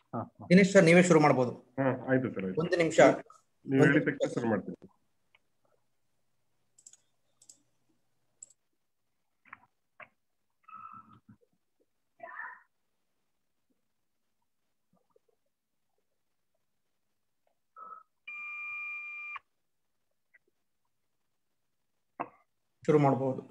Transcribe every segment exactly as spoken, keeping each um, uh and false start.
ಹಾ, ಹಾ. ದಿನೇಶ್ ಸರ್ ನೀವೇ ಶುರು ಮಾಡ್ಬೋದು. ಹಾ ಆಯ್ತು ಸರ್, ಆಯ್ತು. ಒಂದು ನಿಮಿಷ ನೀವು ಹೇಳಿದ ತಕ್ಷಣ ಶುರು ಮಾಡ್ತೀನಿ. ಶುರು ಮಾಡಬಹುದು.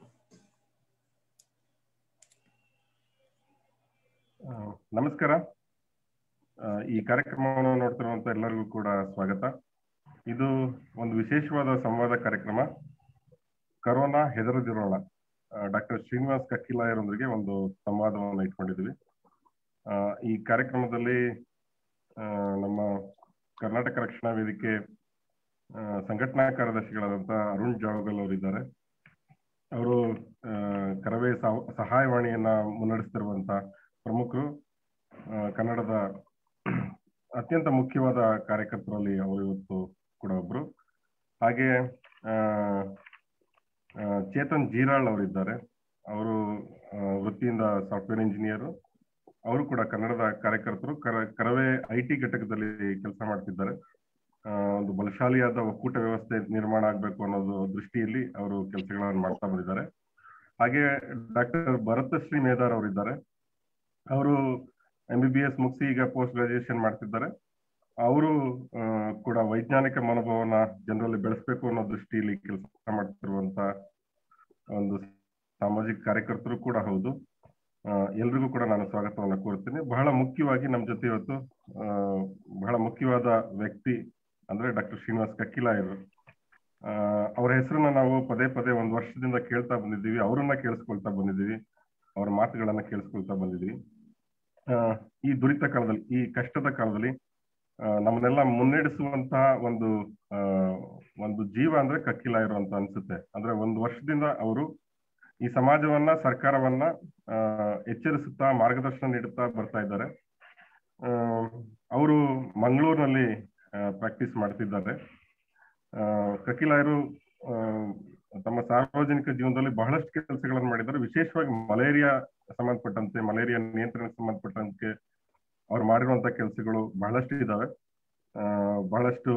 ನಮಸ್ಕಾರ. ಈ ಕಾರ್ಯಕ್ರಮವನ್ನು ನೋಡ್ತಿರುವಂತ ಎಲ್ಲರಿಗೂ ಕೂಡ ಸ್ವಾಗತ. ಇದು ಒಂದು ವಿಶೇಷವಾದ ಸಂವಾದ ಕಾರ್ಯಕ್ರಮ. ಕರೋನಾ ಹೆದರದಿರೋಣ, ಡಾಕ್ಟರ್ ಶ್ರೀನಿವಾಸ್ ಕಕ್ಕಿಲಾಯರೊಂದಿಗೆ ಒಂದು ಸಂವಾದವನ್ನು ಇಟ್ಕೊಂಡಿದ್ವಿ. ಈ ಕಾರ್ಯಕ್ರಮದಲ್ಲಿ ನಮ್ಮ ಕರ್ನಾಟಕ ರಕ್ಷಣಾ ವೇದಿಕೆ ಸಂಘಟನಾ ಕಾರ್ಯದರ್ಶಿಗಳಾದಂಥ ಅರುಣ್ ಜಾವಗಲ್ ಅವರಿದ್ದಾರೆ. ಅವರು ಕರವೇ ಸಹಾಯವಾಣಿಯನ್ನ ಮುನ್ನಡೆಸ್ತಿರುವಂತ ಪ್ರಮುಖರು, ಕನ್ನಡದ ಅತ್ಯಂತ ಮುಖ್ಯವಾದ ಕಾರ್ಯಕರ್ತರಲ್ಲಿ ಅವರು ಇವತ್ತು ಕೂಡ ಒಬ್ರು. ಹಾಗೆ ಚೇತನ್ ಜೀರಾಳ್ ಅವರಿದ್ದಾರೆ. ಅವರು ವೃತ್ತಿಯಿಂದ ಸಾಫ್ಟ್ವೇರ್ ಇಂಜಿನಿಯರು. ಅವರು ಕೂಡ ಕನ್ನಡದ ಕಾರ್ಯಕರ್ತರು. ಕರ ಕರವೇ ಐ ಟಿ ಘಟಕದಲ್ಲಿ ಕೆಲಸ ಮಾಡ್ತಿದ್ದಾರೆ. ಒಂದು ಬಲಶಾಲಿಯಾದ ಒಕ್ಕೂಟ ವ್ಯವಸ್ಥೆ ನಿರ್ಮಾಣ ಆಗ್ಬೇಕು ಅನ್ನೋದು ದೃಷ್ಟಿಯಲ್ಲಿ ಅವರು ಕೆಲಸಗಳನ್ನು ಮಾಡ್ತಾ ಬಂದಿದ್ದಾರೆ. ಹಾಗೆ ಡಾಕ್ಟರ್ ಭರತಶ್ರೀ ಮೇದಾರ್ ಅವರಿದ್ದಾರೆ. ಅವರು ಎಂ ಬಿ ಬಿ ಎಸ್ ಮುಗಿಸಿ ಈಗ ಪೋಸ್ಟ್ ಗ್ರಾಜುಯೇಷನ್ ಮಾಡ್ತಿದ್ದಾರೆ. ಅವರು ಕೂಡ ವೈಜ್ಞಾನಿಕ ಮನೋಭಾವನ ಜನರಲ್ಲಿ ಬೆಳೆಸ್ಬೇಕು ಅನ್ನೋ ದೃಷ್ಟಿಯಲ್ಲಿ ಕೆಲಸ ಮಾಡ್ತಿರುವಂತ ಒಂದು ಸಾಮಾಜಿಕ ಕಾರ್ಯಕರ್ತರು ಕೂಡ ಹೌದು. ಎಲ್ರಿಗೂ ಕೂಡ ನಾನು ಸ್ವಾಗತವನ್ನು ಕೋರ್ತೀನಿ. ಬಹಳ ಮುಖ್ಯವಾಗಿ ನಮ್ಮ ಜೊತೆ ಇವತ್ತು ಬಹಳ ಮುಖ್ಯವಾದ ವ್ಯಕ್ತಿ ಅಂದ್ರೆ ಡಾಕ್ಟರ್ ಶ್ರೀನಿವಾಸ್ ಕಕ್ಕಿಲಾಯರು. ಅವರ ಹೆಸರನ್ನ ನಾವು ಪದೇ ಪದೇ ಒಂದು ವರ್ಷದಿಂದ ಕೇಳ್ತಾ ಬಂದಿದ್ದೀವಿ, ಅವರನ್ನ ಕೇಳಿಸ್ಕೊಳ್ತಾ ಬಂದಿದ್ದೀವಿ, ಅವರ ಮಾತುಗಳನ್ನ ಕೇಳಿಸ್ಕೊಳ್ತಾ ಬಂದಿದ್ದೀವಿ. ಈ ದುರಿತ ಕಾಲದಲ್ಲಿ, ಈ ಕಷ್ಟದ ಕಾಲದಲ್ಲಿ ನಮ್ಮನ್ನೆಲ್ಲ ಮುನ್ನಡೆಸುವಂತಹ ಒಂದು ಒಂದು ಜೀವ ಅಂದ್ರೆ ಕಕ್ಕಿಲಾಯರು ಅಂತ ಅನ್ಸುತ್ತೆ. ಅಂದ್ರೆ ಒಂದು ವರ್ಷದಿಂದ ಅವರು ಈ ಸಮಾಜವನ್ನ, ಸರ್ಕಾರವನ್ನ ಎಚ್ಚರಿಸುತ್ತಾ ಮಾರ್ಗದರ್ಶನ ನೀಡುತ್ತಾ ಬರ್ತಾ ಇದ್ದಾರೆ. ಅವರು ಮಂಗಳೂರಿನಲ್ಲಿ ಪ್ರಾಕ್ಟೀಸ್ ಮಾಡ್ತಿದ್ದಾರೆ. ಕಕ್ಕಿಲಾಯರು ತಮ್ಮ ಸಾರ್ವಜನಿಕ ಜೀವನದಲ್ಲಿ ಬಹಳಷ್ಟು ಕೆಲಸಗಳನ್ನು ಮಾಡಿದ್ದಾರೆ. ವಿಶೇಷವಾಗಿ ಮಲೇರಿಯಾ ಸಂಬಂಧಪಟ್ಟಂತೆ, ಮಲೇರಿಯಾ ನಿಯಂತ್ರಣಕ್ಕೆ ಸಂಬಂಧಪಟ್ಟಂತೆ ಅವ್ರು ಮಾಡಿರುವಂತ ಕೆಲಸಗಳು ಬಹಳಷ್ಟು ಇದ್ದಾವೆ. ಬಹಳಷ್ಟು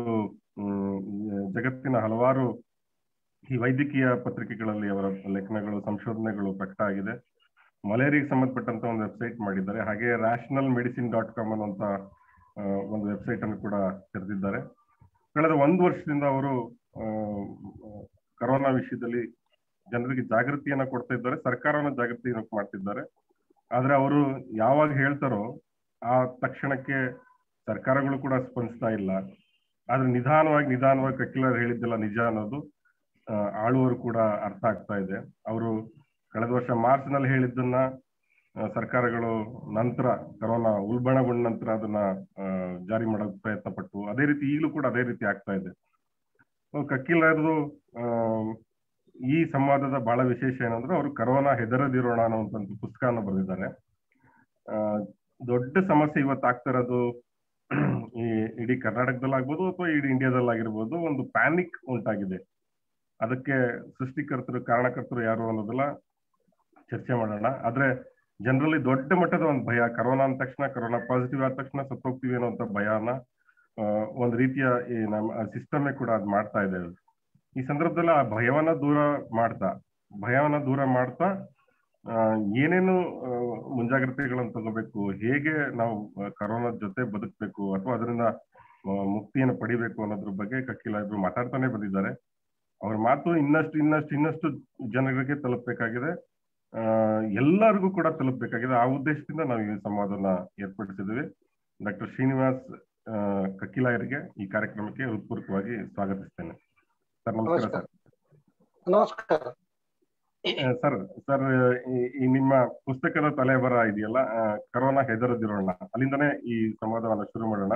ಜಗತ್ತಿನ ಹಲವಾರು ಈ ವೈದ್ಯಕೀಯ ಪತ್ರಿಕೆಗಳಲ್ಲಿ ಅವರ ಲೇಖನಗಳು, ಸಂಶೋಧನೆಗಳು ಪ್ರಕಟ ಆಗಿದೆ. ಮಲೇರಿಯಾಗೆ ಸಂಬಂಧಪಟ್ಟಂತ ಒಂದು ವೆಬ್ಸೈಟ್ ಮಾಡಿದ್ದಾರೆ. ಹಾಗೆ ರ್ಯಾಷನಲ್ ಮೆಡಿಸಿನ್ ಡಾಟ್ ಕಾಮ್ ಅನ್ನುವಂತ ಒಂದು ವೆಬ್ಸೈಟ್ ಅನ್ನು ಕೂಡ ತೆರೆದಿದ್ದಾರೆ. ಕಳೆದ ಒಂದು ವರ್ಷದಿಂದ ಅವರು ಕರೋನಾ ವಿಷಯದಲ್ಲಿ ಜನರಿಗೆ ಜಾಗೃತಿಯನ್ನ ಕೊಡ್ತಾ ಇದ್ದಾರೆ, ಸರ್ಕಾರವನ್ನ ಜಾಗೃತಿಯನ್ನು ಮಾಡ್ತಿದ್ದಾರೆ. ಆದ್ರೆ ಅವರು ಯಾವಾಗ ಹೇಳ್ತಾರೋ ಆ ತಕ್ಷಣಕ್ಕೆ ಸರ್ಕಾರಗಳು ಕೂಡ ಸ್ಪಂದಿಸ್ತಾ ಇಲ್ಲ. ಆದ್ರೆ ನಿಧಾನವಾಗಿ ನಿಧಾನವಾಗಿ ಕಕ್ಕಿಲಾಯರು ಹೇಳಿದ್ದೆಲ್ಲ ನಿಜ ಅನ್ನೋದು ಆಳುವರು ಕೂಡ ಅರ್ಥ ಆಗ್ತಾ ಇದೆ. ಅವರು ಕಳೆದ ವರ್ಷ ಮಾರ್ಚ್ ನಲ್ಲಿ ಹೇಳಿದ್ದನ್ನ ಸರ್ಕಾರಗಳು ನಂತರ ಕರೋನಾ ಉಲ್ಬಣಗೊಂಡ ನಂತರ ಅದನ್ನ ಜಾರಿ ಮಾಡೋಕೆ ಪ್ರಯತ್ನ ಪಟ್ಟು, ಅದೇ ರೀತಿ ಈಗಲೂ ಕೂಡ ಅದೇ ರೀತಿ ಆಗ್ತಾ ಇದೆ. ಕಕ್ಕಿಲಾಯರದು ಈ ಸಂವಾದದ ಬಹಳ ವಿಶೇಷ ಏನಂದ್ರೆ ಅವರು ಕರೋನಾ ಹೆದರದಿರೋಣ ಅನ್ನುವಂತ ಪುಸ್ತಕವನ್ನು ಬರೆದಿದ್ದಾರೆ. ದೊಡ್ಡ ಸಮಸ್ಯೆ ಇವತ್ತು ಆಗ್ತಾ ಇರೋದು ಈ ಇಡೀ ಕರ್ನಾಟಕದಲ್ಲಿ ಆಗ್ಬೋದು ಅಥವಾ ಇಡೀ ಇಂಡಿಯಾದಲ್ಲಿ ಆಗಿರ್ಬೋದು, ಒಂದು ಪ್ಯಾನಿಕ್ ಉಂಟಾಗಿದೆ. ಅದಕ್ಕೆ ಸೃಷ್ಟಿಕರ್ತರು, ಕಾರಣಕರ್ತರು ಯಾರು ಅನ್ನೋದೆಲ್ಲ ಚರ್ಚೆ ಮಾಡೋಣ. ಆದ್ರೆ ಜನರಲ್ಲಿ ದೊಡ್ಡ ಮಟ್ಟದ ಒಂದು ಭಯ, ಕರೋನಾ ಅಂದ ತಕ್ಷಣ, ಕರೋನಾ ಪಾಸಿಟಿವ್ ಆದ ತಕ್ಷಣ ಸತ್ತೋಗ್ತೀವಿ ಅನ್ನೋಂಥ ಭಯನ ಒಂದ್ ರೀತಿಯ ಈ ನಮ್ಮ ಸಿಸ್ಟಮೇ ಕೂಡ ಅದ್ ಮಾಡ್ತಾ ಇದೆ. ಈ ಸಂದರ್ಭದಲ್ಲಿ ಆ ಭಯವನ್ನ ದೂರ ಮಾಡ್ತಾ ಭಯವನ್ನ ದೂರ ಮಾಡ್ತಾ ಏನೇನು ಮುಂಜಾಗ್ರತೆಗಳನ್ನು ತಗೋಬೇಕು, ಹೇಗೆ ನಾವು ಕರೋನಾದ ಜೊತೆ ಬದುಕಬೇಕು ಅಥವಾ ಅದರಿಂದ ಮುಕ್ತಿಯನ್ನು ಪಡಿಬೇಕು ಅನ್ನೋದ್ರ ಬಗ್ಗೆ ಕಕ್ಕಿಲಾಯರು ಮಾತಾಡ್ತಾನೆ ಬಂದಿದ್ದಾರೆ. ಅವ್ರ ಮಾತು ಇನ್ನಷ್ಟು ಇನ್ನಷ್ಟು ಇನ್ನಷ್ಟು ಜನರಿಗೆ ತಲುಪಬೇಕಾಗಿದೆ, ಆ ಎಲ್ಲರಿಗೂ ಕೂಡ ತಲುಪಬೇಕಾಗಿದೆ. ಆ ಉದ್ದೇಶದಿಂದ ನಾವು ಈ ಸಂವಾದನ ಏರ್ಪಡಿಸಿದ್ವಿ. ಡಾಕ್ಟರ್ ಶ್ರೀನಿವಾಸ್ ಕಕ್ಕಿಲಾಯರಿಗೆ ಈ ಕಾರ್ಯಕ್ರಮಕ್ಕೆ ಹೃತ್ಪೂರ್ವಕವಾಗಿ ಸ್ವಾಗತಿಸ್ತೇನೆ. ಸರ್ ನಮಸ್ಕಾರ. ಸರ್ ನಮಸ್ಕಾರ ಸರ್ ಸರ್ ಈ ನಿಮ್ಮ ಪುಸ್ತಕದ ತಲೆಬರ ಇದೆಯಲ್ಲ, ಕರೋನಾ ಹೆದರದಿರೋಣ, ಅಲ್ಲಿಂದನೇ ಈ ಸಂವಾದವನ್ನ ಶುರು ಮಾಡೋಣ.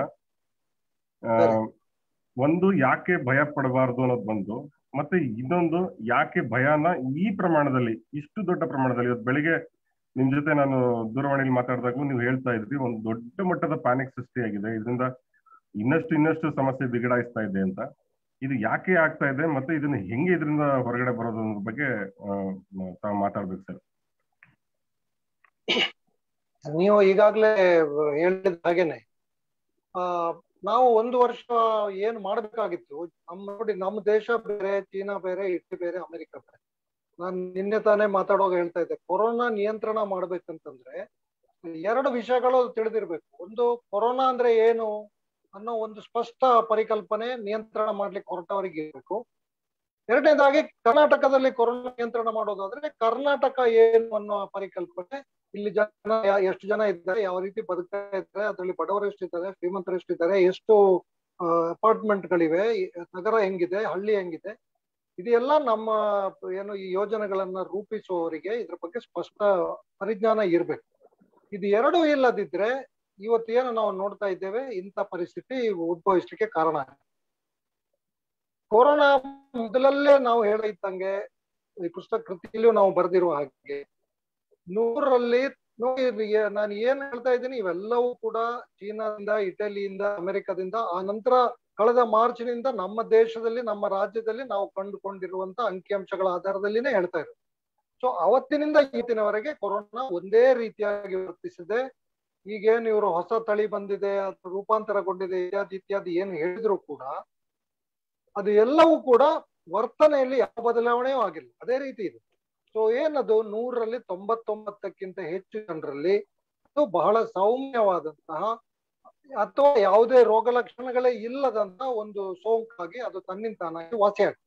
ಒಂದು, ಯಾಕೆ ಭಯ ಪಡಬಾರ್ದು ಅನ್ನೋದು ಒಂದು, ಮತ್ತೆ ಇನ್ನೊಂದು, ಯಾಕೆ ಭಯನ ಈ ಪ್ರಮಾಣದಲ್ಲಿ, ಇಷ್ಟು ದೊಡ್ಡ ಪ್ರಮಾಣದಲ್ಲಿ, ಇವತ್ತು ಬೆಳಿಗ್ಗೆ ನಿಮ್ ಜೊತೆ ನಾನು ದೂರವಾಣಿಯಲ್ಲಿ ಮಾತಾಡಿದಾಗೂ ನೀವು ಹೇಳ್ತಾ ಇದ್ರಿ ಒಂದು ದೊಡ್ಡ ಮಟ್ಟದ ಪ್ಯಾನಿಕ್ ಸೃಷ್ಟಿಯಾಗಿದೆ, ಇದರಿಂದ ಇನ್ನಷ್ಟು ಇನ್ನಷ್ಟು ಸಮಸ್ಯೆ ಬಿಗಡಾಯಿಸ್ತಾ ಇದೆ ಅಂತ. ಇದು ಯಾಕೆ ಆಗ್ತಾ ಇದೆ ಮತ್ತೆ ಇದನ್ನ ಹೆಂಗೆ ಇದರಿಂದ ಹೊರಗಡೆ ಬರೋದ್ರ ಬಗ್ಗೆ ತಾವು ಮಾತಾಡ್ಬೇಕು ಸರ್. ನೀವು ಈಗಾಗ್ಲೇ ಹೇಳಿದ ಹಾಗೇನೆ ಆ ನಾವು ಒಂದು ವರ್ಷ ಏನು ಮಾಡ್ಬೇಕಾಗಿತ್ತು, ನಮ್ಮ ನೋಡಿ ನಮ್ಮ ದೇಶ ಬೇರೆ, ಚೀನಾ ಬೇರೆ, ಇಟಲಿ ಬೇರೆ, ಅಮೆರಿಕ ಬೇರೆ. ನಾನು ನಿನ್ನೆ ತಾನೇ ಮಾತಾಡುವಾಗ ಹೇಳ್ತಾ ಇದ್ದೆ, ಕೊರೋನಾ ನಿಯಂತ್ರಣ ಮಾಡ್ಬೇಕಂತಂದ್ರೆ ಎರಡು ವಿಷಯಗಳು ತಿಳಿದಿರ್ಬೇಕು. ಒಂದು, ಕೊರೋನಾ ಅಂದ್ರೆ ಏನು ಅನ್ನೋ ಒಂದು ಸ್ಪಷ್ಟ ಪರಿಕಲ್ಪನೆ ನಿಯಂತ್ರಣ ಮಾಡ್ಲಿಕ್ಕೆ ಹೊರಟವರಿಗೆ ಇರಬೇಕು. ಎರಡನೇದಾಗಿ, ಕರ್ನಾಟಕದಲ್ಲಿ ಕೊರೋನಾ ನಿಯಂತ್ರಣ ಮಾಡೋದಾದ್ರೆ ಕರ್ನಾಟಕ ಏನು ಅನ್ನೋ ಪರಿಕಲ್ಪನೆ, ಇಲ್ಲಿ ಜನ ಎಷ್ಟು ಜನ ಇದ್ದಾರೆ, ಯಾವ ರೀತಿ ಬದುಕ್ತಾ ಇದ್ದಾರೆ, ಅದರಲ್ಲಿ ಬಡವರು ಎಷ್ಟಿದ್ದಾರೆ, ಶ್ರೀಮಂತರು ಎಷ್ಟಿದ್ದಾರೆ, ಎಷ್ಟು ಅಪಾರ್ಟ್ಮೆಂಟ್ಗಳಿವೆ, ನಗರ ಹೆಂಗಿದೆ, ಹಳ್ಳಿ ಹೆಂಗಿದೆ, ಇದೆಲ್ಲ ನಮ್ಮ ಏನು ಈ ಯೋಜನೆಗಳನ್ನ ರೂಪಿಸುವವರಿಗೆ ಇದ್ರ ಬಗ್ಗೆ ಸ್ಪಷ್ಟ ಪರಿಜ್ಞಾನ ಇರ್ಬೇಕು. ಇದು ಎರಡೂ ಇಲ್ಲದಿದ್ರೆ ಇವತ್ತೇನು ನಾವು ನೋಡ್ತಾ ಇದ್ದೇವೆ, ಇಂಥ ಪರಿಸ್ಥಿತಿ ಉದ್ಭವಿಸ್ಲಿಕ್ಕೆ ಕಾರಣ ಆಗಿದೆ. ಕೊರೋನಾ ಮೊದಲಲ್ಲೇ ನಾವು ಹೇಳಿದಂಗೆ, ಈ ಪುಸ್ತಕ ಕೃತಿಯಲ್ಲೂ ನಾವು ಬರೆದಿರುವ ಹಾಗೆ, ನೂರರಲ್ಲಿ ನೋಡಿ, ನಾನು ಏನ್ ಹೇಳ್ತಾ ಇದ್ದೀನಿ ಇವೆಲ್ಲವೂ ಕೂಡ ಚೀನಾದಿಂದ, ಇಟಲಿಯಿಂದ, ಅಮೆರಿಕದಿಂದ, ಆ ನಂತರ ಕಳೆದ ಮಾರ್ಚ್ನಿಂದ ನಮ್ಮ ದೇಶದಲ್ಲಿ, ನಮ್ಮ ರಾಜ್ಯದಲ್ಲಿ ನಾವು ಕಂಡುಕೊಂಡಿರುವಂತ ಅಂಕಿಅಂಶಗಳ ಆಧಾರದಲ್ಲಿನೇ ಹೇಳ್ತಾ ಇರೋದು. ಸೊ ಅವತ್ತಿನಿಂದ ಇವತ್ತಿನವರೆಗೆ ಕೊರೋನಾ ಒಂದೇ ರೀತಿಯಾಗಿ ವರ್ತಿಸಿದೆ. ಈಗೇನು ಇವರು ಹೊಸ ತಳಿ ಬಂದಿದೆ, ಅದು ರೂಪಾಂತರಗೊಂಡಿದೆ, ಇತ್ಯಾದಿ ಇತ್ಯಾದಿ ಏನು ಹೇಳಿದ್ರು ಕೂಡ ಅದು ಎಲ್ಲವೂ ಕೂಡ ವರ್ತನೆಯಲ್ಲಿ ಯಾವ ಬದಲಾವಣೆಯೂ ಆಗಿಲ್ಲ, ಅದೇ ರೀತಿ ಇದೆ. ಸೊ ಏನದು, ನೂರರಲ್ಲಿ ತೊಂಬತ್ತೊಂಬತ್ತಕ್ಕಿಂತ ಹೆಚ್ಚು ಜನರಲ್ಲಿ ಅದು ಬಹಳ ಸೌಮ್ಯವಾದಂತಹ ಅಥವಾ ಯಾವುದೇ ರೋಗ ಲಕ್ಷಣಗಳೇ ಇಲ್ಲದಂತಹ ಒಂದು ಸೋಂಕಾಗಿ ಅದು ತನ್ನಿಂತಾನಾಗಿ ವಾಸಿಯಾಗ್ತದೆ.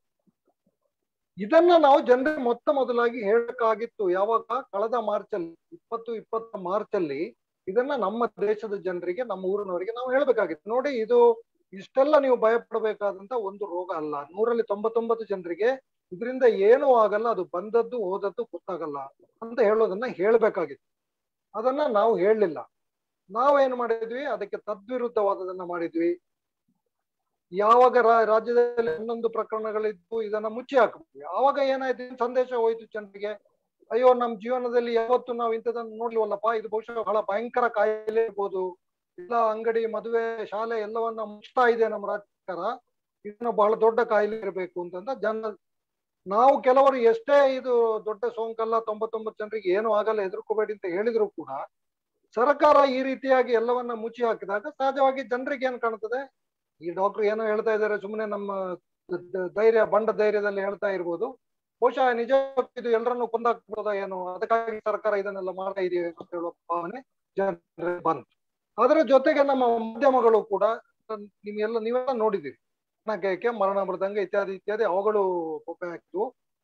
ಇದನ್ನ ನಾವು ಜನರಿಗೆ ಮೊತ್ತ ಮೊದಲಾಗಿ ಹೇಳಬೇಕಾಗಿತ್ತು. ಯಾವಾಗ? ಕಳೆದ ಮಾರ್ಚ್ ಅಲ್ಲಿ, ಇಪ್ಪತ್ತು ಇಪ್ಪತ್ತ ಮಾರ್ಚ್ ಅಲ್ಲಿ ಇದನ್ನ ನಮ್ಮ ದೇಶದ ಜನರಿಗೆ, ನಮ್ಮ ಊರಿನವರಿಗೆ ನಾವು ಹೇಳ್ಬೇಕಾಗಿತ್ತು. ನೋಡಿ, ಇದು ಇಷ್ಟೆಲ್ಲ ನೀವು ಭಯ ಪಡಬೇಕಾದಂತ ಒಂದು ರೋಗ ಅಲ್ಲ. ನೂರಲ್ಲಿ ತೊಂಬತ್ತೊಂಬತ್ತು ಜನರಿಗೆ ಇದರಿಂದ ಏನೂ ಆಗಲ್ಲ, ಅದು ಬಂದದ್ದು ಹೋದದ್ದು ಗೊತ್ತಾಗಲ್ಲ ಅಂತ ಹೇಳೋದನ್ನ ಹೇಳ್ಬೇಕಾಗಿತ್ತು. ಅದನ್ನ ನಾವು ಹೇಳಲಿಲ್ಲ. ನಾವೇನ್ ಮಾಡಿದ್ವಿ, ಅದಕ್ಕೆ ತದ್ವಿರುದ್ಧವಾದದನ್ನ ಮಾಡಿದ್ವಿ. ಯಾವಾಗ ರಾಜ್ಯದಲ್ಲಿ ಹನ್ನೊಂದು ಪ್ರಕರಣಗಳಿದ್ದು ಇದನ್ನ ಮುಚ್ಚಿ ಹಾಕ್ಬಿಟ್ವಿ, ಆವಾಗ ಏನಾಯ್ತು, ಸಂದೇಶ ಹೋಯ್ತು ಜನರಿಗೆ, ಅಯ್ಯೋ ನಮ್ಮ ಜೀವನದಲ್ಲಿ ಯಾವತ್ತು ನಾವು ಇಂಥದನ್ನು ನೋಡ್ಲಿವಲ್ಲಪ್ಪ, ಇದು ಬಹುಶಃ ಬಹಳ ಭಯಂಕರ ಕಾಯಿಲೆ ಇರ್ಬೋದು, ಎಲ್ಲ ಅಂಗಡಿ, ಮದುವೆ, ಶಾಲೆ ಎಲ್ಲವನ್ನ ಮುಚ್ತಾ ಇದೆ ನಮ್ಮ ರಾಜ್ಯಕಾರ, ಇದನ್ನ ಬಹಳ ದೊಡ್ಡ ಕಾಯಿಲೆ ಇರಬೇಕು ಅಂತಂದ ಜನ. ನಾವು ಕೆಲವರು ಎಷ್ಟೇ ಇದು ದೊಡ್ಡ ಸೋಂಕಲ್ಲ, ತೊಂಬತ್ತೊಂಬತ್ತು ಜನರಿಗೆ ಏನು ಆಗಲ್ಲ, ಹೆದರ್ಕೋಬೇಡಿ ಅಂತ ಹೇಳಿದ್ರು ಕೂಡ ಸರ್ಕಾರ ಈ ರೀತಿಯಾಗಿ ಎಲ್ಲವನ್ನ ಮುಚ್ಚಿ ಹಾಕಿದಾಗ ಸಹಜವಾಗಿ ಜನರಿಗೆ ಏನ್ ಕಾಣ್ತದೆ, ಈ ಡಾಕ್ಟರ್ ಏನೋ ಹೇಳ್ತಾ ಇದ್ದಾರೆ, ಸುಮ್ಮನೆ ನಮ್ಮ ಧೈರ್ಯ, ಬಂಡ ಧೈರ್ಯದಲ್ಲಿ ಹೇಳ್ತಾ ಇರ್ಬೋದು, ಬಹುಶಃ ನಿಜ ಇದು ಎಲ್ಲರನ್ನು ಕೊಂದಾಕ್ಬೋದ ಏನು, ಅದಕ್ಕಾಗಿ ಸರ್ಕಾರ ಇದನ್ನೆಲ್ಲ ಮಾಡ್ತಾ ಇದೆಯೇ ಅಂತ ಹೇಳುವ ಭಾವನೆ ಜನರಿಗೆ ಬಂತು. ಅದರ ಜೊತೆಗೆ ನಮ್ಮ ಮಾಧ್ಯಮಗಳು ಕೂಡ, ನೀವೆಲ್ಲ ನೀವೆಲ್ಲ ನೋಡಿದಿರಿ, ಕೇಕೆ, ಮರಣ ಮೃದಂಗ ಇತ್ಯಾದಿ ಇತ್ಯಾದಿ ಅವುಗಳು ಬೊಬ್ಬೆ ಹಾಕಿದ್ವು.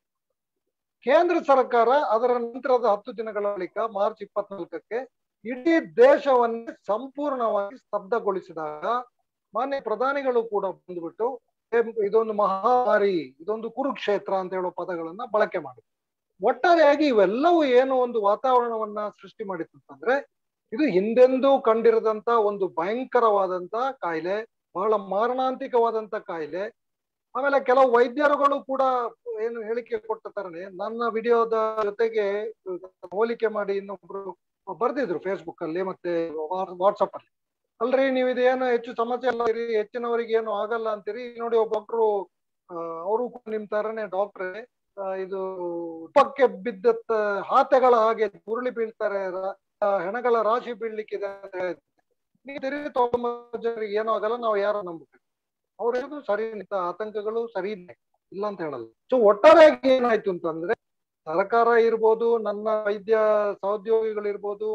ಕೇಂದ್ರ ಸರ್ಕಾರ ಅದರ ನಂತರದ ಹತ್ತು ದಿನಗಳ ಬಳಿಕ ಮಾರ್ಚ್ ಇಪ್ಪತ್ನಾಲ್ಕಕ್ಕೆ ಇಡೀ ದೇಶವನ್ನೇ ಸಂಪೂರ್ಣವಾಗಿ ಸ್ತಬ್ಧಗೊಳಿಸಿದಾಗ ಮಾನ್ಯ ಪ್ರಧಾನಿಗಳು ಕೂಡ ಬಂದ್ಬಿಟ್ಟು ಇದೊಂದು ಮಹಾಮಾರಿ, ಇದೊಂದು ಕುರುಕ್ಷೇತ್ರ ಅಂತ ಹೇಳೋ ಪದಗಳನ್ನ ಬಳಕೆ ಮಾಡಿದ್ರು. ಒಟ್ಟಾರೆಯಾಗಿ ಇವೆಲ್ಲವೂ ಏನು ಒಂದು ವಾತಾವರಣವನ್ನ ಸೃಷ್ಟಿ ಮಾಡಿತ್ತು ಅಂತಂದ್ರೆ, ಇದು ಹಿಂದೆಂದೂ ಕಂಡಿರದಂತ ಒಂದು ಭಯಂಕರವಾದಂತ ಕಾಯಿಲೆ, ಬಹಳ ಮಾರಣಾಂತಿಕವಾದಂತ ಕಾಯಿಲೆ. ಆಮೇಲೆ ಕೆಲವು ವೈದ್ಯರುಗಳು ಕೂಡ ಏನು ಹೇಳಿಕೆ ಕೊಟ್ಟ ತರನೇ ನನ್ನ ವಿಡಿಯೋದ ಜೊತೆಗೆ ಹೋಲಿಕೆ ಮಾಡಿ ಇನ್ನೊಬ್ರು ಬರ್ದಿದ್ರು ಫೇಸ್ಬುಕ್ ಅಲ್ಲಿ ಮತ್ತೆ ವಾಟ್ಸಪ್ ಅಲ್ಲಿ, ಅಲ್ರಿ ನೀವು ಇದೇನು ಹೆಚ್ಚು ಸಮಸ್ಯೆ ಅಲ್ಲ, ಹೆಚ್ಚಿನವರಿಗೆ ಏನು ಆಗಲ್ಲ ಅಂತೀರಿ, ನೋಡಿ ಒಬ್ಬೊಬ್ರು ಅವರು ನಿಮ್ ತರನೇ ಡಾಕ್ಟ್ರೆ, ಇದು ಉಪ್ಪಕ್ಕೆ ಬಿದ್ದ ಹಾತೆಗಳ ಹಾಗೆ ಉರುಳಿ ಬೀಳ್ತಾರೆ, ಹೆಣಗಳ ರಾಶಿ ಬೀಳ್ಲಿಕ್ಕಿದೆ ಅಂತ ಹೇಳಿದ್ರು. ನೀವು ತಿರುಗಿ ತೊಂಬತ್ತು ಜನರಿಗೆ ಏನೂ ಆಗಲ್ಲ, ನಾವು ಯಾರು ನಂಬಬೇಕು, ಅವ್ರು ಹೇಳಿದ್ರು ಸರಿ, ಆತಂಕಗಳು ಸರಿ ಇಲ್ಲ ಅಂತ ಹೇಳಲ್ಲ. ಸೊ ಒಟ್ಟಾರೆಯಾಗಿ ಏನಾಯ್ತು ಅಂತಂದ್ರೆ, ಸರ್ಕಾರ ಇರ್ಬೋದು, ನನ್ನ ವೈದ್ಯ ಸಹೋದ್ಯೋಗಿಗಳಿರ್ಬೋದು,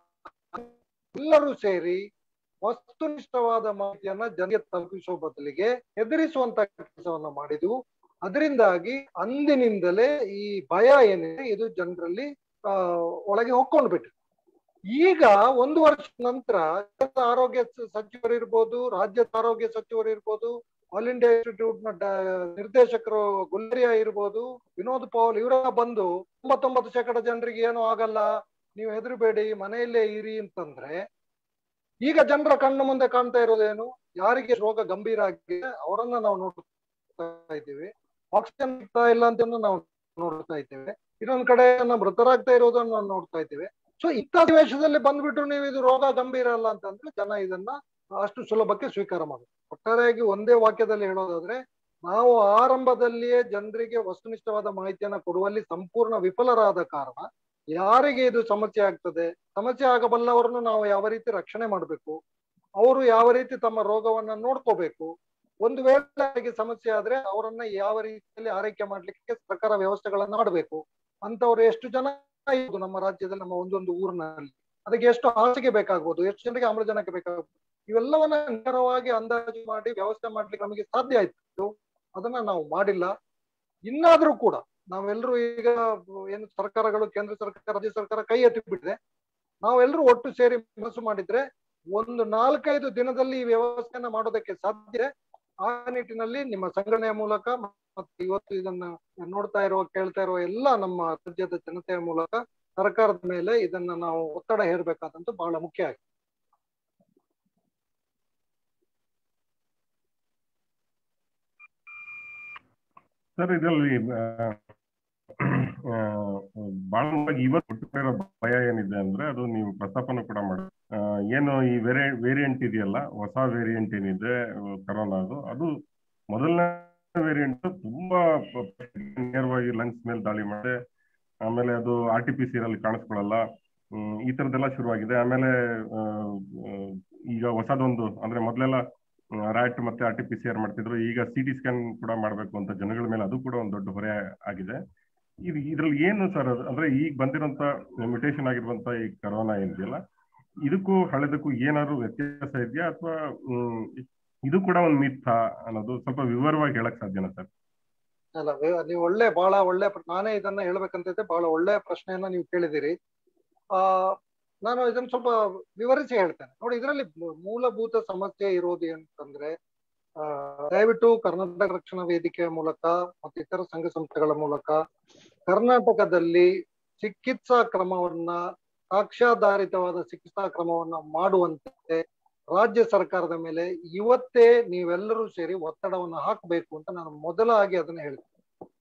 ಎಲ್ಲರೂ ಸೇರಿ ವಸ್ತುನಿಷ್ಠವಾದ ಮಾಹಿತಿಯನ್ನ ಜನರಿಗೆ ತಲುಪಿಸುವ ಬದಲಿಗೆ ಹೆದರಿಸುವಂತ ಕೆಲಸವನ್ನ ಮಾಡಿದ್ವು. ಅದರಿಂದಾಗಿ ಅಂದಿನಿಂದಲೇ ಈ ಭಯ ಏನಿದೆ ಇದು ಜನರಲ್ಲಿ ಆ ಒಳಗೆ ಹೊಕ್ಕೊಂಡು ಬಿಟ್ಟು, ಈಗ ಒಂದು ವರ್ಷ ನಂತರ ಆರೋಗ್ಯ ಸಚಿವರು ಇರ್ಬೋದು, ರಾಜ್ಯದ ಆರೋಗ್ಯ ಸಚಿವರು ಇರ್ಬೋದು, ಆಲ್ ಇಂಡಿಯಾ ಇನ್ಸ್ಟಿಟ್ಯೂಟ್ ನ ನಿರ್ದೇಶಕರು ಗುಲ್ಲೇರಿಯಾ ಇರ್ಬೋದು, ವಿನೋದ್ ಪೌಲ್, ಇವರೆಲ್ಲ ಬಂದು ತೊಂಬತ್ತೊಂಬತ್ತು ಶೇಕಡ ಜನರಿಗೆ ಏನೂ ಆಗಲ್ಲ, ನೀವು ಹೆದರಬೇಡಿ, ಮನೆಯಲ್ಲೇ ಇರಿ ಅಂತಂದ್ರೆ, ಈಗ ಜನರ ಕಣ್ಣು ಮುಂದೆ ಕಾಣ್ತಾ ಇರೋದೇನು, ಯಾರಿಗೆ ರೋಗ ಗಂಭೀರ ಆಗಿದೆ ಅವರನ್ನ ನಾವು ನೋಡ್ತಾ ಇದ್ದೀವಿ, ಆಕ್ಸಿಜನ್ ಸಿಗ್ತಾ ಇಲ್ಲ ಅಂತ ನಾವು ನೋಡ್ತಾ ಇದ್ದೇವೆ, ಇನ್ನೊಂದ್ ಕಡೆ ಮೃತರಾಗ್ತಾ ಇರೋದನ್ನ ನಾವು ನೋಡ್ತಾ ಇದ್ದೇವೆ. ಸೊ ಇಂಥ ಸನ್ನಿವೇಶದಲ್ಲಿ ಬಂದ್ಬಿಟ್ಟು ನೀವು ಇದು ರೋಗ ಗಂಭೀರ ಅಲ್ಲ ಅಂತಂದ್ರೆ ಜನ ಇದನ್ನ ಅಷ್ಟು ಸುಲಭಕ್ಕೆ ಸ್ವೀಕಾರ ಮಾಡುದು. ಒಟ್ಟಾರೆಯಾಗಿ ಒಂದೇ ವಾಕ್ಯದಲ್ಲಿ ಹೇಳೋದಾದ್ರೆ, ನಾವು ಆರಂಭದಲ್ಲಿಯೇ ಜನರಿಗೆ ವಸ್ತುನಿಷ್ಠವಾದ ಮಾಹಿತಿಯನ್ನ ಕೊಡುವಲ್ಲಿ ಸಂಪೂರ್ಣ ವಿಫಲರಾದ ಕಾರಣ ಯಾರಿಗೆ ಇದು ಸಮಸ್ಯೆ ಆಗ್ತದೆ, ಸಮಸ್ಯೆ ಆಗಬಲ್ಲವರನ್ನು ನಾವು ಯಾವ ರೀತಿ ರಕ್ಷಣೆ ಮಾಡಬೇಕು, ಅವರು ಯಾವ ರೀತಿ ತಮ್ಮ ರೋಗವನ್ನ ನೋಡ್ಕೋಬೇಕು, ಒಂದು ವೇಳೆ ಅವರಿಗೆ ಸಮಸ್ಯೆ ಆದ್ರೆ ಅವರನ್ನ ಯಾವ ರೀತಿಯಲ್ಲಿ ಆರೈಕೆ ಮಾಡ್ಲಿಕ್ಕೆ ಸರ್ಕಾರ ವ್ಯವಸ್ಥೆಗಳನ್ನ ಮಾಡಬೇಕು. ಅಂತವ್ರು ಎಷ್ಟು ಜನ ಇರುವುದು ನಮ್ಮ ರಾಜ್ಯದಲ್ಲಿ, ನಮ್ಮ ಒಂದೊಂದು ಊರಿನಲ್ಲಿ, ಅದಕ್ಕೆ ಎಷ್ಟು ಹಾಸಿಗೆ ಬೇಕಾಗ್ಬೋದು, ಎಷ್ಟು ಜನರಿಗೆ ಆಮ್ಲಜನಕ ಬೇಕಾಗ್ಬೋದು, ಇವೆಲ್ಲವನ್ನ ನಿಖರವಾಗಿ ಅಂದಾಜು ಮಾಡಿ ವ್ಯವಸ್ಥೆ ಮಾಡ್ಲಿಕ್ಕೆ ನಮಗೆ ಸಾಧ್ಯ ಆಯ್ತು. ಅದನ್ನ ನಾವು ಮಾಡಿಲ್ಲ. ಇನ್ನಾದ್ರೂ ಕೂಡ ನಾವೆಲ್ಲರೂ ಈಗ ಏನು ಸರ್ಕಾರಗಳು, ಕೇಂದ್ರ ಸರ್ಕಾರ, ರಾಜ್ಯ ಸರ್ಕಾರ ಕೈ ಎತ್ತಿ ಬಿಟ್ಟಿದೆ. ನಾವೆಲ್ಲರೂ ಒಟ್ಟು ಸೇರಿ ಮನಸ್ಸು ಮಾಡಿದ್ರೆ ಒಂದು ನಾಲ್ಕೈದು ದಿನದಲ್ಲಿ ಈ ವ್ಯವಸ್ಥೆಯನ್ನ ಮಾಡೋದಕ್ಕೆ ಸಾಧ್ಯ. ಆ ನಿಟ್ಟಿನಲ್ಲಿ ನಿಮ್ಮ ಸಂಘಟನೆಯ ಮೂಲಕ ಮತ್ತೆ ಇವತ್ತು ಇದನ್ನ ನೋಡ್ತಾ ಇರುವ, ಕೇಳ್ತಾ ಇರುವ ಎಲ್ಲ ನಮ್ಮ ರಾಜ್ಯದ ಜನತೆಯ ಮೂಲಕ ಸರ್ಕಾರದ ಮೇಲೆ ಇದನ್ನ ನಾವು ಒತ್ತಡ ಹೇರಬೇಕಾದಂತ ಬಹಳ ಮುಖ್ಯ ಆಗಿದೆ. ಸರ್, ಇದರಲ್ಲಿ ಬಹಳ ಇವತ್ತು ಹುಟ್ಟುತ್ತಿರೋ ಭಯ ಏನಿದೆ ಅಂದ್ರೆ, ಅದು ನೀವು ಪ್ರಸ್ತಾಪನ ಕೂಡ ಮಾಡಿ, ಏನು ಈ ವೇರಿ ವೇರಿಯಂಟ್ ಇದೆಯಲ್ಲ, ಹೊಸ ವೇರಿಯಂಟ್ ಏನಿದೆ ಕರೋನಾದು, ಅದು ಮೊದಲನೇ ವೇರಿಯಂಟ್ ತುಂಬಾ ನೇರವಾಗಿ ಲಂಗ್ಸ್ ಮೇಲೆ ದಾಳಿ ಮಾಡಿದೆ. ಆಮೇಲೆ ಅದು ಆರ್ ಟಿ ಪಿ ಸಿ ಅಲ್ಲಿ ಕಾಣಿಸ್ಕೊಳ್ಳಲ್ಲ, ಈ ತರದೆಲ್ಲ ಶುರುವಾಗಿದೆ. ಆಮೇಲೆ ಈಗ ಹೊಸದೊಂದು ಅಂದ್ರೆ ಮೊದಲೆಲ್ಲ ರ್ಯಾಟ್ ಮತ್ತೆ R T P C R ಮಾಡ್ತಿದ್ರು, ಈಗ ಸಿ ಟಿ ಸ್ಕ್ಯಾನ್ ಕೂಡ ಮಾಡ್ಬೇಕು ಅಂತ ಜನಗಳ ಮೇಲೆ, ಅದು ಕೂಡ ಒಂದು ದೊಡ್ಡ ಹೊರೆ ಆಗಿದೆ. ಇದು ಇದ್ರಲ್ಲಿ ಏನು ಸರ್ ಅದು ಅಂದ್ರೆ ಈಗ ಬಂದಿರೋಂತ ಮ್ಯೂಟೇಷನ್ ಆಗಿರುವಂತ ಈ ಕರೋನಾ ಇದೆಯಲ್ಲ, ಇದಕ್ಕೂ ಹಳೆದಕ್ಕೂ ಏನಾದ್ರು ವ್ಯತ್ಯಾಸ ಇದೆಯಾ, ಅಥವಾ ಇದು ಕೂಡ ಒಂದು ಮಿಥ್ಯಾ ಅನ್ನೋದು ಸ್ವಲ್ಪ ವಿವರವಾಗಿ ಹೇಳಕ್ ಸಾಧ್ಯನಾ ಸರ್? ಅಲ್ಲ, ನೀವು ಒಳ್ಳೆ ಬಹಳ ಒಳ್ಳೆ, ನಾನೇ ಇದನ್ನ ಹೇಳ್ಬೇಕಂತಿದ್ದೆ, ಬಹಳ ಒಳ್ಳೆ ಪ್ರಶ್ನೆಯನ್ನ ನೀವು ಕೇಳಿದಿರಿ. ಆ ನಾನು ಇದನ್ನ ಸ್ವಲ್ಪ ವಿವರಿಸಿ ಹೇಳ್ತೇನೆ ನೋಡಿ. ಇದರಲ್ಲಿ ಮೂಲಭೂತ ಸಮಸ್ಯೆ ಇರೋದು ಅಂತಂದ್ರೆ, ಆ ದಯವಿಟ್ಟು ಕರ್ನಾಟಕ ರಕ್ಷಣಾ ವೇದಿಕೆಯ ಮೂಲಕ ಮತ್ತು ಇತರ ಸಂಘ ಸಂಸ್ಥೆಗಳ ಮೂಲಕ ಕರ್ನಾಟಕದಲ್ಲಿ ಚಿಕಿತ್ಸಾ ಕ್ರಮವನ್ನ, ಸಾಕ್ಷ್ಯಾಧಾರಿತವಾದ ಚಿಕಿತ್ಸಾ ಕ್ರಮವನ್ನ ಮಾಡುವಂತೆ ರಾಜ್ಯ ಸರ್ಕಾರದ ಮೇಲೆ ಇವತ್ತೇ ನೀವೆಲ್ಲರೂ ಸೇರಿ ಒತ್ತಡವನ್ನು ಹಾಕಬೇಕು ಅಂತ ನಾನು ಮೊದಲಾಗಿ ಅದನ್ನ ಹೇಳ್ತೇನೆ.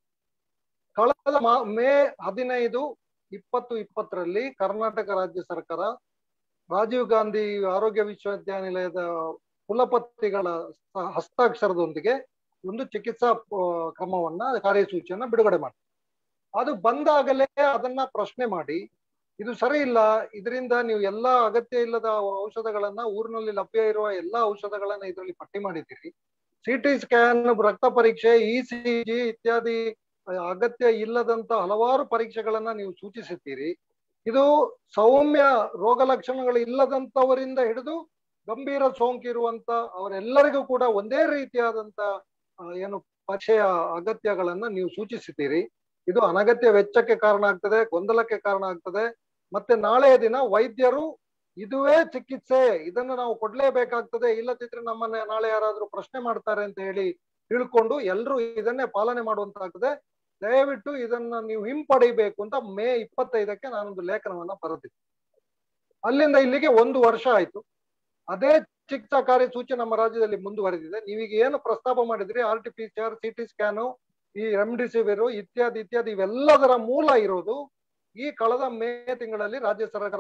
ಕಳೆದ ಮೇ ಹದಿನೈದು ಇಪ್ಪತ್ತು ಇಪ್ಪತ್ತರಲ್ಲಿ ಕರ್ನಾಟಕ ರಾಜ್ಯ ಸರ್ಕಾರ ರಾಜೀವ್ ಗಾಂಧಿ ಆರೋಗ್ಯ ವಿಶ್ವವಿದ್ಯಾನಿಲಯದ ಕುಲಪತಿಗಳ ಹಸ್ತಾಕ್ಷರದೊಂದಿಗೆ ಒಂದು ಚಿಕಿತ್ಸಾ ಕ್ರಮವನ್ನ, ಕಾರ್ಯಸೂಚಿಯನ್ನ ಬಿಡುಗಡೆ ಮಾಡಿ, ಅದು ಬಂದಾಗಲೇ ಅದನ್ನ ಪ್ರಶ್ನೆ ಮಾಡಿ, ಇದು ಸರಿ ಇಲ್ಲ, ಇದರಿಂದ ನೀವು ಎಲ್ಲಾ ಅಗತ್ಯ ಇಲ್ಲದ ಔಷಧಗಳನ್ನ, ಊರಿನಲ್ಲಿ ಲಭ್ಯ ಇರುವ ಎಲ್ಲಾ ಔಷಧಗಳನ್ನ ಇದರಲ್ಲಿ ಪಟ್ಟಿ ಮಾಡಿದ್ದೀರಿ, ಸಿ ಟಿ ಸ್ಕ್ಯಾನ್, ರಕ್ತ ಪರೀಕ್ಷೆ, ಇ ಸಿ ಜಿ ಇತ್ಯಾದಿ ಅಗತ್ಯ ಇಲ್ಲದಂತ ಹಲವಾರು ಪರೀಕ್ಷೆಗಳನ್ನ ನೀವು ಸೂಚಿಸುತ್ತೀರಿ. ಇದು ಸೌಮ್ಯ ರೋಗ ಲಕ್ಷಣಗಳು ಇಲ್ಲದಂತವರಿಂದ ಹಿಡಿದು ಗಂಭೀರ ಸೋಂಕು ಇರುವಂತ ಅವರೆಲ್ಲರಿಗೂ ಕೂಡ ಒಂದೇ ರೀತಿಯಾದಂತ ಏನು ಪರೀಕ್ಷೆಯ ಅಗತ್ಯಗಳನ್ನ ನೀವು ಸೂಚಿಸುತ್ತೀರಿ. ಇದು ಅನಗತ್ಯ ವೆಚ್ಚಕ್ಕೆ ಕಾರಣ ಆಗ್ತದೆ, ಗೊಂದಲಕ್ಕೆ ಕಾರಣ ಆಗ್ತದೆ. ಮತ್ತೆ ನಾಳೆಯ ದಿನ ವೈದ್ಯರು ಇದುವೇ ಚಿಕಿತ್ಸೆ, ಇದನ್ನು ನಾವು ಕೊಡ್ಲೇಬೇಕಾಗ್ತದೆ, ಇಲ್ಲದಿದ್ರೆ ನಮ್ಮನ್ನ ನಾಳೆ ಯಾರಾದ್ರೂ ಪ್ರಶ್ನೆ ಮಾಡ್ತಾರೆ ಅಂತ ಹೇಳಿ ತಿಳ್ಕೊಂಡು ಎಲ್ಲರೂ ಇದನ್ನೇ ಪಾಲನೆ ಮಾಡುವಂತಾಗ್ತದೆ. ದಯವಿಟ್ಟು ಇದನ್ನ ನೀವು ಹಿಂಪಡಿಬೇಕು ಅಂತ ಮೇ ಇಪ್ಪತ್ತೈದಕ್ಕೆ ನಾನೊಂದು ಲೇಖನವನ್ನ ಬರೆದಿದ್ದೆ. ಅಲ್ಲಿಂದ ಇಲ್ಲಿಗೆ ಒಂದು ವರ್ಷ ಆಯ್ತು. ಅದೇ ಚಿಕಿತ್ಸಾ ಕಾರ್ಯಸೂಚಿ ನಮ್ಮ ರಾಜ್ಯದಲ್ಲಿ ಮುಂದುವರೆದಿದೆ. ನೀವೀಗ ಏನು ಪ್ರಸ್ತಾಪ ಮಾಡಿದ್ರಿ, R T P C R, C T scan, ಈ ರೆಮ್ಡಿಸಿವಿರ್ ಇತ್ಯಾದಿ ಇತ್ಯಾದಿ ಇವೆಲ್ಲದರ ಮೂಲ ಇರೋದು ಈ ಕಳೆದ ಮೇ ತಿಂಗಳಲ್ಲಿ ರಾಜ್ಯ ಸರ್ಕಾರ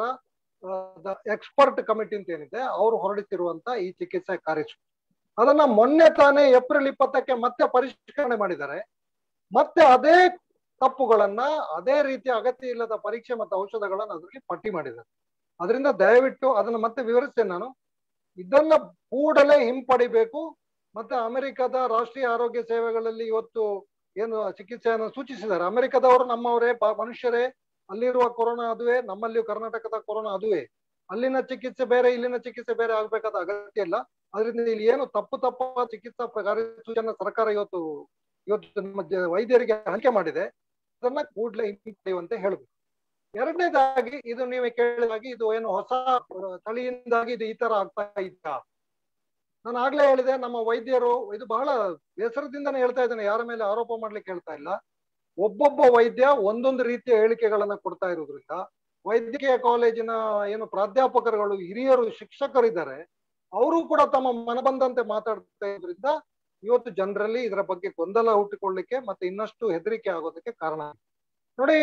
ಎಕ್ಸ್ಪರ್ಟ್ ಕಮಿಟಿ ಅಂತ ಏನಿದೆ ಅವರು ಹೊರಡಿಸಿರುವಂತ ಈ ಚಿಕಿತ್ಸಾ ಕಾರ್ಯಸೂಚಿ. ಅದನ್ನ ಮೊನ್ನೆ ತಾನೇ ಏಪ್ರಿಲ್ ಇಪ್ಪತ್ತಕ್ಕೆ ಮತ್ತೆ ಪರಿಷ್ಕರಣೆ ಮಾಡಿದ್ದಾರೆ. ಮತ್ತೆ ಅದೇ ತಪ್ಪುಗಳನ್ನ, ಅದೇ ರೀತಿಯ ಅಗತ್ಯ ಇಲ್ಲದ ಪರೀಕ್ಷೆ ಮತ್ತು ಔಷಧಗಳನ್ನ ಅದರಲ್ಲಿ ಪಟ್ಟಿ ಮಾಡಿದ್ದಾರೆ. ಅದರಿಂದ ದಯವಿಟ್ಟು ಅದನ್ನ ಮತ್ತೆ ವಿವರಿಸ್ತೇನೆ ನಾನು. ಇದನ್ನ ಕೂಡಲೇ ಹಿಂಪಡಿಬೇಕು. ಮತ್ತೆ ಅಮೆರಿಕದ ರಾಷ್ಟ್ರೀಯ ಆರೋಗ್ಯ ಸೇವೆಗಳಲ್ಲಿ ಇವತ್ತು ಏನು ಚಿಕಿತ್ಸೆಯನ್ನು ಸೂಚಿಸಿದ್ದಾರೆ, ಅಮೆರಿಕದವರು ನಮ್ಮವರೇ, ಮನುಷ್ಯರೇ, ಅಲ್ಲಿರುವ ಕೊರೋನಾ ಅದುವೇ, ನಮ್ಮಲ್ಲಿಯೂ ಕರ್ನಾಟಕದ ಕೊರೋನಾ ಅದುವೇ. ಅಲ್ಲಿನ ಚಿಕಿತ್ಸೆ ಬೇರೆ, ಇಲ್ಲಿನ ಚಿಕಿತ್ಸೆ ಬೇರೆ ಆಗ್ಬೇಕಾದ ಅಗತ್ಯ ಇಲ್ಲ. ಅದರಿಂದ ಇಲ್ಲಿ ಏನು ತಪ್ಪು ತಪ್ಪ ಚಿಕಿತ್ಸಾ ಕಾರ್ಯಸೂಚಿಯನ್ನು ಸರ್ಕಾರ ಇವತ್ತು ಇವತ್ತು ನಮ್ಮ ವೈದ್ಯರಿಗೆ ಹಂಚಿಕೆ ಮಾಡಿದೆ, ಅದನ್ನ ಕೂಡಲೇ ಹಿಂಪಡೆಯುವಂತೆ ಹೇಳಬೇಕು. ಎರಡನೇದಾಗಿ, ಇದು ನೀವು ಕೇಳಿದಾಗಿ ಇದು ಏನು ಹೊಸ ತಳಿಯಿಂದಾಗಿ ಇದು ಈ ತರ ಆಗ್ತಾ ಇತ್ತ, ನಾನು ಆಗ್ಲೇ ಹೇಳಿದೆ, ನಮ್ಮ ವೈದ್ಯರು, ಇದು ಬಹಳ ಬೇಸರದಿಂದನೇ ಹೇಳ್ತಾ ಇದ್ದೇನೆ, ಯಾರ ಮೇಲೆ ಆರೋಪ ಮಾಡ್ಲಿಕ್ಕೆ ಹೇಳ್ತಾ ಇಲ್ಲ. ಒಬ್ಬೊಬ್ಬ ವೈದ್ಯ ಒಂದೊಂದು ರೀತಿಯ ಹೇಳಿಕೆಗಳನ್ನ ಕೊಡ್ತಾ ಇರೋದ್ರಿಂದ ವೈದ್ಯಕೀಯ ಕಾಲೇಜಿನ ಏನು ಪ್ರಾಧ್ಯಾಪಕರುಗಳು, ಹಿರಿಯರು, ಶಿಕ್ಷಕರಿದ್ದಾರೆ, ಅವರು ಕೂಡ ತಮ್ಮ ಮನಬಂದಂತೆ ಮಾತಾಡ್ತಾ ಇದ್ರಿಂದ ಇವತ್ತು ಜನರಲ್ಲಿ ಇದರ ಬಗ್ಗೆ ಗೊಂದಲ ಹುಟ್ಟಿಕೊಳ್ಳಿಕ್ಕೆ ಮತ್ತೆ ಇನ್ನಷ್ಟು ಹೆದರಿಕೆ ಆಗೋದಕ್ಕೆ ಕಾರಣ. ನೋಡಿ,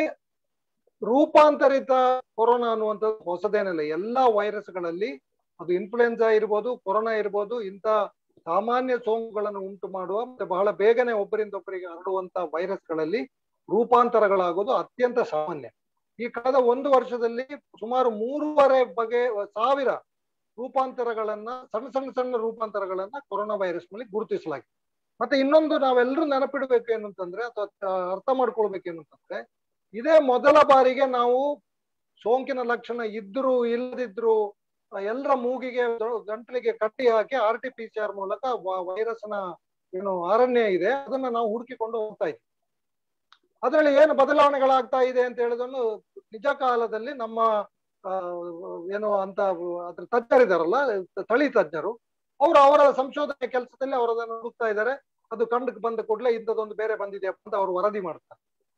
ರೂಪಾಂತರಿತ ಕೊರೋನಾ ಅನ್ನುವಂಥದ್ದು ಹೊಸದೇನಲ್ಲ. ಎಲ್ಲಾ ವೈರಸ್ಗಳಲ್ಲಿ, ಅದು ಇನ್ಫ್ಲುಯೆನ್ಸಾ ಇರ್ಬೋದು, ಕೊರೋನಾ ಇರ್ಬೋದು, ಇಂಥ ಸಾಮಾನ್ಯ ಸೋಂಕುಗಳನ್ನು ಉಂಟು ಮಾಡುವ ಮತ್ತೆ ಬಹಳ ಬೇಗನೆ ಒಬ್ಬರಿಂದ ಒಬ್ಬರಿಗೆ ಹರಡುವಂತ ವೈರಸ್ಗಳಲ್ಲಿ ರೂಪಾಂತರಗಳಾಗೋದು ಅತ್ಯಂತ ಸಾಮಾನ್ಯ. ಈ ಕಳೆದ ಒಂದು ವರ್ಷದಲ್ಲಿ ಸುಮಾರು ಮೂರುವರೆ ಬಗೆ ಸಾವಿರ ರೂಪಾಂತರಗಳನ್ನ ಸಣ್ಣ ಸಣ್ಣ ಸಣ್ಣ ರೂಪಾಂತರಗಳನ್ನ ಕೊರೋನಾ ವೈರಸ್ ನಲ್ಲಿ ಗುರುತಿಸಲಾಗಿದೆ. ಮತ್ತೆ ಇನ್ನೊಂದು ನಾವೆಲ್ಲರೂ ನೆನಪಿಡ್ಬೇಕು ಏನಂತಂದ್ರೆ ಅಥವಾ ಅರ್ಥ ಮಾಡ್ಕೊಳ್ಬೇಕು ಏನಂತಂದ್ರೆ, ಇದೇ ಮೊದಲ ಬಾರಿಗೆ ನಾವು ಸೋಂಕಿನ ಲಕ್ಷಣ ಇದ್ರು ಇಲ್ಲದಿದ್ರು ಎಲ್ಲರ ಮೂಗಿಗೆ ಗಂಟಲಿಗೆ ಕಟ್ಟಿ ಹಾಕಿ R T P C R ಮೂಲಕ ವೈರಸ್ನ ಏನು ಅರಣ್ಯ ಇದೆ ಅದನ್ನ ನಾವು ಹುಡುಕಿಕೊಂಡು ಹೋಗ್ತಾ ಇದ್ವಿ. ಅದರಲ್ಲಿ ಏನು ಬದಲಾವಣೆಗಳಾಗ್ತಾ ಇದೆ ಅಂತ ಹೇಳೋದನ್ನು ನಿಜ ಕಾಲದಲ್ಲಿ ನಮ್ಮ ಏನು ಅಂತ ಅದ್ರ ತಜ್ಞರಿದಾರಲ್ಲ, ತಳಿ ತಜ್ಞರು, ಅವರು ಅವರ ಸಂಶೋಧನೆ ಕೆಲಸದಲ್ಲಿ ಅವರು ಅದನ್ನು ಹುಡುಕ್ತಾ ಇದ್ದಾರೆ. ಅದು ಕಂಡು ಬಂದ ಕೂಡಲೇ ಇಂಥದ್ದೊಂದು ಬೇರೆ ಬಂದಿದೆ ಅಂತ ಅವರು ವರದಿ ಮಾಡ್ತಾರೆ.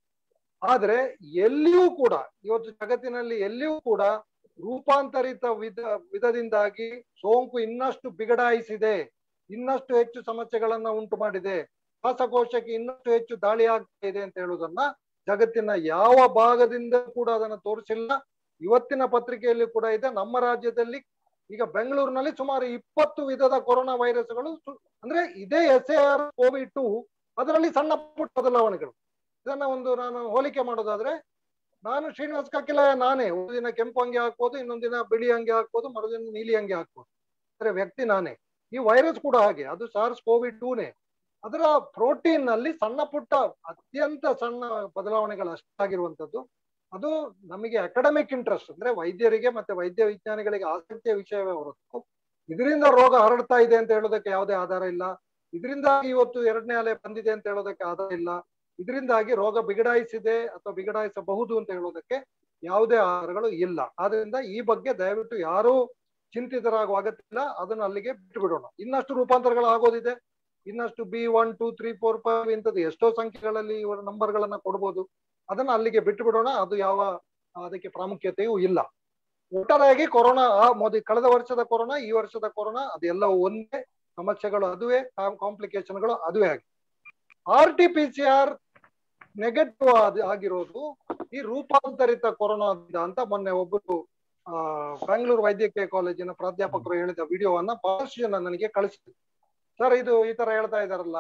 ಆದ್ರೆ ಎಲ್ಲಿಯೂ ಕೂಡ ಇವತ್ತು ಜಗತ್ತಿನಲ್ಲಿ ಎಲ್ಲಿಯೂ ಕೂಡ ರೂಪಾಂತರಿತ ವಿಧ ವಿಧದಿಂದಾಗಿ ಸೋಂಕು ಇನ್ನಷ್ಟು ಬಿಗಡಾಯಿಸಿದೆ, ಇನ್ನಷ್ಟು ಹೆಚ್ಚು ಸಮಸ್ಯೆಗಳನ್ನ ಉಂಟು ಮಾಡಿದೆ, ಶ್ವಾಸಕೋಶಕ್ಕೆ ಇನ್ನಷ್ಟು ಹೆಚ್ಚು ದಾಳಿ ಆಗ್ತಾ ಇದೆ ಅಂತ ಹೇಳುವುದನ್ನ ಜಗತ್ತಿನ ಯಾವ ಭಾಗದಿಂದ ಕೂಡ ಅದನ್ನ ತೋರಿಸಿಲ್ಲ. ಇವತ್ತಿನ ಪತ್ರಿಕೆಯಲ್ಲಿ ಕೂಡ ಇದೆ. ನಮ್ಮ ರಾಜ್ಯದಲ್ಲಿ ಈಗ ಬೆಂಗಳೂರಿನಲ್ಲಿ ಸುಮಾರು ಇಪ್ಪತ್ತು ವಿಧದ ಕೊರೋನಾ ವೈರಸ್ಗಳು, ಅಂದ್ರೆ ಇದೇ S A R COVID two ಅದರಲ್ಲಿ ಸಣ್ಣ ಪುಟ್ಟ ಬದಲಾವಣೆಗಳು. ಇದನ್ನ ಒಂದು ನಾನು ಹೋಲಿಕೆ ಮಾಡೋದಾದ್ರೆ, ನಾನು ಶ್ರೀನಿವಾಸ್ ಕಕ್ಕಿಲ ನಾನೇ, ಒಂದು ದಿನ ಕೆಂಪು ಅಂಗಿ ಹಾಕ್ಬೋದು, ಇನ್ನೊಂದು ದಿನ ಬಿಳಿ ಅಂಗಿ ಹಾಕ್ಬೋದು, ಮರುದಿನ ನೀಲಿ ಅಂಗಿ ಹಾಕ್ಬೋದು, ಅಂದ್ರೆ ವ್ಯಕ್ತಿ ನಾನೇ. ಈ ವೈರಸ್ ಕೂಡ ಹಾಗೆ, ಅದು ಸಾರ್ಸ್ ಕೋವಿಡ್ ಟೂನೇ. ಅದರ ಪ್ರೋಟೀನ್ ನಲ್ಲಿ ಸಣ್ಣ ಪುಟ್ಟ ಅತ್ಯಂತ ಸಣ್ಣ ಬದಲಾವಣೆಗಳು ಅಷ್ಟಾಗಿರುವಂತದ್ದು. ಅದು ನಮಗೆ ಅಕಾಡೆಮಿಕ್ ಇಂಟ್ರೆಸ್ಟ್, ಅಂದ್ರೆ ವೈದ್ಯರಿಗೆ ಮತ್ತೆ ವೈದ್ಯ ವಿಜ್ಞಾನಿಗಳಿಗೆ ಆಸಕ್ತಿಯ ವಿಷಯವೇ ಹೊರತು ಇದರಿಂದ ರೋಗ ಹರಡ್ತಾ ಇದೆ ಅಂತ ಹೇಳೋದಕ್ಕೆ ಯಾವುದೇ ಆಧಾರ ಇಲ್ಲ. ಇದರಿಂದಾಗಿ ಇವತ್ತು ಎರಡನೇ ಅಲೆ ಬಂದಿದೆ ಅಂತ ಹೇಳೋದಕ್ಕೆ ಆಧಾರ ಇಲ್ಲ. ಇದರಿಂದಾಗಿ ರೋಗ ಬಿಗಡಾಯಿಸಿದೆ ಅಥವಾ ಬಿಗಡಾಯಿಸಬಹುದು ಅಂತ ಹೇಳೋದಕ್ಕೆ ಯಾವುದೇ ಆಧಾರಗಳು ಇಲ್ಲ. ಆದ್ರಿಂದ ಈ ಬಗ್ಗೆ ದಯವಿಟ್ಟು ಯಾರೂ ಚಿಂತಿತರಾಗುವ ಅಗತ್ಯ ಇಲ್ಲ. ಅದನ್ನು ಅಲ್ಲಿಗೆ ಬಿಟ್ಟು ಬಿಡೋಣ. ಇನ್ನಷ್ಟು ರೂಪಾಂತರಗಳು ಆಗೋದಿದೆ, ಇನ್ನಷ್ಟು B one two three four five ಇಂಥದ್ದು ಎಷ್ಟೋ ಸಂಖ್ಯೆಗಳಲ್ಲಿ ಇವರ ನಂಬರ್ಗಳನ್ನ ಕೊಡ್ಬೋದು. ಅದನ್ನ ಅಲ್ಲಿಗೆ ಬಿಟ್ಟು ಬಿಡೋಣ. ಅದು ಯಾವ ಅದಕ್ಕೆ ಪ್ರಾಮುಖ್ಯತೆಯೂ ಇಲ್ಲ. ಒಟ್ಟಾರೆಯಾಗಿ ಕೊರೋನಾ ಆ ಮೋದಿ ಕಳೆದ ವರ್ಷದ ಕೊರೋನಾ ಈ ವರ್ಷದ ಕೊರೋನಾ ಅದೆಲ್ಲವೂ ಒಂದೇ, ಸಮಸ್ಯೆಗಳು ಅದುವೇ, ಕಾಂಪ್ಲಿಕೇಶನ್ಗಳು ಅದುವೇ ಆಗಿ. R T P C R negative ಆಗಿರೋದು ಈ ರೂಪಾಂತರಿತ ಕೊರೋನಾ ಅಂತ ಮೊನ್ನೆ ಒಬ್ಬರು ಆ ಬೆಂಗಳೂರು ವೈದ್ಯಕೀಯ ಕಾಲೇಜಿನ ಪ್ರಾಧ್ಯಾಪಕರು ಹೇಳಿದ ವಿಡಿಯೋವನ್ನ ಬಹಳಷ್ಟು ಜನ ನನಗೆ ಕಳಿಸಿದ್ರು. ಸರ್ ಇದು ಈ ತರ ಹೇಳ್ತಾ ಇದಾರಲ್ಲ,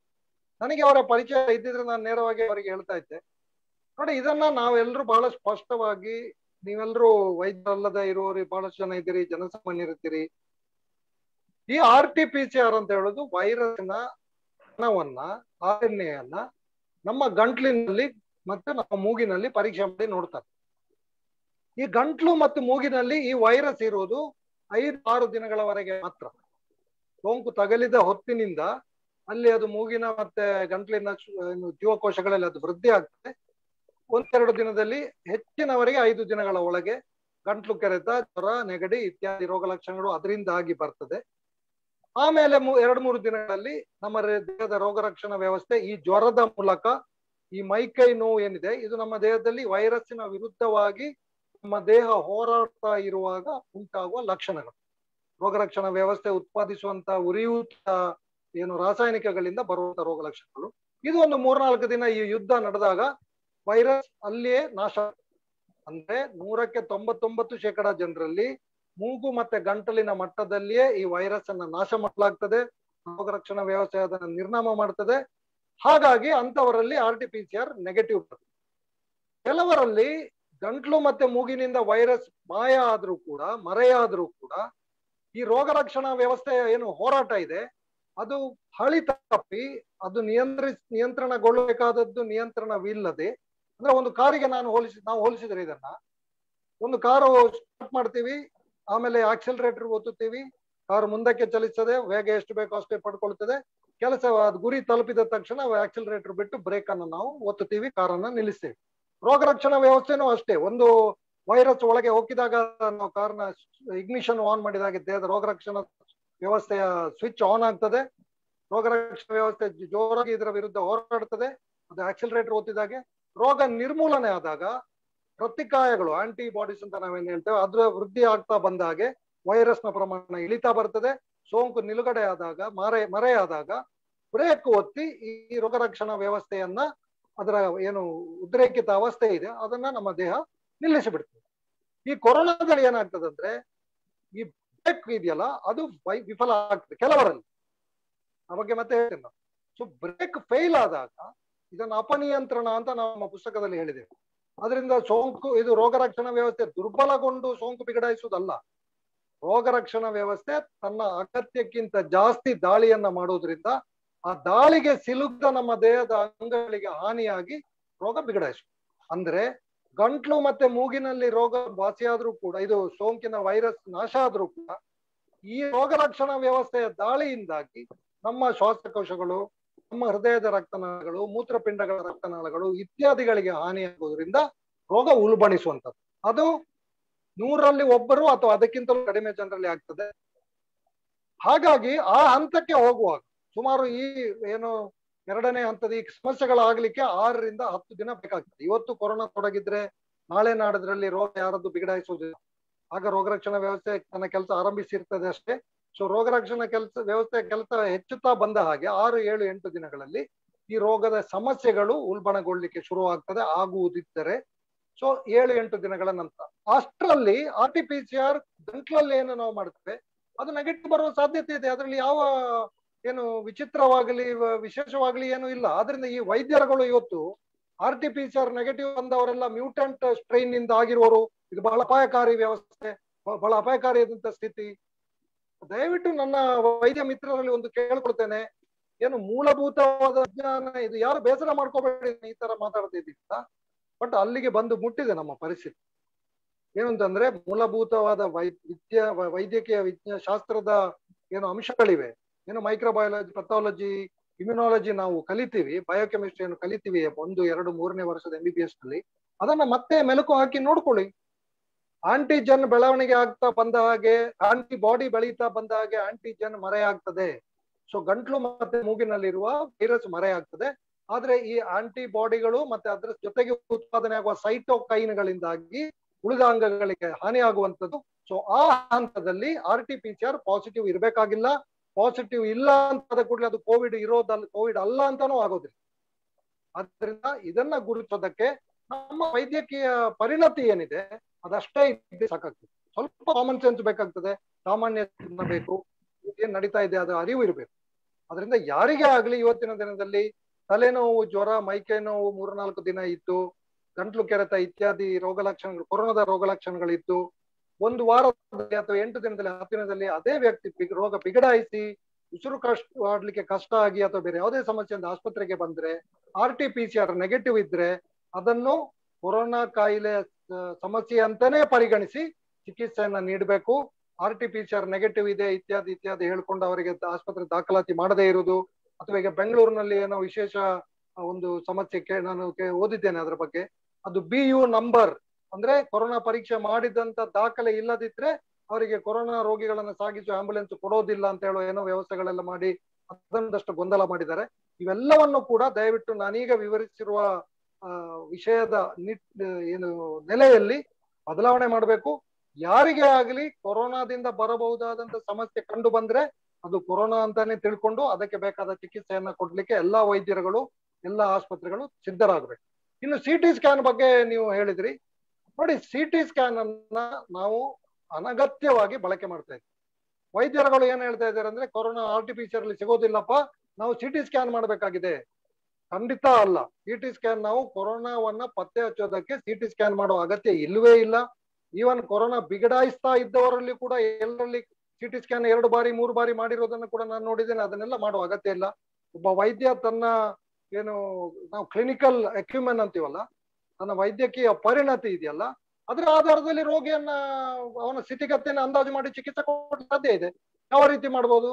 ನನಗೆ ಅವರ ಪರಿಚಯ ಇದ್ದಿದ್ರೆ ನಾನು ನೇರವಾಗಿ ಅವರಿಗೆ ಹೇಳ್ತಾ ಇದ್ದೆ, ನೋಡಿ ಇದನ್ನ ನಾವೆಲ್ಲರೂ ಬಹಳ ಸ್ಪಷ್ಟವಾಗಿ, ನೀವೆಲ್ಲರೂ ವೈದ್ಯರಲ್ಲದ ಇರುವವರು ಬಹಳಷ್ಟು ಜನ ಇದ್ದೀರಿ, ಜನಸಾಮಾನ್ಯರಿದ್ದೀರಿ. ಈ R T P C R ಅಂತ ಹೇಳೋದು ವೈರಸ್ನ ಕಣವನ್ನ ಆರ್ ಎನ್ ಎನ್ನ ನಮ್ಮ ಗಂಟ್ಲಿನಲ್ಲಿ ಮತ್ತೆ ನಮ್ಮ ಮೂಗಿನಲ್ಲಿ ಪರೀಕ್ಷೆ ಮಾಡಿ ನೋಡ್ತಾರೆ. ಈ ಗಂಟ್ಲು ಮತ್ತು ಮೂಗಿನಲ್ಲಿ ಈ ವೈರಸ್ ಇರುವುದು ಐದು ಆರು ದಿನಗಳವರೆಗೆ ಮಾತ್ರ. ಸೋಂಕು ತಗಲಿದ ಹೊತ್ತಿನಿಂದ ಅಲ್ಲಿ ಅದು ಮೂಗಿನ ಮತ್ತೆ ಗಂಟ್ಲಿನ ಜೀವಕೋಶಗಳಲ್ಲಿ ಅದು ವೃದ್ಧಿ ಆಗ್ತದೆ. ಒಂದೆರಡು ದಿನದಲ್ಲಿ ಹೆಚ್ಚಿನವರೆಗೆ ಐದು ದಿನಗಳ ಒಳಗೆ ಗಂಟ್ಲು ಕೆರೆತ, ಜ್ವರ, ನೆಗಡಿ ಇತ್ಯಾದಿ ರೋಗ ಲಕ್ಷಣಗಳು ಅದರಿಂದ ಆಗಿ ಬರ್ತದೆ. ಆಮೇಲೆ ಎರಡು ಮೂರು ದಿನಗಳಲ್ಲಿ ನಮ್ಮ ದೇಹದ ರೋಗ ರಕ್ಷಣಾ ವ್ಯವಸ್ಥೆ ಈ ಜ್ವರದ ಮೂಲಕ ಈ ಮೈಕೈ ನೋವು ಏನಿದೆ ಇದು ನಮ್ಮ ದೇಹದಲ್ಲಿ ವೈರಸ್ಸಿನ ವಿರುದ್ಧವಾಗಿ ನಮ್ಮ ದೇಹ ಹೋರಾಡ್ತಾ ಇರುವಾಗ ಉಂಟಾಗುವ ಲಕ್ಷಣಗಳು. ರೋಗ ರಕ್ಷಣಾ ವ್ಯವಸ್ಥೆ ಉತ್ಪಾದಿಸುವಂತ ಉರಿಯೂತ ಏನು ರಾಸಾಯನಿಕಗಳಿಂದ ಬರುವಂತ ರೋಗ ಲಕ್ಷಣಗಳು. ಇದು ಒಂದು ಮೂರ್ನಾಲ್ಕು ದಿನ ಈ ಯುದ್ಧ ನಡೆದಾಗ ವೈರಸ್ ಅಲ್ಲಿಯೇ ನಾಶ. ಅಂದ್ರೆ ನೂರಕ್ಕೆ ತೊಂಬತ್ತೊಂಬತ್ತು ಶೇಕಡ ಜನರಲ್ಲಿ ಮೂಗು ಮತ್ತೆ ಗಂಟಲಿನ ಮಟ್ಟದಲ್ಲಿಯೇ ಈ ವೈರಸ್ ಅನ್ನ ನಾಶ ಮಾಡಲಾಗ್ತದೆ. ರೋಗ ರಕ್ಷಣಾ ವ್ಯವಸ್ಥೆ ಅದನ್ನು ನಿರ್ನಾಮ ಮಾಡ್ತದೆ. ಹಾಗಾಗಿ ಅಂತವರಲ್ಲಿ R T P C R negative ಬರ್ತದೆ. ಕೆಲವರಲ್ಲಿ ಗಂಟ್ಲು ಮತ್ತೆ ಮೂಗಿನಿಂದ ವೈರಸ್ ಮಾಯ ಆದ್ರೂ ಕೂಡ, ಮರೆಯಾದ್ರೂ ಕೂಡ ಈ ರೋಗ ರಕ್ಷಣಾ ವ್ಯವಸ್ಥೆಯ ಏನು ಹೋರಾಟ ಇದೆ ಅದು ಹಳಿ ತಪ್ಪಿ ಅದು ನಿಯಂತ್ರಿಸ್ ನಿಯಂತ್ರಣಗೊಳ್ಳಬೇಕಾದದ್ದು ನಿಯಂತ್ರಣವಿಲ್ಲದೆ, ಅಂದ್ರೆ ಒಂದು ಕಾರಿಗೆ ನಾನು ಹೋಲಿಸಿ ನಾವು ಹೋಲಿಸಿದ್ರೆ ಇದನ್ನ ಒಂದು ಕಾರು ಸ್ಟಾರ್ಟ್ ಮಾಡ್ತೀವಿ, ಆಮೇಲೆ ಆಕ್ಸಿಲರೇಟರ್ ಒತ್ತುತ್ತೀವಿ, ಕಾರು ಮುಂದಕ್ಕೆ ಚಲಿಸ್ತದೆ, ವೇಗ ಎಷ್ಟು ಬೇಕೋ ಅಷ್ಟೇ ಪಡ್ಕೊಳ್ತದೆ. ಕೆಲಸ ಅದು ಗುರಿ ತಲುಪಿದ ತಕ್ಷಣ ಆಕ್ಸಿಲರೇಟರ್ ಬಿಟ್ಟು ಬ್ರೇಕ್ ಅನ್ನು ನಾವು ಒತ್ತುತ್ತೀವಿ, ಕಾರನ್ನ ನಿಲ್ಲಿಸ್ತೇವೆ. ರೋಗ ರಕ್ಷಣಾ ವ್ಯವಸ್ಥೆನೂ ಅಷ್ಟೇ. ಒಂದು ವೈರಸ್ ಒಳಗೆ ಹೋಗಿದಾಗ ನಾವು ಕಾರ್ನ ಇಗ್ನಿಷನ್ ಆನ್ ಮಾಡಿದಾಗ ದೇಹದ ರೋಗ ರಕ್ಷಣಾ ವ್ಯವಸ್ಥೆಯ ಸ್ವಿಚ್ ಆನ್ ಆಗ್ತದೆ. ರೋಗ ರಕ್ಷಣಾ ವ್ಯವಸ್ಥೆ ಜೋರಾಗಿ ಇದರ ವಿರುದ್ಧ ಹೋರಾಡ್ತದೆ. ಅದು ಆಕ್ಸಿಲರೇಟರ್ ಒತ್ತಿದಾಗೆ ರೋಗ ನಿರ್ಮೂಲನೆ ಆದಾಗ ಪ್ರತಿಕಾಯಗಳು ಆಂಟಿಬಾಡೀಸ್ ಅಂತ ನಾವೇನ್ ಹೇಳ್ತೇವೆ ಅದ್ರ ವೃದ್ಧಿ ಆಗ್ತಾ ಬಂದ ಹಾಗೆ ವೈರಸ್ನ ಪ್ರಮಾಣ ಇಳಿತಾ ಬರ್ತದೆ. ಸೋಂಕು ನಿಲುಗಡೆ ಆದಾಗ ಮರೆ ಮರೆಯಾದಾಗ ಬ್ರೇಕ್ ಒತ್ತಿ ಈ ರೋಗ ರಕ್ಷಣಾ ವ್ಯವಸ್ಥೆಯನ್ನ ಅದರ ಏನು ಉದ್ರೇಕಿತ ಅವಸ್ಥೆ ಇದೆ ಅದನ್ನ ನಮ್ಮ ದೇಹ ನಿಲ್ಲಿಸಿ ಬಿಡ್ತದೆ. ಈ ಕೊರೋನಾದಲ್ಲಿ ಏನಾಗ್ತದಂದ್ರೆ ಈ ಬ್ರೇಕ್ ಇದೆಯಲ್ಲ ಅದು ವಿಫಲ ಆಗ್ತದೆ ಕೆಲವರಲ್ಲಿ. ಆ ಬಗ್ಗೆ ಮತ್ತೆ ಹೇಳ್ತೇನೆ ನಾವು. ಸೊ ಬ್ರೇಕ್ ಫೇಲ್ ಆದಾಗ ಇದನ್ನು ಅಪನಿಯಂತ್ರಣ ಅಂತ ನಾವು ನಮ್ಮ ಪುಸ್ತಕದಲ್ಲಿ ಹೇಳಿದ್ದೇವೆ. ಅದರಿಂದ ಸೋಂಕು ಇದು ರೋಗ ರಕ್ಷಣಾ ವ್ಯವಸ್ಥೆ ದುರ್ಬಲಗೊಂಡು ಸೋಂಕು ಬಿಗಡಾಯಿಸುವುದಲ್ಲ. ರೋಗ ರಕ್ಷಣಾ ವ್ಯವಸ್ಥೆ ತನ್ನ ಅಗತ್ಯಕ್ಕಿಂತ ಜಾಸ್ತಿ ದಾಳಿಯನ್ನ ಮಾಡೋದ್ರಿಂದ ಆ ದಾಳಿಗೆ ಸಿಲುಕಿದ ನಮ್ಮ ದೇಹದ ಅಂಗಗಳಿಗೆ ಹಾನಿಯಾಗಿ ರೋಗ ಬಿಗಡಾಯಿಸು. ಅಂದ್ರೆ ಗಂಟ್ಲು ಮತ್ತೆ ಮೂಗಿನಲ್ಲಿ ರೋಗ ವಾಸಿಯಾದ್ರೂ ಕೂಡ, ಇದು ಸೋಂಕಿನ ವೈರಸ್ ನಾಶ ಆದ್ರೂ ಕೂಡ, ಈ ರೋಗ ರಕ್ಷಣಾ ವ್ಯವಸ್ಥೆಯ ದಾಳಿಯಿಂದಾಗಿ ನಮ್ಮ ಶ್ವಾಸಕೋಶಗಳು, ನಮ್ಮ ಹೃದಯದ ರಕ್ತನಾಳಗಳು, ಮೂತ್ರಪಿಂಡಗಳ ರಕ್ತನಾಳಗಳು ಇತ್ಯಾದಿಗಳಿಗೆ ಹಾನಿಯಾಗುವುದರಿಂದ ರೋಗ ಉಲ್ಬಣಿಸುವಂಥದ್ದು. ಅದು ನೂರಲ್ಲಿ ಒಬ್ಬರು ಅಥವಾ ಅದಕ್ಕಿಂತಲೂ ಕಡಿಮೆ ಜನರಲ್ಲಿ ಆಗ್ತದೆ. ಹಾಗಾಗಿ ಆ ಹಂತಕ್ಕೆ ಹೋಗುವಾಗ ಸುಮಾರು ಈ ಏನು ಎರಡನೇ ಹಂತದ ಈ ಸಮಸ್ಯೆಗಳಾಗ್ಲಿಕ್ಕೆ ಆರರಿಂದ ಹತ್ತು ದಿನ ಬೇಕಾಗ್ತದೆ. ಇವತ್ತು ಕೊರೋನಾ ತೊಡಗಿದ್ರೆ ನಾಳೆ ನಾಡದ್ರಲ್ಲಿ ರೋಗ ಯಾರದ್ದು ಬಿಗಡಾಯಿಸುವುದಿಲ್ಲ. ಆಗ ರೋಗ ರಕ್ಷಣಾ ವ್ಯವಸ್ಥೆ ತನ್ನ ಕೆಲಸ ಆರಂಭಿಸಿರ್ತದೆ ಅಷ್ಟೇ. ಸೊ ರೋಗ ರಕ್ಷಣಾ ಕೆಲಸ ವ್ಯವಸ್ಥೆ ಕೆಲಸ ಹೆಚ್ಚುತ್ತಾ ಬಂದ ಹಾಗೆ ಆರು ಏಳು ಎಂಟು ದಿನಗಳಲ್ಲಿ ಈ ರೋಗದ ಸಮಸ್ಯೆಗಳು ಉಲ್ಬಣಗೊಳ್ಳಿಕ್ಕೆ ಶುರು ಆಗ್ತದೆ ಆಗುವುದಿದ್ದರೆ. ಸೊ ಏಳು ಎಂಟು ದಿನಗಳ ನಂತರ ಅಷ್ಟರಲ್ಲಿ R T P C R ಗಂಟ್ಲಲ್ಲಿ ಏನು ನಾವು ಮಾಡ್ತೇವೆ ಅದು ನೆಗೆಟಿವ್ ಬರುವ ಸಾಧ್ಯತೆ ಇದೆ. ಅದರಲ್ಲಿ ಯಾವ ಏನು ವಿಚಿತ್ರವಾಗಲಿ ವಿಶೇಷವಾಗ್ಲಿ ಏನು ಇಲ್ಲ. ಆದ್ರಿಂದ ಈ ವೈದ್ಯರುಗಳು ಇವತ್ತು R T P C R negative ಬಂದವರೆಲ್ಲ ಮ್ಯೂಟೆಂಟ್ ಸ್ಟ್ರೈನ್ ನಿಂದ ಆಗಿರುವವರು, ಇದು ಬಹಳ ಅಪಾಯಕಾರಿ ವ್ಯವಸ್ಥೆ, ಬಹಳ ಅಪಾಯಕಾರಿಯಾದಂತ ಸ್ಥಿತಿ. ದಯವಿಟ್ಟು ನನ್ನ ವೈದ್ಯ ಮಿತ್ರರಲ್ಲಿ ಒಂದು ಕೇಳ್ಕೊಳ್ತೇನೆ, ಏನು ಮೂಲಭೂತವಾದ ಜ್ಞಾನ ಇದು, ಯಾರು ಬೇಸರ ಮಾಡ್ಕೋಬೇಡಿ ಈ ತರ ಮಾತಾಡ್ತಿದ್ದೀವಿ, ಬಟ್ ಅಲ್ಲಿಗೆ ಬಂದು ಮುಟ್ಟಿದೆ ನಮ್ಮ ಪರಿಸ್ಥಿತಿ. ಏನು ಅಂತಂದ್ರೆ ಮೂಲಭೂತವಾದ ವೈ ವಿದ್ಯಾ ವೈದ್ಯಕೀಯ ವಿಜ್ಞಾನ ಶಾಸ್ತ್ರದ ಏನು ಅಂಶಗಳಿವೆ, ಏನು ಮೈಕ್ರೋಬಯಾಲಜಿ, ಪಥಾಲಜಿ, ಇಮ್ಯುನಾಲಜಿ ನಾವು ಕಲಿತೀವಿ, ಬಯೋಕೆಮಿಸ್ಟ್ರಿಯನ್ನು ಕಲಿತೀವಿ ಒಂದು ಎರಡು ಮೂರನೇ ವರ್ಷದ ಎಂ ಬಿ ಬಿ ಎಸ್ ನಲ್ಲಿ, ಅದನ್ನ ಮತ್ತೆ ಮೆಲುಕು ಹಾಕಿ ನೋಡ್ಕೊಳ್ಳಿ. ಆಂಟಿಜನ್ ಬೆಳವಣಿಗೆ ಆಗ್ತಾ ಬಂದ ಹಾಗೆ, ಆಂಟಿಬಾಡಿ ಬೆಳೀತಾ ಬಂದ ಹಾಗೆ ಆಂಟಿಜನ್ ಮರೆಯಾಗ್ತದೆ. ಸೊ ಗಂಟ್ಲು ಮತ್ತೆ ಮೂಗಿನಲ್ಲಿರುವ ವೈರಸ್ ಮರೆಯಾಗ್ತದೆ. ಆದ್ರೆ ಈ ಆಂಟಿಬಾಡಿಗಳು ಮತ್ತೆ ಅದರ ಜೊತೆಗೆ ಉತ್ಪಾದನೆ ಆಗುವ ಸೈಟೋಕೈನ್ಗಳಿಂದಾಗಿ ಉಳಿದ ಅಂಗಗಳಿಗೆ ಹಾನಿ ಆಗುವಂಥದ್ದು. ಸೊ ಆ ಹಂತದಲ್ಲಿ R T P C R positive ಇರಬೇಕಾಗಿಲ್ಲ. ಪಾಸಿಟಿವ್ ಇಲ್ಲ ಅಂತ ಕೂಡಲೇ ಅದು ಕೋವಿಡ್ ಇರೋದಲ್ಲ, ಕೋವಿಡ್ ಅಲ್ಲ ಅಂತಾನೂ ಆಗೋದಿಲ್ಲ. ಆದ್ರಿಂದ ಇದನ್ನ ಗುರುತಿಸೋದಕ್ಕೆ ನಮ್ಮ ವೈದ್ಯಕೀಯ ಪರಿಣತಿ ಏನಿದೆ ಅದಷ್ಟೇ ಇದ್ರೆ ಸಾಕಾಗ್ತದೆ. ಸ್ವಲ್ಪ ಕಾಮನ್ ಸೆನ್ಸ್ ಬೇಕಾಗ್ತದೆ, ಸಾಮಾನ್ಯ ಬೇಕು, ಏನ್ ನಡೀತಾ ಇದೆ ಅದರ ಅರಿವು ಇರಬೇಕು. ಅದರಿಂದ ಯಾರಿಗೇ ಆಗ್ಲಿ ಇವತ್ತಿನ ದಿನದಲ್ಲಿ ತಲೆನೋವು, ಜ್ವರ, ಮೈಕೈ ನೋವು ಮೂರ್ನಾಲ್ಕು ದಿನ ಇತ್ತು, ಗಂಟ್ಲು ಕೆರೆತ ಇತ್ಯಾದಿ ರೋಗ ಲಕ್ಷಣಗಳು, ಕೊರೋನಾದ ರೋಗ ಲಕ್ಷಣಗಳಿತ್ತು, ಒಂದು ವಾರದಲ್ಲಿ ಅಥವಾ ಎಂಟು ದಿನದಲ್ಲಿ ಹತ್ತು ದಿನದಲ್ಲಿ ಅದೇ ವ್ಯಕ್ತಿ ರೋಗ ಬಿಗಡಾಯಿಸಿ ಉಸಿರು ಕಷ್ಟ ಆಡ್ಲಿಕ್ಕೆ ಕಷ್ಟ ಆಗಿ ಅಥವಾ ಬೇರೆ ಯಾವುದೇ ಸಮಸ್ಯೆಯಿಂದ ಆಸ್ಪತ್ರೆಗೆ ಬಂದ್ರೆ R T P C R negative ಇದ್ರೆ ಅದನ್ನು ಕೊರೋನಾ ಕಾಯಿಲೆ ಸಮಸ್ಯೆ ಅಂತಾನೆ ಪರಿಗಣಿಸಿ ಚಿಕಿತ್ಸೆಯನ್ನ ನೀಡಬೇಕು. R T P C R negative ಇದೆ ಇತ್ಯಾದಿ ಇತ್ಯಾದಿ ಹೇಳ್ಕೊಂಡು ಅವರಿಗೆ ಆಸ್ಪತ್ರೆ ದಾಖಲಾತಿ ಮಾಡದೇ ಇರುವುದು, ಅಥವಾ ಈಗ ಬೆಂಗಳೂರಿನಲ್ಲಿ ಏನೋ ವಿಶೇಷ ಒಂದು ಸಮಸ್ಯೆ ನಾನು ಓದಿದ್ದೇನೆ ಅದರ ಬಗ್ಗೆ, ಅದು ಬಿ ಯು ನಂಬರ್ ಅಂದ್ರೆ ಕೊರೋನಾ ಪರೀಕ್ಷೆ ಮಾಡಿದಂತ ದಾಖಲೆ ಇಲ್ಲದಿದ್ರೆ ಅವರಿಗೆ ಕೊರೋನಾ ರೋಗಿಗಳನ್ನ ಸಾಗಿಸುವ ಆಂಬುಲೆನ್ಸ್ ಕೊಡೋದಿಲ್ಲ ಅಂತ ಹೇಳೋ ಏನೋ ವ್ಯವಸ್ಥೆಗಳೆಲ್ಲ ಮಾಡಿ ಅದನ್ನಷ್ಟು ಗೊಂದಲ ಮಾಡಿದ್ದಾರೆ. ಇವೆಲ್ಲವನ್ನು ಕೂಡ ದಯವಿಟ್ಟು ನಾನೀಗ ವಿವರಿಸಿರುವ ಆ ವಿಷಯದ ನಿಟ್ ಏನು ನೆಲೆಯಲ್ಲಿ ಬದಲಾವಣೆ ಮಾಡಬೇಕು. ಯಾರಿಗೇ ಆಗಲಿ ಕೊರೋನಾದಿಂದ ಬರಬಹುದಾದಂತ ಸಮಸ್ಯೆ ಕಂಡು ಬಂದ್ರೆ ಅದು ಕೊರೋನಾ ಅಂತಾನೆ ತಿಳ್ಕೊಂಡು ಅದಕ್ಕೆ ಬೇಕಾದ ಚಿಕಿತ್ಸೆಯನ್ನ ಕೊಡ್ಲಿಕ್ಕೆ ಎಲ್ಲಾ ವೈದ್ಯರುಗಳು, ಎಲ್ಲಾ ಆಸ್ಪತ್ರೆಗಳು ಸಿದ್ಧರಾಗಬೇಕು. ಇನ್ನು ಸಿ ಟಿ ಸ್ಕ್ಯಾನ್ ಬಗ್ಗೆ ನೀವು ಹೇಳಿದ್ರಿ ನೋಡಿ, ಸಿ ಟಿ ಸ್ಕ್ಯಾನ್ ಅನ್ನ ನಾವು ಅನಗತ್ಯವಾಗಿ ಬಳಕೆ ಮಾಡ್ತಾ ಇದ್ವಿ. ವೈದ್ಯರುಗಳು ಏನ್ ಹೇಳ್ತಾ ಇದ್ದಾರೆ ಅಂದ್ರೆ corona R T P C R ಅಲ್ಲಿ ಸಿಗೋದಿಲ್ಲಪ್ಪ, ನಾವು ಸಿ ಟಿ ಸ್ಕ್ಯಾನ್ ಮಾಡಬೇಕಾಗಿದೆ. ಖಂಡಿತ ಅಲ್ಲ. ಸಿ ಟಿ ಸ್ಕ್ಯಾನ್ ನಾವು ಕೊರೋನಾವನ್ನ ಪತ್ತೆ ಹಚ್ಚೋದಕ್ಕೆ ಸಿ ಟಿ ಸ್ಕ್ಯಾನ್ ಮಾಡೋ ಅಗತ್ಯ ಇಲ್ಲವೇ ಇಲ್ಲ. ಈವನ್ ಕೊರೋನಾ ಬಿಗಡಾಯಿಸ್ತಾ ಇದ್ದವರಲ್ಲಿ ಕೂಡ ಎಲ್ಲರಲ್ಲಿ ಸಿ ಟಿ ಸ್ಕ್ಯಾನ್ ಎರಡು ಬಾರಿ ಮೂರು ಬಾರಿ ಮಾಡಿರೋದನ್ನು ಕೂಡ ನಾನು ನೋಡಿದ್ದೇನೆ. ಅದನ್ನೆಲ್ಲ ಮಾಡುವ ಅಗತ್ಯ ಇಲ್ಲ. ಒಬ್ಬ ವೈದ್ಯ ತನ್ನ ಏನು ನಾವು ಕ್ಲಿನಿಕಲ್ ಅಕ್ಯುಮೆನ್ ಅಂತೀವಲ್ಲ, ತನ್ನ ವೈದ್ಯಕೀಯ ಪರಿಣತಿ ಇದೆಯಲ್ಲ, ಅದರ ಆಧಾರದಲ್ಲಿ ರೋಗಿಯನ್ನ ಅವನ ಸ್ಥಿತಿಗತಿಯನ್ನು ಅಂದಾಜು ಮಾಡಿ ಚಿಕಿತ್ಸೆ ಕೊಡಲು ಸಾಧ್ಯ ಇದೆ. ಯಾವ ರೀತಿ ಮಾಡ್ಬೋದು?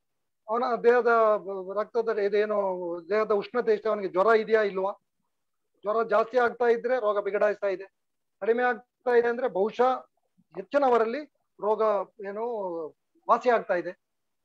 ಅವನ ದೇಹದ ರಕ್ತದ ಇದೇನು ದೇಹದ ಉಷ್ಣತೆ ಎಷ್ಟು, ಅವನಿಗೆ ಜ್ವರ ಇದೆಯಾ ಇಲ್ವಾ? ಜ್ವರ ಜಾಸ್ತಿ ಆಗ್ತಾ ಇದ್ರೆ ರೋಗ ಬಿಗಡಾಯಿಸ್ತಾ ಇದೆ, ಕಡಿಮೆ ಆಗ್ತಾ ಇದೆ ಅಂದ್ರೆ ಬಹುಶಃ ಹೆಚ್ಚಿನವರಲ್ಲಿ ರೋಗ ಏನು ವಾಸಿ ಆಗ್ತಾ ಇದೆ.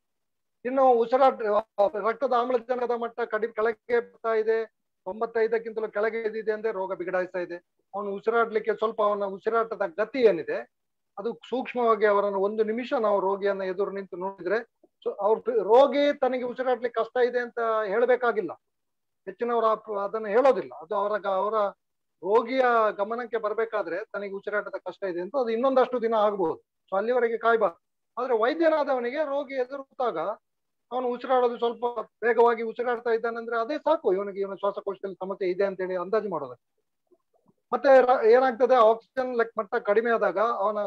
ಇನ್ನು ಉಸಿರಾಟ ರಕ್ತದ ಆಮ್ಲಜನಕದ ಮಟ್ಟ ಕಡಿಮೆ ಕೆಳಗೆ ಬರ್ತಾ ಇದೆ, ತೊಂಬತ್ತೈದಕ್ಕಿಂತಲೂ ಕೆಳಗೆ ಇದೆ ಅಂದ್ರೆ ರೋಗ ಬಿಗಡಾಯಿಸ್ತಾ ಇದೆ. ಅವನು ಉಸಿರಾಡ್ಲಿಕ್ಕೆ ಸ್ವಲ್ಪ ಅವನ ಉಸಿರಾಟದ ಗತಿ ಏನಿದೆ ಅದು ಸೂಕ್ಷ್ಮವಾಗಿ ಅವರನ್ನು ಒಂದು ನಿಮಿಷ ನಾವು ರೋಗಿಯನ್ನ ಎದುರು ನಿಂತು ನೋಡಿದ್ರೆ ಅವ್ರ ರೋಗಿ ತನಗೆ ಉಸಿರಾಡ್ಲಿಕ್ಕೆ ಕಷ್ಟ ಇದೆ ಅಂತ ಹೇಳಬೇಕಾಗಿಲ್ಲ. ಹೆಚ್ಚಿನವರು ಅದನ್ನ ಹೇಳೋದಿಲ್ಲ. ಅದು ಅವರ ಅವರ ರೋಗಿಯ ಗಮನಕ್ಕೆ ಬರ್ಬೇಕಾದ್ರೆ ತನಗೆ ಉಸಿರಾಟದ ಕಷ್ಟ ಇದೆ ಅಂತ ಅದು ಇನ್ನೊಂದಷ್ಟು ದಿನ ಆಗ್ಬಹುದು. ಸೊ ಅಲ್ಲಿವರೆಗೆ ಕಾಯ್ಬಾರ್ದು. ಆದ್ರೆ ವೈದ್ಯನಾದವನಿಗೆ ರೋಗಿ ಎದುರುತ್ತಾಗ ಅವನು ಉಸಿರಾಡೋದು ಸ್ವಲ್ಪ ವೇಗವಾಗಿ ಉಸಿರಾಡ್ತಾ ಇದ್ದಾನಂದ್ರೆ ಅದೇ ಸಾಕು ಇವನಿಗೆ ಇವನ ಶ್ವಾಸಕೋಶದಲ್ಲಿ ಸಮಸ್ಯೆ ಇದೆ ಅಂತ ಹೇಳಿ ಅಂದಾಜು ಮಾಡೋದಕ್ಕೆ. ಮತ್ತೆ ಏನಾಗ್ತದೆ, ಆಕ್ಸಿಜನ್ ಲೆಕ್ಕ ಮಟ್ಟ ಕಡಿಮೆ ಆದಾಗ ಅವನ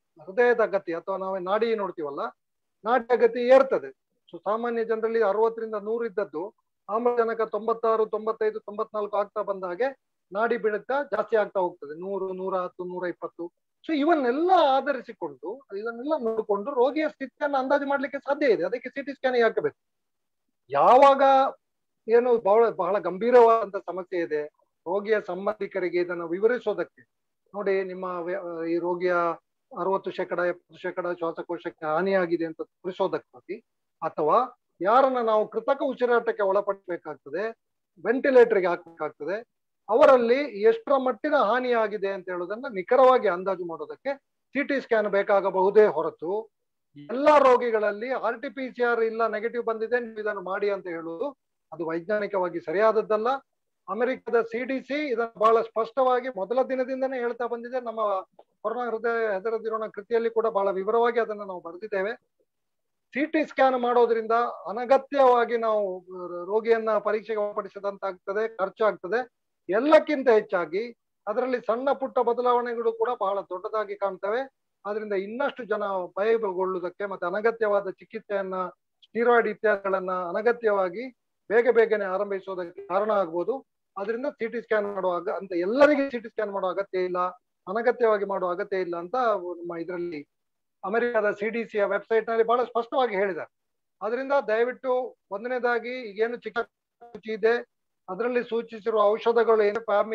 ಹೃದಯದ ಗತಿ ಅಥವಾ ನಾವು ನಾಡಿ ನೋಡ್ತೀವಲ್ಲ, ನಾಡಿಯ ಗತಿ ಏರ್ತದೆ. ಸೊ ಸಾಮಾನ್ಯ ಜನರಲ್ಲಿ ಅರವತ್ತರಿಂದ ನೂರು ಇದ್ದದ್ದು ಆಮ್ಲಜನಕ ತೊಂಬತ್ತಾರು ತೊಂಬತ್ತೈದು ತೊಂಬತ್ನಾಲ್ಕು ಆಗ್ತಾ ಬಂದ ಹಾಗೆ ನಾಡಿ ಬಿಡುತ್ತಾ ಜಾಸ್ತಿ ಆಗ್ತಾ ಹೋಗ್ತದೆ, ನೂರು ನೂರ ಹತ್ತು ನೂರ ಇಪ್ಪತ್ತು. ಸೊ ಇವನ್ನೆಲ್ಲ ಆಧರಿಸಿಕೊಂಡು ಇದನ್ನೆಲ್ಲ ನೋಡಿಕೊಂಡು ರೋಗಿಯ ಸ್ಥಿತಿಯನ್ನು ಅಂದಾಜು ಮಾಡ್ಲಿಕ್ಕೆ ಸಾಧ್ಯ ಇದೆ. ಅದಕ್ಕೆ ಸಿಟಿ ಸ್ಕ್ಯಾನಿಂಗ್ ಹಾಕಬೇಕು. ಯಾವಾಗ ಏನು ಬಹಳ ಬಹಳ ಗಂಭೀರವಾದಂತ ಸಮಸ್ಯೆ ಇದೆ, ರೋಗಿಯ ಸಂಬಂಧಿಕರಿಗೆ ಇದನ್ನು ವಿವರಿಸೋದಕ್ಕೆ, ನೋಡಿ ನಿಮ್ಮ ಈ ರೋಗಿಯ ಅರವತ್ತು ಶೇಕಡ ಎಪ್ಪತ್ತು ಶೇಕಡ ಶ್ವಾಸಕೋಶಕ್ಕೆ ಹಾನಿಯಾಗಿದೆ ಅಂತ ತೋರಿಸೋದಕ್ಕಾಗಿ, ಅಥವಾ ಯಾರನ್ನ ನಾವು ಕೃತಕ ಉಸಿರಾಟಕ್ಕೆ ಒಳಪಡಿಸಬೇಕಾಗ್ತದೆ, ವೆಂಟಿಲೇಟರ್ಗೆ ಹಾಕಬೇಕಾಗ್ತದೆ, ಅವರಲ್ಲಿ ಎಷ್ಟರ ಮಟ್ಟಿನ ಹಾನಿಯಾಗಿದೆ ಅಂತ ಹೇಳೋದನ್ನ ನಿಖರವಾಗಿ ಅಂದಾಜು ಮಾಡೋದಕ್ಕೆ ಸಿಟಿ ಸ್ಕ್ಯಾನ್ ಬೇಕಾಗಬಹುದೇ ಹೊರತು ಎಲ್ಲಾ ರೋಗಿಗಳಲ್ಲಿ R T P C R ಇಲ್ಲ ನೆಗೆಟಿವ್ ಬಂದಿದೆ ನೀವು ಇದನ್ನು ಮಾಡಿ ಅಂತ ಹೇಳುವುದು ಅದು ವೈಜ್ಞಾನಿಕವಾಗಿ ಸರಿಯಾದದ್ದಲ್ಲ. ಅಮೆರಿಕದ ಸಿ ಡಿ ಸಿ ಇದನ್ನು ಬಹಳ ಸ್ಪಷ್ಟವಾಗಿ ಮೊದಲ ದಿನದಿಂದನೇ ಹೇಳ್ತಾ ಬಂದಿದೆ. ನಮ್ಮ ಕೊರೋನಾ ಹೃದಯ ಹೆದರದಿರೋಣ ಕೃತಿಯಲ್ಲಿ ಕೂಡ ಬಹಳ ವಿವರವಾಗಿ ಅದನ್ನು ನಾವು ಬರೆದಿದ್ದೇವೆ. ಸಿಟಿ ಸ್ಕ್ಯಾನ್ ಮಾಡೋದ್ರಿಂದ ಅನಗತ್ಯವಾಗಿ ನಾವು ರೋಗಿಯನ್ನ ಪರೀಕ್ಷೆಗೆ ಒಳಪಡಿಸಿದಂತಾಗ್ತದೆ, ಖರ್ಚಾಗ್ತದೆ. ಎಲ್ಲಕ್ಕಿಂತ ಹೆಚ್ಚಾಗಿ ಅದರಲ್ಲಿ ಸಣ್ಣ ಪುಟ್ಟ ಬದಲಾವಣೆಗಳು ಕೂಡ ಬಹಳ ದೊಡ್ಡದಾಗಿ ಕಾಣ್ತವೆ. ಆದ್ರಿಂದ ಇನ್ನಷ್ಟು ಜನ ಭಯಗೊಳ್ಳುವುದಕ್ಕೆ ಮತ್ತೆ ಅನಗತ್ಯವಾದ ಚಿಕಿತ್ಸೆಯನ್ನ, ಸ್ಟೀರಾಯ್ಡ್ ಇತ್ಯಾದಿಗಳನ್ನ ಅನಗತ್ಯವಾಗಿ ಬೇಗ ಬೇಗನೆ ಆರಂಭಿಸೋದಕ್ಕೆ ಕಾರಣ ಆಗ್ಬೋದು. ಅದರಿಂದ ಸಿಟಿ ಸ್ಕ್ಯಾನ್ ಮಾಡುವಾಗ ಅಂತ ಎಲ್ಲರಿಗೆ ಸಿಟಿ ಸ್ಕ್ಯಾನ್ ಮಾಡೋ ಅಗತ್ಯ ಇಲ್ಲ, ಅನಗತ್ಯವಾಗಿ ಮಾಡುವ ಅಗತ್ಯ ಇಲ್ಲ ಅಂತ ನಮ್ಮ ಇದರಲ್ಲಿ ಅಮೆರಿಕದ ಸಿ ಡಿ ಸಿಯ ವೆಬ್ಸೈಟ್ ನಲ್ಲಿ ಬಹಳ ಸ್ಪಷ್ಟವಾಗಿ ಹೇಳಿದ್ದಾರೆ. ಅದರಿಂದ ದಯವಿಟ್ಟು ಒಂದನೇದಾಗಿ ಈಗೇನು ಚಿಕಿತ್ಸೆ ಇದೆ ಅದರಲ್ಲಿ ಸೂಚಿಸಿರುವ ಔಷಧಗಳು ಏನು ಪ್ಯಾಮಿ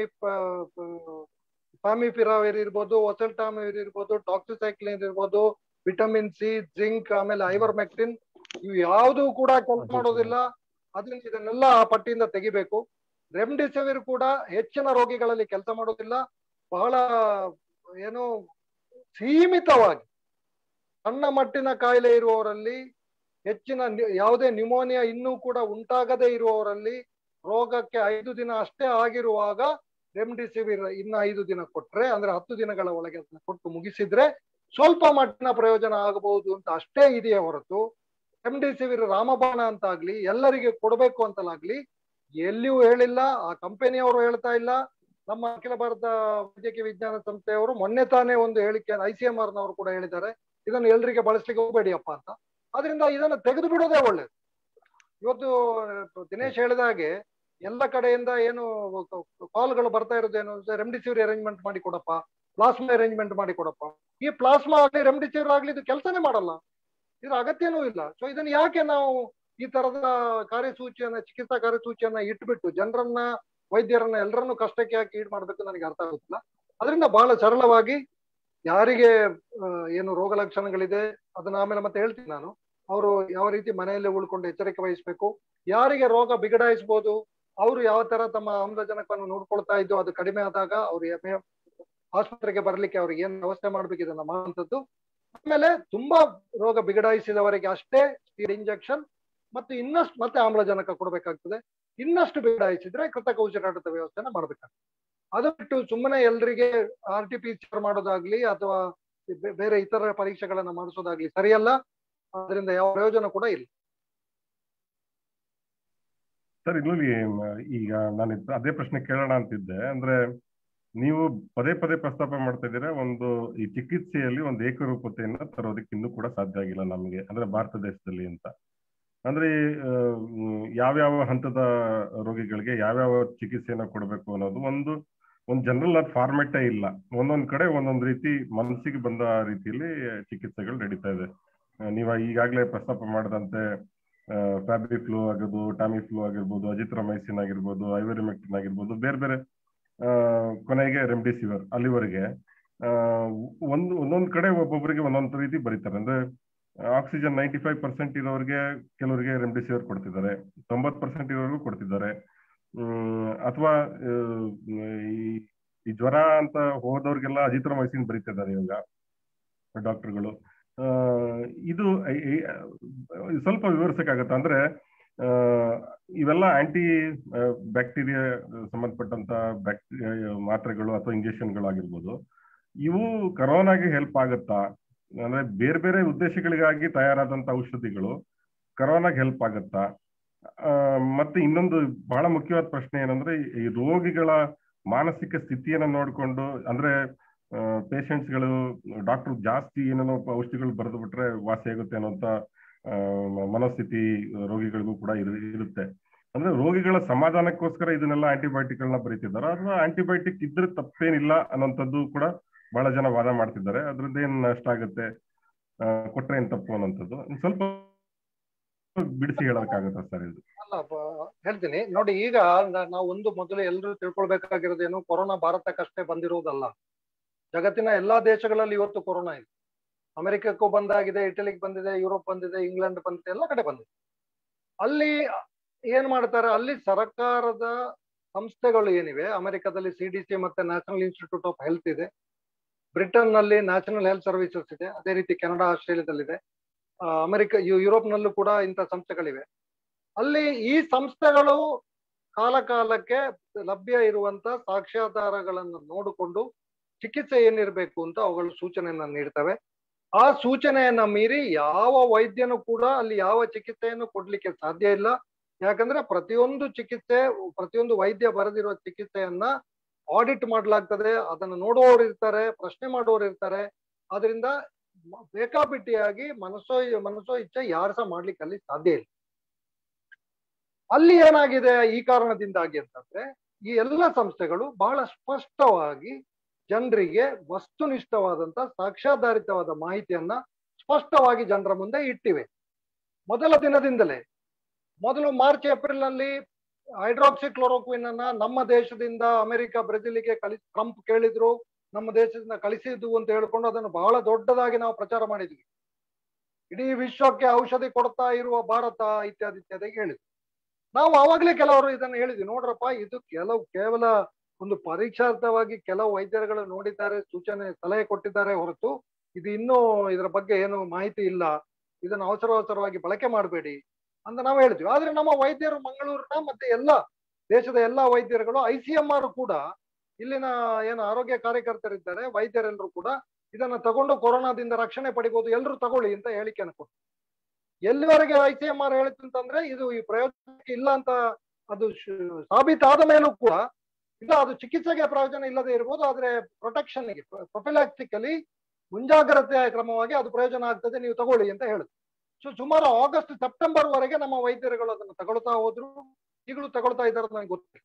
ಪ್ಯಾಮಿಪಿರಾವಿರ್ ಇರ್ಬೋದು, ಒಸೆಲ್ಟಾಮಿರ್ ಇರ್ಬೋದು, ಟಾಕ್ಸಿಸೈಕ್ಲಿನ್ ಇರ್ಬೋದು, ವಿಟಮಿನ್ ಸಿ, ಜಿಂಕ್, ಆಮೇಲೆ ಐವರ್ಮೆಕ್ಟಿನ್, ಇವು ಯಾವುದು ಕೂಡ ಕೆಲಸ ಮಾಡೋದಿಲ್ಲ. ಅದರಿಂದ ಇದನ್ನೆಲ್ಲ ಆ ಪಟ್ಟಿಯಿಂದ ತೆಗಿಬೇಕು. ರೆಮ್ಡಿಸಿವಿರ್ ಕೂಡ ಹೆಚ್ಚಿನ ರೋಗಿಗಳಲ್ಲಿ ಕೆಲಸ ಮಾಡೋದಿಲ್ಲ. ಬಹಳ ಏನು ಸೀಮಿತವಾಗಿ ಸಣ್ಣ ಮಟ್ಟಿನ ಕಾಯಿಲೆ ಇರುವವರಲ್ಲಿ, ಹೆಚ್ಚಿನ ಯಾವುದೇ ನ್ಯೂಮೋನಿಯಾ ಇನ್ನೂ ಕೂಡ ಉಂಟಾಗದೇ ಇರುವವರಲ್ಲಿ, ರೋಗಕ್ಕೆ ಐದು ದಿನ ಅಷ್ಟೇ ಆಗಿರುವಾಗ ರೆಮ್ಡಿಸಿವಿರ್ ಇನ್ನು ಐದು ದಿನ ಕೊಟ್ರೆ, ಅಂದ್ರೆ ಹತ್ತು ದಿನಗಳ ಒಳಗೆ ಅದನ್ನ ಕೊಟ್ಟು ಮುಗಿಸಿದ್ರೆ ಸ್ವಲ್ಪ ಮಟ್ಟಿನ ಪ್ರಯೋಜನ ಆಗಬಹುದು ಅಂತ ಅಷ್ಟೇ ಇದೆಯೇ ಹೊರತು ರೆಮ್ಡಿಸಿವಿರ್ ರಾಮಬಾಣ ಅಂತಾಗ್ಲಿ ಎಲ್ಲರಿಗೆ ಕೊಡಬೇಕು ಅಂತಲಾಗ್ಲಿ ಎಲ್ಲಿಯೂ ಹೇಳಿಲ್ಲ. ಆ ಕಂಪನಿಯವರು ಹೇಳ್ತಾ ಇಲ್ಲ. ನಮ್ಮ ಅಖಿಲ ಭಾರತ ವೈದ್ಯಕೀಯ ವಿಜ್ಞಾನ ಸಂಸ್ಥೆಯವರು ಮೊನ್ನೆ ತಾನೇ ಒಂದು ಹೇಳಿಕೆಯನ್ನು ಐ ಸಿ ಎಂ ಆರ್ ನವರು ಕೂಡ ಹೇಳಿದ್ದಾರೆ, ಇದನ್ನು ಎಲ್ರಿಗೆ ಬಳಸ್ಲಿಕ್ಕೆ ಹೋಗಬೇಡಿಯಪ್ಪ ಅಂತ. ಅದರಿಂದ ಇದನ್ನು ತೆಗೆದು ಬಿಡೋದೇ ಒಳ್ಳೇದು. ಇವತ್ತು ದಿನೇಶ್ ಹೇಳಿದ ಹಾಗೆ ಎಲ್ಲ ಕಡೆಯಿಂದ ಏನು ಕಾಲ್ಗಳು ಬರ್ತಾ ಇರೋದೇನು, ರೆಮ್ಡಿಸಿವಿರ್ ಅರೇಂಜ್ಮೆಂಟ್ ಮಾಡಿ ಕೊಡಪ್ಪ, ಪ್ಲಾಸ್ಮಾ ಅರೇಂಜ್ಮೆಂಟ್ ಮಾಡಿ ಕೊಡಪ್ಪ. ಈ ಪ್ಲಾಸ್ಮಾ ಆಗ್ಲಿ ರೆಮ್ಡಿಸಿವಿರ್ ಆಗ್ಲಿ ಇದು ಕೆಲಸನೇ ಮಾಡಲ್ಲ, ಇದ್ರ ಅಗತ್ಯನೂ ಇಲ್ಲ. ಸೊ ಇದನ್ನ ಯಾಕೆ ನಾವು ಈ ತರದ ಕಾರ್ಯಸೂಚಿಯನ್ನ, ಚಿಕಿತ್ಸಾ ಕಾರ್ಯಸೂಚಿಯನ್ನ ಇಟ್ಬಿಟ್ಟು ಜನರನ್ನ, ವೈದ್ಯರನ್ನ ಎಲ್ಲರನ್ನು ಕಷ್ಟಕ್ಕೆ ಹಾಕಿ ಈಡ್ ಮಾಡ್ಬೇಕು ನನಗೆ ಅರ್ಥ ಆಗುತ್ತಿಲ್ಲ. ಅದರಿಂದ ಬಹಳ ಸರಳವಾಗಿ ಯಾರಿಗೆ ಏನು ರೋಗ ಲಕ್ಷಣಗಳಿದೆ ಅದನ್ನ ಆಮೇಲೆ ಮತ್ತೆ ಹೇಳ್ತೀನಿ ನಾನು, ಅವರು ಯಾವ ರೀತಿ ಮನೆಯಲ್ಲೇ ಉಳ್ಕೊಂಡು ಎಚ್ಚರಿಕೆ ವಹಿಸ್ಬೇಕು, ಯಾರಿಗೆ ರೋಗ ಬಿಗಡಾಯಿಸ್ಬೋದು ಅವರು ಯಾವ ತರ ತಮ್ಮ ಆಮ್ಲಜನಕವನ್ನು ನೋಡ್ಕೊಳ್ತಾ ಇದ್ದು ಅದು ಕಡಿಮೆ ಆದಾಗ ಅವ್ರು ಆಸ್ಪತ್ರೆಗೆ ಬರ್ಲಿಕ್ಕೆ ಅವ್ರಿಗೆ ಏನ್ ವ್ಯವಸ್ಥೆ ಮಾಡ್ಬೇಕು ಇದನ್ನ ಮಾಡುವಂಥದ್ದು. ಆಮೇಲೆ ತುಂಬಾ ರೋಗ ಬಿಗಡಾಯಿಸಿದವರಿಗೆ ಅಷ್ಟೇ ಸ್ಟೀರಾಯ್ಡ್ ಇಂಜೆಕ್ಷನ್ ಮತ್ತು ಇನ್ನಷ್ಟು ಮತ್ತೆ ಆಮ್ಲಜನಕ ಕೊಡ್ಬೇಕಾಗ್ತದೆ. ಇನ್ನಷ್ಟು ಬಿಗಡಾಯಿಸಿದ್ರೆ ಕೃತಕ ಉಸಿರಾಟದ ವ್ಯವಸ್ಥೆನ ಮಾಡ್ಬೇಕಾಗ್ತದೆ. ಅದು ಬಿಟ್ಟು ಸುಮ್ಮನೆ ಎಲ್ರಿಗೆ R T P C R ಮಾಡೋದಾಗ್ಲಿ ಅಥವಾ ಬೇರೆ ಇತರ ಪರೀಕ್ಷೆಗಳನ್ನ ಮಾಡಿಸೋದಾಗ್ಲಿ ಸರಿಯಲ್ಲ. ಅದರಿಂದ ಯಾವ ಪ್ರಯೋಜನ ಕೂಡ ಇಲ್ಲ. ಸರ್, ಇಲ್ಲಿ ಈಗ ನಾನು ಅದೇ ಪ್ರಶ್ನೆ ಕೇಳೋಣ ಅಂತಿದ್ದೆ. ಅಂದ್ರೆ ನೀವು ಪದೇ ಪದೇ ಪ್ರಸ್ತಾಪ ಮಾಡ್ತಾ ಇದ್ದೀರಾ, ಒಂದು ಈ ಚಿಕಿತ್ಸೆಯಲ್ಲಿ ಒಂದು ಏಕರೂಪತೆಯನ್ನ ತರೋದಕ್ಕೆ ಇನ್ನೂ ಕೂಡ ಸಾಧ್ಯ ಆಗಿಲ್ಲ ನಮಗೆ, ಅಂದ್ರೆ ಭಾರತ ದೇಶದಲ್ಲಿ ಅಂತ. ಅಂದ್ರೆ ಯಾವ್ಯಾವ ಹಂತದ ರೋಗಿಗಳಿಗೆ ಯಾವ್ಯಾವ ಚಿಕಿತ್ಸೆಯನ್ನ ಕೊಡಬೇಕು ಅನ್ನೋದು ಒಂದು ಒಂದು ಜನರಲ್ ಆದ ಫಾರ್ಮೆಟೇ ಇಲ್ಲ. ಒಂದೊಂದ್ ಕಡೆ ಒಂದೊಂದ್ ರೀತಿ ಮನಸ್ಸಿಗೆ ಬಂದ ರೀತಿಯಲ್ಲಿ ಚಿಕಿತ್ಸೆಗಳು ನಡೀತಾ ಇದೆ. ನೀವು ಈಗಾಗಲೇ ಪ್ರಸ್ತಾಪ ಮಾಡದಂತೆ ಫ್ಯಾಬ್ರಿ ಫ್ಲೂ ಆಗಿರ್ಬೋದು, ಟಾಮಿ ಫ್ಲೂ ಆಗಿರ್ಬೋದು, ಅಜಿಥ್ರೊಮೈಸಿನ್ ಆಗಿರ್ಬೋದು, ಐವರಿಮೆಕ್ಟಿನ್ ಆಗಿರ್ಬೋದು, ಬೇರೆ ಬೇರೆ ಕೊನೆಗೆ ರೆಮ್ಡಿಸಿವಿರ್, ಅಲ್ಲಿವರೆಗೆ ಒಂದು ಒಂದೊಂದ್ ಕಡೆ ಒಬ್ಬೊಬ್ಬರಿಗೆ ಒಂದೊಂದು ರೀತಿ ಬರೀತಾರೆ. ಅಂದ್ರೆ ಆಕ್ಸಿಜನ್ ನೈಂಟಿ ಫೈವ್ ಪರ್ಸೆಂಟ್ ಇರೋರಿಗೆ ಕೆಲವರಿಗೆ ರೆಮ್ಡಿಸಿವಿರ್ ಕೊಡ್ತಿದ್ದಾರೆ, ತೊಂಬತ್ ಪರ್ಸೆಂಟ್ ಇರೋರಿಗೂ ಕೊಡ್ತಿದ್ದಾರೆ. ಹ್ಮ್ ಅಥವಾ ಈ ಜ್ವರ ಅಂತ ಹೋದವ್ರಿಗೆಲ್ಲ ಅಜಿಥ್ರೊಮೈಸಿನ್ ಬರೀತಿದ್ದಾರೆ ಇವಾಗ ಡಾಕ್ಟರ್ಗಳು. ಆ ಇದು ಸ್ವಲ್ಪ ವಿವರಿಸಕ್ಕಾಗತ್ತ? ಅಂದ್ರೆ ಆ ಇವೆಲ್ಲ ಆಂಟಿ ಬ್ಯಾಕ್ಟೀರಿಯಾ ಸಂಬಂಧಪಟ್ಟಂತ ಬ್ಯಾಕ್ಟೀರಿಯಾ ಮಾತ್ರೆಗಳು ಅಥವಾ ಇಂಜೆಕ್ಷನ್ಗಳು ಆಗಿರ್ಬೋದು, ಇವು ಕರೋನಾಗೆ ಹೆಲ್ಪ್ ಆಗುತ್ತಾ? ಅಂದ್ರೆ ಬೇರೆ ಬೇರೆ ಉದ್ದೇಶಗಳಿಗಾಗಿ ತಯಾರಾದಂತ ಔಷಧಿಗಳು ಕರೋನಾಗೆ ಹೆಲ್ಪ್ ಆಗುತ್ತಾ? ಆ ಮತ್ತೆ ಇನ್ನೊಂದು ಬಹಳ ಮುಖ್ಯವಾದ ಪ್ರಶ್ನೆ ಏನಂದ್ರೆ, ಈ ರೋಗಿಗಳ ಮಾನಸಿಕ ಸ್ಥಿತಿಯನ್ನ ನೋಡ್ಕೊಂಡು, ಅಂದ್ರೆ ಪೇಷಂಟ್ಸ್ಗಳು ಡಾಕ್ಟರ್ ಜಾಸ್ತಿ ಏನೇನೋ ಔಷಧಿಗಳು ಬರೆದು ಬಿಟ್ರೆ ವಾಸಿ ಆಗುತ್ತೆ ಅನ್ನೋಂಥ ಮನಸ್ಥಿತಿ ರೋಗಿಗಳಿಗೂ ಕೂಡ ಇರುತ್ತೆ. ಅಂದ್ರೆ ರೋಗಿಗಳ ಸಮಾಧಾನಕ್ಕೋಸ್ಕರ ಇದನ್ನೆಲ್ಲ ಆಂಟಿಬಯೋಟಿಕ್ಗಳನ್ನ ಬರೀತಿದ್ದಾರೆ, ಅಥವಾ ಆಂಟಿಬಯೋಟಿಕ್ ಇದ್ರೆ ತಪ್ಪೇನಿಲ್ಲ ಅನ್ನೋಂಥದ್ದು ಕೂಡ ಬಹಳ ಜನ ವಾದ ಮಾಡ್ತಿದ್ದಾರೆ. ಅದ್ರದ್ದು ಏನ್ ನಷ್ಟ ಆಗುತ್ತೆ, ಕೊಟ್ರೆ ಏನ್ ತಪ್ಪು ಅನ್ನೋಂಥದ್ದು ಸ್ವಲ್ಪ ಬಿಡಿಸಿ ಹೇಳೋದಕ್ಕಾಗತ್ತಾ ಸರ್? ಇದು ಅಲ್ಲ ಹೇಳ್ತೀನಿ ನೋಡಿ. ಈಗ ನಾವು ಒಂದು ಮೊದಲು ಎಲ್ಲರೂ ತಿಳ್ಕೊಳ್ಬೇಕಾಗಿರೋದೇನು, ಕೊರೋನಾ ಭಾರತಕ್ಕಷ್ಟೇ ಬಂದಿರುವುದಲ್ಲ, ಜಗತ್ತಿನ ಎಲ್ಲಾ ದೇಶಗಳಲ್ಲಿ ಇವತ್ತು ಕೊರೋನಾ ಇದೆ. ಅಮೆರಿಕಕ್ಕೂ ಬಂದಾಗಿದೆ, ಇಟಲಿಗೆ ಬಂದಿದೆ, ಯುರೋಪ್ ಬಂದಿದೆ, ಇಂಗ್ಲೆಂಡ್ ಬಂದಿದೆ, ಎಲ್ಲ ಕಡೆ ಬಂದಿದೆ. ಅಲ್ಲಿ ಏನ್ ಮಾಡ್ತಾರೆ, ಅಲ್ಲಿ ಸರ್ಕಾರದ ಸಂಸ್ಥೆಗಳು ಏನಿವೆ, ಅಮೆರಿಕದಲ್ಲಿ ಸಿ ಡಿ ಸಿ ಮತ್ತೆ ನ್ಯಾಷನಲ್ ಇನ್ಸ್ಟಿಟ್ಯೂಟ್ ಆಫ್ ಹೆಲ್ತ್ ಇದೆ, ಬ್ರಿಟನ್ ನಲ್ಲಿ ನ್ಯಾಷನಲ್ ಹೆಲ್ತ್ ಸರ್ವಿಸಸ್ ಇದೆ, ಅದೇ ರೀತಿ ಕೆನಡಾ ಆಸ್ಟ್ರೇಲಿಯಾದಲ್ಲಿದೆ, ಅಮೆರಿಕ ಯುರೋಪ್ ನಲ್ಲೂ ಕೂಡ ಇಂಥ ಸಂಸ್ಥೆಗಳಿವೆ. ಅಲ್ಲಿ ಈ ಸಂಸ್ಥೆಗಳು ಕಾಲ ಕಾಲಕ್ಕೆ ಲಭ್ಯ ಇರುವಂತ ಸಾಕ್ಷ್ಯಾಧಾರಗಳನ್ನು ನೋಡಿಕೊಂಡು ಚಿಕಿತ್ಸೆ ಏನಿರಬೇಕು ಅಂತ ಅವುಗಳು ಸೂಚನೆಯನ್ನ ನೀಡ್ತವೆ. ಆ ಸೂಚನೆಯನ್ನ ಮೀರಿ ಯಾವ ವೈದ್ಯನು ಕೂಡ ಅಲ್ಲಿ ಯಾವ ಚಿಕಿತ್ಸೆಯನ್ನು ಕೊಡ್ಲಿಕ್ಕೆ ಸಾಧ್ಯ ಇಲ್ಲ. ಯಾಕಂದ್ರೆ ಪ್ರತಿಯೊಂದು ಚಿಕಿತ್ಸೆ, ಪ್ರತಿಯೊಂದು ವೈದ್ಯ ಬರೆದಿರುವ ಚಿಕಿತ್ಸೆಯನ್ನ ಆಡಿಟ್ ಮಾಡ್ಲಾಗ್ತದೆ, ಅದನ್ನು ನೋಡುವವರು ಇರ್ತಾರೆ, ಪ್ರಶ್ನೆ ಮಾಡುವವರು ಇರ್ತಾರೆ. ಆದ್ರಿಂದ ಬೇಕಾಬಿಟ್ಟಿಯಾಗಿ ಮನಸ್ಸೋ ಮನಸ್ಸೋ ಇಚ್ಛೆ ಯಾರು ಸಹ ಮಾಡ್ಲಿಕ್ಕೆ ಅಲ್ಲಿ ಸಾಧ್ಯ ಇಲ್ಲ. ಅಲ್ಲಿ ಏನಾಗಿದೆ ಈ ಕಾರಣದಿಂದಾಗಿ ಅಂತಂದ್ರೆ, ಈ ಎಲ್ಲ ಸಂಸ್ಥೆಗಳು ಬಹಳ ಸ್ಪಷ್ಟವಾಗಿ ಜನರಿಗೆ ವಸ್ತುನಿಷ್ಠವಾದಂತ ಸಾಕ್ಷ್ಯಾಧಾರಿತವಾದ ಮಾಹಿತಿಯನ್ನ ಸ್ಪಷ್ಟವಾಗಿ ಜನರ ಮುಂದೆ ಇಟ್ಟಿವೆ. ಮೊದಲ ದಿನದಿಂದಲೇ, ಮೊದಲು ಮಾರ್ಚ್ ಏಪ್ರಿಲ್ ನಲ್ಲಿ ಹೈಡ್ರಾಕ್ಸಿ ಕ್ಲೋರೋಕ್ವಿನ್ ಅನ್ನ ನಮ್ಮ ದೇಶದಿಂದ ಅಮೆರಿಕ ಬ್ರೆಜಿಲ್ಗೆ ಕಳಿಸಿ ಟ್ರಂಪ್ ಕೇಳಿದ್ರು, ನಮ್ಮ ದೇಶದಿಂದ ಕಳಿಸಿದ್ದು ಅಂತ ಹೇಳ್ಕೊಂಡು ಅದನ್ನು ಬಹಳ ದೊಡ್ಡದಾಗಿ ನಾವು ಪ್ರಚಾರ ಮಾಡಿದ್ವಿ. ಇಡೀ ವಿಶ್ವಕ್ಕೆ ಔಷಧಿ ಕೊಡ್ತಾ ಇರುವ ಭಾರತ ಇತ್ಯಾದಿ ಇತ್ಯಾದಿ ಹೇಳಿದ್ವಿ. ನಾವು ಆವಾಗಲೇ ಕೆಲವರು ಇದನ್ನು ಹೇಳಿದ್ವಿ, ನೋಡ್ರಪ್ಪ ಇದು ಕೆಲವು ಕೇವಲ ಒಂದು ಪರೀಕ್ಷಾರ್ಥವಾಗಿ ಕೆಲವು ವೈದ್ಯರುಗಳು ನೋಡಿದ್ದಾರೆ, ಸೂಚನೆ ಸಲಹೆ ಕೊಟ್ಟಿದ್ದಾರೆ ಹೊರತು ಇದು ಇನ್ನೂ ಇದರ ಬಗ್ಗೆ ಏನು ಮಾಹಿತಿ ಇಲ್ಲ, ಇದನ್ನು ಅವಸರ ಅವಸರವಾಗಿ ಬಳಕೆ ಮಾಡಬೇಡಿ ಅಂತ ನಾವು ಹೇಳಿದ್ವಿ. ಆದ್ರೆ ನಮ್ಮ ವೈದ್ಯರು ಮಂಗಳೂರಿನ ಮತ್ತೆ ಎಲ್ಲ ದೇಶದ ಎಲ್ಲಾ ವೈದ್ಯರುಗಳು, ಐ ಸಿ ಎಂ ಆರ್ ಕೂಡ, ಇಲ್ಲಿನ ಏನು ಆರೋಗ್ಯ ಕಾರ್ಯಕರ್ತರಿದ್ದಾರೆ ವೈದ್ಯರೆಲ್ಲರೂ ಕೂಡ ಇದನ್ನ ತಗೊಂಡು ಕೊರೋನಾದಿಂದ ರಕ್ಷಣೆ ಪಡಿಬಹುದು, ಎಲ್ಲರೂ ತಗೊಳ್ಳಿ ಅಂತ ಹೇಳಿಕೆಯನ್ನು ಕೊಟ್ಟು, ಎಲ್ಲಿವರೆಗೆ ಐ ಸಿ ಎಂ ಆರ್ ಹೇಳಿತು ಅಂತಂದ್ರೆ ಇದು ಈ ಪ್ರಯೋಜನಕ್ಕೆ ಇಲ್ಲ ಅಂತ ಅದು ಸಾಬೀತಾದ ಮೇಲೂ ಕೂಡ ಇಲ್ಲ, ಅದು ಚಿಕಿತ್ಸೆಗೆ ಪ್ರಯೋಜನ ಇಲ್ಲದೆ ಇರ್ಬೋದು, ಆದ್ರೆ ಪ್ರೊಟೆಕ್ಷನ್ಗೆ ಪ್ರೊಫಿಲಾಕ್ಟಿಕಲಿ ಮುಂಜಾಗ್ರತೆ ಕ್ರಮವಾಗಿ ಅದು ಪ್ರಯೋಜನ ಆಗ್ತದೆ, ನೀವು ತಗೊಳ್ಳಿ ಅಂತ ಹೇಳುದು. ಸೊ ಸುಮಾರು ಆಗಸ್ಟ್ ಸೆಪ್ಟೆಂಬರ್ ವರೆಗೆ ನಮ್ಮ ವೈದ್ಯರುಗಳು ಅದನ್ನು ತಗೊಳ್ತಾ ಹೋದ್ರು, ಈಗಲೂ ತಗೊಳ್ತಾ ಇದ್ದಾರೆ ನನಗೆ ಗೊತ್ತಿಲ್ಲ.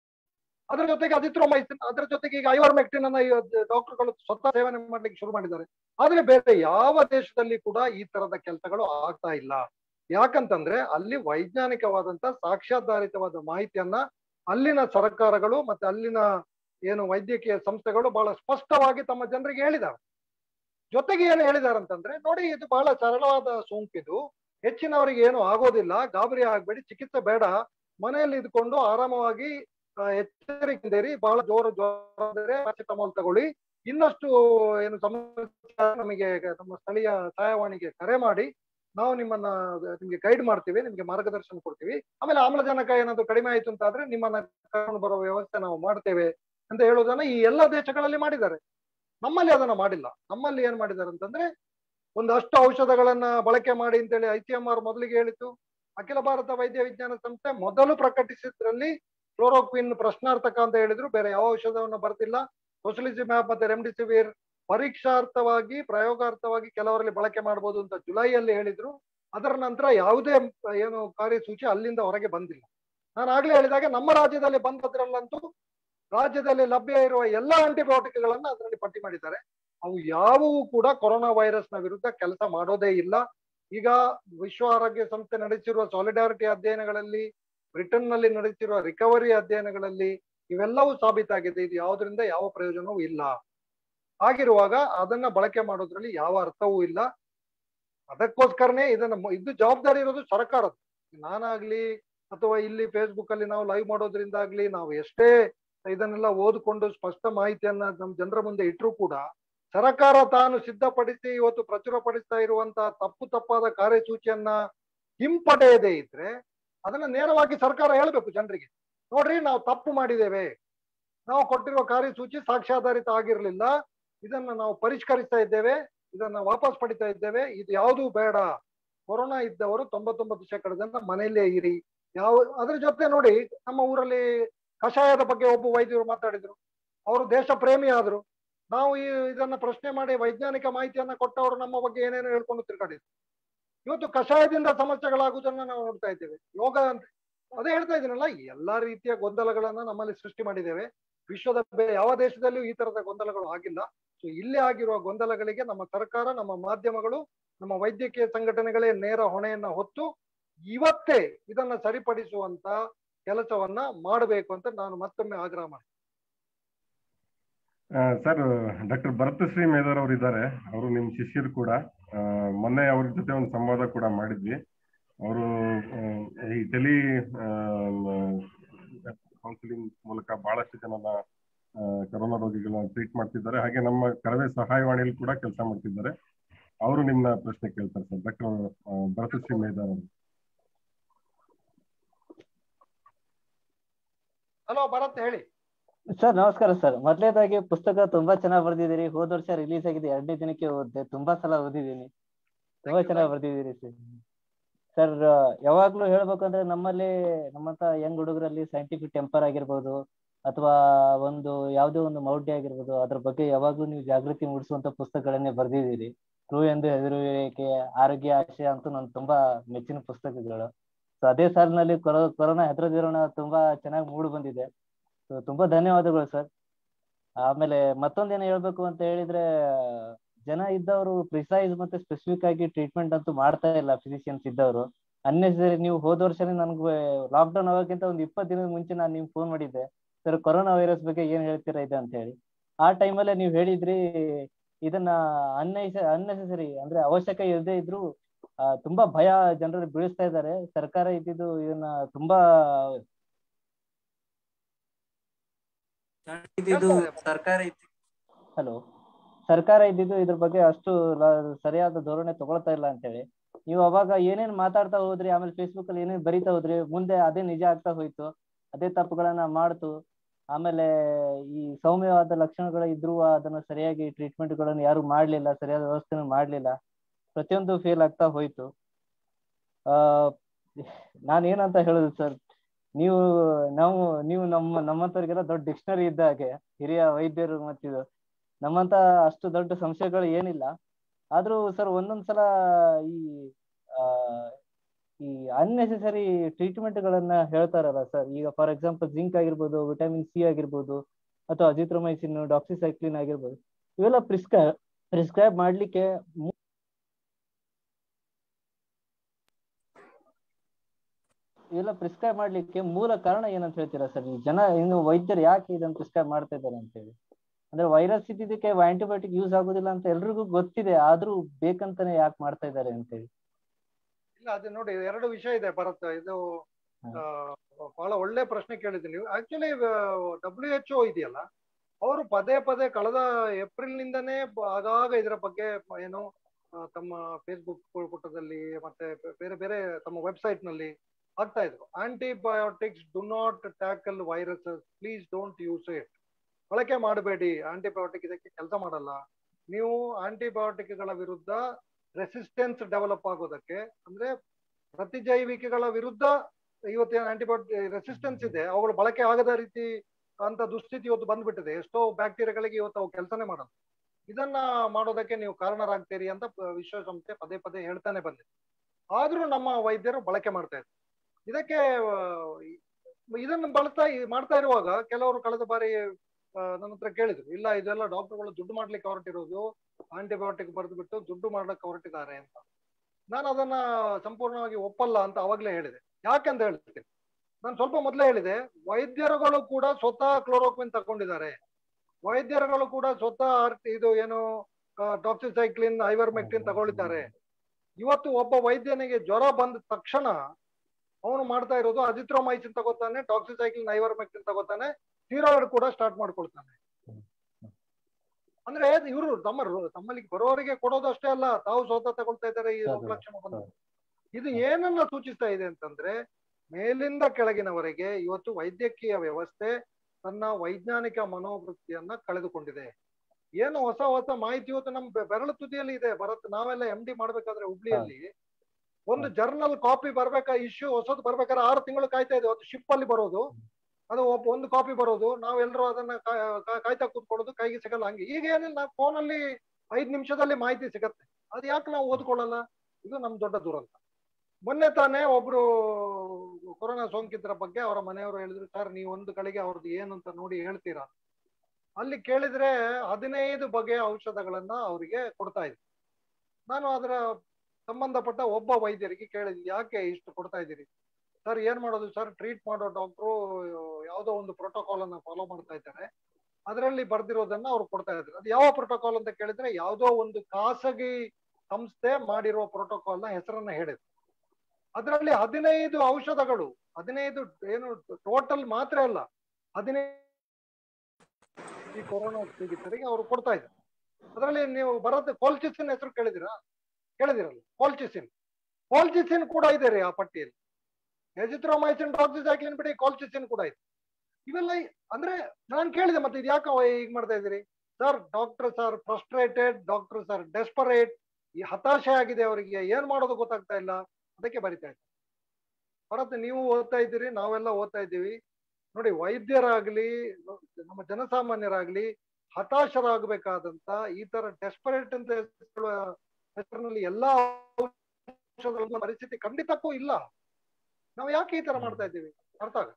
ಅದ್ರ ಜೊತೆಗೆ ಅಜಿಥ್ರೊಮೈಸಿನ್, ಅದರ ಜೊತೆಗೆ ಈಗ ಐವರ್ಮೆಕ್ಟಿನ್ ಅನ್ನ ಡಾಕ್ಟರ್ಗಳು ಸ್ವತಃ ಸೇವನೆ ಮಾಡ್ಲಿಕ್ಕೆ ಶುರು ಮಾಡಿದ್ದಾರೆ. ಆದ್ರೆ ಬೇರೆ ಯಾವ ದೇಶದಲ್ಲಿ ಕೂಡ ಈ ತರದ ಕೆಲಸಗಳು ಆಗ್ತಾ ಇಲ್ಲ. ಯಾಕಂತಂದ್ರೆ ಅಲ್ಲಿ ವೈಜ್ಞಾನಿಕವಾದಂತ ಸಾಕ್ಷ್ಯಾಧಾರಿತವಾದ ಮಾಹಿತಿಯನ್ನ ಅಲ್ಲಿನ ಸರ್ಕಾರಗಳು ಮತ್ತೆ ಅಲ್ಲಿನ ಏನು ವೈದ್ಯಕೀಯ ಸಂಸ್ಥೆಗಳು ಬಹಳ ಸ್ಪಷ್ಟವಾಗಿ ತಮ್ಮ ಜನರಿಗೆ ಹೇಳಿದ್ದಾರೆ. ಜೊತೆಗೆ ಏನು ಹೇಳಿದ್ದಾರೆ ಅಂತಂದ್ರೆ, ನೋಡಿ ಇದು ಬಹಳ ಸರಳವಾದ ಸೋಂಕಿದು, ಹೆಚ್ಚಿನವರಿಗೆ ಏನು ಆಗೋದಿಲ್ಲ, ಗಾಬರಿ ಆಗ್ಬೇಡಿ, ಚಿಕಿತ್ಸೆ ಬೇಡ, ಮನೆಯಲ್ಲಿ ಇದ್ಕೊಂಡು ಆರಾಮವಾಗಿ ಎಚ್ಚರಿಕೆಂದೇರಿ, ಬಹಳ ಜೋರು ಜ್ವರ ಪ್ಯಾರಾಸಿಟಮಾಲ್ ತಗೊಳ್ಳಿ, ಇನ್ನಷ್ಟು ಏನು ಸಮಸ್ಯೆ ನಮಗೆ ನಮ್ಮ ಸ್ಥಳೀಯ ಸಹಾಯವಾಣಿಗೆ ಕರೆ ಮಾಡಿ, ನಾವು ನಿಮ್ಮನ್ನ ನಿಮ್ಗೆ ಗೈಡ್ ಮಾಡ್ತೀವಿ, ನಿಮ್ಗೆ ಮಾರ್ಗದರ್ಶನ ಕೊಡ್ತೀವಿ, ಆಮೇಲೆ ಆಮ್ಲಜನಕ ಏನಾದ್ರು ಕಡಿಮೆ ಆಯ್ತು ಅಂತ ಆದ್ರೆ ನಿಮ್ಮನ್ನ ಕರ್ಕೊಂಡು ಬರೋ ವ್ಯವಸ್ಥೆ ನಾವು ಮಾಡ್ತೇವೆ ಅಂತ ಹೇಳೋದನ್ನ ಈ ಎಲ್ಲ ದೇಶಗಳಲ್ಲಿ ಮಾಡಿದ್ದಾರೆ. ನಮ್ಮಲ್ಲಿ ಅದನ್ನ ಮಾಡಿಲ್ಲ. ನಮ್ಮಲ್ಲಿ ಏನ್ ಮಾಡಿದ್ದಾರೆ ಅಂತಂದ್ರೆ, ಒಂದಷ್ಟು ಔಷಧಗಳನ್ನ ಬಳಕೆ ಮಾಡಿ ಅಂತೇಳಿ ಐ ಸಿ ಎಂ ಆರ್ ಮೊದಲಿಗೆ ಹೇಳಿತು. ಅಖಿಲ ಭಾರತ ವೈದ್ಯ ವಿಜ್ಞಾನ ಸಂಸ್ಥೆ ಮೊದಲು ಪ್ರಕಟಿಸಿದ್ರಲ್ಲಿ ಕ್ಲೋರೋಕ್ವಿನ್ ಪ್ರಶ್ನಾರ್ಥಕ ಅಂತ ಹೇಳಿದ್ರು, ಬೇರೆ ಯಾವ ಔಷಧವನ್ನ ಬರ್ತಿಲ್ಲ. ಟೊಸಿಲಿಜಿಮ್ಯಾಬ್ ಮತ್ತೆ ರೆಮ್ಡಿಸಿವಿರ್ ಪರೀಕ್ಷಾರ್ಥವಾಗಿ ಪ್ರಯೋಗಾರ್ಥವಾಗಿ ಕೆಲವರಲ್ಲಿ ಬಳಕೆ ಮಾಡಬಹುದು ಅಂತ ಜುಲೈಯಲ್ಲಿ ಹೇಳಿದ್ರು. ಅದರ ನಂತರ ಯಾವುದೇ ಏನು ಕಾರ್ಯಸೂಚಿ ಅಲ್ಲಿಂದ ಹೊರಗೆ ಬಂದಿಲ್ಲ. ನಾನು ಆಗ್ಲೇ ಹೇಳಿದಾಗ ನಮ್ಮ ರಾಜ್ಯದಲ್ಲಿ ಬಂದದ್ರಲ್ಲಂತೂ ರಾಜ್ಯದಲ್ಲಿ ಲಭ್ಯ ಇರುವ ಎಲ್ಲಾ ಆಂಟಿಬಯೋಟಿಕ್ಗಳನ್ನ ಅದರಲ್ಲಿ ಪಟ್ಟಿ ಮಾಡಿದ್ದಾರೆ. ಅವು ಯಾವುವು ಕೂಡ ಕೊರೋನಾ ವೈರಸ್ ನ ವಿರುದ್ಧ ಕೆಲಸ ಮಾಡೋದೇ ಇಲ್ಲ. ಈಗ ವಿಶ್ವ ಆರೋಗ್ಯ ಸಂಸ್ಥೆ ನಡೆಸಿರುವ ಸಾಲಿಡಾರಿಟಿ ಅಧ್ಯಯನಗಳಲ್ಲಿ, ಬ್ರಿಟನ್ ನಲ್ಲಿ ನಡೆಸಿರುವ ರಿಕವರಿ ಅಧ್ಯಯನಗಳಲ್ಲಿ ಇವೆಲ್ಲವೂ ಸಾಬೀತಾಗಿದೆ ಇದು ಯಾವುದರಿಂದ ಯಾವ ಪ್ರಯೋಜನವೂ ಇಲ್ಲ. ಆಗಿರುವಾಗ ಅದನ್ನ ಬಳಕೆ ಮಾಡೋದ್ರಲ್ಲಿ ಯಾವ ಅರ್ಥವೂ ಇಲ್ಲ. ಅದಕ್ಕೋಸ್ಕರನೇ ಇದನ್ನ ಇದು ಜವಾಬ್ದಾರಿ ಇರೋದು ಸರ್ಕಾರದ. ನಾನಾಗ್ಲಿ ಅಥವಾ ಇಲ್ಲಿ ಫೇಸ್ಬುಕ್ ಅಲ್ಲಿ ನಾವು ಲೈವ್ ಮಾಡೋದ್ರಿಂದಾಗ್ಲಿ, ನಾವು ಎಷ್ಟೇ ಇದನ್ನೆಲ್ಲ ಓದ್ಕೊಂಡು ಸ್ಪಷ್ಟ ಮಾಹಿತಿಯನ್ನ ನಮ್ಮ ಜನರ ಮುಂದೆ ಇಟ್ಟರು ಕೂಡ ಸರ್ಕಾರ ತಾನು ಸಿದ್ಧಪಡಿಸಿ ಇವತ್ತು ಪ್ರಚುರಪಡಿಸ್ತಾ ಇರುವಂತಹ ತಪ್ಪು ತಪ್ಪಾದ ಕಾರ್ಯಸೂಚಿಯನ್ನ ಹಿಂಪಡೆಯದೇ ಇದ್ರೆ ಅದನ್ನ ನೇರವಾಗಿ ಸರ್ಕಾರ ಹೇಳ್ಬೇಕು ಜನರಿಗೆ, ನೋಡ್ರಿ ನಾವು ತಪ್ಪು ಮಾಡಿದ್ದೇವೆ, ನಾವು ಕೊಟ್ಟಿರುವ ಕಾರ್ಯಸೂಚಿ ಸಾಕ್ಷ್ಯಾಧಾರಿತ ಆಗಿರ್ಲಿಲ್ಲ, ಇದನ್ನ ನಾವು ಪರಿಷ್ಕರಿಸ್ತಾ ಇದ್ದೇವೆ, ಇದನ್ನ ವಾಪಸ್ ಪಡಿತಾ ಇದ್ದೇವೆ, ಇದು ಯಾವುದೂ ಬೇಡ, ಕೊರೋನಾ ಇದ್ದವರು ತೊಂಬತ್ತೊಂಬತ್ತು ಶೇಕಡ ಜನ ಮನೆಯಲ್ಲೇ ಇರಿ. ಯಾವ ಅದ್ರ ಜೊತೆ ನೋಡಿ, ನಮ್ಮ ಊರಲ್ಲಿ ಕಷಾಯದ ಬಗ್ಗೆ ಒಬ್ಬ ವೈದ್ಯರು ಮಾತಾಡಿದ್ರು, ಅವರು ದೇಶ ಪ್ರೇಮಿ ಆದ್ರು, ನಾವು ಈ ಇದನ್ನ ಪ್ರಶ್ನೆ ಮಾಡಿ ವೈಜ್ಞಾನಿಕ ಮಾಹಿತಿಯನ್ನ ಕೊಟ್ಟವರು ನಮ್ಮ ಬಗ್ಗೆ ಏನೇನು ಹೇಳ್ಕೊಂಡು ತಿರ್ಗಾಡಿದ್ರು. ಇವತ್ತು ಕಷಾಯದಿಂದ ಸಮಸ್ಯೆಗಳಾಗುವುದನ್ನ ನಾವು ನೋಡ್ತಾ ಇದ್ದೇವೆ. ಯೋಗ ಅಂತ ಅದೇ ಹೇಳ್ತಾ ಇದ್ದೀನಲ್ಲ, ಎಲ್ಲಾ ರೀತಿಯ ಗೊಂದಲಗಳನ್ನ ನಮ್ಮಲ್ಲಿ ಸೃಷ್ಟಿ ಮಾಡಿದ್ದೇವೆ. ವಿಶ್ವದ ಬೇರೆ ಯಾವ ದೇಶದಲ್ಲಿಯೂ ಈ ತರದ ಗೊಂದಲಗಳು ಆಗಿಲ್ಲ. ಸೊ ಇಲ್ಲಿ ಆಗಿರುವ ಗೊಂದಲಗಳಿಗೆ ನಮ್ಮ ಸರ್ಕಾರ, ನಮ್ಮ ಮಾಧ್ಯಮಗಳು, ನಮ್ಮ ವೈದ್ಯಕೀಯ ಸಂಘಟನೆಗಳೇ ನೇರ ಹೊಣೆಯನ್ನ ಹೊತ್ತು ಇವತ್ತೇ ಇದನ್ನ ಸರಿಪಡಿಸುವಂತ ಕೆಲಸವನ್ನ ಮಾಡಬೇಕು ಅಂತ ನಾನು ಮತ್ತೊಮ್ಮೆ ಆಗ್ರಹ ಮಾಡ್ತೀನಿ. ಸರ್, ಡಾಕ್ಟರ್ ಭರತಶ್ರೀ ಮೇದರ್ ಅವರು ಇದ್ದಾರೆ. ಅವರು ನಿಮ್ ಶಿಷ್ಯರು ಕೂಡ. ಮೊನ್ನೆ ಅವ್ರ ಜೊತೆ ಒಂದು ಸಂವಾದ ಕೂಡ ಮಾಡಿದ್ವಿ. ಅವರು ಈ ಟೆಲಿ ಕೌನ್ಸಿಲಿಂಗ್ ಮೂಲಕ ಬಹಳಷ್ಟು ಜನನ ಕೊರೋನಾ ರೋಗಿಗಳನ್ನ ಟ್ರೀಟ್ ಮಾಡ್ತಿದ್ದಾರೆ. ಹಾಗೆ ನಮ್ಮ ಕರವೇ ಸಹಾಯವಾಣಿಯಲ್ಲಿ ಕೂಡ ಕೆಲಸ ಮಾಡ್ತಿದ್ದಾರೆ. ಅವರು ನಿಮ್ನ ಪ್ರಶ್ನೆ ಕೇಳ್ತಾರೆ ಸರ್, ಡಾಕ್ಟರ್ ಭರತಶ್ರೀ ಮೇದರ್ ಅವರು. ಹಲೋ ಭರತ್, ಹೇಳಿ ಸರ್. ನಮಸ್ಕಾರ ಸರ್. ಮೊದಲನೇದಾಗಿ ಪುಸ್ತಕ ತುಂಬಾ ಚೆನ್ನಾಗಿ ಬರ್ದಿದ್ದೀರಿ. ಹೋದ ವರ್ಷ ರಿಲೀಸ್ ಆಗಿದೆ, ಎರಡನೇ ದಿನಕ್ಕೆ ಓದಿದೆ, ತುಂಬಾ ಸಲ ಓದಿದ್ದೀನಿ. ತುಂಬಾ ಚೆನ್ನಾಗಿ ಬರ್ದಿದ್ದೀರಿ ಸರ್. ಸರ್, ಯಾವಾಗ್ಲೂ ಹೇಳ್ಬೇಕಂದ್ರೆ ನಮ್ಮಲ್ಲಿ ನಮ್ಮಂತ ಯಂಗ್ ಹುಡುಗರಲ್ಲಿ ಸೈಂಟಿಫಿಕ್ ಟೆಂಪರ್ ಆಗಿರ್ಬೋದು ಅಥವಾ ಒಂದು ಯಾವುದೋ ಒಂದು ಮೌಢ್ಯ ಆಗಿರ್ಬೋದು, ಅದ್ರ ಬಗ್ಗೆ ಯಾವಾಗ್ಲೂ ನೀವು ಜಾಗೃತಿ ಮೂಡಿಸುವಂತ ಪುಸ್ತಕಗಳನ್ನೇ ಬರ್ದಿದ್ದೀರಿ. ಟ್ರೂ ಎಂದು ಹೆದರುವಿಕೆ, ಆರೋಗ್ಯ ಆಶಯ ಅಂತೂ ನನ್ ತುಂಬಾ ಮೆಚ್ಚಿನ ಪುಸ್ತಕಗಳು. ಸೊ ಅದೇ ಸಾಲಿನಲ್ಲಿ ಕೊರೋ ಕೊರೋನಾ ಹೆದರದಿರೋಣ ತುಂಬಾ ಚೆನ್ನಾಗಿ ಮೂಡ್ ಬಂದಿದೆ. ಸೊ ತುಂಬಾ ಧನ್ಯವಾದಗಳು ಸರ್. ಆಮೇಲೆ ಮತ್ತೊಂದೇನು ಹೇಳ್ಬೇಕು ಅಂತ ಹೇಳಿದ್ರೆ, ಜನ ಇದ್ದವರು ಪ್ರಿಸೈಸ್ ಮತ್ತೆ ಸ್ಪೆಸಿಫಿಕ್ ಆಗಿ ಟ್ರೀಟ್ಮೆಂಟ್ ಅಂತೂ ಮಾಡ್ತಾ ಇಲ್ಲ. ಫಿಸಿಷಿಯನ್ಸ್ ಇದ್ದವರು ಅನ್ನೆಸರಿ. ನೀವು ಹೋದ ವರ್ಷನೇ ನನ್ಗೆ ಲಾಕ್ ಡೌನ್ ಆಗೋಕ್ಕಿಂತ ಒಂದು ಇಪ್ಪತ್ತು ದಿನದ ಮುಂಚೆ ನಾನು ನಿಮ್ಗೆ ಫೋನ್ ಮಾಡಿದ್ದೆ, ಸರ್ ಕೊರೋನಾ ವೈರಸ್ ಬಗ್ಗೆ ಏನ್ ಹೇಳ್ತೀರಾ ಇದೆ ಅಂತ ಹೇಳಿ. ಆ ಟೈಮಲ್ಲೇ ನೀವು ಹೇಳಿದ್ರಿ ಇದನ್ನ ಅನ್ನೆಸ ಅನ್ನೆಸೆಸರಿ ಅಂದ್ರೆ ಅವಶ್ಯಕ ಇಲ್ಲದೆ ಇದ್ರು ಆ ತುಂಬಾ ಭಯ ಜನರಲ್ಲಿ ಬೀಳಿಸ್ತಾ ಇದ್ದಾರೆ. ಸರ್ಕಾರ ಇದ್ದಿದ್ದು ಇದನ್ನ ತುಂಬಾ ಸರ್ಕಾರ ಹಲೋ ಸರ್ಕಾರ ಇದ್ದಿದ್ದು ಇದ್ರ ಬಗ್ಗೆ ಅಷ್ಟು ಸರಿಯಾದ ಧೋರಣೆ ತಗೊಳ್ತಾ ಇಲ್ಲ ಅಂತ ಹೇಳಿ ನೀವು ಅವಾಗ ಏನೇನ್ ಮಾತಾಡ್ತಾ ಹೋದ್ರಿ, ಆಮೇಲೆ ಫೇಸ್ಬುಕ್ ಅಲ್ಲಿ ಏನೇನ್ ಬರೀತಾ ಹೋದ್ರಿ, ಮುಂದೆ ಅದೇ ನಿಜ ಆಗ್ತಾ ಹೋಯ್ತು. ಅದೇ ತಪ್ಪುಗಳನ್ನ ಮಾಡ್ತು. ಆಮೇಲೆ ಈ ಸೌಮ್ಯವಾದ ಲಕ್ಷಣಗಳು ಇದ್ರು ಅದನ್ನ ಸರಿಯಾಗಿ ಟ್ರೀಟ್ಮೆಂಟ್ ಗಳನ್ನು ಯಾರು ಮಾಡ್ಲಿಲ್ಲ, ಸರಿಯಾದ ವ್ಯವಸ್ಥೆನೂ ಮಾಡ್ಲಿಲ್ಲ. ಪ್ರತಿಯೊಂದು ಫೇಲ್ ಆಗ್ತಾ ಹೋಯ್ತು. ಆ ನಾನ್ ಏನಂತ ಹೇಳುದು ಸರ್, ನೀವು ನಾವು ನೀವು ನಮ್ಮ ನಮ್ಮಂತವ್ರಿಗೆಲ್ಲ ದೊಡ್ಡ ಡಿಕ್ಷನರಿ ಇದ್ದ ಹಾಗೆ, ಹಿರಿಯ ವೈದ್ಯರು ಮತ್ತಿದು ನಮ್ಮಂತ ಅಷ್ಟು ದೊಡ್ಡ ಸಂಶಯಗಳು ಏನಿಲ್ಲ. ಆದ್ರೂ ಸರ್ ಒಂದೊಂದ್ಸಲ ಈ ಆ ಈ ಅನ್ನೆಸೆಸರಿ ಟ್ರೀಟ್ಮೆಂಟ್ ಗಳನ್ನ ಹೇಳ್ತಾರಲ್ಲ ಸರ್. ಈಗ ಫಾರ್ ಎಕ್ಸಾಂಪಲ್ ಜಿಂಕ್ ಆಗಿರ್ಬೋದು, ವಿಟಮಿನ್ ಸಿ ಆಗಿರ್ಬೋದು, ಅಥವಾ ಅಜಿಥ್ರೊಮೈಸಿನ್, ಡಾಕ್ಸಿಸೈಕ್ಲಿನ್ ಆಗಿರ್ಬೋದು, ಇವೆಲ್ಲ ಪ್ರಿಸ್ಕ್ರೈ ಪ್ರಿಸ್ಕ್ರೈಬ್ ಮಾಡ್ಲಿಕ್ಕೆ ಇವೆಲ್ಲ ಪ್ರಿಸ್ಕ್ರೈಬ್ ಮಾಡ್ಲಿಕ್ಕೆ ಮೂಲ ಕಾರಣ ಏನಂತ ಹೇಳ್ತೀರಾ ಸರ್? ಈ ಜನ ಇನ್ನು ವೈದ್ಯರು ಯಾಕೆ ಇದನ್ನ ಪ್ರಿಸ್ಕ್ರೈಬ್ ಮಾಡ್ತಾ ಇದ್ದಾರೆ ಅಂತ ಹೇಳಿ. ಅಂದ್ರೆ ವೈರಸ್ ಇದ್ದಿದ್ದಕ್ಕೆ ಆಂಟಿಬಯೋಟಿಕ್ ಯೂಸ್ ಆಗುದಿಲ್ಲ ಅಂತ ಎಲ್ರಿಗೂ ಗೊತ್ತಿದೆ, ಆದ್ರೂ ಬೇಕಂತಾನೆ ಯಾಕೆ ಮಾಡ್ತಾ ಇದ್ದಾರೆ ಅಂತ ಹೇಳಿ. ಇಲ್ಲ, ಅದೇ ನೋಡಿ, ಎರಡು ವಿಷಯ ಇದೆ ಭರತ್. ಇದು ಬಹಳ ಒಳ್ಳೆ ಪ್ರಶ್ನೆ ಕೇಳಿದ್ರಿ ನೀವು. ಆಕ್ಚುಲಿ ಡಬ್ಲ್ಯೂ ಎಚ್ ಒ ಇದೆಯಲ್ಲ, ಅವರು ಪದೇ ಪದೇ ಕಳೆದ ಏಪ್ರಿಲ್ ನಿಂದನೇ ಆಗಾಗ ಇದರ ಬಗ್ಗೆ ಏನು ತಮ್ಮ ಫೇಸ್ಬುಕ್ ಪುಟದಲ್ಲಿ ಮತ್ತೆ ಬೇರೆ ಬೇರೆ ತಮ್ಮ ವೆಬ್ಸೈಟ್ ನಲ್ಲಿ ಆಗ್ತಾ ಇದ್ರು. Antibiotics do not tackle viruses, please don't use it. ಬಳಕೆ ಮಾಡಬೇಡಿ, ಆಂಟಿಬಯೋಟಿಕ್ ಇದಕ್ಕೆ ಕೆಲಸ ಮಾಡಲ್ಲ. ನೀವು ಆಂಟಿಬಯೋಟಿಕ್ಗಳ ವಿರುದ್ಧ ರೆಸಿಸ್ಟೆನ್ಸ್ ಡೆವಲಪ್ ಆಗೋದಕ್ಕೆ, ಅಂದ್ರೆ ಪ್ರತಿಜೈವಿಕೆಗಳ ವಿರುದ್ಧ ಇವತ್ತೇನು ಆಂಟಿಬಯೋಟಿಕ್ ರೆಸಿಸ್ಟೆನ್ಸ್ ಇದೆ, ಅವುಗಳು ಬಳಕೆ ಆಗದ ರೀತಿ ಅಂತ ದುಸ್ಥಿತಿ ಇವತ್ತು ಬಂದ್ಬಿಟ್ಟಿದೆ. ಎಷ್ಟೋ ಬ್ಯಾಕ್ಟೀರಿಯಾಗಳಿಗೆ ಇವತ್ತು ಅವು ಕೆಲಸನೇ ಮಾಡಲ್ಲ. ಇದನ್ನ ಮಾಡೋದಕ್ಕೆ ನೀವು ಕಾರಣರಾಗ್ತೀರಿ ಅಂತ ವಿಶ್ವಸಂಸ್ಥೆ ಪದೇ ಪದೇ ಹೇಳ್ತಾನೆ ಬಂದಿದೆ. ಆದ್ರೂ ನಮ್ಮ ವೈದ್ಯರು ಬಳಕೆ ಮಾಡ್ತಾ ಇದ್ದಾರೆ ಇದಕ್ಕೆ. ಇದನ್ನು ಬಳಸ್ತಾ ಮಾಡ್ತಾ ಇರುವಾಗ ಕೆಲವರು ಕಳೆದ ಬಾರಿ ನನ್ನ ಹತ್ರ ಕೇಳಿದ್ರು, ಇಲ್ಲ ಇದೆಲ್ಲ ಡಾಕ್ಟರ್ಗಳು ದುಡ್ಡು ಮಾಡ್ಲಿಕ್ಕೆ ಹೊರಟಿರೋದು, ಆಂಟಿಬಯೋಟಿಕ್ ಬರೆದು ಬಿಟ್ಟು ದುಡ್ಡು ಮಾಡ್ಲಿಕ್ಕೆ ಹೊರಟಿದ್ದಾರೆ ಅಂತ. ನಾನು ಅದನ್ನ ಸಂಪೂರ್ಣವಾಗಿ ಒಪ್ಪಲ್ಲ ಅಂತ ಅವಾಗ್ಲೇ ಹೇಳಿದೆ. ಯಾಕೆಂತ ಹೇಳ್ತೀನಿ, ನಾನು ಸ್ವಲ್ಪ ಮೊದಲೇ ಹೇಳಿದೆ, ವೈದ್ಯರುಗಳು ಕೂಡ ಸ್ವತಃ ಕ್ಲೋರೋಕ್ವಿನ್ ತಗೊಂಡಿದ್ದಾರೆ. ವೈದ್ಯರುಗಳು ಕೂಡ ಸ್ವತಃ ಇದು ಏನು ಡಾಕ್ಸಿಸೈಕ್ಲಿನ್, ಐವರ್ಮೆಕ್ಟಿನ್ ತಗೊಳ್ಳಿದ್ದಾರೆ. ಇವತ್ತು ಒಬ್ಬ ವೈದ್ಯನಿಗೆ ಜ್ವರ ಬಂದ ತಕ್ಷಣ ಅವನು ಮಾಡ್ತಾ ಇರೋದು ಅಜಿಥ್ರೊಮೈಸಿನ್ ತಗೋತಾನೆ, ಡಾಕ್ಸಿಸೈಕ್ಲಿನ್, ಐವರ್ಮೆಕ್ಟಿನ್ ತಗೋತಾನೆ, ಸ್ಟೀರಾಯ್ಡ್ ಕೂಡ ಸ್ಟಾರ್ಟ್ ಮಾಡ್ಕೊಳ್ತಾನೆ. ಅಂದ್ರೆ ಇವರು ತಮ್ಮ ತಮ್ಮಲ್ಲಿ ಬರೋವರಿಗೆ ಕೊಡೋದು ಅಷ್ಟೇ ಅಲ್ಲ, ತಾವು ಸ್ವತಃ ತಗೊಳ್ತಾ ಇದ್ದಾರೆ ಈ ಲಕ್ಷಣ ಬಂದ. ಇದು ಏನನ್ನ ಸೂಚಿಸ್ತಾ ಇದೆ ಅಂತಂದ್ರೆ, ಮೇಲಿಂದ ಕೆಳಗಿನವರೆಗೆ ಇವತ್ತು ವೈದ್ಯಕೀಯ ವ್ಯವಸ್ಥೆ ತನ್ನ ವೈಜ್ಞಾನಿಕ ಮನೋವೃತ್ತಿಯನ್ನ ಕಳೆದುಕೊಂಡಿದೆ. ಏನು ಹೊಸ ಹೊಸ ಮಾಹಿತಿ ಇವತ್ತು ನಮ್ ಬೆರಳು ತುದಿಯಲ್ಲಿ ಇದೆ. ಭರತ್, ನಾವೆಲ್ಲ ಎಂ ಡಿ ಮಾಡ್ಬೇಕಾದ್ರೆ ಹುಬ್ಳಿಯಲ್ಲಿ ಒಂದು ಜರ್ನಲ್ ಕಾಪಿ ಬರ್ಬೇಕಾ, ಇಶ್ಯೂ ಹೊಸದು ಬರ್ಬೇಕಾದ್ರೆ ಆರು ತಿಂಗಳು ಕಾಯ್ತಾ ಇದೆ. ಶಿಪ್ ಅಲ್ಲಿ ಬರೋದು, ಅದು ಒಬ್ಬ ಒಂದು ಕಾಪಿ ಬರೋದು, ನಾವೆಲ್ಲರೂ ಅದನ್ನ ಕಾಯ್ತಾ ಕೂತ್ಕೊಳ್ಳೋದು, ಕೈಗೆ ಸಿಗಲ್ಲ. ಹಂಗೆ ಈಗ ಏನಿಲ್ಲ, ಫೋನಲ್ಲಿ ಐದ್ ನಿಮಿಷದಲ್ಲಿ ಮಾಹಿತಿ ಸಿಗತ್ತೆ. ಅದು ಯಾಕೆ ನಾವು ಓದ್ಕೊಳ್ಳಲ್ಲ? ಇದು ನಮ್ ದೊಡ್ಡ ದುರಂತ. ಮೊನ್ನೆ ತಾನೇ ಒಬ್ರು ಕೊರೋನಾ ಸೋಂಕಿತರ ಬಗ್ಗೆ ಅವರ ಮನೆಯವರು ಹೇಳಿದ್ರು, ಸರ್ ನೀವು ಒಂದು ಕಡೆಗೆ ಅವ್ರದ್ದು ಏನು ಅಂತ ನೋಡಿ ಹೇಳ್ತೀರಾ? ಅಲ್ಲಿ ಕೇಳಿದ್ರೆ ಹದಿನೈದು ಬಗೆಯ ಔಷಧಗಳನ್ನ ಅವರಿಗೆ ಕೊಡ್ತಾ ಇದ್ರು. ನಾನು ಅದರ ಸಂಬಂಧಪಟ್ಟ ಒಬ್ಬ ವೈದ್ಯರಿಗೆ ಕೇಳಿದ್ವಿ, ಯಾಕೆ ಇಷ್ಟು ಕೊಡ್ತಾ ಇದ್ದೀರಿ? ಸರ್ ಏನ್ ಮಾಡೋದು ಸರ್, ಟ್ರೀಟ್ ಮಾಡೋ ಡಾಕ್ಟ್ರು ಯಾವುದೋ ಒಂದು ಪ್ರೋಟೋಕಾಲ್ ಅನ್ನ ಫಾಲೋ ಮಾಡ್ತಾ ಇದ್ದಾರೆ, ಅದರಲ್ಲಿ ಬರ್ದಿರೋದನ್ನ ಅವ್ರು ಕೊಡ್ತಾ ಇದ್ರು. ಅದು ಯಾವ ಪ್ರೋಟೋಕಾಲ್ ಅಂತ ಕೇಳಿದ್ರೆ ಯಾವುದೋ ಒಂದು ಖಾಸಗಿ ಸಂಸ್ಥೆ ಮಾಡಿರುವ ಪ್ರೋಟೋಕಾಲ್ ನ ಹೆಸರನ್ನ ಹೇಳಿದ್ರು. ಅದರಲ್ಲಿ ಹದಿನೈದು ಔಷಧಗಳು, ಹದಿನೈದು ಏನು ಟೋಟಲ್ ಮಾತ್ರ ಅಲ್ಲ, ಹದಿನೈದು ಈ ಕೊರೋನಾ ಪೀಡಿತರಿಗೆ ಅವರು ಕೊಡ್ತಾ ಇದ್ದಾರೆ. ಅದರಲ್ಲಿ ನೀವು ಬರೋದು ಕೋಲ್ಚಿಸಿನ್ ಹೆಸರು ಕೇಳಿದಿರಾ? ಕೇಳಿದಿರಲ್ಲ, ಕೋಲ್ಚಿಸಿನ್. ಕೋಲ್ಚಿಸಿನ್ ಕೂಡ ಇದೆ ರೀ ಆ ಪಟ್ಟಿಯಲ್ಲಿ. ಎಜಿಥ್ರೋಮೈಸಿನ್, ಡಾಕ್ಸಿಸೈಕ್ಲಿನ್ ಬಿಡಿ, ಕೋಲ್ಚಿಸಿನ್ ಕೂಡ ಇದೆ. ಇವೆಲ್ಲ ಅಂದ್ರೆ ನಾನು ಕೇಳಿದೆ, ಮತ್ತೆ ಇದು ಯಾಕೆ ಈಗ ಮಾಡ್ತಾ ಇದ್ದೀರಿ? Sir doctors are frustrated, doctors are desperate, ಈ ಹತಾಶೆ ಆಗಿದೆ ಅವರಿಗೆ, ಏನ್ ಮಾಡೋದು ಗೊತ್ತಾಗ್ತಾ ಇಲ್ಲ, ಅದಕ್ಕೆ ಬರಿತಾ ಇದ್ದಾರೆ. ಭರತ್ ನೀವು ಓದ್ತಾ ಇದ್ದೀರಿ, ನಾವೆಲ್ಲ ಓದ್ತಾ ಇದ್ದೀವಿ. ನೋಡಿ, ವೈದ್ಯರಾಗ್ಲಿ ನಮ್ಮ ಜನಸಾಮಾನ್ಯರಾಗ್ಲಿ ಹತಾಶರಾಗಬೇಕಾದಂತ ಈ ತರ ಡೆಸ್ಪರೇಟ್ ಅಂತ ಹೆಸರಿನಲ್ಲಿ ಎಲ್ಲಾ ಔಷಧಗಳ ಪರಿಸ್ಥಿತಿ ಖಂಡಿತಕ್ಕೂ ಇಲ್ಲ. ನಾವು ಯಾಕೆ ಈ ತರ ಮಾಡ್ತಾ ಇದ್ದೀವಿ ಅರ್ಥ ಆಗ.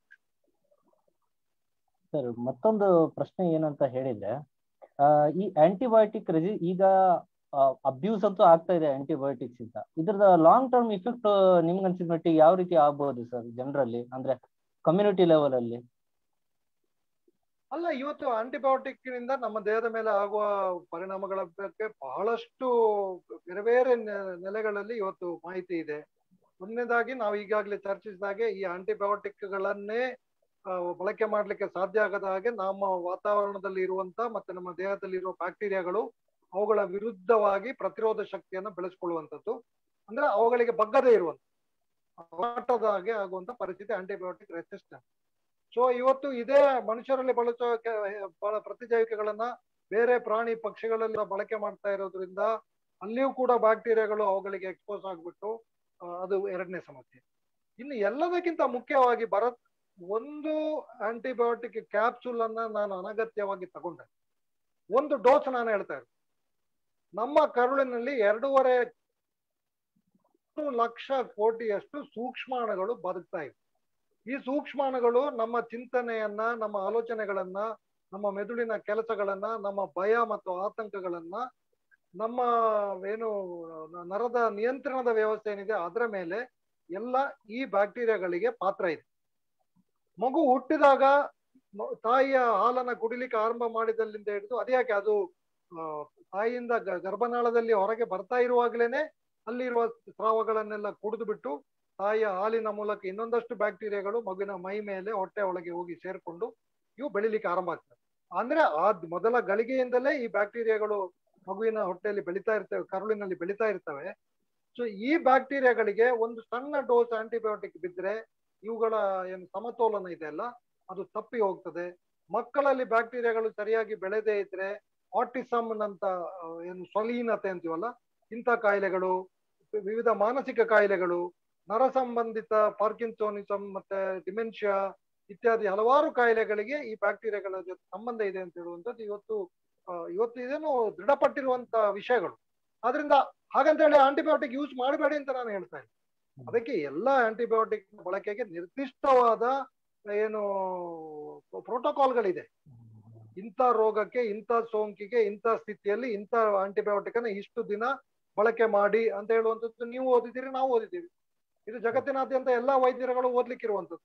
ಸರ್ ಮತ್ತೊಂದು ಪ್ರಶ್ನೆ ಏನಂತ ಹೇಳಿದ್ರೆ, ಆ ಈ ಆಂಟಿಬಯೋಟಿಕ್ ರೆಸಿ ಈಗ ಅಬ್ಯೂಸ್ ಅಂತೂ ಆಗ್ತಾ ಇದೆ ಆಂಟಿಬಯೋಟಿಕ್ಸ್ ಇಂದ. ಇದ್ರದ ಲಾಂಗ್ ಟರ್ಮ್ ಇಫೆಕ್ಟ್ ನಿಮ್ಗೆ ಅನ್ಸಿದ ಮಟ್ಟಿಗೆ ಯಾವ ರೀತಿ ಆಗ್ಬಹುದು ಸರ್ ಜನರಲ್ಲಿ, ಅಂದ್ರೆ ಕಮ್ಯುನಿಟಿ ಲೆವೆಲ್ ಅಲ್ಲಿ? ಅಲ್ಲ, ಇವತ್ತು ಆಂಟಿಬಯೋಟಿಕ್ ನಿಂದ ನಮ್ಮ ದೇಹದ ಮೇಲೆ ಆಗುವ ಪರಿಣಾಮಗಳ ಬಗ್ಗೆ ಬಹಳಷ್ಟು ಬೇರೆ ಬೇರೆ ನೆಲೆಗಳಲ್ಲಿ ಇವತ್ತು ಮಾಹಿತಿ ಇದೆ. ಒಂದನೇದಾಗಿ ನಾವು ಈಗಾಗಲೇ ಚರ್ಚಿಸಿದಾಗೆ ಈ ಆಂಟಿಬಯೋಟಿಕ್ ಗಳನ್ನೇ ಬಳಕೆ ಮಾಡ್ಲಿಕ್ಕೆ ಸಾಧ್ಯ ಆಗದ ಹಾಗೆ ನಮ್ಮ ವಾತಾವರಣದಲ್ಲಿ ಇರುವಂತ ಮತ್ತೆ ನಮ್ಮ ದೇಹದಲ್ಲಿ ಇರುವ ಬ್ಯಾಕ್ಟೀರಿಯಾಗಳು ಅವುಗಳ ವಿರುದ್ಧವಾಗಿ ಪ್ರತಿರೋಧ ಶಕ್ತಿಯನ್ನು ಬೆಳೆಸ್ಕೊಳ್ಳುವಂಥದ್ದು, ಅಂದ್ರೆ ಅವುಗಳಿಗೆ ಬಗ್ಗದೇ ಇರುವಂತ ಹೋರಾಟದ ಹಾಗೆ ಆಗುವಂತ ಪರಿಸ್ಥಿತಿ ಆಂಟಿಬಯೋಟಿಕ್ ರೆಸಿಸ್ಟೆನ್ಸ್. ಸೊ ಇವತ್ತು ಇದೇ ಮನುಷ್ಯರಲ್ಲಿ ಬಳಸುವ ಪ್ರತಿಜೈವಿಕೆಗಳನ್ನ ಬೇರೆ ಪ್ರಾಣಿ ಪಕ್ಷಿಗಳೆಲ್ಲ ಬಳಕೆ ಮಾಡ್ತಾ ಇರೋದ್ರಿಂದ ಅಲ್ಲಿಯೂ ಕೂಡ ಬ್ಯಾಕ್ಟೀರಿಯಾಗಳು ಅವುಗಳಿಗೆ ಎಕ್ಸ್ಪೋಸ್ ಆಗ್ಬಿಟ್ಟು ಅದು ಎರಡನೇ ಸಮಸ್ಯೆ. ಇನ್ನು ಎಲ್ಲದಕ್ಕಿಂತ ಮುಖ್ಯವಾಗಿ ಭರತ್, ಒಂದು ಆಂಟಿಬಯೋಟಿಕ್ ಕ್ಯಾಪ್ಸೂಲ್ ಅನ್ನ ನಾನು ಅನಗತ್ಯವಾಗಿ ತಗೊಂಡೆ. ಒಂದು ಡೋಸ್ ನಾನು ಹೇಳ್ತಾ ಇರೋದು, ನಮ್ಮ ಕರುಳಿನಲ್ಲಿ ಎರಡೂವರೆ ಲಕ್ಷ ಕೋಟಿಯಷ್ಟು ಸೂಕ್ಷ್ಮಾಣುಗಳು ಬದುಕ್ತಾ ಇವೆ. ಈ ಸೂಕ್ಷ್ಮಾಣುಗಳು ನಮ್ಮ ಚಿಂತನೆಯನ್ನ, ನಮ್ಮ ಆಲೋಚನೆಗಳನ್ನ, ನಮ್ಮ ಮೆದುಳಿನ ಕೆಲಸಗಳನ್ನ, ನಮ್ಮ ಭಯ ಮತ್ತು ಆತಂಕಗಳನ್ನ, ನಮ್ಮ ಏನು ನರದ ನಿಯಂತ್ರಣದ ವ್ಯವಸ್ಥೆ ಏನಿದೆ ಅದರ ಮೇಲೆ ಎಲ್ಲ ಈ ಬ್ಯಾಕ್ಟೀರಿಯಾಗಳಿಗೆ ಪಾತ್ರ ಇದೆ. ಮಗು ಹುಟ್ಟಿದಾಗ ತಾಯಿಯ ಹಾಲನ್ನ ಕುಡಿಲಿಕ್ಕೆ ಆರಂಭ ಮಾಡಿದಲ್ಲಿಂದ ಹಿಡಿದು ಅದ್ಯಾಕೆ ಅದು ತಾಯಿಯಿಂದ ಗರ್ಭನಾಳದಲ್ಲಿ ಹೊರಗೆ ಬರ್ತಾ ಇರುವಾಗ್ಲೇನೆ ಅಲ್ಲಿರುವ ಸ್ರಾವಗಳನ್ನೆಲ್ಲ ಕುಡಿದು ಬಿಟ್ಟು ತಾಯಿಯ ಹಾಲಿನ ಮೂಲಕ ಇನ್ನೊಂದಷ್ಟು ಬ್ಯಾಕ್ಟೀರಿಯಾಗಳು ಮಗುವಿನ ಮೈ ಮೇಲೆ ಹೊಟ್ಟೆ ಒಳಗೆ ಹೋಗಿ ಸೇರ್ಕೊಂಡು ಇವು ಬೆಳಿಲಿಕ್ಕೆ ಆರಂಭ ಆಗ್ತವೆ. ಅಂದ್ರೆ ಆ ಮೊದಲ ಗಳಿಗೆಯಿಂದಲೇ ಈ ಬ್ಯಾಕ್ಟೀರಿಯಾಗಳು ಮಗುವಿನ ಹೊಟ್ಟೆಯಲ್ಲಿ ಬೆಳೀತಾ ಇರ್ತವೆ, ಕರುಳಿನಲ್ಲಿ ಬೆಳೀತಾ ಇರ್ತವೆ. ಸೊ ಈ ಬ್ಯಾಕ್ಟೀರಿಯಾಗಳಿಗೆ ಒಂದು ಸಣ್ಣ ಡೋಸ್ ಆಂಟಿಬಯೋಟಿಕ್ ಬಿದ್ದರೆ ಇವುಗಳ ಏನು ಸಮತೋಲನ ಇದೆ ಅಲ್ಲ ಅದು ತಪ್ಪಿ ಹೋಗ್ತದೆ. ಮಕ್ಕಳಲ್ಲಿ ಬ್ಯಾಕ್ಟೀರಿಯಾಗಳು ಸರಿಯಾಗಿ ಬೆಳೆದೇ ಇದ್ರೆ ಆಟಿಸಮ್ ನಂತ ಏನು ಸ್ವಲೀನತೆ ಅಂತೀವಲ್ಲ, ಇಂಥ ಕಾಯಿಲೆಗಳು, ವಿವಿಧ ಮಾನಸಿಕ ಕಾಯಿಲೆಗಳು, ನರ ಸಂಬಂಧಿತ ಪಾರ್ಕಿನ್ಸೋನಿಸಮ್ ಮತ್ತೆ ಡಿಮೆನ್ಷಿಯಾ ಇತ್ಯಾದಿ ಹಲವಾರು ಕಾಯಿಲೆಗಳಿಗೆ ಈ ಬ್ಯಾಕ್ಟೀರಿಯಾಗಳ ಜೊತೆ ಸಂಬಂಧ ಇದೆ ಅಂತ ಹೇಳುವಂಥದ್ದು ಇವತ್ತು ಇವತ್ತು ಇದೇನು ದೃಢಪಟ್ಟಿರುವಂತ ವಿಷಯಗಳು. ಆದ್ರಿಂದ ಹಾಗಂತ ಹೇಳಿ ಆಂಟಿಬಯೋಟಿಕ್ ಯೂಸ್ ಮಾಡಬೇಡಿ ಅಂತ ನಾನು ಹೇಳ್ತಾ ಇದ್ದೀನಿ. ಅದಕ್ಕೆ ಎಲ್ಲ ಆಂಟಿಬಯೋಟಿಕ್ ಬಳಕೆಗೆ ನಿರ್ದಿಷ್ಟವಾದ ಏನು ಪ್ರೋಟೋಕಾಲ್ಗಳಿದೆ. ಇಂಥ ರೋಗಕ್ಕೆ, ಇಂಥ ಸೋಂಕಿಗೆ, ಇಂಥ ಸ್ಥಿತಿಯಲ್ಲಿ ಇಂಥ ಆಂಟಿಬಯೋಟಿಕ್ ಅನ್ನ ಇಷ್ಟು ದಿನ ಬಳಕೆ ಮಾಡಿ ಅಂತ ಹೇಳುವಂಥದ್ದು ನೀವು ಓದಿದ್ದೀರಿ, ನಾವು ಓದಿದ್ದೀವಿ. ಇದು ಜಗತ್ತಿನಾದ್ಯಂತ ಎಲ್ಲಾ ವೈದ್ಯರುಗಳು ಓದ್ಲಿಕ್ಕಿರುವಂಥದ್ದು.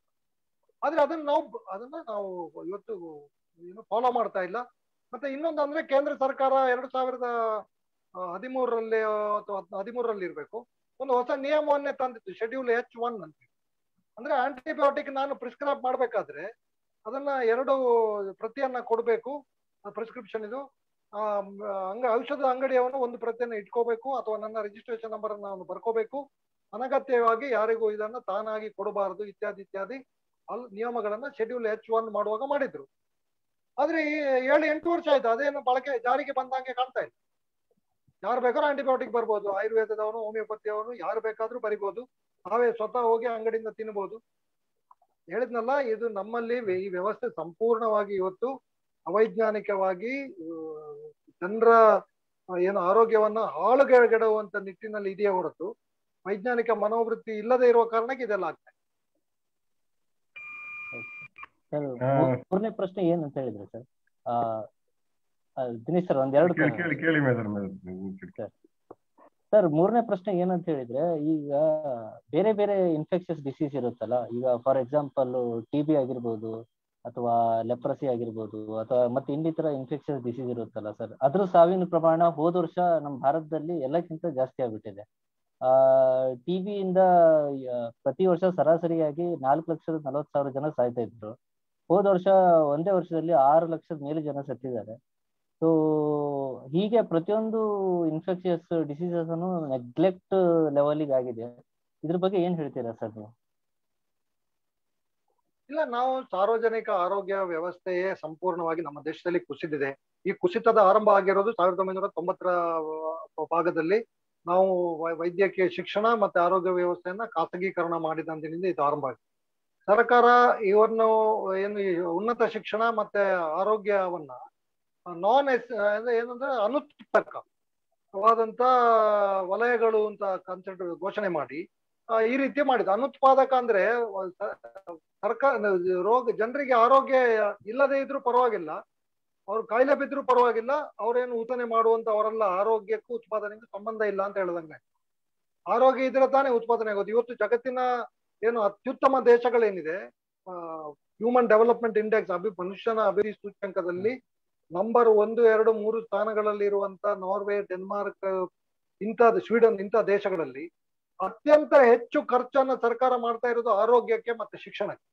ಆದ್ರೆ ಅದನ್ನ ನಾವು ಅದನ್ನ ನಾವು ಇವತ್ತು ಏನು ಫಾಲೋ ಮಾಡ್ತಾ ಇಲ್ಲ. ಮತ್ತೆ ಇನ್ನೊಂದು ಅಂದ್ರೆ ಕೇಂದ್ರ ಸರ್ಕಾರ ಎರಡು ಸಾವಿರದ ಹದಿಮೂರರಲ್ಲಿ ಅಥವಾ ಹದಿಮೂರರಲ್ಲಿ ಇರ್ಬೇಕು ಒಂದು ಹೊಸ ನಿಯಮವನ್ನೇ ತಂದಿತ್ತು, ಶೆಡ್ಯೂಲ್ ಎಚ್ ಒನ್ ಅಂತ. ಅಂದ್ರೆ ಆಂಟಿಬಯೋಟಿಕ್ ನಾನು ಪ್ರಿಸ್ಕ್ರೈಬ್ ಮಾಡ್ಬೇಕಾದ್ರೆ ಅದನ್ನ ಎರಡು ಪ್ರತಿಯನ್ನ ಕೊಡ್ಬೇಕು, ಪ್ರಿಸ್ಕ್ರಿಪ್ಷನ್ ಇದು ಆ ಅಂಗ ಔಷಧ ಅಂಗಡಿಯವನು ಒಂದು ಪ್ರತಿಯನ್ನ ಇಟ್ಕೋಬೇಕು ಅಥವಾ ನನ್ನ ರಿಜಿಸ್ಟ್ರೇಷನ್ ನಂಬರ್ ಅನ್ನು ನಾನು ಬರ್ಕೋಬೇಕು, ಅನಗತ್ಯವಾಗಿ ಯಾರಿಗೂ ಇದನ್ನ ತಾನಾಗಿ ಕೊಡಬಾರದು ಇತ್ಯಾದಿ ಇತ್ಯಾದಿ ಅಲ್ ನಿಯಮಗಳನ್ನ ಶೆಡ್ಯೂಲ್ ಎಚ್ ಒನ್ ಮಾಡುವಾಗ ಮಾಡಿದ್ರು. ಆದ್ರೆ ಈ ಏಳು ಎಂಟು ವರ್ಷ ಆಯ್ತು, ಅದೇನು ಬಳಕೆ ಜಾರಿಗೆ ಬಂದಂಗೆ ಕಾಣ್ತಾ ಇಲ್ಲ. ಯಾರು ಬೇಕಾದ್ರೂ ಆಂಟಿಬಯೋಟಿಕ್ ಬರ್ಬೋದು, ಆಯುರ್ವೇದದವನು, ಹೋಮಿಯೋಪತಿಯವನು, ಯಾರು ಬೇಕಾದ್ರೂ ಬರಿಬೋದು, ನಾವೇ ಸ್ವತಃ ಹೋಗಿ ಅಂಗಡಿಯಿಂದ ತಿನ್ಬೋದು. ಹೇಳಿದ್ನಲ್ಲ, ಇದು ನಮ್ಮಲ್ಲಿ ಈ ವ್ಯವಸ್ಥೆ ಸಂಪೂರ್ಣವಾಗಿ ಇವತ್ತು ಅವೈಜ್ಞಾನಿಕವಾಗಿ ಜನರ ಏನು ಆರೋಗ್ಯವನ್ನ ಹಾಳುಗೆಡುವಂತ ನಿಟ್ಟಿನಲ್ಲಿ ಇದೆಯೇ ಹೊರತು ವೈಜ್ಞಾನಿಕ ಮನೋವೃತ್ತಿ ಇಲ್ಲದೆ ಇರುವ ಕಾರಣಕ್ಕೆ ಇದೆಲ್ಲ ಆಗ್ತದೆ. ಸರ್ ಮೂರನೇ ಪ್ರಶ್ನೆ ಏನಂತ ಹೇಳಿದ್ರೆ ಸರ್, ಆ ದಿನೇಶ್ ಸರ್ ಒಂದೆರಡು ಕೇಳಿ ಕೇಳಿ ಸರ್ ಮೂರನೇ ಪ್ರಶ್ನೆ ಏನಂತ ಹೇಳಿದ್ರೆ, ಈಗ ಬೇರೆ ಬೇರೆ ಇನ್ಫೆಕ್ಷಸ್ ಡಿಸೀಸ್ ಇರುತ್ತಲ್ಲ, ಈಗ ಫಾರ್ ಎಕ್ಸಾಂಪಲ್ ಟಿ ಬಿ ಆಗಿರ್ಬೋದು ಅಥವಾ ಲೆಪ್ರಸಿ ಆಗಿರ್ಬೋದು ಅಥವಾ ಮತ್ತೆ ಇನ್ನಿತರ ಇನ್ಫೆಕ್ಷಸ್ ಡಿಸೀಸ್ ಇರುತ್ತಲ್ಲ ಸರ್, ಅದ್ರ ಸಾವಿನ ಪ್ರಮಾಣ ಹೋದ ವರ್ಷ ನಮ್ಮ ಭಾರತದಲ್ಲಿ ಎಲ್ಲಕ್ಕಿಂತ ಜಾಸ್ತಿ ಆಗ್ಬಿಟ್ಟಿದೆ. ಆ ಟಿ ಬಿಯಿಂದ ಪ್ರತಿ ವರ್ಷ ಸರಾಸರಿಯಾಗಿ ನಾಲ್ಕು ಲಕ್ಷದ ನಲವತ್ತು ಸಾವಿರ ಜನ ಸಾಯ್ತಾ ಇದ್ರು. ಹೋದ ವರ್ಷ ಒಂದೇ ವರ್ಷದಲ್ಲಿ ಆರು ಲಕ್ಷದ ಮೇಲೆ ಜನ ಸತ್ತಿದ್ದಾರೆ. ಸೊ ಹೀಗೆ ಪ್ರತಿಯೊಂದು ಇನ್ಫೆಕ್ಷಿಯಸ್ ಡಿಸೀಸಸ್ ಅನ್ನು ನೆಗ್ಲೆಕ್ಟ್ ಲೆವೆಲ್ಗೆ ಆಗಿದೆ. ಇದ್ರ ಬಗ್ಗೆ ಏನ್ ಹೇಳ್ತೀರಾ ಸರ್ ನೀವು? ಇಲ್ಲ, ನಾವು ಸಾರ್ವಜನಿಕ ಆರೋಗ್ಯ ವ್ಯವಸ್ಥೆಯೇ ಸಂಪೂರ್ಣವಾಗಿ ನಮ್ಮ ದೇಶದಲ್ಲಿ ಕುಸಿದಿದೆ. ಈ ಕುಸಿತದ ಆರಂಭ ಆಗಿರೋದು ಸಾವಿರದ ಒಂಬೈನೂರ ತೊಂಬತ್ತರ ಭಾಗದಲ್ಲಿ ನಾವು ವೈದ್ಯಕೀಯ ಶಿಕ್ಷಣ ಮತ್ತೆ ಆರೋಗ್ಯ ವ್ಯವಸ್ಥೆಯನ್ನ ಖಾಸಗೀಕರಣ ಮಾಡಿದಂದಿನಿಂದ ಇದು ಆರಂಭ ಆಗಿದೆ. ಸರ್ಕಾರ ಇವನ್ನು ಏನು ಉನ್ನತ ಶಿಕ್ಷಣ ಮತ್ತೆ ಆರೋಗ್ಯವನ್ನ ನಾನ್ ಎಸ್ ಏನಂದ್ರೆ ಅನುತ್ಪಾದಕವಾದಂತ ವಲಯಗಳು ಅಂತ ಕನ್ಸೆಪ್ಟ್ ಘೋಷಣೆ ಮಾಡಿ ಈ ರೀತಿ ಮಾಡಿದ. ಅನುತ್ಪಾದಕ ಅಂದ್ರೆ ಸರ್ಕಾರ ರೋಗ ಜನರಿಗೆ ಆರೋಗ್ಯ ಇಲ್ಲದೆ ಇದ್ರೂ ಪರವಾಗಿಲ್ಲ, ಅವ್ರು ಕಾಯಿಲೆ ಬಿದ್ರೂ ಪರವಾಗಿಲ್ಲ, ಅವ್ರೇನು ಊತನೆ ಮಾಡುವಂತ ಅವರೆಲ್ಲ ಆರೋಗ್ಯಕ್ಕೂ ಉತ್ಪಾದನೆಗೂ ಸಂಬಂಧ ಇಲ್ಲ ಅಂತ ಹೇಳ್ದಂಗೆ. ಆರೋಗ್ಯ ಇದ್ರೆ ತಾನೇ ಉತ್ಪಾದನೆ ಆಗೋದು. ಇವತ್ತು ಜಗತ್ತಿನ ಏನು ಅತ್ಯುತ್ತಮ ದೇಶಗಳೇನಿದೆ, ಹ್ಯೂಮನ್ ಡೆವಲಪ್ಮೆಂಟ್ ಇಂಡೆಕ್ಸ್ ಅಭಿ ಮನುಷ್ಯನ ಅಭಿವೃದ್ಧಿ ಸೂಚ್ಯಂಕದಲ್ಲಿ ನಂಬರ್ ಒಂದು ಎರಡು ಮೂರು ಸ್ಥಾನಗಳಲ್ಲಿ ಇರುವಂತ ನಾರ್ವೆ, ಡೆನ್ಮಾರ್ಕ್, ಇಂಥ ಸ್ವೀಡನ್ ಇಂಥ ದೇಶಗಳಲ್ಲಿ ಅತ್ಯಂತ ಹೆಚ್ಚು ಖರ್ಚನ್ನ ಸರ್ಕಾರ ಮಾಡ್ತಾ ಇರೋದು ಆರೋಗ್ಯಕ್ಕೆ ಮತ್ತೆ ಶಿಕ್ಷಣಕ್ಕೆ.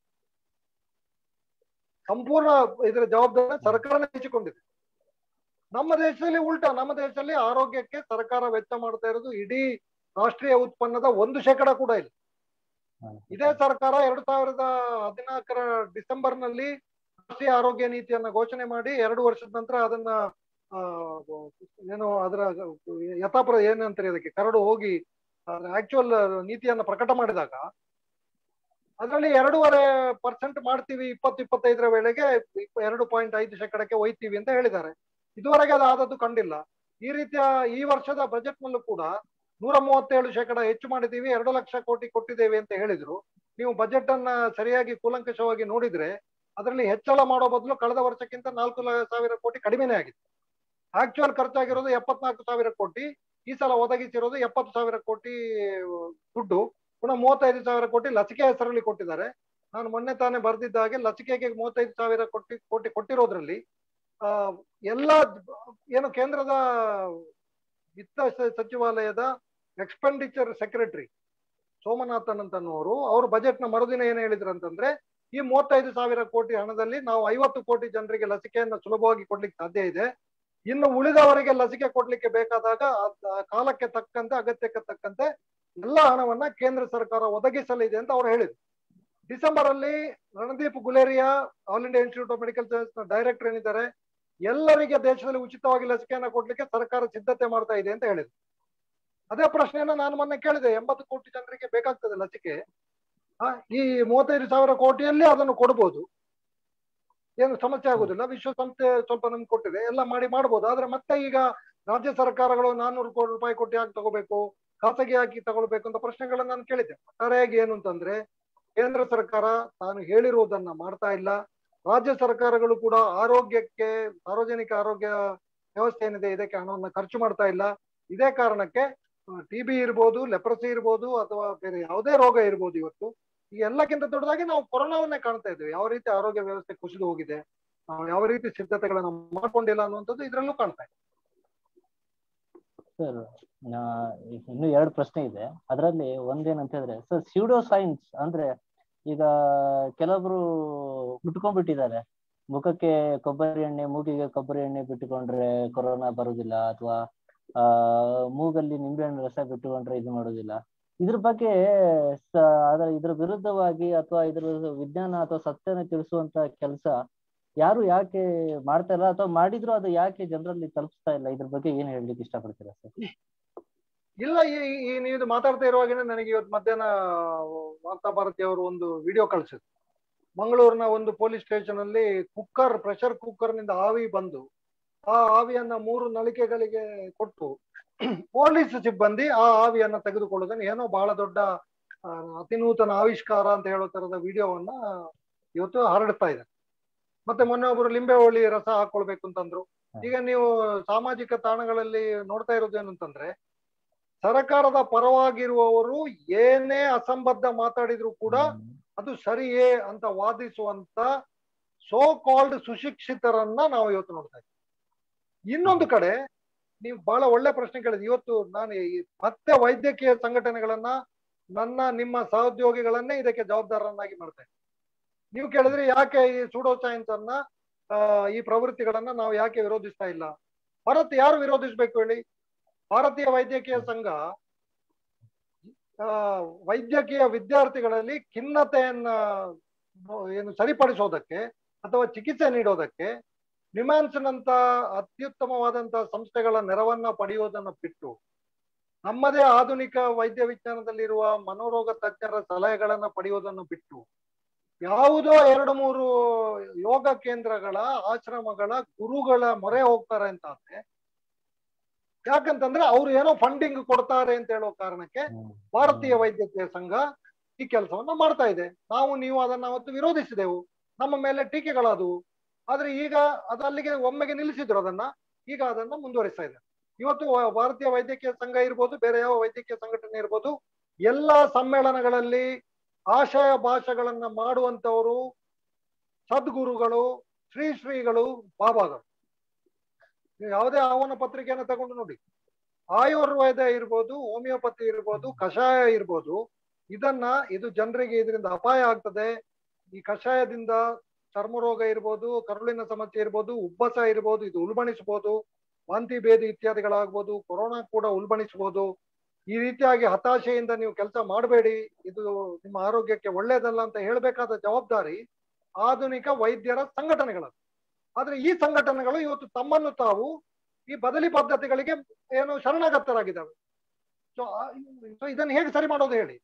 ಸಂಪೂರ್ಣ ಇದರ ಜವಾಬ್ದಾರಿ ಸರ್ಕಾರನೇ ವಹಿಸಿಕೊಂಡಿದೆ. ನಮ್ಮ ದೇಶದಲ್ಲಿ ಉಲ್ಟಾ, ನಮ್ಮ ದೇಶದಲ್ಲಿ ಆರೋಗ್ಯಕ್ಕೆ ಸರ್ಕಾರ ವೆಚ್ಚ ಮಾಡ್ತಾ ಇರೋದು ಇಡೀ ರಾಷ್ಟ್ರೀಯ ಉತ್ಪನ್ನದ ಒಂದು ಶೇಕಡ ಕೂಡ ಇಲ್ಲ. ಇದೇ ಸರ್ಕಾರ ಎರಡ್ ಸಾವಿರದ ಹದಿನಾಲ್ಕರ ಡಿಸೆಂಬರ್ ನಲ್ಲಿ ರಾಷ್ಟ್ರೀಯ ಆರೋಗ್ಯ ನೀತಿಯನ್ನ ಘೋಷಣೆ ಮಾಡಿ ಎರಡು ವರ್ಷದ ನಂತರ ಅದನ್ನ ಆ ಏನು ಅದರ ಯಥಾಪ್ರ ಏನಂತಾರೆ ಅದಕ್ಕೆ ಕರಡು ಹೋಗಿ ಆಕ್ಚುಯಲ್ ನೀತಿಯನ್ನ ಪ್ರಕಟ ಮಾಡಿದಾಗ ಅದರಲ್ಲಿ ಎರಡೂವರೆ ಪರ್ಸೆಂಟ್ ಮಾಡ್ತೀವಿ ಇಪ್ಪತ್ತು ಇಪ್ಪತ್ತೈದರ ವೇಳೆಗೆ ಎರಡು ಪಾಯಿಂಟ್ ಐದು ಶೇಕಡಕ್ಕೆ ಒಯ್ತೀವಿ ಅಂತ ಹೇಳಿದ್ದಾರೆ. ಇದುವರೆಗೆ ಅದು ಆದದ್ದು ಕಂಡಿಲ್ಲ. ಈ ರೀತಿಯ ಈ ವರ್ಷದ ಬಜೆಟ್ ನಲ್ಲೂ ಕೂಡ ನೂರ ಮೂವತ್ತೇಳು ಶೇಕಡ ಹೆಚ್ಚು ಮಾಡಿದ್ದೀವಿ, ಎರಡು ಲಕ್ಷ ಕೋಟಿ ಕೊಟ್ಟಿದ್ದೇವೆ ಅಂತ ಹೇಳಿದ್ರು. ನೀವು ಬಜೆಟ್ ಅನ್ನ ಸರಿಯಾಗಿ ಕೂಲಂಕಷವಾಗಿ ನೋಡಿದ್ರೆ ಅದರಲ್ಲಿ ಹೆಚ್ಚಳ ಮಾಡೋ ಬದಲು ಕಳೆದ ವರ್ಷಕ್ಕಿಂತ ನಾಲ್ಕು ಸಾವಿರ ಕೋಟಿ ಕಡಿಮೆನೇ ಆಗಿದೆ. ಆಕ್ಚುಯಲ್ ಖರ್ಚಾಗಿರೋದು ಎಪ್ಪತ್ನಾಲ್ಕು ಸಾವಿರ ಕೋಟಿ, ಈ ಸಲ ಒದಗಿಸಿರೋದು ಎಪ್ಪತ್ತು ಸಾವಿರ ಕೋಟಿ ದುಡ್ಡು. ಪುನಃ ಮೂವತ್ತೈದು ಸಾವಿರ ಕೋಟಿ ಲಸಿಕೆ ಹೆಸರಲ್ಲಿ ಕೊಟ್ಟಿದ್ದಾರೆ. ನಾನು ಮೊನ್ನೆ ತಾನೇ ಬರೆದಿದ್ದ ಹಾಗೆ ಲಸಿಕೆಗೆ ಮೂವತ್ತೈದು ಸಾವಿರ ಕೋಟಿ ಕೋಟಿ ಕೊಟ್ಟಿರೋದ್ರಲ್ಲಿ ಆ ಎಲ್ಲ ಏನು ಕೇಂದ್ರದ ವಿತ್ತ ಸಚಿವಾಲಯದ ಎಕ್ಸ್ಪೆಂಡಿಚರ್ ಸೆಕ್ರೆಟರಿ ಸೋಮನಾಥನ್ ಅಂತನವರು ಅವರು ಬಜೆಟ್ ನ ಮರುದಿನ ಏನ್ ಹೇಳಿದ್ರು ಅಂತಂದ್ರೆ, ಈ ಮೂವತ್ತೈದು ಸಾವಿರ ಕೋಟಿ ಹಣದಲ್ಲಿ ನಾವು ಐವತ್ತು ಕೋಟಿ ಜನರಿಗೆ ಲಸಿಕೆಯನ್ನು ಸುಲಭವಾಗಿ ಕೊಡ್ಲಿಕ್ಕೆ ಸಾಧ್ಯ ಇದೆ. ಇನ್ನು ಉಳಿದವರಿಗೆ ಲಸಿಕೆ ಕೊಡ್ಲಿಕ್ಕೆ ಬೇಕಾದಾಗ ಕಾಲಕ್ಕೆ ತಕ್ಕಂತೆ ಅಗತ್ಯಕ್ಕೆ ತಕ್ಕಂತೆ ಎಲ್ಲ ಹಣವನ್ನ ಕೇಂದ್ರ ಸರ್ಕಾರ ಒದಗಿಸಲಿದೆ ಅಂತ ಅವರು ಹೇಳಿದ್ರು. ಡಿಸೆಂಬರ್ ಅಲ್ಲಿ Randeep Guleria all India Institute of Medical Science ನ ಡೈರೆಕ್ಟರ್ ಏನಿದ್ದಾರೆ, ಎಲ್ಲರಿಗೆ ದೇಶದಲ್ಲಿ ಉಚಿತವಾಗಿ ಲಸಿಕೆಯನ್ನ ಕೊಡ್ಲಿಕ್ಕೆ ಸರ್ಕಾರ ಸಿದ್ಧತೆ ಮಾಡ್ತಾ ಇದೆ ಅಂತ ಹೇಳಿದ್ರು. ಅದೇ ಪ್ರಶ್ನೆಯನ್ನ ನಾನು ಮೊನ್ನೆ ಕೇಳಿದೆ, ಎಂಬತ್ತು ಕೋಟಿ ಜನರಿಗೆ ಬೇಕಾಗ್ತದೆ ಲಸಿಕೆ, ಈ ಮೂವತ್ತೈದು ಸಾವಿರ ಕೋಟಿಯಲ್ಲಿ ಅದನ್ನು ಕೊಡ್ಬೋದು, ಏನು ಸಮಸ್ಯೆ ಆಗುದಿಲ್ಲ, ವಿಶ್ವಸಂಸ್ಥೆ ಸ್ವಲ್ಪ ನಮ್ಗೆ ಕೊಟ್ಟಿದೆ, ಎಲ್ಲ ಮಾಡಿ ಮಾಡ್ಬೋದು. ಆದ್ರೆ ಮತ್ತೆ ಈಗ ರಾಜ್ಯ ಸರ್ಕಾರಗಳು ನಾನ್ನೂರು ಕೋಟಿ ರೂಪಾಯಿ ಕೊಟ್ಟು ಯಾಕೆ ತಗೋಬೇಕು, ಖಾಸಗಿ ಹಾಕಿ ತಗೊಳ್ಬೇಕು ಅಂತ ಪ್ರಶ್ನೆಗಳನ್ನ ನಾನು ಕೇಳಿದ್ದೆ. ಒಟ್ಟಾರೆಯಾಗಿ ಏನು ಅಂತಂದ್ರೆ, ಕೇಂದ್ರ ಸರ್ಕಾರ ತಾನು ಹೇಳಿರುವುದನ್ನ ಮಾಡ್ತಾ ಇಲ್ಲ. ರಾಜ್ಯ ಸರ್ಕಾರಗಳು ಕೂಡ ಆರೋಗ್ಯಕ್ಕೆ, ಸಾರ್ವಜನಿಕ ಆರೋಗ್ಯ ವ್ಯವಸ್ಥೆ ಏನಿದೆ ಇದಕ್ಕೆ ಹಣವನ್ನ ಖರ್ಚು ಮಾಡ್ತಾ ಇಲ್ಲ. ಇದೇ ಕಾರಣಕ್ಕೆ ಟಿ ಬಿ ಇರ್ಬೋದು, ಲೆಪ್ರಸಿ ಇರ್ಬೋದು, ಅಥವಾ ಬೇರೆ ಯಾವುದೇ ರೋಗ ಇರ್ಬೋದು, ಇವತ್ತು ಈ ಎಲ್ಲಕ್ಕಿಂತ ದೊಡ್ಡದಾಗಿ ನಾವು ಕೊರೋನಾವನ್ನೇ ಕಾಣ್ತಾ ಇದ್ದೇವೆ. ಯಾವ ರೀತಿ ಆರೋಗ್ಯ ವ್ಯವಸ್ಥೆ ಕುಸಿದು ಹೋಗಿದೆ, ನಾವು ಯಾವ ರೀತಿ ಸಿದ್ಧತೆಗಳನ್ನ ಮಾಡ್ಕೊಂಡಿಲ್ಲ ಅನ್ನುವಂಥದ್ದು ಇದರಲ್ಲೂ ಕಾಣ್ತಾ ಇದೆ. ಸರ್ ಇನ್ನು ಎರಡು ಪ್ರಶ್ನೆ ಇದೆ. ಅದರಲ್ಲಿ ಒಂದೇನಂತ ಹೇಳಿದ್ರೆ ಸರ್, ಸ್ಯೂಡೋ ಸೈನ್ಸ್ ಅಂದ್ರೆ ಈಗ ಕೆಲವೊಬ್ರು ಬಿಟ್ಕೊಂಡ್ಬಿಟ್ಟಿದ್ದಾರೆ, ಮುಖಕ್ಕೆ ಕೊಬ್ಬರಿ ಎಣ್ಣೆ, ಮೂಗಿಗೆ ಕೊಬ್ಬರಿ ಎಣ್ಣೆ ಬಿಟ್ಟುಕೊಂಡ್ರೆ ಕೊರೋನಾ ಬರುದಿಲ್ಲ, ಅಥವಾ ಆ ಮೂಗಲ್ಲಿ ನಿಂಬೆಹಣ್ಣು ರಸ ಬಿಟ್ಟುಕೊಂಡ್ರೆ ಇದು ಮಾಡೋದಿಲ್ಲ. ಇದ್ರ ಬಗ್ಗೆ ಅದ್ರ ಇದ್ರ ವಿರುದ್ಧವಾಗಿ ಅಥವಾ ಇದ್ರ ವಿಜ್ಞಾನ ಅಥವಾ ಸತ್ಯನ ತಿಳಿಸುವಂತ ಕೆಲಸ ಯಾರು ಯಾಕೆ ಮಾಡ್ತಾ ಇಲ್ಲ, ಅಥವಾ ಮಾಡಿದ್ರು ಅದು ಯಾಕೆ ಜನರಲ್ಲಿ ತಲುಪಿಸ್ತಾ ಇಲ್ಲ? ಇದ್ರ ಬಗ್ಗೆ ಏನ್ ಹೇಳ್ಲಿಕ್ಕೆ ಇಷ್ಟಪಡ್ತೀರಾ ಸರ್? ಇಲ್ಲ, ಈ ನೀವು ಮಾತಾಡ್ತಾ ಇರುವಾಗನೇ ನನಗೆ ಇವತ್ತು ಮಧ್ಯಾಹ್ನ ವಾರ್ತಾ ಭಾರತಿ ಅವರು ಒಂದು ವಿಡಿಯೋ ಕಳಿಸಿದ್ರು. ಮಂಗಳೂರಿನ ಒಂದು ಪೊಲೀಸ್ ಸ್ಟೇಷನ್ ಅಲ್ಲಿ ಕುಕ್ಕರ್ ಪ್ರೆಷರ್ ಕುಕ್ಕರ್ ನಿಂದ ಆವಿ ಬಂದು ಆ ಆವಿಯನ್ನ ಮೂರು ನಳಿಕೆಗಳಿಗೆ ಕೊಟ್ಟು ಪೊಲೀಸ್ ಸಿಬ್ಬಂದಿ ಆ ಆವಿಯನ್ನ ತೆಗೆದುಕೊಳ್ಳೋದನ್ನ ಏನೋ ಬಹಳ ದೊಡ್ಡ ಅತಿನೂತನ ಆವಿಷ್ಕಾರ ಅಂತ ಹೇಳೋ ತರದ ವಿಡಿಯೋವನ್ನ ಇವತ್ತು ಹರಡ್ತಾ ಇದೆ. ಮತ್ತೆ ಮೊನ್ನೆ ಒಬ್ರು ಲಿಂಬೆ ಹುಳಿ ರಸ ಹಾಕೊಳ್ಬೇಕು ಅಂತಂದ್ರು. ಈಗ ನೀವು ಸಾಮಾಜಿಕ ತಾಣಗಳಲ್ಲಿ ನೋಡ್ತಾ ಇರೋದು ಏನಂತಂದ್ರೆ, ಸರ್ಕಾರದ ಪರವಾಗಿರುವವರು ಏನೇ ಅಸಂಬದ್ಧ ಮಾತಾಡಿದ್ರು ಕೂಡ ಅದು ಸರಿಯೇ ಅಂತ ವಾದಿಸುವಂತ ಸೋ ಕಾಲ್ಡ್ ಸುಶಿಕ್ಷಿತರನ್ನ ನಾವು ಇವತ್ತು ನೋಡ್ತಾ ಇದ್ದೀವಿ. ಇನ್ನೊಂದು ಕಡೆ ನೀವು ಬಹಳ ಒಳ್ಳೆ ಪ್ರಶ್ನೆ ಕೇಳಿದ್ರಿ. ಇವತ್ತು ನಾನು ಮತ್ತೆ ವೈದ್ಯಕೀಯ ಸಂಘಟನೆಗಳನ್ನ, ನನ್ನ ನಿಮ್ಮ ಸಹೋದ್ಯೋಗಿಗಳನ್ನೇ ಇದಕ್ಕೆ ಜವಾಬ್ದಾರರನ್ನಾಗಿ ಮಾಡ್ತಾ ಇದ್ದೀನಿ. ನೀವು ಕೇಳಿದ್ರೆ ಯಾಕೆ ಈ ಸೂಡೋ ಸೈನ್ಸ್ ಅನ್ನ ಈ ಪ್ರವೃತ್ತಿಗಳನ್ನ ನಾವು ಯಾಕೆ ವಿರೋಧಿಸ್ತಾ ಇಲ್ಲ? ಭಾರತ ಯಾರು ವಿರೋಧಿಸ್ಬೇಕು ಹೇಳಿ? ಭಾರತೀಯ ವೈದ್ಯಕೀಯ ಸಂಘ ವೈದ್ಯಕೀಯ ವಿದ್ಯಾರ್ಥಿಗಳಲ್ಲಿ ಖಿನ್ನತೆಯನ್ನ ಏನು ಸರಿಪಡಿಸೋದಕ್ಕೆ ಅಥವಾ ಚಿಕಿತ್ಸೆ ನೀಡೋದಕ್ಕೆ ನಿಮ್ಯಾನ್ಸ್ನಂತ ಅತ್ಯುತ್ತಮವಾದಂತಹ ಸಂಸ್ಥೆಗಳ ನೆರವನ್ನ ಪಡೆಯೋದನ್ನ ಬಿಟ್ಟು, ನಮ್ಮದೇ ಆಧುನಿಕ ವೈದ್ಯ ವಿಜ್ಞಾನದಲ್ಲಿರುವ ಮನೋರೋಗ ತಜ್ಞರ ಸಲಹೆಗಳನ್ನ ಪಡೆಯೋದನ್ನು ಬಿಟ್ಟು, ಯಾವುದೋ ಎರಡು ಮೂರು ಯೋಗ ಕೇಂದ್ರಗಳ ಆಶ್ರಮಗಳ ಗುರುಗಳ ಮೊರೆ ಹೋಗ್ತಾರೆ ಅಂತ ಆದ್ರೆ, ಯಾಕಂತಂದ್ರೆ ಅವ್ರು ಏನೋ ಫಂಡಿಂಗ್ ಕೊಡ್ತಾರೆ ಅಂತ ಹೇಳೋ ಕಾರಣಕ್ಕೆ ಭಾರತೀಯ ವೈದ್ಯಕೀಯ ಸಂಘ ಈ ಕೆಲಸವನ್ನ ಮಾಡ್ತಾ ಇದೆ. ನಾವು ನೀವು ಅದನ್ನ ಅವತ್ತು ವಿರೋಧಿಸಿದೆವು, ನಮ್ಮ ಮೇಲೆ ಟೀಕೆಗಳಾದವು. ಆದ್ರೆ ಈಗ ಅದು ಅಲ್ಲಿಗೆ ಒಮ್ಮೆಗೆ ನಿಲ್ಲಿಸಿದ್ರು ಅದನ್ನ, ಈಗ ಅದನ್ನ ಮುಂದುವರಿಸ್ತಾ ಇದೆ. ಇವತ್ತು ಭಾರತೀಯ ವೈದ್ಯಕೀಯ ಸಂಘ ಇರ್ಬೋದು, ಬೇರೆ ಯಾವ ವೈದ್ಯಕೀಯ ಸಂಘಟನೆ ಇರ್ಬೋದು, ಎಲ್ಲಾ ಸಮ್ಮೇಳನಗಳಲ್ಲಿ ಆಶಯ ಭಾಷೆಗಳನ್ನ ಮಾಡುವಂತವರು ಸದ್ಗುರುಗಳು, ಶ್ರೀ ಶ್ರೀಗಳು, ಬಾಬಾಗಳು. ಯಾವುದೇ ಆಹ್ವಾನ ಪತ್ರಿಕೆಯನ್ನು ತಗೊಂಡು ನೋಡಿ, ಆಯುರ್ವೇದ ಇರ್ಬೋದು, ಹೋಮಿಯೋಪತಿ ಇರ್ಬೋದು, ಕಷಾಯ ಇರ್ಬೋದು, ಇದನ್ನ ಇದು ಜನರಿಗೆ ಇದರಿಂದ ಅಪಾಯ ಆಗ್ತದೆ, ಈ ಕಷಾಯದಿಂದ ಚರ್ಮರೋಗ ಇರ್ಬೋದು, ಕರುಳಿನ ಸಮಸ್ಯೆ ಇರ್ಬೋದು, ಉಬ್ಬಸ ಇರ್ಬೋದು, ಇದು ಉಲ್ಬಣಿಸಬಹುದು, ವಾಂತಿ ಭೇದಿ ಇತ್ಯಾದಿಗಳಾಗ್ಬೋದು, ಕೊರೋನಾ ಕೂಡ ಉಲ್ಬಣಿಸಬಹುದು. ಈ ರೀತಿಯಾಗಿ ಹತಾಶೆಯಿಂದ ನೀವು ಕೆಲಸ ಮಾಡಬೇಡಿ, ಇದು ನಿಮ್ಮ ಆರೋಗ್ಯಕ್ಕೆ ಒಳ್ಳೇದಲ್ಲ ಅಂತ ಹೇಳಬೇಕಾದ ಜವಾಬ್ದಾರಿ ಆಧುನಿಕ ವೈದ್ಯರ ಸಂಘಟನೆಗಳ. ಆದ್ರೆ ಈ ಸಂಘಟನೆಗಳು ಇವತ್ತು ತಮ್ಮನ್ನು ತಾವು ಈ ಬದಲಿ ಪದ್ಧತಿಗಳಿಗೆ ಏನು ಶರಣಾಗತರಾಗಿದ್ದಾವೆ. ಸೊ ಇದನ್ನು ಹೇಗೆ ಸರಿ ಮಾಡೋದು ಹೇಳಿ?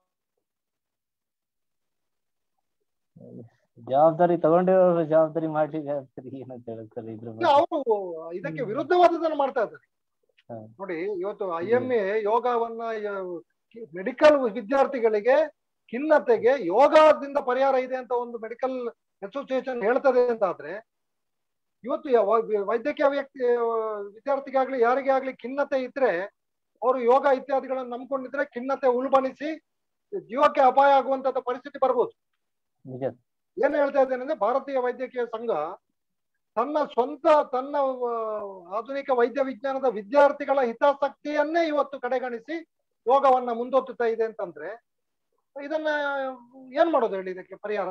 ಜವಾಬ್ದಾರಿ ತಗೊಂಡಿರೋರು ಜವಾಬ್ದಾರಿ ಮಾಡ್ಲಿಕ್ಕೆ ಏನಂತ ಹೇಳ್ತಾರೆ ಇದ್ರ ಬಗ್ಗೆ. ಅವರು ಇದಕ್ಕೆ ವಿರುದ್ಧವಾದದನ್ನು ಮಾಡ್ತಾ ಇದ್ದಾರೆ ನೋಡಿ. ಇವತ್ತು ಐ ಎಂ ಎ ಯೋಗವನ್ನ ಮೆಡಿಕಲ್ ವಿದ್ಯಾರ್ಥಿಗಳಿಗೆ ಖಿನ್ನತೆಗೆ ಯೋಗದಿಂದ ಪರಿಹಾರ ಇದೆ ಅಂತ ಒಂದು ಮೆಡಿಕಲ್ ಅಸೋಸಿಯೇಷನ್ ಹೇಳ್ತದೆ ಅಂತ ಆದ್ರೆ, ಇವತ್ತು ವೈದ್ಯಕೀಯ ವ್ಯಕ್ತಿ ವಿದ್ಯಾರ್ಥಿಗಾಗ್ಲಿ ಯಾರಿಗೇ ಆಗ್ಲಿ ಖಿನ್ನತೆ ಇದ್ರೆ ಅವರು ಯೋಗ ಇತ್ಯಾದಿಗಳನ್ನು ನಂಬ್ಕೊಂಡಿದ್ರೆ ಖಿನ್ನತೆ ಉಲ್ಬಣಿಸಿ ಜೀವಕ್ಕೆ ಅಪಾಯ ಆಗುವಂತ ಪರಿಸ್ಥಿತಿ ಬರ್ಬೋದು. ಏನ್ ಹೇಳ್ತಾ ಇದ್ದೇನೆ ಅಂದ್ರೆ, ಭಾರತೀಯ ವೈದ್ಯಕೀಯ ಸಂಘ ತನ್ನ ಸ್ವಂತ ತನ್ನ ಆಧುನಿಕ ವೈದ್ಯ ವಿಜ್ಞಾನದ ವಿದ್ಯಾರ್ಥಿಗಳ ಹಿತಾಸಕ್ತಿಯನ್ನೇ ಇವತ್ತು ಕಡೆಗಣಿಸಿ ಯೋಗವನ್ನ ಮುಂದೊತ್ತುತ್ತಾ ಇದೆ ಅಂತಂದ್ರೆ, ಇದನ್ನ ಏನ್ ಮಾಡೋದು ಹೇಳಿ? ಇದಕ್ಕೆ ಪರಿಹಾರ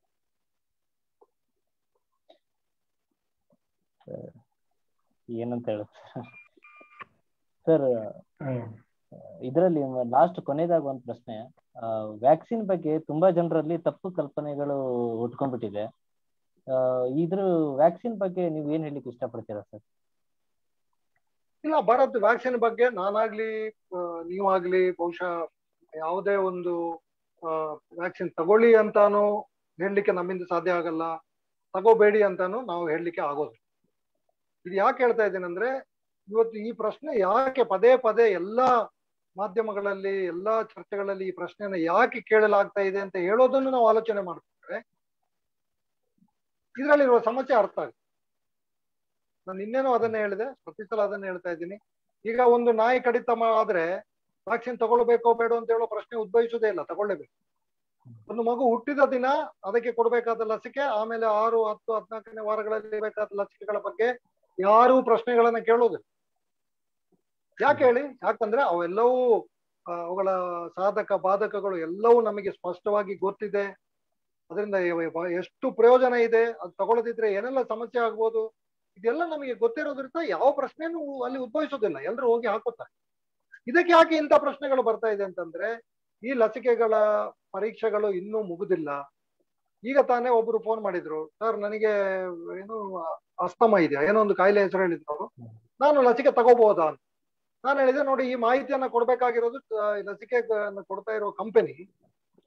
ಏನಂತ ಹೇಳ ಸರ್, ಇದರಲ್ಲಿ ಲಾಸ್ಟ್ ಕೊನೆಯದಾಗ ಒಂದು ಪ್ರಶ್ನೆ. ವ್ಯಾಕ್ಸಿನ್ ಬಗ್ಗೆ ತುಂಬಾ ಜನರಲ್ಲಿ ತಪ್ಪು ಕಲ್ಪನೆಗಳು ಹುಟ್ಕೊಂಡ್ಬಿಟ್ಟಿದೆ. ಇದ್ರ ವ್ಯಾಕ್ಸಿನ್ ಬಗ್ಗೆ ನೀವು ಏನ್ ಹೇಳಲಿಕ್ಕೆ ಇಷ್ಟಪಡ್ತೀರಾ ಸರ್? ಇಲ್ಲ, ಭಾರತ್ ವ್ಯಾಕ್ಸಿನ್ ಬಗ್ಗೆ ನಾನಾಗ್ಲಿ ನೀವಾಗ್ಲಿ ಬಹುಶಃ ಯಾವುದೇ ಒಂದು ವ್ಯಾಕ್ಸಿನ್ ತಗೊಳ್ಳಿ ಅಂತಾನು ಹೇಳಲಿಕ್ಕೆ ನಮ್ಮಿಂದ ಸಾಧ್ಯ ಆಗಲ್ಲ, ತಗೋಬೇಡಿ ಅಂತಾನು ನಾವು ಹೇಳಲಿಕ್ಕೆ ಆಗೋದು. ಇದು ಯಾಕೆ ಹೇಳ್ತಾ ಇದ್ದೇನೆ ಅಂದ್ರೆ, ಇವತ್ತು ಈ ಪ್ರಶ್ನೆ ಯಾಕೆ ಪದೇ ಪದೇ ಎಲ್ಲಾ ಮಾಧ್ಯಮಗಳಲ್ಲಿ ಎಲ್ಲಾ ಚರ್ಚೆಗಳಲ್ಲಿ ಈ ಪ್ರಶ್ನೆನ ಯಾಕೆ ಕೇಳಲಾಗ್ತಾ ಇದೆ ಅಂತ ಹೇಳೋದನ್ನು ನಾವು ಆಲೋಚನೆ ಮಾಡ್ಕೊಂಡ್ರೆ ಇದರಲ್ಲಿರುವ ಸಮಸ್ಯೆ ಅರ್ಥ ಆಗುತ್ತೆ. ನಾನು ಇನ್ನೇನೋ ಅದನ್ನೇ ಹೇಳಿದೆ, ಪ್ರತಿ ಸಲ ಅದನ್ನೇ ಹೇಳ್ತಾ ಇದ್ದೀನಿ. ಈಗ ಒಂದು ನಾಯಿ ಕಡಿತ ಆದ್ರೆ ವ್ಯಾಕ್ಸಿನ್ ತಗೊಳ್ಬೇಕೋ ಬೇಡ ಅಂತ ಹೇಳೋ ಪ್ರಶ್ನೆ ಉದ್ಭವಿಸುವುದೇ ಇಲ್ಲ, ತಗೊಳ್ಳೇಬೇಕು. ಒಂದು ಮಗು ಹುಟ್ಟಿದ ದಿನ ಅದಕ್ಕೆ ಕೊಡಬೇಕಾದ ಲಸಿಕೆ, ಆಮೇಲೆ ಆರು ಹತ್ತು ಹದಿನಾಲ್ಕನೇ ವಾರಗಳಲ್ಲಿ ಬೇಕಾದ ಲಸಿಕೆಗಳ ಬಗ್ಗೆ ಯಾರೂ ಪ್ರಶ್ನೆಗಳನ್ನ ಕೇಳೋದಿಲ್ಲ. ಯಾಕೆ ಹೇಳಿ? ಯಾಕಂದ್ರೆ ಅವೆಲ್ಲವೂ ಅವುಗಳ ಸಾಧಕ ಬಾಧಕಗಳು ಎಲ್ಲವೂ ನಮಗೆ ಸ್ಪಷ್ಟವಾಗಿ ಗೊತ್ತಿದೆ. ಅದರಿಂದ ಎಷ್ಟು ಪ್ರಯೋಜನ ಇದೆ, ಅದು ತಗೊಳ್ಳದಿದ್ರೆ ಏನೆಲ್ಲ ಸಮಸ್ಯೆ ಆಗ್ಬೋದು, ಇದೆಲ್ಲ ನಮಗೆ ಗೊತ್ತಿರೋದ್ರಿಂದ ಯಾವ ಪ್ರಶ್ನೆನೂ ಅಲ್ಲಿ ಉದ್ಭವಿಸೋದಿಲ್ಲ, ಎಲ್ಲರೂ ಹೋಗಿ ಹಾಕೋತಾರೆ. ಇದಕ್ಕೆ ಯಾಕೆ ಇಂಥ ಪ್ರಶ್ನೆಗಳು ಬರ್ತಾ ಇದೆ ಅಂತಂದ್ರೆ, ಈ ಲಸಿಕೆಗಳ ಪರೀಕ್ಷೆಗಳು ಇನ್ನೂ ಮುಗುದಿಲ್ಲ. ಈಗ ತಾನೇ ಒಬ್ರು ಫೋನ್ ಮಾಡಿದ್ರು, ಸರ್ ನನಗೆ ಏನು ಅಸ್ತಮ ಇದೆಯಾ, ಏನೋ ಒಂದು ಕಾಯಿಲೆ ಹೆಸರು ಹೇಳಿದ್ರು, ನಾನು ಲಸಿಕೆ ತಗೋಬಹುದಾ ಅಂತ. ನಾನು ಹೇಳಿದೆ, ನೋಡಿ ಈ ಮಾಹಿತಿಯನ್ನ ಕೊಡ್ಬೇಕಾಗಿರೋದು ಲಸಿಕೆ ಕೊಡ್ತಾ ಇರೋ ಕಂಪನಿ,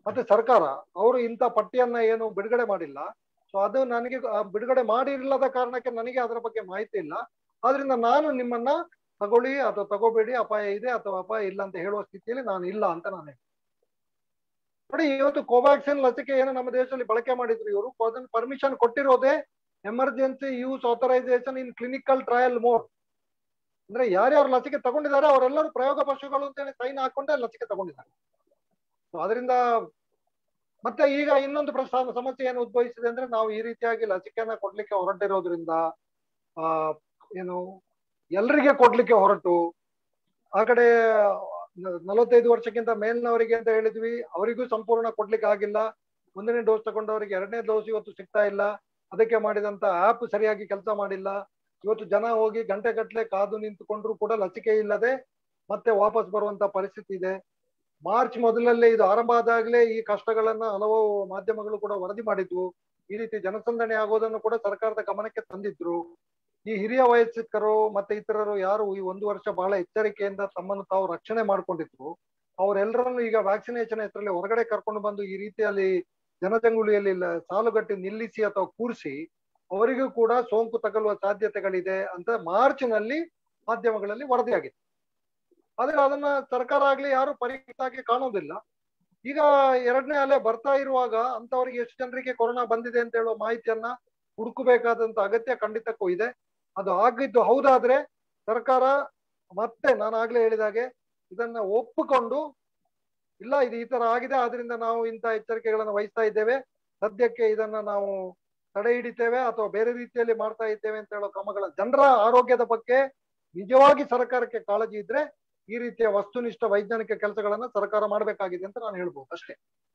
ಮತ್ತೆ ಸರ್ಕಾರ ಅವರು ಇಂಥ ಪಟ್ಟಿಯನ್ನ ಏನು ಬಿಡುಗಡೆ ಮಾಡಿಲ್ಲ. ಸೊ ಅದು ನನಗೆ ಬಿಡುಗಡೆ ಮಾಡಿಲ್ಲದ ಕಾರಣಕ್ಕೆ ನನಗೆ ಅದರ ಬಗ್ಗೆ ಮಾಹಿತಿ ಇಲ್ಲ. ಆದ್ರಿಂದ ನಾನು ನಿಮ್ಮನ್ನ ತಗೊಳ್ಳಿ ಅಥವಾ ತಗೋಬೇಡಿ, ಅಪಾಯ ಇದೆ ಅಥವಾ ಅಪಾಯ ಇಲ್ಲ ಅಂತ ಹೇಳುವ ಸ್ಥಿತಿಯಲ್ಲಿ ನಾನು ಇಲ್ಲ ಅಂತ ನಾನು ಹೇಳ್ತೀನಿ. ನೋಡಿ, ಇವತ್ತು ಕೋವ್ಯಾಕ್ಸಿನ್ ಲಸಿಕೆ ಏನು ನಮ್ಮ ದೇಶದಲ್ಲಿ ಬಳಕೆ ಮಾಡಿದ್ರು, ಇವರು ಅದನ್ನು ಪರ್ಮಿಷನ್ ಕೊಟ್ಟಿರೋದೇ emergency use authorisation in clinical trial mode. ಅಂದ್ರೆ ಯಾರ್ಯಾರು ಲಸಿಕೆ ತಗೊಂಡಿದ್ದಾರೆ ಅವರೆಲ್ಲರೂ ಪ್ರಯೋಗ ಪಶುಗಳು ಅಂತ ಹೇಳಿ ಸೈನ್ ಹಾಕೊಂಡೆ ಲಸಿಕೆ ತಗೊಂಡಿದ್ದಾರೆ. ಸೊ ಅದರಿಂದ ಮತ್ತೆ ಈಗ ಇನ್ನೊಂದು ಪ್ರಶ್ನೆ ಸಮಸ್ಯೆ ಏನು ಉದ್ಭವಿಸಿದೆ ಅಂದ್ರೆ, ನಾವು ಈ ರೀತಿಯಾಗಿ ಲಸಿಕೆಯನ್ನ ಕೊಡ್ಲಿಕ್ಕೆ ಹೊರಟಿರೋದ್ರಿಂದ ಆ ಏನು ಎಲ್ರಿಗೆ ಕೊಡ್ಲಿಕ್ಕೆ ಹೊರಟು ಆ ಕಡೆ ನಲವತ್ತೈದು ವರ್ಷಕ್ಕಿಂತ ಮೇಲ್ನವರಿಗೆ ಅಂತ ಹೇಳಿದ್ವಿ, ಅವರಿಗೂ ಸಂಪೂರ್ಣ ಕೊಡ್ಲಿಕ್ಕೆ ಆಗಿಲ್ಲ. ಒಂದನೇ ಡೋಸ್ ತಗೊಂಡವರಿಗೆ ಎರಡನೇ ಡೋಸ್ ಇವತ್ತು ಸಿಗ್ತಾ ಇಲ್ಲ. ಅದಕ್ಕೆ ಮಾಡಿದಂತ ಆಪ್ ಸರಿಯಾಗಿ ಕೆಲಸ ಮಾಡಿಲ್ಲ. ಇವತ್ತು ಜನ ಹೋಗಿ ಗಂಟೆ ಗಟ್ಟಲೆ ಕಾದು ನಿಂತುಕೊಂಡ್ರು ಕೂಡ ಲಸಿಕೆ ಇಲ್ಲದೆ ಮತ್ತೆ ವಾಪಸ್ ಬರುವಂತ ಪರಿಸ್ಥಿತಿ ಇದೆ. ಮಾರ್ಚ್ ಮೊದಲಲ್ಲೇ ಇದು ಆರಂಭ ಆದಾಗಲೇ ಈ ಕಷ್ಟಗಳನ್ನ ಹಲವು ಮಾಧ್ಯಮಗಳು ಕೂಡ ವರದಿ ಮಾಡಿದ್ವು. ಈ ರೀತಿ ಜನಸಂದಣಿ ಆಗೋದನ್ನು ಕೂಡ ಸರ್ಕಾರದ ಗಮನಕ್ಕೆ ತಂದಿದ್ರು. ಈ ಹಿರಿಯ ವಯಸ್ಕರು ಮತ್ತೆ ಇತರರು ಯಾರು ಈ ಒಂದು ವರ್ಷ ಬಹಳ ಎಚ್ಚರಿಕೆಯಿಂದ ತಮ್ಮನ್ನು ತಾವು ರಕ್ಷಣೆ ಮಾಡ್ಕೊಂಡಿದ್ರು, ಅವರೆಲ್ಲರನ್ನು ಈಗ ವ್ಯಾಕ್ಸಿನೇಷನ್ ಹೆಸರಲ್ಲಿ ಹೊರಗಡೆ ಕರ್ಕೊಂಡು ಬಂದು ಈ ರೀತಿಯಲ್ಲಿ ಜನಜಂಗುಳಿಯಲ್ಲಿ ಸಾಲುಗಟ್ಟಿ ನಿಲ್ಲಿಸಿ ಅಥವಾ ಕೂರಿಸಿ ಅವರಿಗೂ ಕೂಡ ಸೋಂಕು ತಗಲುವ ಸಾಧ್ಯತೆಗಳಿದೆ ಅಂತ ಮಾರ್ಚ್ ನಲ್ಲಿ ಮಾಧ್ಯಮಗಳಲ್ಲಿ ವರದಿಯಾಗಿದೆ. ಆದ್ರೆ ಅದನ್ನ ಸರ್ಕಾರ ಆಗ್ಲಿ ಯಾರು ಪರಿಣಿತಾಗಿ ಕಾಣೋದಿಲ್ಲ. ಈಗ ಎರಡನೇ ಅಲೆ ಬರ್ತಾ ಇರುವಾಗ ಅಂತವರಿಗೆ ಎಷ್ಟು ಜನರಿಗೆ ಕೊರೋನಾ ಬಂದಿದೆ ಅಂತ ಹೇಳುವ ಮಾಹಿತಿಯನ್ನ ಹುಡುಕಬೇಕಾದಂತ ಅಗತ್ಯ ಖಂಡಿತಕ್ಕೂ ಇದೆ. ಅದು ಆಗಿದ್ದು ಹೌದಾದ್ರೆ ಸರ್ಕಾರ ಮತ್ತೆ ನಾನು ಆಗ್ಲೇ ಹೇಳಿದಾಗೆ ಇದನ್ನ ಒಪ್ಪಿಕೊಂಡು, ಇಲ್ಲ ಇದು ಈ ತರ ಆಗಿದೆ ಆದ್ರಿಂದ ನಾವು ಇಂಥ ಎಚ್ಚರಿಕೆಗಳನ್ನು ವಹಿಸ್ತಾ ಇದ್ದೇವೆ, ಸದ್ಯಕ್ಕೆ ಇದನ್ನ ನಾವು ತಡೆ ಹಿಡಿತೇವೆ ಅಥವಾ ಬೇರೆ ರೀತಿಯಲ್ಲಿ ಮಾಡ್ತಾ ಇದ್ದೇವೆ ಅಂತ ಹೇಳೋ ಕ್ರಮಗಳ, ಜನರ ಆರೋಗ್ಯದ ಬಗ್ಗೆ ನಿಜವಾಗಿ ಸರ್ಕಾರಕ್ಕೆ ಕಾಳಜಿ ಇದ್ರೆ ಈ ರೀತಿಯ ವಸ್ತುನಿಷ್ಠ ವೈಜ್ಞಾನಿಕ ಕೆಲಸಗಳನ್ನ ಸರ್ಕಾರ ಮಾಡಬೇಕಾಗಿದೆ ಅಂತ ನಾನು ಹೇಳ್ಬೋದು ಅಷ್ಟೇ.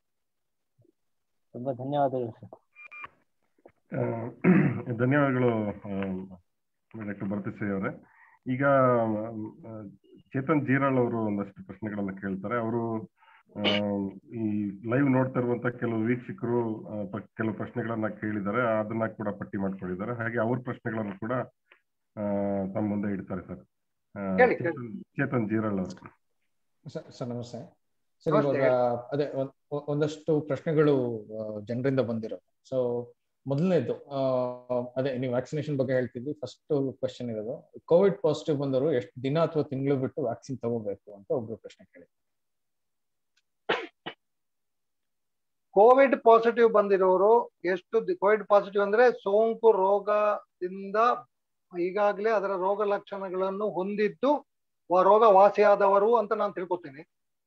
ತುಂಬಾ ಧನ್ಯವಾದಗಳು ಸರ್. ಧನ್ಯವಾದಗಳು ಡಾಕ್ಟರ್ ಭರತೇಶ್ ಅವರೇ. ಈಗ ಚೇತನ್ ಜೀರಾಳ್ ಅವರು ಒಂದಷ್ಟು ಪ್ರಶ್ನೆಗಳನ್ನ ಕೇಳ್ತಾರೆ. ಅವರು ಈ ಲೈವ್ ನೋಡ್ತಾ ಇರುವಂತ ಕೆಲವು ವೀಕ್ಷಕರು ಕೆಲವು ಪ್ರಶ್ನೆಗಳನ್ನ ಕೇಳಿದ್ದಾರೆ, ಅದನ್ನ ಕೂಡ ಪಟ್ಟಿ ಮಾಡ್ಕೊಂಡಿದ್ದಾರೆ. ಹಾಗೆ ಅವ್ರ ಪ್ರಶ್ನೆಗಳನ್ನು ಕೂಡ ತಮ್ಮ ಮುಂದೆ ಇಡ್ತಾರೆ ಸರ್. ಚೇತನ್ ಜೀರಾಳ್ ಅವರು. ಸರ್ ನಮಸ್ತೆ ಸರ್. ಇವಾಗ ಅದೇ ಒಂದಷ್ಟು ಪ್ರಶ್ನೆಗಳು ಜನರಿಂದ ಬಂದಿರೋದು. ಸೊ ಮೊದಲನೇದು ಅದೇ ನೀವು ವ್ಯಾಕ್ಸಿನೇಷನ್ ಬಗ್ಗೆ ಹೇಳ್ತಿದ್ವಿ. ಫಸ್ಟ್ ಕ್ವಶನ್ ಇರೋದು, ಕೋವಿಡ್ ಪಾಸಿಟಿವ್ ಬಂದವರು ಎಷ್ಟು ದಿನ ಅಥವಾ ತಿಂಗಳು ಬಿಟ್ಟು ವ್ಯಾಕ್ಸಿನ್ ತಗೋಬೇಕು ಅಂತ ಒಬ್ರು ಪ್ರಶ್ನೆ ಕೇಳಿ. ಕೋವಿಡ್ ಪಾಸಿಟಿವ್ ಬಂದಿರೋರು ಎಷ್ಟು, ಕೋವಿಡ್ ಪಾಸಿಟಿವ್ ಅಂದ್ರೆ ಸೋಂಕು ರೋಗದಿಂದ ಈಗಾಗಲೇ ಅದರ ರೋಗ ಲಕ್ಷಣಗಳನ್ನು ಹೊಂದಿದ್ದು ರೋಗ ವಾಸಿಯಾದವರು ಅಂತ ನಾನು ತಿಳ್ಕೊತೀನಿ.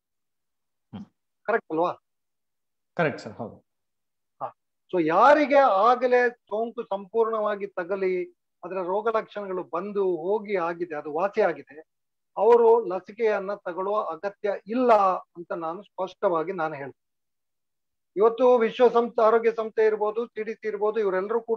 ಕರೆಕ್ಟ್ ಅಲ್ವಾ? ಕರೆಕ್ಟ್ ಸರ್, ಹೌದು. ಸೊ ಯಾರಿಗೆ ಆಗಲೇ ಸೋಂಕು ಸಂಪೂರ್ಣವಾಗಿ ತಗಲಿ ಅದರ ರೋಗ ಲಕ್ಷಣಗಳು ಬಂದು ಹೋಗಿ ಆಗಿದೆ, ಅದು ವಾಸಿ ಆಗಿದೆ, ಅವರು ಲಸಿಕೆಯನ್ನ ತಗೊಳ್ಳುವ ಅಗತ್ಯ ಇಲ್ಲ ಅಂತ ನಾನು ಸ್ಪಷ್ಟವಾಗಿ ನಾನು ಹೇಳ್ತೀನಿ. ಇವತ್ತು ವಿಶ್ವಸಂಸ್ಥೆ ಆರೋಗ್ಯ ಸಂಸ್ಥೆ ಇರ್ಬೋದು, ಸಿ ಡಿ ಸಿ ಇರ್ಬೋದು, ಇವರೆಲ್ಲರೂ ಕೂಡ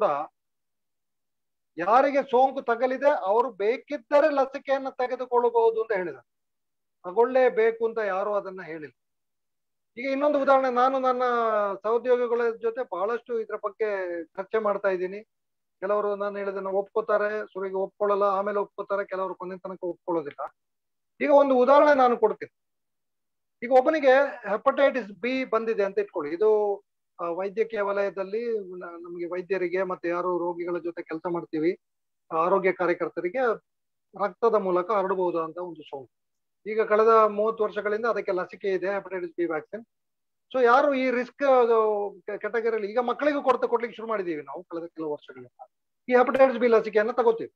ಯಾರಿಗೆ ಸೋಂಕು ತಗಲಿದೆ ಅವರು ಬೇಕಿದ್ದರೆ ಲಸಿಕೆಯನ್ನ ತೆಗೆದುಕೊಳ್ಳಬಹುದು ಅಂತ ಹೇಳಿದ್ದಾರೆ. ತಗೊಳ್ಳೇಬೇಕು ಅಂತ ಯಾರು ಅದನ್ನ ಹೇಳಿಲ್ಲ. ಈಗ ಇನ್ನೊಂದು ಉದಾಹರಣೆ, ನಾನು ನನ್ನ ಸಹೋದ್ಯೋಗಿಗಳ ಜೊತೆ ಬಹಳಷ್ಟು ಇದ್ರ ಬಗ್ಗೆ ಚರ್ಚೆ ಮಾಡ್ತಾ ಇದ್ದೀನಿ. ಕೆಲವರು ನಾನು ಹೇಳಿದನ್ನ ಒಪ್ಕೋತಾರೆ, ಸುರಿಗೆ ಒಪ್ಕೊಳ್ಳಲ್ಲ, ಆಮೇಲೆ ಒಪ್ಕೋತಾರೆ, ಕೆಲವರು ಕೊನೆ ತನಕ ಒಪ್ಕೊಳ್ಳೋದಿಲ್ಲ. ಈಗ ಒಂದು ಉದಾಹರಣೆ ನಾನು ಕೊಡ್ತೀನಿ. ಈಗ ಒಬ್ಬನಿಗೆ ಹೆಪಟೈಟಿಸ್ ಬಿ ಬಂದಿದೆ ಅಂತ ಇಟ್ಕೊಳ್ಳಿ. ಇದು ವೈದ್ಯಕೀಯ ವಲಯದಲ್ಲಿ ನಮಗೆ ವೈದ್ಯರಿಗೆ ಮತ್ತೆ ಯಾರು ರೋಗಿಗಳ ಜೊತೆ ಕೆಲಸ ಮಾಡ್ತೀವಿ, ಆರೋಗ್ಯ ಕಾರ್ಯಕರ್ತರಿಗೆ ರಕ್ತದ ಮೂಲಕ ಹರಡಬಹುದು ಅಂತ ಒಂದು ಸೋಂಕು. ಈಗ ಕಳೆದ ಮೂವತ್ತು ವರ್ಷಗಳಿಂದ ಅದಕ್ಕೆ ಲಸಿಕೆ ಇದೆ, ಹೆಪಟೈಟಿಸ್ ಬಿ ವ್ಯಾಕ್ಸಿನ್. ಸೊ ಯಾರು ಈ ರಿಸ್ಕ್ ಕ್ಯಾಟಗರಿಯಲ್ಲಿ, ಈಗ ಮಕ್ಕಳಿಗೂ ಕೊಡ್ತಾ ಕೊಡ್ಲಿಕ್ಕೆ ಶುರು ಮಾಡಿದೀವಿ ನಾವು ಕಳೆದ ಕೆಲವು ವರ್ಷಗಳಿಂದ ಈ ಹೆಪಟೈಟಿಸ್ ಬಿ ಲಸಿಕೆಯನ್ನ ತಗೋತೀವಿ.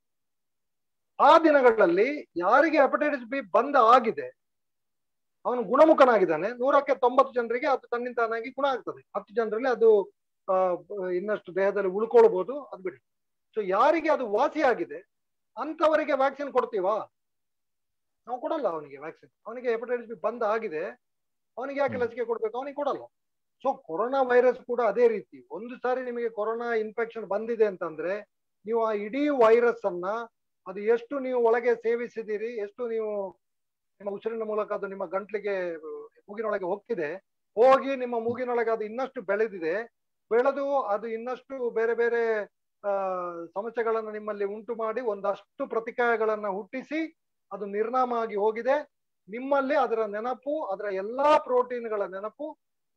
ಆ ದಿನಗಳಲ್ಲಿ ಯಾರಿಗೆ ಹೆಪಟೈಟಿಸ್ ಬಿ ಬಂದ ಆಗಿದೆ ಅವನು ಗುಣಮುಖನಾಗಿದ್ದಾನೆ, ನೂರಕ್ಕೆ ತೊಂಬತ್ತು ಜನರಿಗೆ ಅದು ತನ್ನಿಂತಾನಾಗಿ ಗುಣ ಆಗ್ತದೆ. ಹತ್ತು ಜನರಲ್ಲಿ ಅದು ಇನ್ನಷ್ಟು ದೇಹದಲ್ಲಿ ಉಳ್ಕೊಳ್ಬಹುದು, ಅದು ಬಿಡಿ. ಸೊ ಯಾರಿಗೆ ಅದು ವಾಸಿ ಆಗಿದೆ ಅಂತವರಿಗೆ ವ್ಯಾಕ್ಸಿನ್ ಕೊಡ್ತೀವಾ? ನಾವು ಕೊಡಲ್ಲ ಅವನಿಗೆ ವ್ಯಾಕ್ಸಿನ್. ಅವನಿಗೆ ಹೆಪಟೈಟಿಸ್ ಬಿ ಬಂದ್ ಆಗಿದೆ, ಅವನಿಗೆ ಯಾಕೆ ಲಸಿಕೆ ಕೊಡ್ಬೇಕು? ಅವನಿಗೆ ಕೊಡಲ್ಲ. ಸೊ ಕೊರೋನಾ ವೈರಸ್ ಕೂಡ ಅದೇ ರೀತಿ. ಒಂದು ಸಾರಿ ನಿಮಗೆ ಕೊರೋನಾ ಇನ್ಫೆಕ್ಷನ್ ಬಂದಿದೆ ಅಂತಂದ್ರೆ ನೀವು ಆ ಇಡೀ ವೈರಸ್ ಅನ್ನ ಅದು ಎಷ್ಟು ನೀವು ಒಳಗೆ ಸೇವಿಸಿದಿರಿ, ಎಷ್ಟು ನೀವು ನಿಮ್ಮ ಉಸಿರಿನ ಮೂಲಕ ಅದು ನಿಮ್ಮ ಗಂಟ್ಲಿಗೆ ಮೂಗಿನೊಳಗೆ ಹೋಗ್ತಿದೆ, ಹೋಗಿ ನಿಮ್ಮ ಮೂಗಿನೊಳಗೆ ಅದು ಇನ್ನಷ್ಟು ಬೆಳೆದಿದೆ, ಬೆಳೆದು ಅದು ಇನ್ನಷ್ಟು ಬೇರೆ ಬೇರೆ ಆ ಸಮಸ್ಯೆಗಳನ್ನು ನಿಮ್ಮಲ್ಲಿ ಉಂಟು ಮಾಡಿ ಒಂದಷ್ಟು ಪ್ರತಿಕ್ರಿಯೆಗಳನ್ನ ಹುಟ್ಟಿಸಿ ಅದು ನಿರ್ನಾಮ ಆಗಿ ಹೋಗಿದೆ. ನಿಮ್ಮಲ್ಲಿ ಅದರ ನೆನಪು, ಅದರ ಎಲ್ಲಾ ಪ್ರೋಟೀನ್ಗಳ ನೆನಪು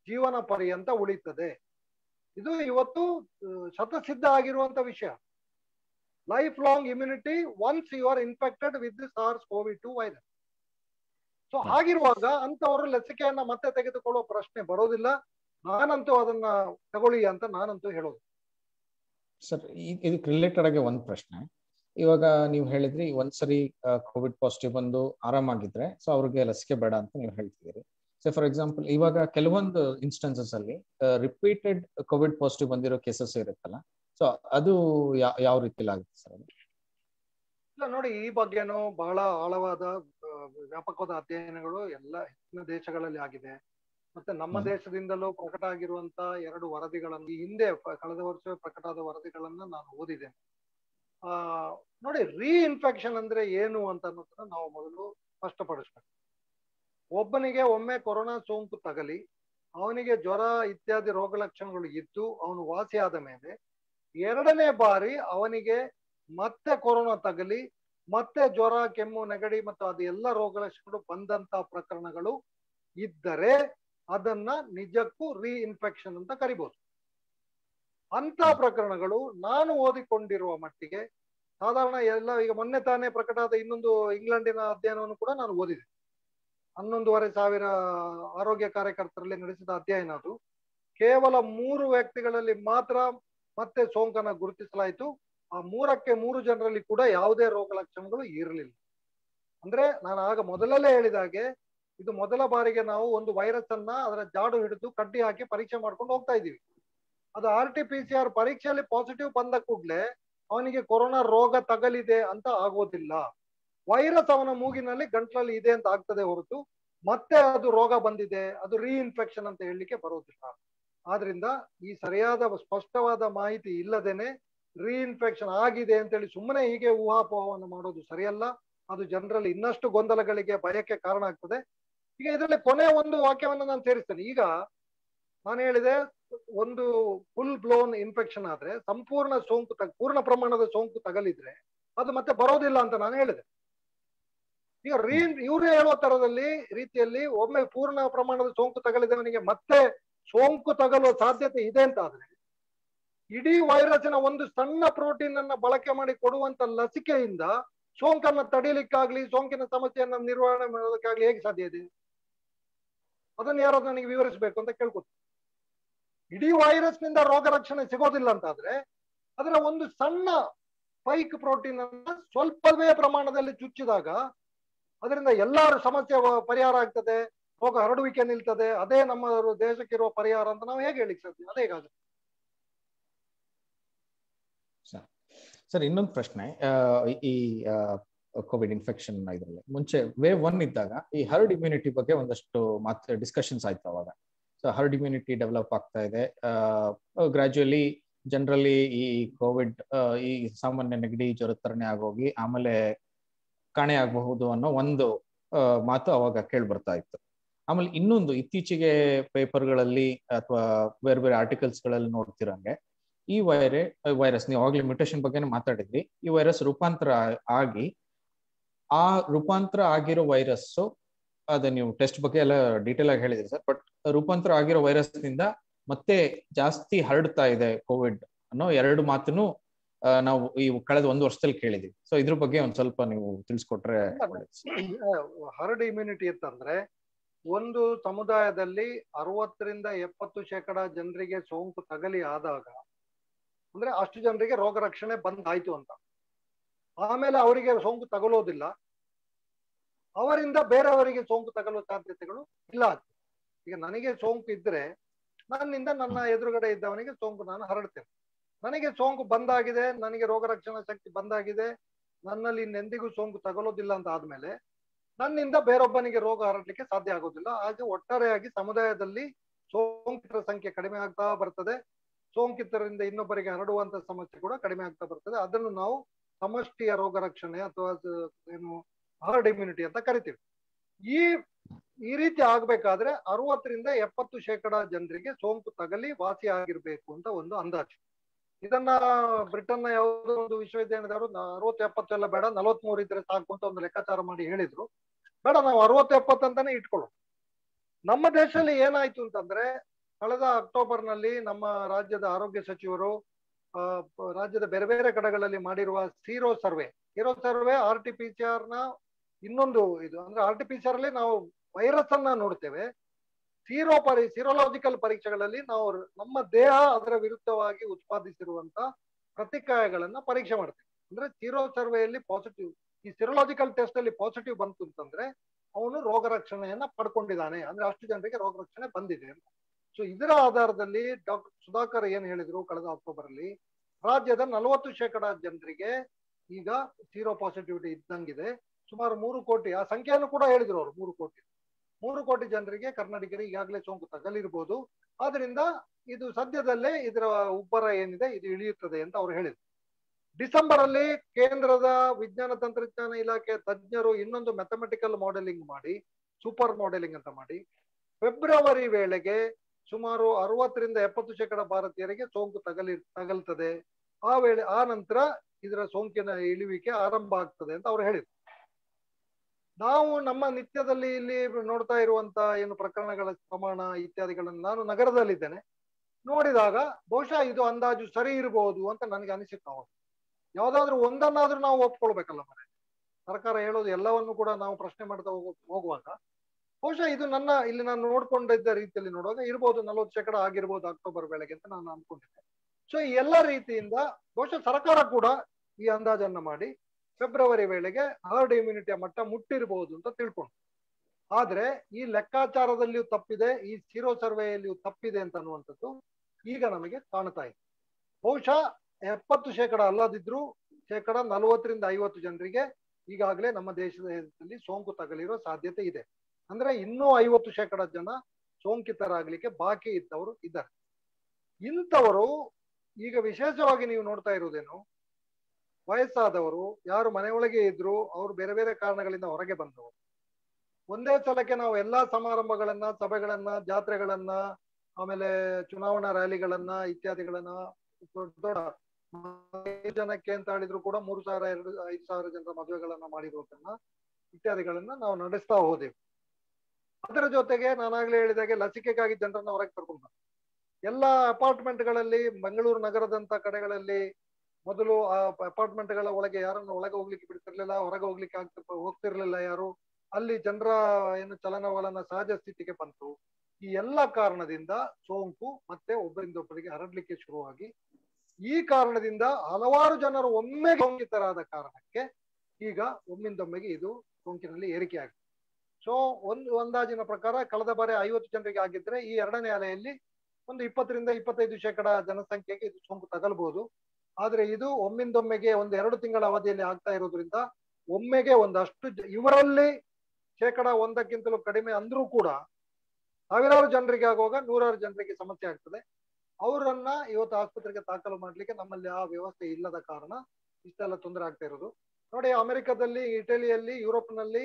ಜೀವನ ಪರ್ಯಂತ ಉಳಿತದೆ. ಇದು ಇವತ್ತು ಶತಸಿದ್ಧ ಆಗಿರುವಂತ ವಿಷಯ. Life long immunity once you are infected with this SARS covid two virus. So ಹಾಗಿರುವಾಗ ಅಂತವರು ಲಸಿಕೆಯನ್ನ ಮತ್ತೆ ತೆಗೆದುಕೊಳ್ಳುವ ಪ್ರಶ್ನೆ ಬರೋದಿಲ್ಲ. ನಾನಂತೂ ಅದನ್ನ ತಗೊಳ್ಳಿ ಅಂತ ನಾನಂತೂ ಹೇಳೋದು. ಸರ್, ಇದಕ್ಕೆ ರಿಲೇಟೆಡ್ ಆಗಿ ಒಂದ್ ಪ್ರಶ್ನೆ. ಇವಾಗ ನೀವು ಹೇಳಿದ್ರಿ ಒಂದ್ಸರಿ ಕೋವಿಡ್ ಪಾಸಿಟಿವ್ ಬಂದು ಆರಾಮಾಗಿದ್ರೆ ಸೊ ಅವ್ರಿಗೆ ಲಸಿಕೆ ಬೇಡ ಅಂತ ನೀವು ಹೇಳ್ತಿದ್ದೀರಿ. ಸೊ ಫಾರ್ ಎಕ್ಸಾಂಪಲ್ ಇವಾಗ ಕೆಲವೊಂದು ಇನ್ಸ್ಟೆನ್ಸಸ್ ಅಲ್ಲಿ ರಿಪೀಟೆಡ್ ಕೋವಿಡ್ ಪಾಸಿಟಿವ್ ಬಂದಿರೋ ಕೇಸಸ್ ಇರುತ್ತಲ್ಲ, ಸೊ ಅದು ಯಾವ ರೀತಿಲಿ ಆಗುತ್ತೆ ಸರ್? ಇಲ್ಲ ನೋಡಿ, ಈ ಬಗ್ಗೆನೂ ಬಹಳ ಆಳವಾದ ವ್ಯಾಪಕವಾದ ಅಧ್ಯಯನಗಳು ಎಲ್ಲ ಹೆಚ್ಚಿನ ದೇಶಗಳಲ್ಲಿ ಆಗಿದೆ. ಮತ್ತೆ ನಮ್ಮ ದೇಶದಿಂದಲೂ ಪ್ರಕಟ ಆಗಿರುವಂತ ಎರಡು ವರದಿಗಳನ್ನು ಈ ಹಿಂದೆ ಕಳೆದ ವರ್ಷ ಪ್ರಕಟ ಆದ ವರದಿಗಳನ್ನ ನಾನು ಓದಿದ್ದೇನೆ. ಆ ನೋಡಿ, ರೀಇನ್ಫೆಕ್ಷನ್ ಅಂದ್ರೆ ಏನು ಅಂತ ಅನ್ನೋದನ್ನ ನಾವು ಮೊದಲು ಸ್ಪಷ್ಟಪಡಿಸ್ಬೇಕು. ಒಬ್ಬನಿಗೆ ಒಮ್ಮೆ ಕೊರೋನಾ ಸೋಂಕು ತಗಲಿ, ಅವನಿಗೆ ಜ್ವರ ಇತ್ಯಾದಿ ರೋಗ ಲಕ್ಷಣಗಳು ಇದ್ದು ಅವನು ವಾಸಿ ಆದ ಮೇಲೆ ಎರಡನೇ ಬಾರಿ ಅವನಿಗೆ ಮತ್ತೆ ಕೊರೋನಾ ತಗಲಿ, ಮತ್ತೆ ಜ್ವರ, ಕೆಮ್ಮು, ನೆಗಡಿ ಮತ್ತು ಅದು ಎಲ್ಲ ರೋಗ ಲಕ್ಷಣಗಳು ಬಂದಂತ ಪ್ರಕರಣಗಳು ಇದ್ದರೆ ಅದನ್ನ ನಿಜಕ್ಕೂ ರೀಇನ್ಫೆಕ್ಷನ್ ಅಂತ ಕರಿಬಹುದು. ಅಂತ ಪ್ರಕರಣಗಳು ನಾನು ಓದಿಕೊಂಡಿರುವ ಮಟ್ಟಿಗೆ ಸಾಧಾರಣ ಎಲ್ಲ, ಈಗ ಮೊನ್ನೆ ತಾನೇ ಪ್ರಕಟ ಆದ ಇನ್ನೊಂದು ಇಂಗ್ಲೆಂಡಿನ ಅಧ್ಯಯನವನ್ನು ಕೂಡ ನಾನು ಓದಿದೆ. ಹನ್ನೊಂದೂವರೆ ಸಾವಿರ ಆರೋಗ್ಯ ಕಾರ್ಯಕರ್ತರಲ್ಲಿ ನಡೆಸಿದ ಅಧ್ಯಯನ ಅದು. ಕೇವಲ ಮೂರು ವ್ಯಕ್ತಿಗಳಲ್ಲಿ ಮಾತ್ರ ಮತ್ತೆ ಸೋಂಕನ್ನ ಗುರುತಿಸಲಾಯಿತು. ಆ ಮೂರಕ್ಕೆ ಮೂರು ಜನರಲ್ಲಿ ಕೂಡ ಯಾವುದೇ ರೋಗ ಲಕ್ಷಣಗಳು ಇರಲಿಲ್ಲ. ಅಂದ್ರೆ ನಾನು ಆಗ ಮೊದಲಲ್ಲೇ ಹೇಳಿದಾಗೆ ಇದು ಮೊದಲ ಬಾರಿಗೆ ನಾವು ಒಂದು ವೈರಸ್ ಅನ್ನ ಅದರ ಜಾಡು ಹಿಡಿದು ಕಡ್ಡಿ ಹಾಕಿ ಪರೀಕ್ಷೆ ಮಾಡ್ಕೊಂಡು ಹೋಗ್ತಾ ಇದ್ದೀವಿ. ಅದು R T P C R ಪರೀಕ್ಷೆಯಲ್ಲಿ ಪಾಸಿಟಿವ್ ಬಂದ ಕೂಡಲೇ ಅವನಿಗೆ ಕೊರೋನಾ ರೋಗ ತಗಲಿದೆ ಅಂತ ಆಗೋದಿಲ್ಲ. ವೈರಸ್ ಅವನ ಮೂಗಿನಲ್ಲಿ ಗಂಟ್ಲಲ್ಲಿ ಇದೆ ಅಂತ ಆಗ್ತದೆ ಹೊರತು ಮತ್ತೆ ಅದು ರೋಗ ಬಂದಿದೆ, ಅದು ರೀಇನ್ಫೆಕ್ಷನ್ ಅಂತ ಹೇಳಲಿಕ್ಕೆ ಬರೋದಿಲ್ಲ. ಆದ್ರಿಂದ ಈ ಸರಿಯಾದ ಸ್ಪಷ್ಟವಾದ ಮಾಹಿತಿ ಇಲ್ಲದೇನೆ ರೀಇನ್ಫೆಕ್ಷನ್ ಆಗಿದೆ ಅಂತೇಳಿ ಸುಮ್ಮನೆ ಹೀಗೆ ಊಹಾಪೋಹವನ್ನು ಮಾಡೋದು ಸರಿಯಲ್ಲ. ಅದು ಜನರಲ್ಲಿ ಇನ್ನಷ್ಟು ಗೊಂದಲಗಳಿಗೆ, ಭಯಕ್ಕೆ ಕಾರಣ ಆಗ್ತದೆ. ಈಗ ಇದರಲ್ಲಿ ಕೊನೆ ಒಂದು ವಾಕ್ಯವನ್ನು ನಾನು ಸೇರಿಸ್ತೇನೆ. ಈಗ ನಾನು ಹೇಳಿದೆ, ಒಂದು ಫುಲ್ ಬ್ಲೋನ್ ಇನ್ಫೆಕ್ಷನ್ ಆದ್ರೆ, ಸಂಪೂರ್ಣ ಸೋಂಕು ತಗ ಪೂರ್ಣ ಪ್ರಮಾಣದ ಸೋಂಕು ತಗಲಿದ್ರೆ ಅದು ಮತ್ತೆ ಬರೋದಿಲ್ಲ ಅಂತ ನಾನು ಹೇಳಿದೆ. ಈಗ ರೀ ಇವರೇ ಹೇಳುವ ತರದಲ್ಲಿ ರೀತಿಯಲ್ಲಿ ಒಮ್ಮೆ ಪೂರ್ಣ ಪ್ರಮಾಣದ ಸೋಂಕು ತಗಲಿದವನಿಗೆ ಮತ್ತೆ ಸೋಂಕು ತಗಲುವ ಸಾಧ್ಯತೆ ಇದೆ ಅಂತ ಆದ್ರೆ, ಇಡೀ ವೈರಸ್ಸಿನ ಒಂದು ಸಣ್ಣ ಪ್ರೋಟೀನ್ ಅನ್ನ ಬಳಕೆ ಮಾಡಿ ಕೊಡುವಂತ ಲಸಿಕೆಯಿಂದ ಸೋಂಕನ್ನ ತಡೀಲಿಕ್ಕಾಗ್ಲಿ, ಸೋಂಕಿನ ಸಮಸ್ಯೆಯನ್ನ ನಿರ್ವಹಣೆ ಮಾಡೋದಕ್ಕಾಗ್ಲಿ ಹೇಗೆ ಸಾಧ್ಯ ಇದೆ? ಅದನ್ನ ಯಾರಾದ್ರೂ ನನಗೆ ವಿವರಿಸಬೇಕು ಅಂತ ಕೇಳ್ಕೊತೀನಿ. ಇಡೀ ವೈರಸ್ ನಿಂದ ರೋಗ ರಕ್ಷಣೆ ಸಿಗೋದಿಲ್ಲ ಅಂತಾದ್ರೆ ಅದರ ಒಂದು ಸಣ್ಣ ಸ್ಪೈಕ್ ಪ್ರೋಟೀನ್ ಅನ್ನ ಸ್ವಲ್ಪವೇ ಪ್ರಮಾಣದಲ್ಲಿ ಚುಚ್ಚಿದಾಗ ಅದರಿಂದ ಎಲ್ಲರ ಸಮಸ್ಯೆ ಪರಿಹಾರ ಆಗ್ತದೆ, ರೋಗ ಹರಡುವಿಕೆ ನಿಲ್ತದೆ, ಅದೇ ನಮ್ಮ ದೇಶಕ್ಕಿರುವ ಪರಿಹಾರ ಅಂತ ನಾವು ಹೇಗೆ ಹೇಳಿಕ್ ಸಾಧ್ಯ? ಅದೇ ಹೇಗಾಗುತ್ತೆ? ಸರ್, ಇನ್ನೊಂದು ಪ್ರಶ್ನೆ. ಈ ಕೋವಿಡ್ ಇನ್ಫೆಕ್ಷನ್ ಇದರಲ್ಲಿ ಮುಂಚೆ ವೇವ್ ಒನ್ ಇದ್ದಾಗ ಈ ಹರ್ಡ್ ಇಮ್ಯುನಿಟಿ ಬಗ್ಗೆ ಒಂದಷ್ಟು ಮಾತು ಡಿಸ್ಕಷನ್ಸ್ ಆಯ್ತು ಅವಾಗ. ಸೊ ಹರ್ಡ್ ಇಮ್ಯುನಿಟಿ ಡೆವಲಪ್ ಆಗ್ತಾ ಇದೆ ಗ್ರಾಜುಯಲಿ. ಜನರಲಿ ಈ ಕೋವಿಡ್ ಈ ಸಾಮಾನ್ಯ ನೆಗಡಿ ಜ್ವರದ ತರನೇ ಆಗೋಗಿ ಆಮೇಲೆ ಕಾಣೆ ಆಗಬಹುದು ಅನ್ನೋ ಒಂದು ಮಾತು ಅವಾಗ ಕೇಳಿ ಬರ್ತಾ ಇತ್ತು. ಆಮೇಲೆ ಇನ್ನೊಂದು ಇತ್ತೀಚೆಗೆ ಪೇಪರ್ಗಳಲ್ಲಿ ಅಥವಾ ಬೇರೆ ಬೇರೆ ಆರ್ಟಿಕಲ್ಸ್ ಗಳಲ್ಲಿ ನೋಡ್ತಿರಂಗೆ ಈ ವೈರೇ ವೈರಸ್ ನೀವು ಆಗ್ಲೇ ಮ್ಯೂಟೇಷನ್ ಬಗ್ಗೆನೇ ಮಾತಾಡಿದ್ರಿ. ಈ ವೈರಸ್ ರೂಪಾಂತರ ಆಗಿ ಆ ರೂಪಾಂತರ ಆಗಿರೋ ವೈರಸ್ ಅದ ನೀವು ಟೆಸ್ಟ್ ಬಗ್ಗೆ ಎಲ್ಲ ಡೀಟೇಲ್ ಆಗಿ ಹೇಳಿದ್ರಿ ಸರ್. ಬಟ್ ರೂಪಾಂತರ ಆಗಿರೋ ವೈರಸ್ ನಿಂದ ಮತ್ತೆ ಜಾಸ್ತಿ ಹರಡ್ತಾ ಇದೆ ಕೋವಿಡ್ ಅನ್ನೋ ಎರಡು ಮಾತನ್ನು ನಾವು ಈ ಕಳೆದ ಒಂದು ವರ್ಷದಲ್ಲಿ ಕೇಳಿದ್ವಿ. ಸೊ ಇದ್ರ ಬಗ್ಗೆ ಒಂದ್ ಸ್ವಲ್ಪ ನೀವು ತಿಳಿಸ್ಕೊಟ್ರೆ. ಹರ್ಡ್ ಇಮ್ಯುನಿಟಿ ಅಂತಂದ್ರೆ ಒಂದು ಸಮುದಾಯದಲ್ಲಿ ಅರವತ್ತರಿಂದ ಎಪ್ಪತ್ತು ಶೇಕಡ ಜನರಿಗೆ ಸೋಂಕು ತಗಲಿ ಆದಾಗ ಅಂದ್ರೆ ಅಷ್ಟು ಜನರಿಗೆ ರೋಗ ರಕ್ಷಣೆ ಬಂದಾಯ್ತು ಅಂತ. ಆಮೇಲೆ ಅವರಿಗೆ ಸೋಂಕು ತಗಲೋದಿಲ್ಲ, ಅವರಿಂದ ಬೇರೆಯವರಿಗೆ ಸೋಂಕು ತಗಲುವ ಸಾಧ್ಯತೆಗಳು ಇಲ್ಲ. ಈಗ ನನಗೆ ಸೋಂಕು ಇದ್ರೆ ನನ್ನಿಂದ ನನ್ನ ಎದುರುಗಡೆ ಇದ್ದವನಿಗೆ ಸೋಂಕು ನಾನು ಹರಡ್ತೇನೆ. ನನಗೆ ಸೋಂಕು ಬಂದಾಗಿದೆ, ನನಗೆ ರೋಗ ರಕ್ಷಣಾ ಶಕ್ತಿ ಬಂದಾಗಿದೆ, ನನ್ನಲ್ಲಿ ಇನ್ನೆಂದಿಗೂ ಸೋಂಕು ತಗಲೋದಿಲ್ಲ ಅಂತ ಆದ್ಮೇಲೆ ನನ್ನಿಂದ ಬೇರೊಬ್ಬನಿಗೆ ರೋಗ ಹರಡ್ಲಿಕ್ಕೆ ಸಾಧ್ಯ ಆಗೋದಿಲ್ಲ. ಹಾಗೆ ಒಟ್ಟಾರೆಯಾಗಿ ಸಮುದಾಯದಲ್ಲಿ ಸೋಂಕಿತರ ಸಂಖ್ಯೆ ಕಡಿಮೆ ಆಗ್ತಾ ಬರ್ತದೆ. ಸೋಂಕಿತರಿಂದ ಇನ್ನೊಬ್ಬರಿಗೆ ಹರಡುವಂತ ಸಮಸ್ಯೆ ಕೂಡ ಕಡಿಮೆ ಆಗ್ತಾ ಬರ್ತದೆ. ಅದನ್ನು ನಾವು ಸಮಷ್ಟಿಯ ರೋಗ ರಕ್ಷಣೆ ಅಥವಾ ಏನು ಹರ್ಡ್ ಇಮ್ಯುನಿಟಿ ಅಂತ ಕರಿತೀವಿ. ಈ ಈ ರೀತಿ ಆಗ್ಬೇಕಾದ್ರೆ ಅರವತ್ತರಿಂದ ಎಪ್ಪತ್ತು ಶೇಕಡ ಜನರಿಗೆ ಸೋಂಕು ತಗಲಿ ವಾಸಿ ಆಗಿರ್ಬೇಕು ಅಂತ ಒಂದು ಅಂದಾಜು. ಇದನ್ನ ಬ್ರಿಟನ್ನ ಯಾವುದೋ ಒಂದು ವಿಶ್ವವಿದ್ಯಾಲಯದವರು ಅರವತ್ತು ಎಪ್ಪತ್ತು ಎಲ್ಲ ಬೇಡ, ನಲವತ್ತ್ ಮೂರು ಇದ್ರೆ ಸಾಕು ಅಂತ ಒಂದು ಲೆಕ್ಕಾಚಾರ ಮಾಡಿ ಹೇಳಿದ್ರು. ಬೇಡ, ನಾವು ಅರವತ್ತು ಎಪ್ಪತ್ತು ಅಂತಾನೆ ಇಟ್ಕೊಳ್ಳೋಣ. ನಮ್ಮ ದೇಶದಲ್ಲಿ ಏನಾಯ್ತು ಅಂತಂದ್ರೆ ಕಳೆದ ಅಕ್ಟೋಬರ್ ನಲ್ಲಿ ನಮ್ಮ ರಾಜ್ಯದ ಆರೋಗ್ಯ ಸಚಿವರು ಆ, ರಾಜ್ಯದ ಬೇರೆ ಬೇರೆ ಕಡೆಗಳಲ್ಲಿ ಮಾಡಿರುವ sero survey sero survey R T P C R ನ ಇನ್ನೊಂದು ಇದು ಅಂದ್ರೆ R T P C R ಅಲ್ಲಿ ನಾವು ವೈರಸ್ ಅನ್ನ ನೋಡ್ತೇವೆ. ಸೀರೋ ಪರಿ ಸೀರೋಲಾಜಿಕಲ್ ಪರೀಕ್ಷೆಗಳಲ್ಲಿ ನಾವು ನಮ್ಮ ದೇಹ ಅದರ ವಿರುದ್ಧವಾಗಿ ಉತ್ಪಾದಿಸಿರುವಂತ ಪ್ರತಿಕ್ರಿಯೆಗಳನ್ನ ಪರೀಕ್ಷೆ ಮಾಡ್ತೇವೆ. ಅಂದ್ರೆ ಸೀರೋ ಸರ್ವೆಯಲ್ಲಿ ಪಾಸಿಟಿವ್, ಈ ಸಿರೋಲಾಜಿಕಲ್ ಟೆಸ್ಟ್ ಅಲ್ಲಿ ಪಾಸಿಟಿವ್ ಬಂತು ಅಂತಂದ್ರೆ ಅವನು ರೋಗ ರಕ್ಷಣೆಯನ್ನ ಪಡ್ಕೊಂಡಿದ್ದಾನೆ, ಅಂದ್ರೆ ಅಷ್ಟು ಜನರಿಗೆ ರೋಗ ರಕ್ಷಣೆ ಬಂದಿದೆ ಅಂತ. ಸೊ ಇದರ ಆಧಾರದಲ್ಲಿ ಡಾಕ್ಟರ್ ಸುಧಾಕರ್ ಏನ್ ಹೇಳಿದ್ರು ಕಳೆದ ಅಕ್ಟೋಬರ್ ಅಲ್ಲಿ, ರಾಜ್ಯದ ನಲವತ್ತು ಶೇಕಡ ಜನರಿಗೆ ಈಗ ಸೀರೋ ಪಾಸಿಟಿವಿಟಿ ಇದ್ದಂಗಿದೆ. ಸುಮಾರು ಮೂರು ಕೋಟಿ, ಆ ಸಂಖ್ಯೆಯನ್ನು ಕೂಡ ಹೇಳಿದ್ರು ಅವರು, ಮೂರು ಕೋಟಿ ಮೂರು ಕೋಟಿ ಜನರಿಗೆ ಕರ್ನಾಟಕರಿಗೆ ಈಗಾಗಲೇ ಸೋಂಕು ತಗಲಿರ್ಬೋದು. ಆದ್ರಿಂದ ಇದು ಸದ್ಯದಲ್ಲೇ ಇದರ ಉಬ್ಬರ ಏನಿದೆ ಇದು ಇಳಿಯುತ್ತದೆ ಅಂತ ಅವ್ರು ಹೇಳಿದ್ರು. ಡಿಸೆಂಬರ್ ಅಲ್ಲಿ ಕೇಂದ್ರದ ವಿಜ್ಞಾನ ತಂತ್ರಜ್ಞಾನ ಇಲಾಖೆ ತಜ್ಞರು ಇನ್ನೊಂದು ಮ್ಯಾಥಮೆಟಿಕಲ್ ಮಾಡೆಲಿಂಗ್ ಮಾಡಿ, ಸೂಪರ್ ಮಾಡೆಲಿಂಗ್ ಅಂತ ಮಾಡಿ, ಫೆಬ್ರವರಿ ವೇಳೆಗೆ ಸುಮಾರು ಅರವತ್ತರಿಂದ ಎಪ್ಪತ್ತು ಶೇಕಡ ಭಾರತೀಯರಿಗೆ ಸೋಂಕು ತಗಲಿ ತಗಲ್ತದೆ. ಆ ವೇಳೆ ಆ ನಂತರ ಇದರ ಸೋಂಕಿನ ಇಳಿವಿಕೆ ಆರಂಭ ಆಗ್ತದೆ ಅಂತ ಅವ್ರು ಹೇಳಿದ್ರು. ನಾವು ನಮ್ಮ ನಿತ್ಯದಲ್ಲಿ ಇಲ್ಲಿ ನೋಡ್ತಾ ಇರುವಂತ ಏನು ಪ್ರಕರಣಗಳ ಪ್ರಮಾಣ ಇತ್ಯಾದಿಗಳನ್ನು, ನಾನು ನಗರದಲ್ಲಿದ್ದೇನೆ, ನೋಡಿದಾಗ ಬಹುಶಃ ಇದು ಅಂದಾಜು ಸರಿ ಇರಬಹುದು ಅಂತ ನನಗೆ ಅನಿಸುತ್ತೆ. ಅವಾಗ ಯಾವ್ದಾದ್ರು ಒಂದನ್ನಾದ್ರೂ ನಾವು ಒಪ್ಕೊಳ್ಬೇಕಲ್ಲ ಮನೆ ಸರ್ಕಾರ ಹೇಳೋದು ಎಲ್ಲವನ್ನು ಕೂಡ ನಾವು ಪ್ರಶ್ನೆ ಮಾಡ್ತಾ ಹೋಗೋ ಹೋಗುವಾಗ ಬಹುಶಃ ಇದು ನನ್ನ ಇಲ್ಲಿ ನಾನು ನೋಡ್ಕೊಂಡಿದ್ದ ರೀತಿಯಲ್ಲಿ ನೋಡುವಾಗ ಇರ್ಬೋದು, ನಲ್ವತ್ತು ಶೇಕಡ ಆಗಿರ್ಬೋದು ಅಕ್ಟೋಬರ್ ವೇಳೆಗೆ ಅಂತ ನಾನು ಅನ್ಕೊಂಡಿದ್ದೆ. ಸೊ ಈ ಎಲ್ಲ ರೀತಿಯಿಂದ ಬಹುಶಃ ಸರ್ಕಾರ ಕೂಡ ಈ ಅಂದಾಜನ್ನ ಮಾಡಿ ಫೆಬ್ರವರಿ ವೇಳೆಗೆ ಹರ್ಡ್ ಇಮ್ಯುನಿಟಿಯ ಮಟ್ಟ ಮುಟ್ಟಿರಬಹುದು ಅಂತ ತಿಳ್ಕೊಂಡು, ಆದ್ರೆ ಈ ಲೆಕ್ಕಾಚಾರದಲ್ಲಿಯೂ ತಪ್ಪಿದೆ, ಈ ಸೀರೋ ಸರ್ವೆಯಲ್ಲಿಯೂ ತಪ್ಪಿದೆ ಅಂತ ಅನ್ನುವಂಥದ್ದು ಈಗ ನಮಗೆ ಕಾಣ್ತಾ ಇದೆ. ಬಹುಶಃ ಎಪ್ಪತ್ತು ಶೇಕಡ ಅಲ್ಲದಿದ್ರು ಶೇಕಡ ನಲವತ್ತರಿಂದ ಐವತ್ತು ಜನರಿಗೆ ಈಗಾಗಲೇ ನಮ್ಮ ದೇಶದಲ್ಲಿ ಸೋಂಕು ತಗಲಿರೋ ಸಾಧ್ಯತೆ ಇದೆ. ಅಂದ್ರೆ ಇನ್ನೂ ಐವತ್ತು ಶೇಕಡ ಜನ ಸೋಂಕಿತರಾಗ್ಲಿಕ್ಕೆ ಬಾಕಿ ಇದ್ದವರು ಇದ್ದಾರೆ. ಇಂಥವರು ಈಗ ವಿಶೇಷವಾಗಿ ನೀವು ನೋಡ್ತಾ ಇರುವುದೇನು, ವಯಸ್ಸಾದವರು, ಯಾರು ಮನೆಯೊಳಗೆ ಇದ್ರು, ಅವರು ಬೇರೆ ಬೇರೆ ಕಾರಣಗಳಿಂದ ಹೊರಗೆ ಬಂದವರು. ಒಂದೇ ಸಲಕ್ಕೆ ನಾವು ಎಲ್ಲಾ ಸಮಾರಂಭಗಳನ್ನ, ಸಭೆಗಳನ್ನ, ಜಾತ್ರೆಗಳನ್ನ, ಆಮೇಲೆ ಚುನಾವಣಾ ರ್ಯಾಲಿಗಳನ್ನ ಇತ್ಯಾದಿಗಳನ್ನ ದೊಡ್ಡ ದೊಡ್ಡ ಜನಕ್ಕೆ ಅಂತ ಹೇಳಿದ್ರು ಕೂಡ ಮೂರು ಸಾವಿರ ಎರಡು ಐದು ಸಾವಿರ ಜನರ ಮದುವೆಗಳನ್ನ ಮಾಡಿರೋದನ್ನ ಇತ್ಯಾದಿಗಳನ್ನ ನಾವು ನಡೆಸ್ತಾ ಹೋದೆವು. ಅದರ ಜೊತೆಗೆ ನಾನಾಗ್ಲೇ ಹೇಳಿದಾಗೆ ಲಸಿಕೆಗಾಗಿ ಜನರನ್ನ ಹೊರಗೆ ಕರ್ಕೊಂಡು ಬಂದ ಎಲ್ಲ ಅಪಾರ್ಟ್ಮೆಂಟ್ಗಳಲ್ಲಿ, ಬೆಂಗಳೂರು ನಗರದಂತ ಕಡೆಗಳಲ್ಲಿ ಮೊದಲು ಆ ಅಪಾರ್ಟ್ಮೆಂಟ್ಗಳ ಒಳಗೆ ಯಾರನ್ನು ಒಳಗೆ ಹೋಗ್ಲಿಕ್ಕೆ ಬಿಡ್ತಿರ್ಲಿಲ್ಲ, ಹೊರಗೆ ಹೋಗ್ಲಿಕ್ಕೆ ಆಗ್ತಿರ್ ಹೋಗ್ತಿರ್ಲಿಲ್ಲ ಯಾರು. ಅಲ್ಲಿ ಜನರ ಏನು ಚಲನವಲನ ಸಹಜ ಸ್ಥಿತಿಗೆ ಬಂತು. ಈ ಎಲ್ಲ ಕಾರಣದಿಂದ ಸೋಂಕು ಮತ್ತೆ ಒಬ್ಬರಿಂದ ಒಬ್ಬರಿಗೆ ಹರಡ್ಲಿಕ್ಕೆ ಶುರುವಾಗಿ, ಈ ಕಾರಣದಿಂದ ಹಲವಾರು ಜನರು ಒಮ್ಮೆ ಸೋಂಕಿತರಾದ ಕಾರಣಕ್ಕೆ ಈಗ ಒಮ್ಮಿಂದೊಮ್ಮೆಗೆ ಇದು ಸೋಂಕಿನಲ್ಲಿ ಏರಿಕೆ ಆಗಿದೆ. ಸೊ ಒಂದು ಅಂದಾಜಿನ ಪ್ರಕಾರ ಕಳೆದ ಬಾರಿ ಐವತ್ತು ಜನರಿಗೆ ಆಗಿದ್ರೆ ಈ ಎರಡನೇ ಅಲೆಯಲ್ಲಿ ಒಂದು ಇಪ್ಪತ್ತರಿಂದ ಇಪ್ಪತ್ತೈದು ಶೇಕಡ ಜನಸಂಖ್ಯೆಗೆ ಇದು ಸೋಂಕು ತಗಲ್ಬಹುದು. ಆದ್ರೆ ಇದು ಒಮ್ಮಿಂದೊಮ್ಮೆಗೆ ಒಂದು ಎರಡು ತಿಂಗಳ ಅವಧಿಯಲ್ಲಿ ಆಗ್ತಾ ಇರೋದ್ರಿಂದ ಒಮ್ಮೆಗೆ ಒಂದಷ್ಟು ಇವರಲ್ಲಿ ಶೇಕಡ ಒಂದಕ್ಕಿಂತಲೂ ಕಡಿಮೆ ಅಂದ್ರೂ ಕೂಡ ಸಾವಿರಾರು ಜನರಿಗೆ ಆಗುವಾಗ ನೂರಾರು ಜನರಿಗೆ ಸಮಸ್ಯೆ ಆಗ್ತದೆ. ಅವರನ್ನ ಇವತ್ತು ಆಸ್ಪತ್ರೆಗೆ ದಾಖಲು ಮಾಡ್ಲಿಕ್ಕೆ ನಮ್ಮಲ್ಲಿ ಆ ವ್ಯವಸ್ಥೆ ಇಲ್ಲದ ಕಾರಣ ಇಷ್ಟೆಲ್ಲ ತೊಂದರೆ ಆಗ್ತಾ ಇರೋದು. ನೋಡಿ, ಅಮೆರಿಕದಲ್ಲಿ, ಇಟಲಿಯಲ್ಲಿ, ಯುರೋಪ್ನಲ್ಲಿ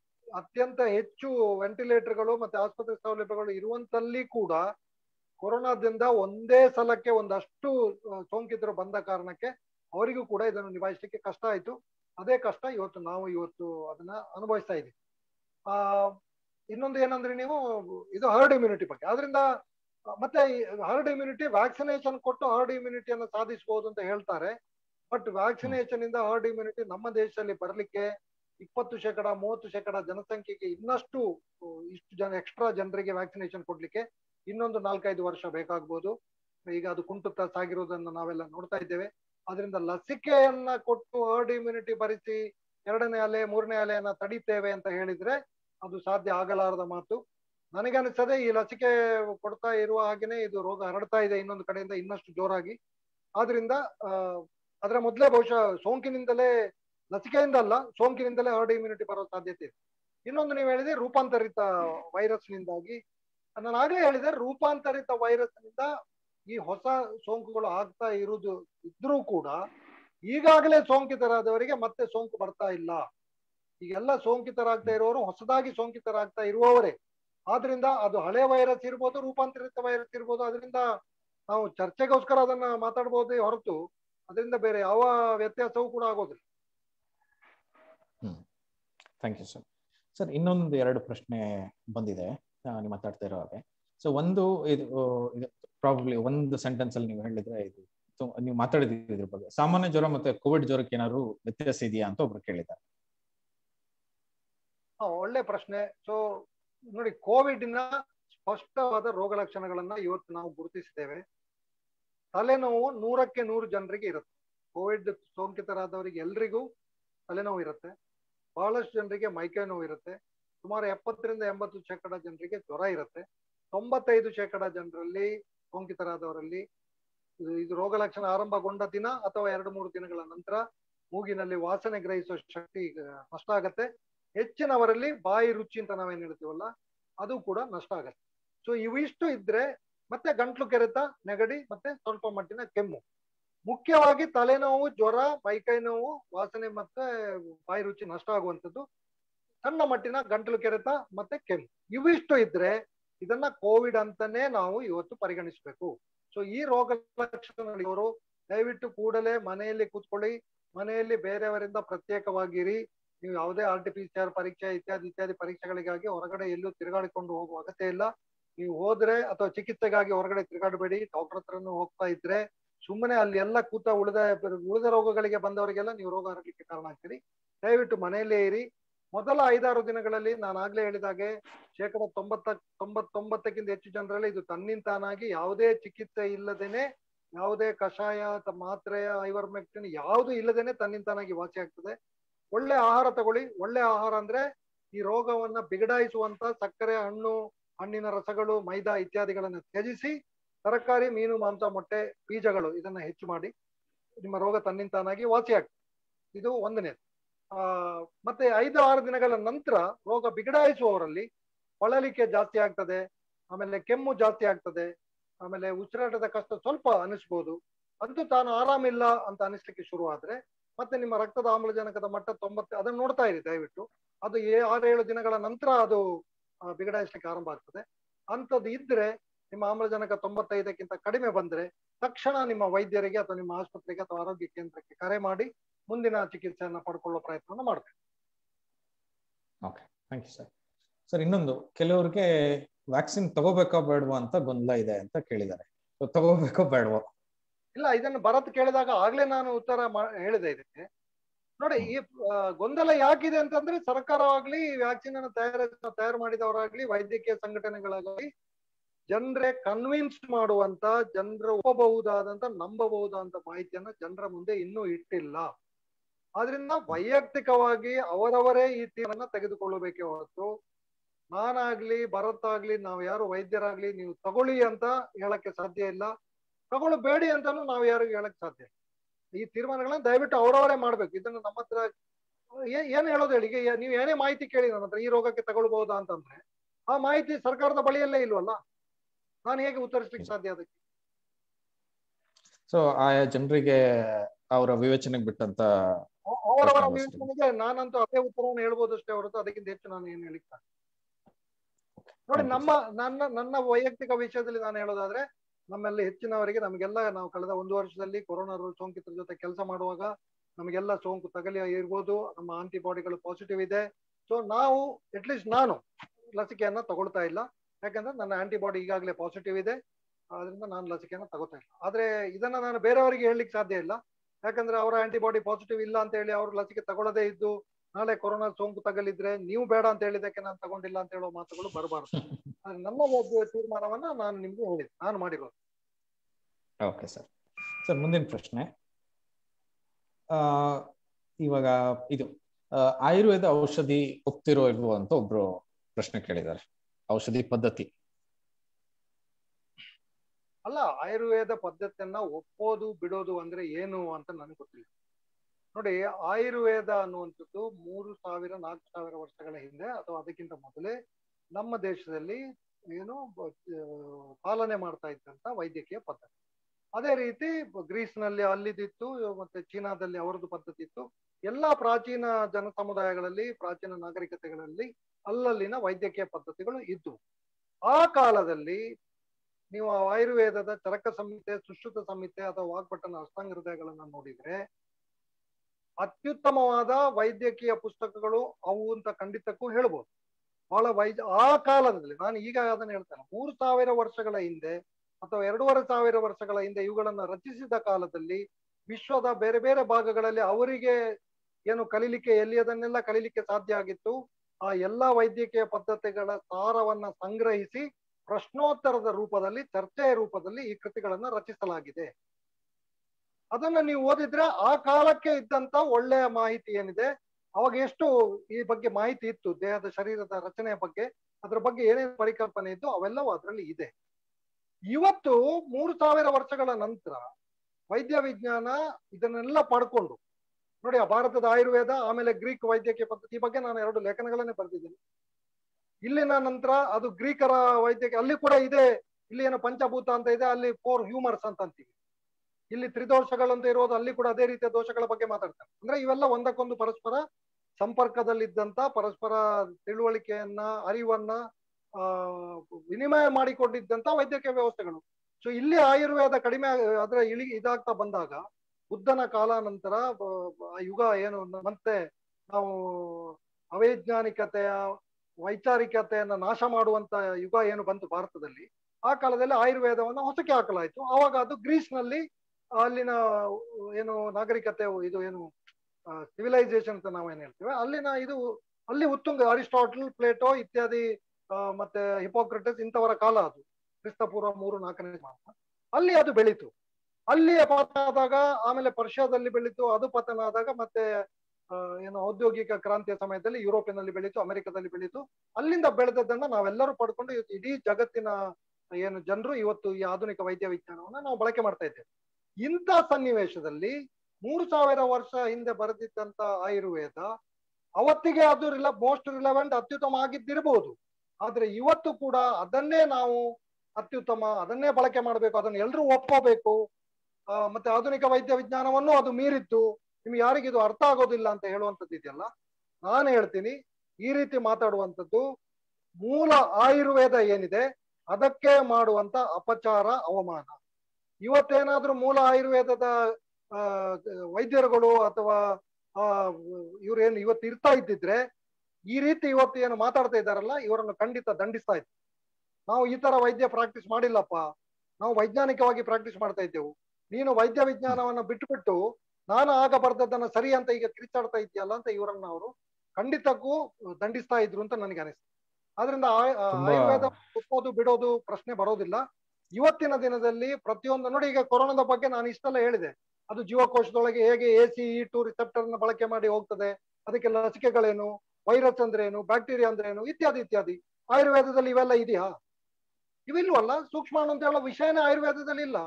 ಅತ್ಯಂತ ಹೆಚ್ಚು ವೆಂಟಿಲೇಟರ್ಗಳು ಮತ್ತೆ ಆಸ್ಪತ್ರೆ ಸೌಲಭ್ಯಗಳು ಇರುವಂತಲ್ಲಿ ಕೂಡ ಕೊರೋನಾದಿಂದ ಒಂದೇ ಸಲಕ್ಕೆ ಒಂದಷ್ಟು ಸೋಂಕಿತರು ಬಂದ ಕಾರಣಕ್ಕೆ ಅವರಿಗೂ ಕೂಡ ಇದನ್ನು ನಿಭಾಯಿಸಲಿಕ್ಕೆ ಕಷ್ಟ ಆಯ್ತು. ಅದೇ ಕಷ್ಟ ಇವತ್ತು ನಾವು ಇವತ್ತು ಅದನ್ನ ಅನುಭವಿಸ್ತಾ ಇದ್ದೀವಿ. ಆ ಇನ್ನೊಂದು ಏನಂದ್ರೆ ನೀವು ಇದು ಹರ್ಡ್ ಇಮ್ಯುನಿಟಿ ಬಗ್ಗೆ, ಆದ್ರಿಂದ ಮತ್ತೆ ಹರ್ಡ್ ಇಮ್ಯುನಿಟಿ ವ್ಯಾಕ್ಸಿನೇಷನ್ ಕೊಟ್ಟು ಹರ್ಡ್ ಇಮ್ಯುನಿಟಿಯನ್ನು ಸಾಧಿಸಬಹುದು ಅಂತ ಹೇಳ್ತಾರೆ. ಬಟ್ ವ್ಯಾಕ್ಸಿನೇಷನ್ ಇಂದ ಹರ್ಡ್ ಇಮ್ಯುನಿಟಿ ನಮ್ಮ ದೇಶದಲ್ಲಿ ಬರಲಿಕ್ಕೆ ಇಪ್ಪತ್ತು ಶೇಕಡ ಮೂವತ್ತು ಶೇಕಡ ಜನಸಂಖ್ಯೆಗೆ ಇನ್ನಷ್ಟು ಇಷ್ಟು ಜನ ಎಕ್ಸ್ಟ್ರಾ ಜನರಿಗೆ ವ್ಯಾಕ್ಸಿನೇಷನ್ ಕೊಡ್ಲಿಕ್ಕೆ ಇನ್ನೊಂದು ನಾಲ್ಕೈದು ವರ್ಷ ಬೇಕಾಗ್ಬೋದು. ಈಗ ಅದು ಕುಂಟುತ್ತಾ ಸಾಗಿರೋದನ್ನ ನಾವೆಲ್ಲ ನೋಡ್ತಾ ಇದ್ದೇವೆ. ಅದರಿಂದ ಲಸಿಕೆಯನ್ನ ಕೊಟ್ಟು ಹರ್ಡ್ ಇಮ್ಯುನಿಟಿ ಬರಿಸಿ ಎರಡನೇ ಅಲೆ ಮೂರನೇ ಅಲೆಯನ್ನ ತಡಿತೇವೆ ಅಂತ ಹೇಳಿದ್ರೆ ಅದು ಸಾಧ್ಯ ಆಗಲಾರದ ಮಾತು. ನನಗನ್ನಿಸ್ತದೆ ಈ ಲಸಿಕೆ ಕೊಡ್ತಾ ಇರುವ ಹಾಗೇನೆ ಇದು ರೋಗ ಹರಡ್ತಾ ಇದೆ ಇನ್ನೊಂದು ಕಡೆಯಿಂದ ಇನ್ನಷ್ಟು ಜೋರಾಗಿ. ಆದ್ರಿಂದ ಅಹ್ ಅದರ ಮೊದಲೇ ಬಹುಶಃ ಸೋಂಕಿನಿಂದಲೇ, ಲಸಿಕೆಯಿಂದ ಅಲ್ಲ ಸೋಂಕಿನಿಂದಲೇ ಹರ್ಡ್ ಇಮ್ಯುನಿಟಿ ಬರೋ ಸಾಧ್ಯತೆ ಇದೆ. ಇನ್ನೊಂದು ನೀವು ಹೇಳಿದ್ರೆ ರೂಪಾಂತರಿತ ವೈರಸ್ ನಿಂದಾಗಿ, ನಾನು ಆಗಲೇ ಹೇಳಿದೆ ರೂಪಾಂತರಿತ ವೈರಸ್ ನಿಂದ ಈ ಹೊಸ ಸೋಂಕುಗಳು ಆಗ್ತಾ ಇರುವುದು ಇದ್ರೂ ಕೂಡ ಈಗಾಗಲೇ ಸೋಂಕಿತರಾದವರಿಗೆ ಮತ್ತೆ ಸೋಂಕು ಬರ್ತಾ ಇಲ್ಲ. ಈಗೆಲ್ಲ ಸೋಂಕಿತರಾಗ್ತಾ ಇರೋರು ಹೊಸದಾಗಿ ಸೋಂಕಿತರಾಗ್ತಾ ಇರುವವರೇ. ಆದ್ರಿಂದ ಅದು ಹಳೆ ವೈರಸ್ ಇರ್ಬೋದು, ರೂಪಾಂತರಿತ ವೈರಸ್ ಇರ್ಬೋದು. ಅದರಿಂದ ನಾವು ಚರ್ಚೆಗೋಸ್ಕರ ಅದನ್ನ ಮಾತಾಡ್ಬೋದೇ ಹೊರತು ಅದರಿಂದ ಬೇರೆ ಯಾವ ವ್ಯತ್ಯಾಸವೂ ಕೂಡ ಆಗೋದಿಲ್ಲ. Hmm thank you sir. Sir ಇನ್ನೊಂದು ಎರಡು ಪ್ರಶ್ನೆ ಬಂದಿದೆ ನೀವು ಮಾತಾಡ್ತಾ ಇರೋ ಹಾಗೆ. ಸೊ ಒಂದು ಇದು ಪ್ರಾಬಬ್ಲಿ ಒಂದು ಸೆಂಟೆನ್ಸ್ ಅಲ್ಲಿ ನೀವು ಹೇಳಿದ್ರೆ ಇದು ನೀವು ಮಾತಾಡಿದ್ರಿ ಇದ್ರ ಬಗ್ಗೆ. ಸಾಮಾನ್ಯ ಜ್ವರ ಮತ್ತೆ ಕೋವಿಡ್ ಜ್ವರಕ್ಕೆ ಏನಾದ್ರು ವ್ಯತ್ಯಾಸ ಇದೆಯಾ ಅಂತ ಒಬ್ರು ಕೇಳಿದ್ದಾರೆ. ಹಾ, ಒಳ್ಳೆ ಪ್ರಶ್ನೆ. ಸೊ ನೋಡಿ, ಕೋವಿಡ್ ನ ಸ್ಪಷ್ಟವಾದ ರೋಗ ಲಕ್ಷಣಗಳನ್ನ ಇವತ್ತು ನಾವು ಗುರುತಿಸಿದ್ದೇವೆ. ತಲೆನೋವು ನೂರಕ್ಕೆ ನೂರು ಜನರಿಗೆ ಇರುತ್ತೆ. ಕೋವಿಡ್ ಸೋಂಕಿತರಾದವರಿಗೆ ಎಲ್ರಿಗೂ ತಲೆನೋವು ಇರುತ್ತೆ. ಬಹಳಷ್ಟು ಜನರಿಗೆ ಮೈಕೈ ನೋವು ಇರುತ್ತೆ. ಸುಮಾರು ಎಪ್ಪತ್ತರಿಂದ ಎಂಬತ್ತು ಶೇಕಡ ಜನರಿಗೆ ಜ್ವರ ಇರುತ್ತೆ. ತೊಂಬತ್ತೈದು ಶೇಕಡ ಜನರಲ್ಲಿ ಸೋಂಕಿತರಾದವರಲ್ಲಿ ಇದು ರೋಗ ಲಕ್ಷಣ ಆರಂಭಗೊಂಡ ದಿನ ಅಥವಾ ಎರಡು ಮೂರು ದಿನಗಳ ನಂತರ ಮೂಗಿನಲ್ಲಿ ವಾಸನೆ ಗ್ರಹಿಸುವ ಶಕ್ತಿ ನಷ್ಟ ಆಗತ್ತೆ. ಹೆಚ್ಚಿನವರಲ್ಲಿ ಬಾಯಿ ರುಚಿ ಅಂತ ನಾವೇನ್ ಹೇಳ್ತೀವಲ್ಲ, ಅದು ಕೂಡ ನಷ್ಟ ಆಗತ್ತೆ. ಸೊ ಇವಿಷ್ಟು ಇದ್ರೆ ಮತ್ತೆ ಗಂಟ್ಲು ಕೆರೆತ, ನೆಗಡಿ ಮತ್ತೆ ಸ್ವಲ್ಪ ಮಟ್ಟಿನ ಕೆಮ್ಮು. ಮುಖ್ಯವಾಗಿ ತಲೆನೋವು, ಜ್ವರ, ಮೈಕೈ ನೋವು, ವಾಸನೆ ಮತ್ತೆ ಬಾಯಿ ರುಚಿ ನಷ್ಟ ಆಗುವಂಥದ್ದು, ಸಣ್ಣ ಮಟ್ಟಿನ ಗಂಟಲು ಕೆರೆತ ಮತ್ತೆ ಕೆಮ್ಮು. ಇವಿಷ್ಟು ಇದ್ರೆ ಇದನ್ನ ಕೋವಿಡ್ ಅಂತಾನೆ ನಾವು ಇವತ್ತು ಪರಿಗಣಿಸಬೇಕು. ಸೊ ಈ ರೋಗ ಲಕ್ಷಣಗಳು ದಯವಿಟ್ಟು ಕೂಡಲೇ ಮನೆಯಲ್ಲಿ ಕೂತ್ಕೊಳ್ಳಿ, ಮನೆಯಲ್ಲಿ ಬೇರೆಯವರಿಂದ ಪ್ರತ್ಯೇಕವಾಗಿರಿ. ನೀವು ಯಾವುದೇ R T P C R ಪರೀಕ್ಷೆ ಇತ್ಯಾದಿ ಇತ್ಯಾದಿ ಪರೀಕ್ಷೆಗಳಿಗಾಗಿ ಹೊರಗಡೆ ಎಲ್ಲೂ ತಿರುಗಾಡಿಕೊಂಡು ಹೋಗುವ ಅಗತ್ಯ ಇಲ್ಲ. ನೀವು ಹೋದ್ರೆ ಅಥವಾ ಚಿಕಿತ್ಸೆಗಾಗಿ ಹೊರಗಡೆ ತಿರುಗಾಡಬೇಡಿ. ಡಾಕ್ಟರ್ ಹತ್ರನೂ ಹೋಗ್ತಾ ಇದ್ರೆ ಸುಮ್ಮನೆ ಅಲ್ಲಿ ಎಲ್ಲ ಕೂತ ಉಳಿದ ಉಳಿದ ರೋಗಗಳಿಗೆ ಬಂದವರಿಗೆಲ್ಲ ನೀವು ರೋಗ ಹರಡಲಿಕ್ಕೆ ಕಾರಣ ಆಗ್ತೀರಿ. ದಯವಿಟ್ಟು ಮನೆಯಲ್ಲೇ ಇರಿ. ಮೊದಲ ಐದಾರು ದಿನಗಳಲ್ಲಿ ನಾನು ಆಗ್ಲೇ ಹೇಳಿದಾಗೆ ಶೇಕಡ ತೊಂಬತ್ತ ತೊಂಬತ್ತೊಂಬತ್ತಕ್ಕಿಂತ ಹೆಚ್ಚು ಜನರಲ್ಲಿ ಇದು ತನ್ನಿಂತಾನಾಗಿ ಯಾವುದೇ ಚಿಕಿತ್ಸೆ ಇಲ್ಲದೇನೆ, ಯಾವುದೇ ಕಷಾಯ, ಮಾತ್ರೆ, ಐವರ್ಮೆಕ್ಟಿನ್ ಯಾವುದು ಇಲ್ಲದೇನೆ ತನ್ನಿಂತಾನಾಗಿ ವಾಸಿ ಆಗ್ತದೆ. ಒಳ್ಳೆ ಆಹಾರ ತಗೊಳ್ಳಿ. ಒಳ್ಳೆ ಆಹಾರ ಅಂದ್ರೆ ಈ ರೋಗವನ್ನ ಬಿಗಡಾಯಿಸುವಂತ ಸಕ್ಕರೆ, ಹಣ್ಣು, ಹಣ್ಣಿನ ರಸಗಳು, ಮೈದಾ ಇತ್ಯಾದಿಗಳನ್ನ ತ್ಯಜಿಸಿ ತರಕಾರಿ, ಮೀನು, ಮಾಂಸ, ಮೊಟ್ಟೆ, ಬೀಜಗಳು ಇದನ್ನ ಹೆಚ್ಚು ಮಾಡಿ ನಿಮ್ಮ ರೋಗ ತನ್ನಿಂತಾನಾಗಿ ವಾಸಿ ಆಗ್ತದೆ. ಇದು ಒಂದನೇ. ಆ ಮತ್ತೆ ಐದು ಆರು ದಿನಗಳ ನಂತರ ರೋಗ ಬಿಗಡಾಯಿಸುವವರಲ್ಲಿ ಬಳಲಿಕೆ ಜಾಸ್ತಿ ಆಗ್ತದೆ, ಆಮೇಲೆ ಕೆಮ್ಮು ಜಾಸ್ತಿ ಆಗ್ತದೆ, ಆಮೇಲೆ ಉಸಿರಾಟದ ಕಷ್ಟ ಸ್ವಲ್ಪ ಅನಿಸ್ಬೋದು. ಅಂತೂ ತಾನು ಆರಾಮಿಲ್ಲ ಅಂತ ಅನಿಸ್ಲಿಕ್ಕೆ ಶುರು ಆದ್ರೆ ಮತ್ತೆ ನಿಮ್ಮ ರಕ್ತದ ಆಮ್ಲಜನಕದ ಮಟ್ಟ ತೊಂಬತ್ತು, ಅದನ್ನ ನೋಡ್ತಾ ಇರಿ ದಯವಿಟ್ಟು. ಅದು ಆರು ಏಳು ದಿನಗಳ ನಂತರ ಅದು ಬಿಗಡಾಯಿಸ್ಲಿಕ್ಕೆ ಆರಂಭ ಆಗ್ತದೆ. ಅಂಥದ್ದು ಇದ್ರೆ ನಿಮ್ಮ ಆಮ್ಲಜನಕ ತೊಂಬತ್ತೈದಕ್ಕಿಂತ ಕಡಿಮೆ ಬಂದ್ರೆ ತಕ್ಷಣ ನಿಮ್ಮ ವೈದ್ಯರಿಗೆ ಅಥವಾ ನಿಮ್ಮ ಆಸ್ಪತ್ರೆಗೆ ಅಥವಾ ಆರೋಗ್ಯ ಕೇಂದ್ರಕ್ಕೆ ಕರೆ ಮಾಡಿ ಮುಂದಿನ ಚಿಕಿತ್ಸೆಯನ್ನ ಪಡ್ಕೊಳ್ಳೋ ಪ್ರಯತ್ನ ಮಾಡ್ಬೇಕು. Okay, thank you sir. Sir, ಇನ್ನೊಂದು, ಕೆಲವ್ರಿಗೆ ವ್ಯಾಕ್ಸಿನ್ ತಗೋಬೇಕಾ ಬೇಡವಾ ಅಂತ ಗೊಂದಲ ಇದೆ ಅಂತ ಕೇಳಿದ್ದಾರೆ. ತಗೋಬೇಕೋ ಬೇಡವೋ? ಇಲ್ಲ, ಇದನ್ನು ಭರತ್ ಕೇಳಿದಾಗ ಆಗ್ಲೇ ನಾನು ಉತ್ತರ ಹೇಳಿದೆ ಇದಕ್ಕೆ. ನೋಡಿ, ಈ ಗೊಂದಲ ಯಾಕಿದೆ ಅಂತಂದ್ರೆ ಸರ್ಕಾರವಾಗ್ಲಿ, ವ್ಯಾಕ್ಸಿನ್ ಅನ್ನು ತಯಾರ ತಯಾರು ಮಾಡಿದವರಾಗ್ಲಿ, ವೈದ್ಯಕೀಯ ಸಂಘಟನೆಗಳಾಗಲಿ ಜನರೇ ಕನ್ವಿನ್ಸ್ ಮಾಡುವಂತ, ಜನರು ಒಪ್ಪಬಹುದಾದಂತ, ನಂಬಬಹುದಾದಂತ ಮಾಹಿತಿಯನ್ನ ಜನರ ಮುಂದೆ ಇನ್ನೂ ಇಟ್ಟಿಲ್ಲ. ಆದ್ರಿಂದ ವೈಯಕ್ತಿಕವಾಗಿ ಅವರವರೇ ಈ ತೀರ್ಮಾನ ತೆಗೆದುಕೊಳ್ಳಬೇಕೇ ಹೊರತು ನಾನಾಗ್ಲಿ ಭರತ್ ಆಗ್ಲಿ ನಾವು ಯಾರು ವೈದ್ಯರಾಗ್ಲಿ ನೀವು ತಗೊಳ್ಳಿ ಅಂತ ಹೇಳಕ್ಕೆ ಸಾಧ್ಯ ಇಲ್ಲ, ತಗೊಳ್ಬೇಡಿ ಅಂತಾನು ನಾವು ಯಾರಿಗೂ ಹೇಳಕ್ ಸಾಧ್ಯ ಇಲ್ಲ. ಈ ತೀರ್ಮಾನಗಳನ್ನ ದಯವಿಟ್ಟು ಅವರವರೇ ಮಾಡ್ಬೇಕು. ಇದನ್ನ ನಮ್ಮ ಹತ್ರ ಏನ್ ಹೇಳೋದು ಹೇಳಿ. ಈಗ ನೀವು ಏನೇ ಮಾಹಿತಿ ಕೇಳಿ ನನ್ನ ಹತ್ರ ಈ ರೋಗಕ್ಕೆ ತಗೊಳ್ಬಹುದಾ ಅಂತಂದ್ರೆ ಆ ಮಾಹಿತಿ ಸರ್ಕಾರದ ಬಳಿಯಲ್ಲೇ ಇಲ್ವಲ್ಲ, ನಾನು ಹೇಗೆ ಉತ್ತರಿಸ್ಲಿಕ್ಕೆ ಸಾಧ್ಯ ಅದಕ್ಕೆ? ಸೊ ಆಯಾ ಜನರಿಗೆ ಅವರ ವಿವೇಚನೆಗೆ ಬಿಟ್ಟಂತ ಅವರವರ ವಿವೇಚನೆಗೆ ನಾನಂತೂ ಅದೇ ಉತ್ತರವನ್ನು ಹೇಳ್ಬೋದು ಅಷ್ಟೇ ಹೊರತು ಅದಕ್ಕಿಂತ ಹೆಚ್ಚು ನಾನು ಏನ್ ಹೇಳಿಕ್ ಸಾಧ್ಯ. ನೋಡಿ, ನಮ್ಮ ನನ್ನ ನನ್ನ ವೈಯಕ್ತಿಕ ವಿಷಯದಲ್ಲಿ ನಾನು ಹೇಳೋದಾದ್ರೆ ನಮ್ಮಲ್ಲಿ ಹೆಚ್ಚಿನವರಿಗೆ, ನಮಗೆಲ್ಲ ನಾವು ಕಳೆದ ಒಂದು ವರ್ಷದಲ್ಲಿ ಕೊರೋನಾ ಸೋಂಕಿತರ ಜೊತೆ ಕೆಲಸ ಮಾಡುವಾಗ ನಮಗೆಲ್ಲ ಸೋಂಕು ತಗಲಿ ಇರ್ಬೋದು, ನಮ್ಮ ಆಂಟಿಬಾಡಿಗಳು ಪಾಸಿಟಿವ್ ಇದೆ. ಸೊ ನಾವು ಅಟ್ಲೀಸ್ಟ್ ನಾನು ಲಸಿಕೆಯನ್ನ ತಗೊಳ್ತಾ ಇಲ್ಲ, ಯಾಕಂದ್ರೆ ನನ್ನ ಆಂಟಿಬಾಡಿ ಈಗಾಗಲೇ ಪಾಸಿಟಿವ್ ಇದೆ. ಆದ್ರಿಂದ ನಾನು ಲಸಿಕೆಯನ್ನ ತಗೋತಾ ಇಲ್ಲ. ಆದ್ರೆ ಇದನ್ನ ನಾನು ಬೇರೆಯವರಿಗೆ ಹೇಳಲಿಕ್ಕೆ ಸಾಧ್ಯ ಇಲ್ಲ, ಯಾಕಂದ್ರೆ ಅವರ ಆಂಟಿಬಾಡಿ ಪಾಸಿಟಿವ್ ಇಲ್ಲ ಅಂತ ಹೇಳಿ ಅವ್ರು ಲಸಿಕೆ ತಗೊಳ್ಳದೇ ಇದ್ದು ನಾಳೆ ಕೊರೋನಾ ಸೋಂಕು ತಗಲಿದ್ರೆ ನೀವು ಬೇಡ ಅಂತ ಹೇಳಿದಕ್ಕೆ ನಾನು ತಗೊಂಡಿಲ್ಲ ಅಂತ ಹೇಳೋ ಮಾತುಗಳು ಬರಬಾರ್ದು. ನಮ್ಮ ತೀರ್ಮಾನವನ್ನ ನಾನು ನಿಮ್ಗೆ ಹೇಳಿದೆ, ನಾನು ಮಾಡಿರೋದು. Okay sir. ಸರ್, ಮುಂದಿನ ಪ್ರಶ್ನೆ. ಆ ಇವಾಗ ಇದು ಆಯುರ್ವೇದ ಔಷಧಿ ಒಪ್ತಿರೋ ಇಲ್ವೋ ಅಂತ ಒಬ್ರು ಪ್ರಶ್ನೆ ಕೇಳಿದ್ದಾರೆ. ಔಷಧಿ ಪದ್ಧತಿ ಅಲ್ಲ, ಆಯುರ್ವೇದ ಪದ್ಧತಿಯನ್ನ ಒಪ್ಪೋದು ಬಿಡೋದು ಅಂದ್ರೆ ಏನು ಅಂತ ನನಗೆ ಗೊತ್ತಿಲ್ಲ. ನೋಡಿ, ಆಯುರ್ವೇದ ಅನ್ನುವಂಥದ್ದು ಮೂರು ಸಾವಿರ ನಾಲ್ಕು ಸಾವಿರ ವರ್ಷಗಳ ಹಿಂದೆ ಅಥವಾ ಅದಕ್ಕಿಂತ ಮೊದಲೇ ನಮ್ಮ ದೇಶದಲ್ಲಿ ಏನು ಪಾಲನೆ ಮಾಡ್ತಾ ಇದ್ದಂತ ವೈದ್ಯಕೀಯ ಪದ್ಧತಿ. ಅದೇ ರೀತಿ ಗ್ರೀಸ್ನಲ್ಲಿ ಅಲ್ಲಿದ್ದಿತ್ತು, ಮತ್ತೆ ಚೀನಾದಲ್ಲಿ ಅವರದ್ದು ಪದ್ಧತಿ ಇತ್ತು. ಎಲ್ಲಾ ಪ್ರಾಚೀನ ಜನ ಸಮುದಾಯಗಳಲ್ಲಿ, ಪ್ರಾಚೀನ ನಾಗರಿಕತೆಗಳಲ್ಲಿ ಅಲ್ಲಲ್ಲಿನ ವೈದ್ಯಕೀಯ ಪದ್ಧತಿಗಳು ಇದ್ವು. ಆ ಕಾಲದಲ್ಲಿ ನೀವು ಆಯುರ್ವೇದದ ಚರಕ ಸಂಹಿತೆ, ಸುಶ್ರುತ ಸಂಹಿತೆ ಅಥವಾ ವಾಗ್ಭಟನ ಅಷ್ಟಾಂಗ ಹೃದಯಗಳನ್ನ ನೋಡಿದ್ರೆ ಅತ್ಯುತ್ತಮವಾದ ವೈದ್ಯಕೀಯ ಪುಸ್ತಕಗಳು ಅವು ಅಂತ ಖಂಡಿತಕ್ಕೂ ಹೇಳ್ಬೋದು. ಬಹಳ ವೈದ್ಯ ಆ ಕಾಲದಲ್ಲಿ, ನಾನು ಈಗ ಅದನ್ನ ಹೇಳ್ತೇನೆ, ಮೂರು ಸಾವಿರ ವರ್ಷಗಳ ಹಿಂದೆ ಅಥವಾ ಎರಡೂವರೆ ಸಾವಿರ ವರ್ಷಗಳ ಹಿಂದೆ ಇವುಗಳನ್ನ ರಚಿಸಿದ ಕಾಲದಲ್ಲಿ ವಿಶ್ವದ ಬೇರೆ ಬೇರೆ ಭಾಗಗಳಲ್ಲಿ ಅವರಿಗೆ ಏನು ಕಲೀಲಿಕ್ಕೆ ಎಲ್ಲಿ ಅದನ್ನೆಲ್ಲ ಕಲೀಲಿಕ್ಕೆ ಸಾಧ್ಯ ಆಗಿತ್ತು, ಆ ಎಲ್ಲಾ ವೈದ್ಯಕೀಯ ಪದ್ಧತಿಗಳ ಸಾರವನ್ನ ಸಂಗ್ರಹಿಸಿ ಪ್ರಶ್ನೋತ್ತರದ ರೂಪದಲ್ಲಿ, ಚರ್ಚೆಯ ರೂಪದಲ್ಲಿ ಈ ಕೃತಿಗಳನ್ನ ರಚಿಸಲಾಗಿದೆ. ಅದನ್ನ ನೀವು ಓದಿದ್ರೆ ಆ ಕಾಲಕ್ಕೆ ಇದ್ದಂತ ಒಳ್ಳೆಯ ಮಾಹಿತಿ ಏನಿದೆ, ಅವಾಗ ಎಷ್ಟು ಈ ಬಗ್ಗೆ ಮಾಹಿತಿ ಇತ್ತು, ದೇಹದ ಶರೀರದ ರಚನೆಯ ಬಗ್ಗೆ, ಅದ್ರ ಬಗ್ಗೆ ಏನೇನು ಪರಿಕಲ್ಪನೆ ಇದ್ದು ಅವೆಲ್ಲವೂ ಅದರಲ್ಲಿ ಇದೆ. ಇವತ್ತು ಮೂರು ಸಾವಿರ ವರ್ಷಗಳ ನಂತರ ವೈದ್ಯ ವಿಜ್ಞಾನ ಇದನ್ನೆಲ್ಲ ಪಡ್ಕೊಂಡು ನೋಡಿ, ಆ ಭಾರತದ ಆಯುರ್ವೇದ, ಆಮೇಲೆ ಗ್ರೀಕ್ ವೈದ್ಯಕೀಯ ಪದ್ಧತಿ ಬಗ್ಗೆ ನಾನು ಎರಡು ಲೇಖನಗಳನ್ನೇ ಬರೆದಿದ್ದೀನಿ. ಇಲ್ಲಿನ ನಂತರ ಅದು ಗ್ರೀಕರ ವೈದ್ಯಕೀಯ, ಅಲ್ಲಿ ಕೂಡ ಇದೆ, ಇಲ್ಲಿ ಏನೋ ಪಂಚಭೂತ ಅಂತ ಇದೆ, ಅಲ್ಲಿ ಫೋರ್ ಹ್ಯೂಮರ್ಸ್ ಅಂತ ಅಂತೀವಿ. ಇಲ್ಲಿ ತ್ರಿದೋಷಗಳಂತ ಇರೋದು, ಅಲ್ಲಿ ಕೂಡ ಅದೇ ರೀತಿಯ ದೋಷಗಳ ಬಗ್ಗೆ ಮಾತಾಡ್ತಾರೆ. ಅಂದ್ರೆ ಇವೆಲ್ಲ ಒಂದಕ್ಕೊಂದು ಪರಸ್ಪರ ಸಂಪರ್ಕದಲ್ಲಿದ್ದಂತ, ಪರಸ್ಪರ ತಿಳುವಳಿಕೆಯನ್ನ, ಅರಿವನ್ನ ಆ ವಿನಿಮಯ ಮಾಡಿಕೊಂಡಿದ್ದಂತ ವೈದ್ಯಕೀಯ ವ್ಯವಸ್ಥೆಗಳು. ಸೊ ಇಲ್ಲಿ ಆಯುರ್ವೇದ ಕಡಿಮೆ ಅದ್ರ ಇಳಿ ಇದಾಗ್ತಾ ಬಂದಾಗ, ಬುದ್ಧನ ಕಾಲ ನಂತರ ಯುಗ ಏನು ಮತ್ತೆ ನಾವು ಅವೈಜ್ಞಾನಿಕತೆಯ ವೈಚಾರಿಕತೆಯನ್ನ ನಾಶ ಮಾಡುವಂತ ಯುಗ ಏನು ಬಂತು ಭಾರತದಲ್ಲಿ, ಆ ಕಾಲದಲ್ಲಿ ಆಯುರ್ವೇದವನ್ನ ಹೊಸಕ್ಕೆ ಹಾಕಲಾಯಿತು. ಆವಾಗ ಅದು ಗ್ರೀಸ್ ನಲ್ಲಿ ಅಲ್ಲಿನ ಏನು ನಾಗರಿಕತೆ, ಇದು ಏನು ಸಿವಿಲೈಸೇಷನ್ ಅಂತ ನಾವೇನ್ ಹೇಳ್ತೇವೆ, ಅಲ್ಲಿನ ಇದು ಅಲ್ಲಿ ಉತ್ತುಂಗ, ಅರಿಸ್ಟಾಟಲ್, ಪ್ಲೇಟೋ ಇತ್ಯಾದಿ ಮತ್ತೆ ಹಿಪೋಕ್ರಟಸ್ ಇಂಥವರ ಕಾಲ ಅದು, ಕ್ರಿಸ್ತಪೂರ್ವ ಮೂರು ನಾಲ್ಕನೇ ಮಾಸ, ಅಲ್ಲಿ ಅದು ಬೆಳೀತು. ಅಲ್ಲಿ ಪತನ ಆದಾಗ ಆಮೇಲೆ ಪರ್ಷಿಯಾದಲ್ಲಿ ಬೆಳೀತು, ಅದು ಪತನ ಆದಾಗ ಮತ್ತೆ ಏನು ಔದ್ಯೋಗಿಕ ಕ್ರಾಂತಿಯ ಸಮಯದಲ್ಲಿ ಯುರೋಪಿನಲ್ಲಿ ಬೆಳೀತು, ಅಮೆರಿಕದಲ್ಲಿ ಬೆಳೀತು. ಅಲ್ಲಿಂದ ಬೆಳೆದದ್ದನ್ನ ನಾವೆಲ್ಲರೂ ಪಡ್ಕೊಂಡು ಇಡೀ ಜಗತ್ತಿನ ಏನು ಜನರು ಇವತ್ತು ಈ ಆಧುನಿಕ ವೈದ್ಯ ವಿಜ್ಞಾನವನ್ನ ನಾವು ಬಳಕೆ ಮಾಡ್ತಾ ಇದ್ದೇವೆ. ಇಂಥ ಸನ್ನಿವೇಶದಲ್ಲಿ ಮೂರು ಸಾವಿರ ವರ್ಷ ಹಿಂದೆ ಬರೆದಿದ್ದಂತ ಆಯುರ್ವೇದ ಅವತ್ತಿಗೆ ಅದು ರಿಲ ಮೋಸ್ಟ್ ರಿಲೆವೆಂಟ್, ಅತ್ಯುತ್ತಮ ಆಗಿದ್ದಿರಬಹುದು. ಆದ್ರೆ ಇವತ್ತು ಕೂಡ ಅದನ್ನೇ ನಾವು ಅತ್ಯುತ್ತಮ, ಅದನ್ನೇ ಬಳಕೆ ಮಾಡಬೇಕು, ಅದನ್ನ ಎಲ್ಲರೂ ಒಪ್ಕೋಬೇಕು. ಆ ಮತ್ತೆ ಆಧುನಿಕ ವೈದ್ಯ ವಿಜ್ಞಾನವನ್ನು ಅದು ಮೀರಿತ್ತು, ನಿಮ್ಗೆ ಯಾರಿಗಿದು ಅರ್ಥ ಆಗೋದಿಲ್ಲ ಅಂತ ಹೇಳುವಂಥದ್ದು ಇದೆಯಲ್ಲ, ನಾನು ಹೇಳ್ತೀನಿ, ಈ ರೀತಿ ಮಾತಾಡುವಂಥದ್ದು ಮೂಲ ಆಯುರ್ವೇದ ಏನಿದೆ ಅದಕ್ಕೆ ಮಾಡುವಂತ ಅಪಚಾರ, ಅವಮಾನ. ಇವತ್ತೇನಾದ್ರೂ ಮೂಲ ಆಯುರ್ವೇದದ ಆ ವೈದ್ಯರುಗಳು ಅಥವಾ ಆ ಇವ್ರೇನು ಇವತ್ತು ಇರ್ತಾ ಇದ್ದಿದ್ರೆ, ಈ ರೀತಿ ಇವತ್ತು ಏನು ಮಾತಾಡ್ತಾ ಇದ್ದಾರಲ್ಲ, ಇವರನ್ನು ಖಂಡಿತ ದಂಡಿಸ್ತಾ ಇತ್ತು. ನಾವು ಈ ತರ ವೈದ್ಯ ಪ್ರಾಕ್ಟೀಸ್ ಮಾಡಿಲ್ಲಪ್ಪ, ನಾವು ವೈಜ್ಞಾನಿಕವಾಗಿ ಪ್ರಾಕ್ಟೀಸ್ ಮಾಡ್ತಾ ಇದ್ದೆವು, ನೀನು ವೈದ್ಯ ವಿಜ್ಞಾನವನ್ನ ಬಿಟ್ಟುಬಿಟ್ಟು ನಾನು ಆಗ ಬರ್ದದ್ದನ್ನ ಸರಿ ಅಂತ ಈಗ ಕಿರಿಚಾಡ್ತಾ ಇದೆಯಲ್ಲ ಅಂತ ಇವರನ್ನ ಅವರು ಖಂಡಿತಕ್ಕೂ ದಂಡಿಸ್ತಾ ಇದ್ರು ಅಂತ ನನಗೆ ಅನಿಸ್ತು. ಆದ್ರಿಂದ ಆಯುರ್ವೇದ ಒಪ್ಪೋದು ಬಿಡೋದು ಪ್ರಶ್ನೆ ಬರೋದಿಲ್ಲ. ಇವತ್ತಿನ ದಿನದಲ್ಲಿ ಪ್ರತಿಯೊಂದು ನೋಡಿ, ಈಗ ಕೊರೋನಾದ ಬಗ್ಗೆ ನಾನು ಇಷ್ಟೆಲ್ಲ ಹೇಳಿದೆ, ಅದು ಜೀವಕೋಶದೊಳಗೆ ಹೇಗೆ A C E two receptor ನ ಬಳಕೆ ಮಾಡಿ ಹೋಗ್ತದೆ, ಅದಕ್ಕೆ ಲಸಿಕೆಗಳೇನು, ವೈರಸ್ ಅಂದ್ರೆ ಏನು, ಬ್ಯಾಕ್ಟೀರಿಯಾ ಅಂದ್ರೆ ಏನು, ಇತ್ಯಾದಿ ಇತ್ಯಾದಿ. ಆಯುರ್ವೇದದಲ್ಲಿ ಇವೆಲ್ಲ ಇದೆಯಾ? ಇವಿಲ್ವಲ್ಲ. ಸೂಕ್ಷ್ಮಾಣು ಅಂತ ಹೇಳೋ ವಿಷಯನೇ ಆಯುರ್ವೇದದಲ್ಲಿ ಇಲ್ಲ.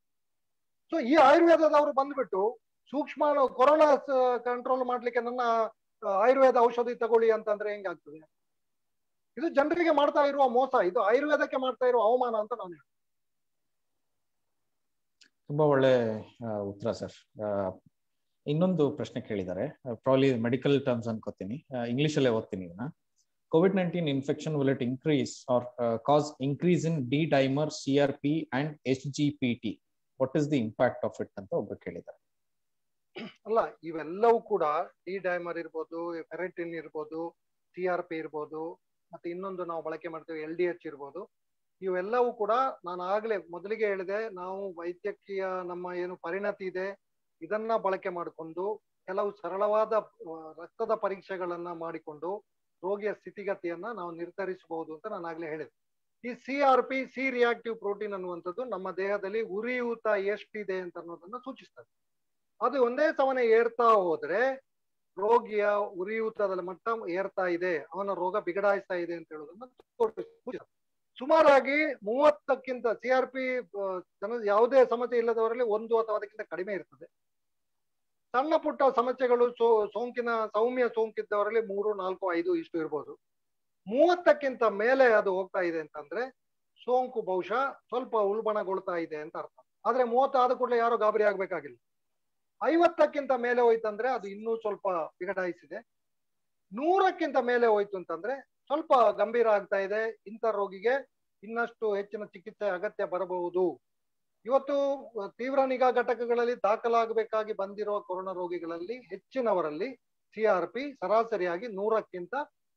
ಸೊ ಈ ಆಯುರ್ವೇದದವರು ಬಂದ್ಬಿಟ್ಟು ಸೂಕ್ಷ್ಮಾಣು ಕೊರೋನಾ ಕಂಟ್ರೋಲ್ ಮಾಡ್ಲಿಕ್ಕೆ ನನ್ನ ಆಯುರ್ವೇದ ಔಷಧಿ ತಗೊಳ್ಳಿ ಅಂತಂದ್ರೆ ಹೆಂಗಾಗ್ತದೆ? ಇದು ಜನರಿಗೆ ಮಾಡ್ತಾ ಇರುವ ಮೋಸ, ಇದು ಆಯುರ್ವೇದಕ್ಕೆ ಮಾಡ್ತಾ ಇರುವ ಅವಮಾನ ಅಂತ ನಾನು ಹೇಳ್ತೀನಿ. ತುಂಬಾ ಒಳ್ಳೆ ಉತ್ತರ ಸರ್. ಇನ್ನೊಂದು ಪ್ರಶ್ನೆ ಕೇಳಿದ್ದಾರೆ, ಪ್ರಾಬ್ಲಿ ಮೆಡಿಕಲ್ ಟರ್ಮ್ಸ್ ಅನ್ಕೋತೀನಿ, ಇಂಗ್ಲಿಷ್ ಅಲ್ಲೇ ಓದ್ತೀನಿ ಇದನ್ನ. Covid nineteen infection will it increase or cause increase in D dimer, C R P and H G P T, what is the impact of it ಅಂತ ಒಬ್ರು ಕೇಳಿದ್ದಾರೆ. ಅಲ್ಲ, ಇವೆಲ್ಲವೂ ಕೂಡ ಡಿ ಡೈಮರ್ ಇರ್ಬೋದು, ಫೆರೆಟಿನ್ ಇರ್ಬೋದು, ಸಿ ಆರ್ ಪಿ ಇರ್ಬೋದು, ಮತ್ತೆ ಇನ್ನೊಂದು ನಾವು ಬಳಕೆ ಮಾಡ್ತೇವೆ ಎಲ್ ಡಿ ಎಚ್ ಇರ್ಬೋದು, ಇವೆಲ್ಲವೂ ಕೂಡ ನಾನು ಆಗ್ಲೇ ಮೊದಲಿಗೆ ಹೇಳಿದೆ, ನಾವು ವೈದ್ಯಕೀಯ ನಮ್ಮ ಏನು ಪರಿಣತಿ ಇದೆ ಇದನ್ನ ಬಳಕೆ ಮಾಡಿಕೊಂಡು ಕೆಲವು ಸರಳವಾದ ರಕ್ತದ ಪರೀಕ್ಷೆಗಳನ್ನ ಮಾಡಿಕೊಂಡು ರೋಗಿಯ ಸ್ಥಿತಿಗತಿಯನ್ನ ನಾವು ನಿರ್ಧರಿಸಬಹುದು ಅಂತ ನಾನು ಆಗ್ಲೇ ಹೇಳಿದೆ. ಈ C R P, C reactive protein ಅನ್ನುವಂಥದ್ದು ನಮ್ಮ ದೇಹದಲ್ಲಿ ಉರಿಯೂತ ಎಷ್ಟಿದೆ ಅಂತ ಅನ್ನೋದನ್ನ ಸೂಚಿಸ್ತದೆ. ಅದು ಒಂದೇ ಸಮನೆ ಏರ್ತಾ ಹೋದ್ರೆ ರೋಗಿಯ ಉರಿಯೂತದ ಮಟ್ಟ ಏರ್ತಾ ಇದೆ, ಅವನ ರೋಗ ಬಿಗಡಾಯಿಸ್ತಾ ಇದೆ ಅಂತ ಹೇಳೋದನ್ನ ತೋರಿಸ್ತದೆ. ಸುಮಾರಾಗಿ ಮೂವತ್ತಕ್ಕಿಂತ ಸಿ ಆರ್ ಪಿ ಯಾವುದೇ ಸಮಸ್ಯೆ ಇಲ್ಲದವರಲ್ಲಿ ಒಂದು ಅಥವಾ ಅದಕ್ಕಿಂತ ಕಡಿಮೆ ಇರ್ತದೆ. ಸಣ್ಣ ಪುಟ್ಟ ಸಮಸ್ಯೆಗಳು ಸೋ ಸೋಂಕಿನ ಸೌಮ್ಯ ಸೋಂಕಿದ್ದವರಲ್ಲಿ ಮೂರು ನಾಲ್ಕು ಐದು ಇಷ್ಟು ಇರ್ಬೋದು. ಮೂವತ್ತಕ್ಕಿಂತ ಮೇಲೆ ಅದು ಹೋಗ್ತಾ ಇದೆ ಅಂತಂದ್ರೆ ಸೋಂಕು ಬಹುಶಃ ಸ್ವಲ್ಪ ಉಲ್ಬಣಗೊಳ್ತಾ ಇದೆ ಅಂತ ಅರ್ಥ. ಆದ್ರೆ ಮೂವತ್ತಾದ ಕೂಡಲೇ ಯಾರು ಗಾಬರಿ ಆಗ್ಬೇಕಾಗಿಲ್ಲ. ಐವತ್ತಕ್ಕಿಂತ ಮೇಲೆ ಹೋಯ್ತಂದ್ರೆ ಅದು ಇನ್ನೂ ಸ್ವಲ್ಪ ಬಿಗಡಾಯಿಸಿದೆ. ನೂರಕ್ಕಿಂತ ಮೇಲೆ ಹೋಯ್ತು ಅಂತಂದ್ರೆ ಸ್ವಲ್ಪ ಗಂಭೀರ ಆಗ್ತಾ ಇದೆ, ಇಂಥ ರೋಗಿಗೆ ಇನ್ನಷ್ಟು ಹೆಚ್ಚಿನ ಚಿಕಿತ್ಸೆ ಅಗತ್ಯ ಬರಬಹುದು. ಇವತ್ತು ತೀವ್ರ ನಿಗಾ ಘಟಕಗಳಲ್ಲಿ ದಾಖಲಾಗಬೇಕಾಗಿ ಬಂದಿರುವ ಕೊರೋನಾ ರೋಗಿಗಳಲ್ಲಿ ಹೆಚ್ಚಿನವರಲ್ಲಿ ಸಿ ಆರ್ ಪಿ ಸರಾಸರಿಯಾಗಿ ನೂರಕ್ಕಿಂತ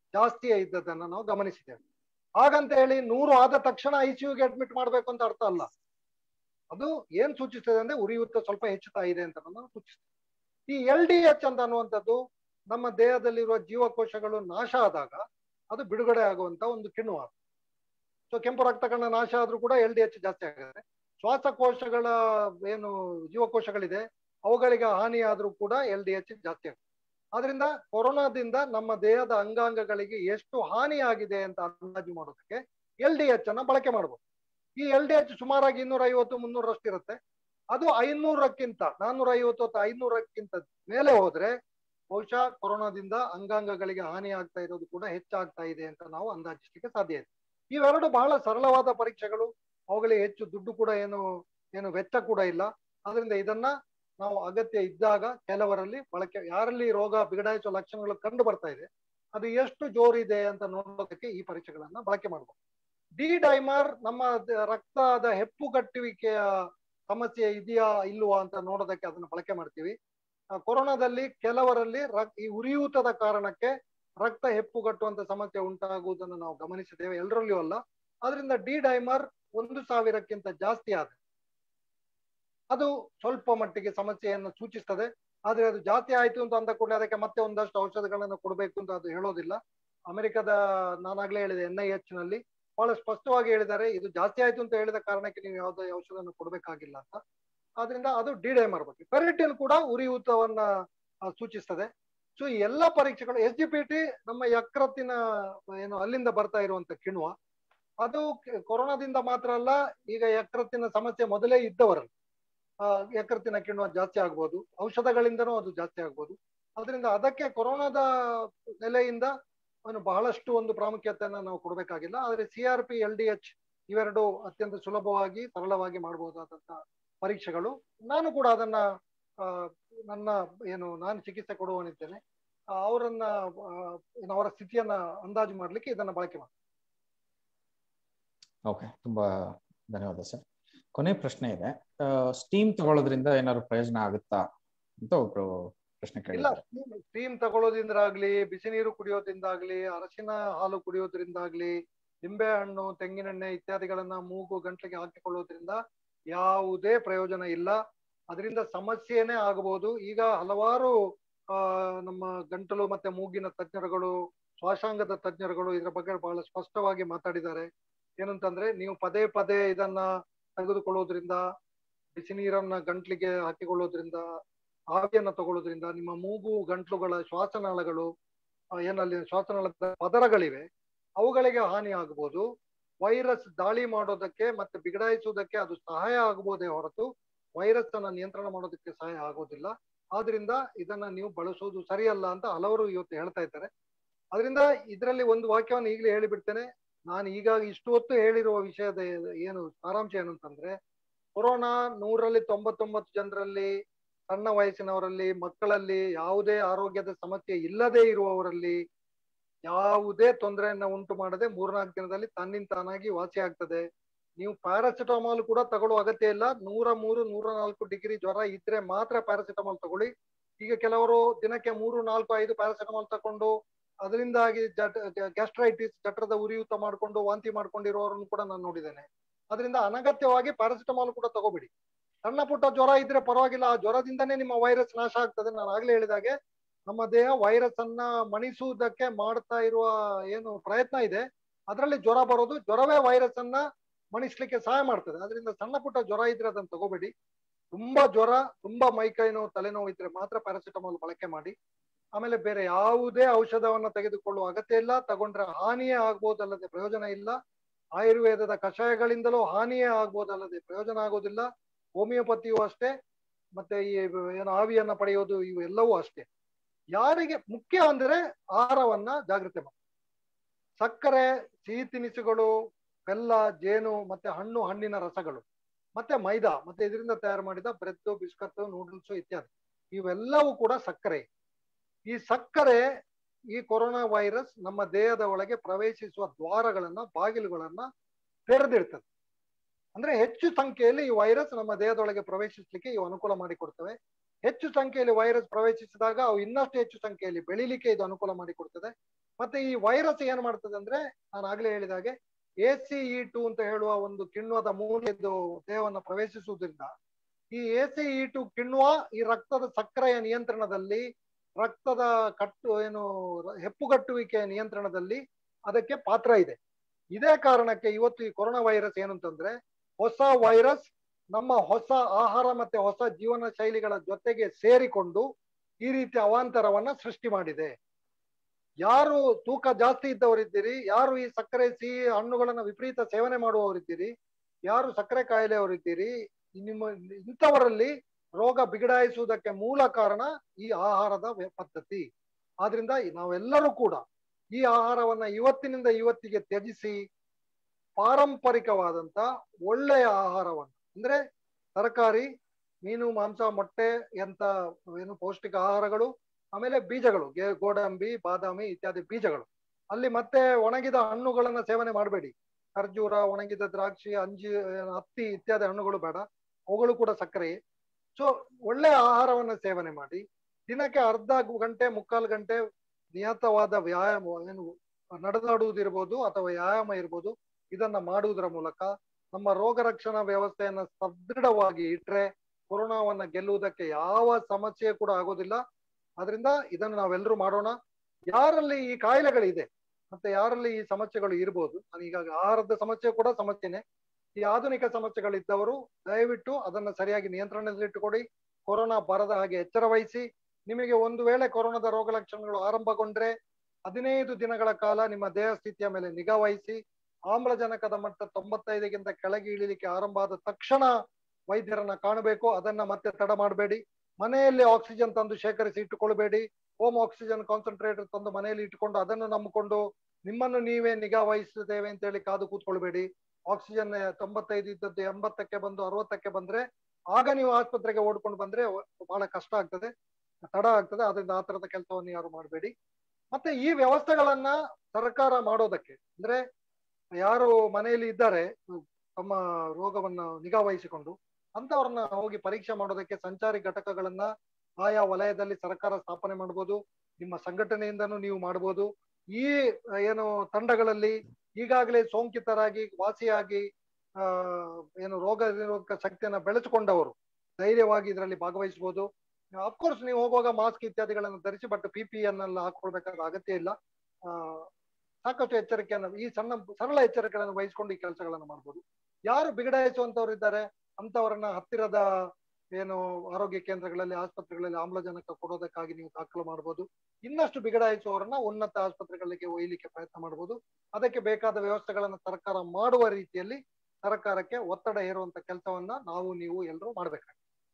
ಜಾಸ್ತಿ ಇದ್ದದನ್ನ ನಾವು ಗಮನಿಸಿದ್ದೇವೆ. ಹಾಗಂತ ಹೇಳಿ ನೂರು ಆದ ತಕ್ಷಣ ಐ ಸಿ ಯುಗೆ ಅಡ್ಮಿಟ್ ಮಾಡ್ಬೇಕು ಅಂತ ಅರ್ಥ ಅಲ್ಲ. ಅದು ಏನ್ ಸೂಚಿಸ್ತದೆ ಅಂದ್ರೆ ಉರಿಯೂತ ಸ್ವಲ್ಪ ಹೆಚ್ಚುತ್ತಾ ಇದೆ ಅಂತ ನಾವು ಸೂಚಿಸ್ತದೆ. ಈ ಎಲ್ ಡಿ ಎಚ್ ಅಂತ ಅನ್ನುವಂಥದ್ದು ನಮ್ಮ ದೇಹದಲ್ಲಿರುವ ಜೀವಕೋಶಗಳು ನಾಶ ಆದಾಗ ಅದು ಬಿಡುಗಡೆ ಆಗುವಂತ ಒಂದು ಕಿಣ್ವ. ಸೊ ಕೆಂಪು ರಕ್ತ ಕಣ ನಾಶ ಆದ್ರೂ ಕೂಡ ಎಲ್ ಡಿ ಎಚ್ ಜಾಸ್ತಿ ಆಗುತ್ತೆ. ಶ್ವಾಸಕೋಶಗಳ ಏನು ಜೀವಕೋಶಗಳಿದೆ ಅವುಗಳಿಗೆ ಹಾನಿ ಆದ್ರೂ ಕೂಡ ಎಲ್ ಡಿ ಎಚ್ ಜಾಸ್ತಿ ಆಗುತ್ತೆ. ಆದ್ರಿಂದ ಕೊರೋನಾದಿಂದ ನಮ್ಮ ದೇಹದ ಅಂಗಾಂಗಗಳಿಗೆ ಎಷ್ಟು ಹಾನಿ ಆಗಿದೆ ಅಂತ ಅಂದಾಜು ಮಾಡೋದಕ್ಕೆ ಎಲ್ ಡಿ ಎಚ್ ಅನ್ನ ಬಳಕೆ ಮಾಡಬಹುದು. ಈ ಎಲ್ ಡಿ ಎಚ್ ಸುಮಾರಾಗಿ ಇನ್ನೂರ ಐವತ್ತು ಮುನ್ನೂರಷ್ಟು ಇರುತ್ತೆ. ಅದು ಐನೂರಕ್ಕಿಂತ ನಾನ್ನೂರ ಐವತ್ತು ಅಥವಾ ಐನೂರಕ್ಕಿಂತ ಮೇಲೆ ಹೋದ್ರೆ ಬಹುಶಃ ಕೊರೋನಾದಿಂದ ಅಂಗಾಂಗಗಳಿಗೆ ಹಾನಿ ಆಗ್ತಾ ಇರೋದು ಕೂಡ ಹೆಚ್ಚಾಗ್ತಾ ಇದೆ ಅಂತ ನಾವು ಅಂದಾಜಿಸಲಿಕ್ಕೆ ಸಾಧ್ಯ ಇದೆ. ಇವೆರಡು ಬಹಳ ಸರಳವಾದ ಪರೀಕ್ಷೆಗಳು, ಅವುಗಳಿಗೆ ಹೆಚ್ಚು ದುಡ್ಡು ಕೂಡ ಏನು ಏನು ವೆಚ್ಚ ಕೂಡ ಇಲ್ಲ. ಅದರಿಂದ ಇದನ್ನ ನಾವು ಅಗತ್ಯ ಇದ್ದಾಗ ಕೆಲವರಲ್ಲಿ ಬಳಕೆ, ಯಾರಲ್ಲಿ ರೋಗ ಬಿಗಡಾಯಿಸುವ ಲಕ್ಷಣಗಳು ಕಂಡು ಬರ್ತಾ ಇದೆ ಅದು ಎಷ್ಟು ಜೋರಿದೆ ಅಂತ ನೋಡೋದಕ್ಕೆ ಈ ಪರೀಕ್ಷೆಗಳನ್ನ ಬಳಕೆ ಮಾಡಬಹುದು. ಡಿ ಡೈಮರ್ ನಮ್ಮ ರಕ್ತದ ಹೆಪ್ಪುಗಟ್ಟುವಿಕೆಯ ಸಮಸ್ಯೆ ಇದೆಯಾ ಇಲ್ವಾ ಅಂತ ನೋಡೋದಕ್ಕೆ ಅದನ್ನ ಬಳಕೆ ಮಾಡ್ತೀವಿ. ಕೊರೋನಾದಲ್ಲಿ ಕೆಲವರಲ್ಲಿ ಈ ಉರಿಯೂತದ ಕಾರಣಕ್ಕೆ ರಕ್ತ ಹೆಪ್ಪುಗಟ್ಟುವಂತ ಸಮಸ್ಯೆ ಉಂಟಾಗುವುದನ್ನು ನಾವು ಗಮನಿಸಿದ್ದೇವೆ, ಎಲ್ಲರಲ್ಲಿಯೂ ಅಲ್ಲ. ಅದರಿಂದ ಡಿ ಡೈಮರ್ ಒಂದು ಸಾವಿರಕ್ಕಿಂತ ಜಾಸ್ತಿ ಆದ ಅದು ಸ್ವಲ್ಪ ಮಟ್ಟಿಗೆ ಸಮಸ್ಯೆಯನ್ನು ಸೂಚಿಸ್ತದೆ. ಆದ್ರೆ ಅದು ಜಾಸ್ತಿ ಆಯ್ತು ಅಂತ ಅಂದ ಕೂಡಲೇ ಅದಕ್ಕೆ ಮತ್ತೆ ಒಂದಷ್ಟು ಔಷಧಗಳನ್ನು ಕೊಡಬೇಕು ಅಂತ ಅದು ಹೇಳೋದಿಲ್ಲ. ಅಮೆರಿಕದ ನಾನಾಗ್ಲೇ ಹೇಳಿದೆ ಎನ್ ಐ ಎಚ್ ನಲ್ಲಿ ಬಹಳ ಸ್ಪಷ್ಟವಾಗಿ ಹೇಳಿದ್ದಾರೆ, ಇದು ಜಾಸ್ತಿ ಆಯ್ತು ಅಂತ ಹೇಳಿದ ಕಾರಣಕ್ಕೆ ನೀವು ಯಾವುದೇ ಔಷಧವನ್ನು ಕೊಡಬೇಕಾಗಿಲ್ಲ ಅಂತ. ಆದ್ರಿಂದ ಅದು ಡಿ ಡೈಮರ್ ಬಗ್ಗೆ. ಫೆರಿಟಿನ್ ಕೂಡ ಉರಿಯೂತವನ್ನ ಸೂಚಿಸ್ತದೆ. ಸೊ ಈ ಎಲ್ಲ ಪರೀಕ್ಷೆಗಳು ಎಸ್ ಜಿ ಪಿ ಟಿ ನಮ್ಮ ಯಕೃತ್ತಿನ ಏನು ಅಲ್ಲಿಂದ ಬರ್ತಾ ಇರುವಂತ ಕಿಣ್ವ, ಅದು ಕೊರೋನಾದಿಂದ ಮಾತ್ರ ಅಲ್ಲ, ಈಗ ಯಕೃತ್ತಿನ ಸಮಸ್ಯೆ ಮೊದಲೇ ಇದ್ದವರಲ್ಲಿ ಆ ಯಕೃತ್ತಿನ ಕಿಣ್ವ ಜಾಸ್ತಿ ಆಗ್ಬೋದು, ಔಷಧಗಳಿಂದನೂ ಅದು ಜಾಸ್ತಿ ಆಗ್ಬೋದು. ಅದರಿಂದ ಅದಕ್ಕೆ ಕೊರೋನಾದ ನೆಲೆಯಿಂದ ಅವನು ಬಹಳಷ್ಟು ಒಂದು ಪ್ರಾಮುಖ್ಯತೆಯನ್ನು ನಾವು ಕೊಡಬೇಕಾಗಿಲ್ಲ. ಆದ್ರೆ C R P L D H ಇವೆರಡು ಅತ್ಯಂತ ಸುಲಭವಾಗಿ ಸರಳವಾಗಿ ಮಾಡಬಹುದಾದಂತ ಪರೀಕ್ಷೆಗಳು. ನಾನು ಕೂಡ ಅದನ್ನ ಆ ನನ್ನ ಏನು ನಾನು ಚಿಕಿತ್ಸೆ ಕೊಡುವನಿದ್ದೇನೆ, ಅವರನ್ನ ಏನು ಅವರ ಸ್ಥಿತಿಯನ್ನ ಅಂದಾಜು ಮಾಡ್ಲಿಕ್ಕೆ ಇದನ್ನ ಬಳಕೆ ಮಾಡಿ. ಓಕೆ, ತುಂಬಾ ಧನ್ಯವಾದ ಸರ್. ಕೊನೆ ಪ್ರಶ್ನೆ ಇದೆ, ಸ್ಟೀಮ್ ತಗೊಳ್ಳೋದ್ರಿಂದ ಏನಾದ್ರು ಪ್ರಯೋಜನ ಆಗುತ್ತಾ ಅಂತ ಒಬ್ರು ಪ್ರಶ್ನೆ ಇಲ್ಲ, ಕೇಳಿದ್ದಾರೆ. ಸ್ಟೀಮ್ ತಗೊಳ್ಳೋದ್ರಿಂದಾಗ್ಲಿ, ಬಿಸಿ ನೀರು ಕುಡಿಯೋದ್ರಿಂದಾಗ್ಲಿ, ಅರಸಿನ ಹಾಲು ಕುಡಿಯೋದ್ರಿಂದಾಗ್ಲಿ, ನಿಂಬೆ ಹಣ್ಣು, ತೆಂಗಿನೆಣ್ಣೆ ಇತ್ಯಾದಿಗಳನ್ನ ಮೂಗು ಗಂಟ್ಲಿಗೆ ಹಾಕಿಕೊಳ್ಳೋದ್ರಿಂದ ಯಾವುದೇ ಪ್ರಯೋಜನ ಇಲ್ಲ. ಅದರಿಂದ ಸಮಸ್ಯೆನೇ ಆಗಬಹುದು. ಈಗ ಹಲವಾರು ಆ ನಮ್ಮ ಗಂಟಲು ಮತ್ತೆ ಮೂಗಿನ ತಜ್ಞರುಗಳು, ಶ್ವಾಸಾಂಗದ ತಜ್ಞರುಗಳು ಇದರ ಬಗ್ಗೆ ಬಹಳ ಸ್ಪಷ್ಟವಾಗಿ ಮಾತಾಡಿದ್ದಾರೆ. ಏನಂತಂದ್ರೆ, ನೀವು ಪದೇ ಪದೇ ಇದನ್ನ ತೆಗೆದುಕೊಳ್ಳೋದ್ರಿಂದ, ಬಿಸಿ ನೀರನ್ನ ಗಂಟ್ಲಿಗೆ ಹಾಕಿಕೊಳ್ಳೋದ್ರಿಂದ, ಆವಿಯನ್ನ ತಗೊಳ್ಳೋದ್ರಿಂದ ನಿಮ್ಮ ಮೂಗು ಗಂಟ್ಲುಗಳ ಶ್ವಾಸನಾಳಗಳು ಏನಲ್ಲಿ ಶ್ವಾಸನಾಳದ ಪದರಗಳಿವೆ ಅವುಗಳಿಗೆ ಹಾನಿ ಆಗ್ಬೋದು. ವೈರಸ್ ದಾಳಿ ಮಾಡೋದಕ್ಕೆ ಮತ್ತೆ ಬಿಗಡಾಯಿಸುವುದಕ್ಕೆ ಅದು ಸಹಾಯ ಆಗಬಹುದೇ ಹೊರತು ವೈರಸ್ ಅನ್ನ ನಿಯಂತ್ರಣ ಮಾಡೋದಕ್ಕೆ ಸಹಾಯ ಆಗೋದಿಲ್ಲ. ಆದ್ರಿಂದ ಇದನ್ನ ನೀವು ಬಳಸೋದು ಸರಿಯಲ್ಲ ಅಂತ ಹಲವರು ಇವತ್ತು ಹೇಳ್ತಾ ಇದ್ದಾರೆ. ಅದರಿಂದ ಇದರಲ್ಲಿ ಒಂದು ವಾಕ್ಯವನ್ನು ಈಗಲೇ ಹೇಳಿಬಿಡ್ತೇನೆ. ನಾನು ಈಗ ಇಷ್ಟು ಹೊತ್ತು ಹೇಳಿರುವ ವಿಷಯದ ಏನು ಸಾರಾಂಶ ಏನಂತಂದ್ರೆ, ಕೊರೋನಾ ನೂರಲ್ಲಿ ತೊಂಬತ್ತೊಂಬತ್ತು ಜನರಲ್ಲಿ, ಸಣ್ಣ ವಯಸ್ಸಿನವರಲ್ಲಿ, ಮಕ್ಕಳಲ್ಲಿ, ಯಾವುದೇ ಆರೋಗ್ಯದ ಸಮಸ್ಯೆ ಇಲ್ಲದೆ ಇರುವವರಲ್ಲಿ ಯಾವುದೇ ತೊಂದರೆಯನ್ನ ಉಂಟು ಮಾಡದೆ ಮೂರ್ನಾಲ್ಕು ದಿನದಲ್ಲಿ ತನ್ನಿಂದ ತಾನಾಗಿ ವಾಸಿ ಆಗ್ತದೆ. ನೀವು ಪ್ಯಾರಾಸಿಟಮಾಲ್ ಕೂಡ ತಗೊಳ್ಳುವ ಅಗತ್ಯ ಇಲ್ಲ. ನೂರ ಮೂರು ನೂರ ನಾಲ್ಕು ಡಿಗ್ರಿ ಜ್ವರ ಇದ್ರೆ ಮಾತ್ರ ಪ್ಯಾರಾಸಿಟಮಾಲ್ ತಗೊಳ್ಳಿ. ಈಗ ಕೆಲವರು ದಿನಕ್ಕೆ ಮೂರು ನಾಲ್ಕು ಐದು ಪ್ಯಾರಾಸಿಟಮಾಲ್ ತಕೊಂಡು ಅದರಿಂದಾಗಿ ಜಟ್ ಗ್ಯಾಸ್ಟ್ರೈಟಿಸ್ ಜಠರದ ಉರಿಯೂತ ಮಾಡ್ಕೊಂಡು ವಾಂತಿ ಮಾಡ್ಕೊಂಡಿರೋರನ್ನು ಕೂಡ ನಾನು ನೋಡಿದ್ದೇನೆ. ಅದರಿಂದ ಅನಗತ್ಯವಾಗಿ ಪ್ಯಾರಾಸಿಟಮಾಲ್ ಕೂಡ ತಗೋಬೇಡಿ. ಸಣ್ಣ ಪುಟ್ಟ ಜ್ವರ ಇದ್ರೆ ಪರವಾಗಿಲ್ಲ, ಆ ಜ್ವರದಿಂದನೇ ನಿಮ್ಮ ವೈರಸ್ ನಾಶ ಆಗ್ತದೆ. ನಾನು ಆಗ್ಲೇ ಹೇಳಿದಾಗೆ ನಮ್ಮ ದೇಹ ವೈರಸ್ ಅನ್ನ ಮಣಿಸುವುದಕ್ಕೆ ಮಾಡ್ತಾ ಇರುವ ಏನು ಪ್ರಯತ್ನ ಇದೆ ಅದರಲ್ಲಿ ಜ್ವರ ಬರೋದು, ಜ್ವರವೇ ವೈರಸ್ ಅನ್ನ ಮಣಿಸ್ಲಿಕ್ಕೆ ಸಹಾಯ ಮಾಡ್ತದೆ. ಅದರಿಂದ ಸಣ್ಣ ಪುಟ್ಟ ಜ್ವರ ಇದ್ರೆ ಅದನ್ನ ತಗೋಬೇಡಿ. ತುಂಬಾ ಜ್ವರ, ತುಂಬಾ ಮೈಕೈ ನೋವು, ತಲೆನೋವು ಇದ್ರೆ ಮಾತ್ರ ಪ್ಯಾರಾಸಿಟಮಾಲ್ ಬಳಕೆ ಮಾಡಿ. ಆಮೇಲೆ ಬೇರೆ ಯಾವುದೇ ಔಷಧವನ್ನ ತೆಗೆದುಕೊಳ್ಳುವ ಅಗತ್ಯ ಇಲ್ಲ. ತಗೊಂಡ್ರೆ ಹಾನಿಯೇ ಆಗ್ಬೋದಲ್ಲದೆ ಪ್ರಯೋಜನ ಇಲ್ಲ. ಆಯುರ್ವೇದದ ಕಷಾಯಗಳಿಂದಲೂ ಹಾನಿಯೇ ಆಗ್ಬೋದಲ್ಲದೆ ಪ್ರಯೋಜನ ಆಗೋದಿಲ್ಲ. ಹೋಮಿಯೋಪತಿಯು ಅಷ್ಟೇ, ಮತ್ತೆ ಈ ಏನು ಆವಿಯನ್ನ ಪಡೆಯೋದು ಇವು ಎಲ್ಲವೂ ಅಷ್ಟೇ. ಯಾರಿಗೆ ಮುಖ್ಯ ಅಂದ್ರೆ ಆಹಾರವನ್ನ ಜಾಗೃತಿ ಮಾಡಿ. ಸಕ್ಕರೆ, ಸಿಹಿ ತಿನಿಸುಗಳು, ಬೆಲ್ಲ, ಜೇನು, ಮತ್ತೆ ಹಣ್ಣು, ಹಣ್ಣಿನ ರಸಗಳು, ಮತ್ತೆ ಮೈದಾ, ಮತ್ತೆ ಇದರಿಂದ ತಯಾರು ಮಾಡಿದ ಬ್ರೆಡ್, ಬಿಸ್ಕತ್, ನೂಡಲ್ಸ್ ಇತ್ಯಾದಿ ಇವೆಲ್ಲವೂ ಕೂಡ ಸಕ್ಕರೆ. ಈ ಸಕ್ಕರೆ ಈ ಕೊರೋನಾ ವೈರಸ್ ನಮ್ಮ ದೇಹದ ಒಳಗೆ ಪ್ರವೇಶಿಸುವ ದ್ವಾರಗಳನ್ನ, ಬಾಗಿಲುಗಳನ್ನ ತೆರೆದಿಡ್ತದೆ. ಅಂದ್ರೆ ಹೆಚ್ಚು ಸಂಖ್ಯೆಯಲ್ಲಿ ಈ ವೈರಸ್ ನಮ್ಮ ದೇಹದೊಳಗೆ ಪ್ರವೇಶಿಸಲಿಕ್ಕೆ ಇವು ಅನುಕೂಲ ಮಾಡಿಕೊಡ್ತವೆ. ಹೆಚ್ಚು ಸಂಖ್ಯೆಯಲ್ಲಿ ವೈರಸ್ ಪ್ರವೇಶಿಸಿದಾಗ ಅವು ಇನ್ನಷ್ಟು ಹೆಚ್ಚು ಸಂಖ್ಯೆಯಲ್ಲಿ ಬೆಳಿಲಿಕ್ಕೆ ಇದು ಅನುಕೂಲ ಮಾಡಿಕೊಡ್ತದೆ. ಮತ್ತೆ ಈ ವೈರಸ್ ಏನ್ ಮಾಡ್ತದೆ ಅಂದ್ರೆ ನಾನು ಆಗ್ಲೇ ಹೇಳಿದ ಹಾಗೆ ಎ ಸಿ ಇ ಟು ಅಂತ ಹೇಳುವ ಒಂದು ಕಿಣ್ವದ ಮೂಲದ್ದು ದೇಹವನ್ನು ಪ್ರವೇಶಿಸುವುದರಿಂದ ಈ ಎ ಸಿ ಇ ಟು ಕಿಣ್ವ ಈ ರಕ್ತದ ಸಕ್ಕರೆಯ ನಿಯಂತ್ರಣದಲ್ಲಿ, ರಕ್ತದ ಕಟ್ಟು ಏನು ಹೆಪ್ಪುಗಟ್ಟುವಿಕೆಯ ನಿಯಂತ್ರಣದಲ್ಲಿ ಅದಕ್ಕೆ ಪಾತ್ರ ಇದೆ. ಇದೇ ಕಾರಣಕ್ಕೆ ಇವತ್ತು ಈ ಕೊರೋನಾ ವೈರಸ್ ಏನು ಅಂತಂದ್ರೆ ಹೊಸ ವೈರಸ್ ನಮ್ಮ ಹೊಸ ಆಹಾರ ಮತ್ತೆ ಹೊಸ ಜೀವನ ಶೈಲಿಗಳ ಜೊತೆಗೆ ಸೇರಿಕೊಂಡು ಈ ರೀತಿಯ ಅವಾಂತರವನ್ನ ಸೃಷ್ಟಿ ಮಾಡಿದೆ. ಯಾರು ತೂಕ ಜಾಸ್ತಿ ಇದ್ದವರಿದ್ದೀರಿ, ಯಾರು ಈ ಸಕ್ಕರೆ ಸಿಹಿ ಹಣ್ಣುಗಳನ್ನ ವಿಪರೀತ ಸೇವನೆ ಮಾಡುವವರಿದ್ದೀರಿ, ಯಾರು ಸಕ್ಕರೆ ಕಾಯಿಲೆಯವರಿದ್ದೀರಿ, ನಿಮ್ಮ ಇಂಥವರಲ್ಲಿ ರೋಗ ಬಿಗಡಾಯಿಸುವುದಕ್ಕೆ ಮೂಲ ಕಾರಣ ಈ ಆಹಾರದ ಪದ್ಧತಿ. ಆದ್ರಿಂದ ನಾವೆಲ್ಲರೂ ಕೂಡ ಈ ಆಹಾರವನ್ನ ಇವತ್ತಿನಿಂದ ಇವತ್ತಿಗೆ ತ್ಯಜಿಸಿ ಪಾರಂಪರಿಕವಾದಂತ ಒಳ್ಳೆಯ ಆಹಾರವನ್ನು ಅಂದ್ರೆ ತರಕಾರಿ, ಮೀನು, ಮಾಂಸ, ಮೊಟ್ಟೆ ಎಂತ ಏನು ಪೌಷ್ಟಿಕ ಆಹಾರಗಳು, ಆಮೇಲೆ ಬೀಜಗಳು, ಗೋಡಂಬಿ, ಬಾದಾಮಿ ಇತ್ಯಾದಿ ಬೀಜಗಳು. ಅಲ್ಲಿ ಮತ್ತೆ ಒಣಗಿದ ಹಣ್ಣುಗಳನ್ನ ಸೇವನೆ ಮಾಡಬೇಡಿ. ಖರ್ಜೂರ, ಒಣಗಿದ ದ್ರಾಕ್ಷಿ, ಅಂಜಿ, ಹತ್ತಿ ಇತ್ಯಾದಿ ಹಣ್ಣುಗಳು ಬೇಡ, ಅವುಗಳು ಕೂಡ ಸಕ್ಕರೆ. ಸೊ ಒಳ್ಳೆಯ ಆಹಾರವನ್ನ ಸೇವನೆ ಮಾಡಿ ದಿನಕ್ಕೆ ಅರ್ಧ ಗಂಟೆ ಮುಕ್ಕಾಲು ಗಂಟೆ ನಿಯತವಾದ ವ್ಯಾಯಾಮ, ಏನು ನಡೆದಾಡುವುದಿರ್ಬೋದು ಅಥವಾ ವ್ಯಾಯಾಮ ಇರ್ಬೋದು, ಇದನ್ನ ಮಾಡುವುದರ ಮೂಲಕ ನಮ್ಮ ರೋಗ ರಕ್ಷಣಾ ವ್ಯವಸ್ಥೆಯನ್ನ ಸದೃಢವಾಗಿ ಇಟ್ರೆ ಕೊರೋನಾವನ್ನ ಗೆಲ್ಲುವುದಕ್ಕೆ ಯಾವ ಸಮಸ್ಯೆ ಕೂಡ ಆಗೋದಿಲ್ಲ. ಆದ್ರಿಂದ ಇದನ್ನು ನಾವೆಲ್ಲರೂ ಮಾಡೋಣ. ಯಾರಲ್ಲಿ ಈ ಕಾಯಿಲೆಗಳಿದೆ ಮತ್ತೆ ಯಾರಲ್ಲಿ ಈ ಸಮಸ್ಯೆಗಳು ಇರ್ಬೋದು, ನಾನು ಈಗಾಗ ಆಹಾರದ ಸಮಸ್ಯೆ ಕೂಡ ಸಮಸ್ಯೆನೆ, ಈ ಆಧುನಿಕ ಸಮಸ್ಯೆಗಳಿದ್ದವರು ದಯವಿಟ್ಟು ಅದನ್ನ ಸರಿಯಾಗಿ ನಿಯಂತ್ರಣದಲ್ಲಿಟ್ಟುಕೊಡಿ. ಕೊರೋನಾ ಬರದ ಹಾಗೆ ಎಚ್ಚರ ವಹಿಸಿ. ನಿಮಗೆ ಒಂದು ವೇಳೆ ಕೊರೋನಾದ ರೋಗ ಲಕ್ಷಣಗಳು ಆರಂಭಗೊಂಡ್ರೆ ಹದಿನೈದು ದಿನಗಳ ಕಾಲ ನಿಮ್ಮ ದೇಹ ಸ್ಥಿತಿಯ ಮೇಲೆ ನಿಗಾ ವಹಿಸಿ. ಆಮ್ಲಜನಕದ ಮಟ್ಟ ತೊಂಬತ್ತೈದಕ್ಕಿಂತ ಕೆಳಗೆ ಇಳಿಲಿಕ್ಕೆ ಆರಂಭ ಆದ ತಕ್ಷಣ ವೈದ್ಯರನ್ನ ಕಾಣಬೇಕು. ಅದನ್ನ ಮತ್ತೆ ತಡ ಮಾಡಬೇಡಿ. ಮನೆಯಲ್ಲಿ ಆಕ್ಸಿಜನ್ ತಂದು ಶೇಖರಿಸಿ ಇಟ್ಟುಕೊಳ್ಬೇಡಿ. ಹೋಮ್ ಆಕ್ಸಿಜನ್ ಕಾನ್ಸಂಟ್ರೇಟರ್ ತಂದು ಮನೆಯಲ್ಲಿ ಇಟ್ಟುಕೊಂಡು ಅದನ್ನು ನಂಬಿಕೊಂಡು ನಿಮ್ಮನ್ನು ನೀವೇ ನಿಗಾ ವಹಿಸುತ್ತೇವೆ ಅಂತ ಹೇಳಿ ಕಾದು ಕೂತ್ಕೊಳ್ಬೇಡಿ. ಆಕ್ಸಿಜನ್ ತೊಂಬತ್ತೈದು ಇದ್ದದ್ದು ಎಂಬತ್ತಕ್ಕೆ ಬಂದು ಅರವತ್ತಕ್ಕೆ ಬಂದ್ರೆ ಆಗ ನೀವು ಆಸ್ಪತ್ರೆಗೆ ಓಡ್ಕೊಂಡು ಬಂದ್ರೆ ಬಹಳ ಕಷ್ಟ ಆಗ್ತದೆ, ತಡ ಆಗ್ತದೆ. ಅದರಿಂದ ಆ ತರದ ಕೆಲಸವನ್ನು ಯಾರು ಮಾಡಬೇಡಿ. ಮತ್ತೆ ಈ ವ್ಯವಸ್ಥೆಗಳನ್ನ ಸರ್ಕಾರ ಮಾಡೋದಕ್ಕೆ ಅಂದ್ರೆ ಯಾರು ಮನೆಯಲ್ಲಿ ಇದ್ದಾರೆ ತಮ್ಮ ರೋಗವನ್ನ ನಿಗಾ ವಹಿಸಿಕೊಂಡು ಅಂತವ್ರನ್ನ ಹೋಗಿ ಪರೀಕ್ಷೆ ಮಾಡೋದಕ್ಕೆ ಸಂಚಾರಿ ಘಟಕಗಳನ್ನ ಆಯಾ ವಲಯದಲ್ಲಿ ಸರ್ಕಾರ ಸ್ಥಾಪನೆ ಮಾಡ್ಬೋದು. ನಿಮ್ಮ ಸಂಘಟನೆಯಿಂದನೂ ನೀವು ಮಾಡ್ಬೋದು. ಈ ಏನು ತಂಡಗಳಲ್ಲಿ ಈಗಾಗಲೇ ಸೋಂಕಿತರಾಗಿ ವಾಸಿಯಾಗಿ ಆ ಏನು ರೋಗ ನಿರೋಧಕ ಶಕ್ತಿಯನ್ನ ಬೆಳೆಸಿಕೊಂಡವರು ಧೈರ್ಯವಾಗಿ ಇದರಲ್ಲಿ ಭಾಗವಹಿಸಬಹುದು. ಅಫ್ಕೋರ್ಸ್ ನೀವು ಹೋಗುವಾಗ ಮಾಸ್ಕ್ ಇತ್ಯಾದಿಗಳನ್ನು ಧರಿಸಿ, ಬಟ್ ಪಿ ಪಿ ಅನ್ನೆಲ್ಲ ಹಾಕೊಳ್ಬೇಕಾದ ಅಗತ್ಯ ಇಲ್ಲ. ಆ ಸಾಕಷ್ಟು ಎಚ್ಚರಿಕೆಯನ್ನು, ಈ ಸಣ್ಣ ಸರಳ ಎಚ್ಚರಿಕೆಗಳನ್ನು ವಹಿಸಿಕೊಂಡು ಈ ಕೆಲಸಗಳನ್ನು ಮಾಡ್ಬೋದು. ಯಾರು ಬಿಗಡಾಯಿಸುವಂತವ್ರು ಇದ್ದಾರೆ ಅಂತವರನ್ನ ಹತ್ತಿರದ ಏನು ಆರೋಗ್ಯ ಕೇಂದ್ರಗಳಲ್ಲಿ, ಆಸ್ಪತ್ರೆಗಳಲ್ಲಿ ಆಮ್ಲಜನಕ ಕೊಡೋದಕ್ಕಾಗಿ ನೀವು ದಾಖಲು ಮಾಡ್ಬೋದು. ಇನ್ನಷ್ಟು ಬಿಗಡಾಯಿಸುವವರನ್ನ ಉನ್ನತ ಆಸ್ಪತ್ರೆಗಳಿಗೆ ಒಯ್ಯಲಿಕ್ಕೆ ಪ್ರಯತ್ನ ಮಾಡ್ಬೋದು. ಅದಕ್ಕೆ ಬೇಕಾದ ವ್ಯವಸ್ಥೆಗಳನ್ನು ಸರ್ಕಾರ ಮಾಡುವ ರೀತಿಯಲ್ಲಿ ಸರ್ಕಾರಕ್ಕೆ ಒತ್ತಡ ಹೇರುವಂತ ಕೆಲಸವನ್ನ ನಾವು ನೀವು ಎಲ್ಲರೂ ಮಾಡ್ಬೇಕಾಗ್ತದೆ.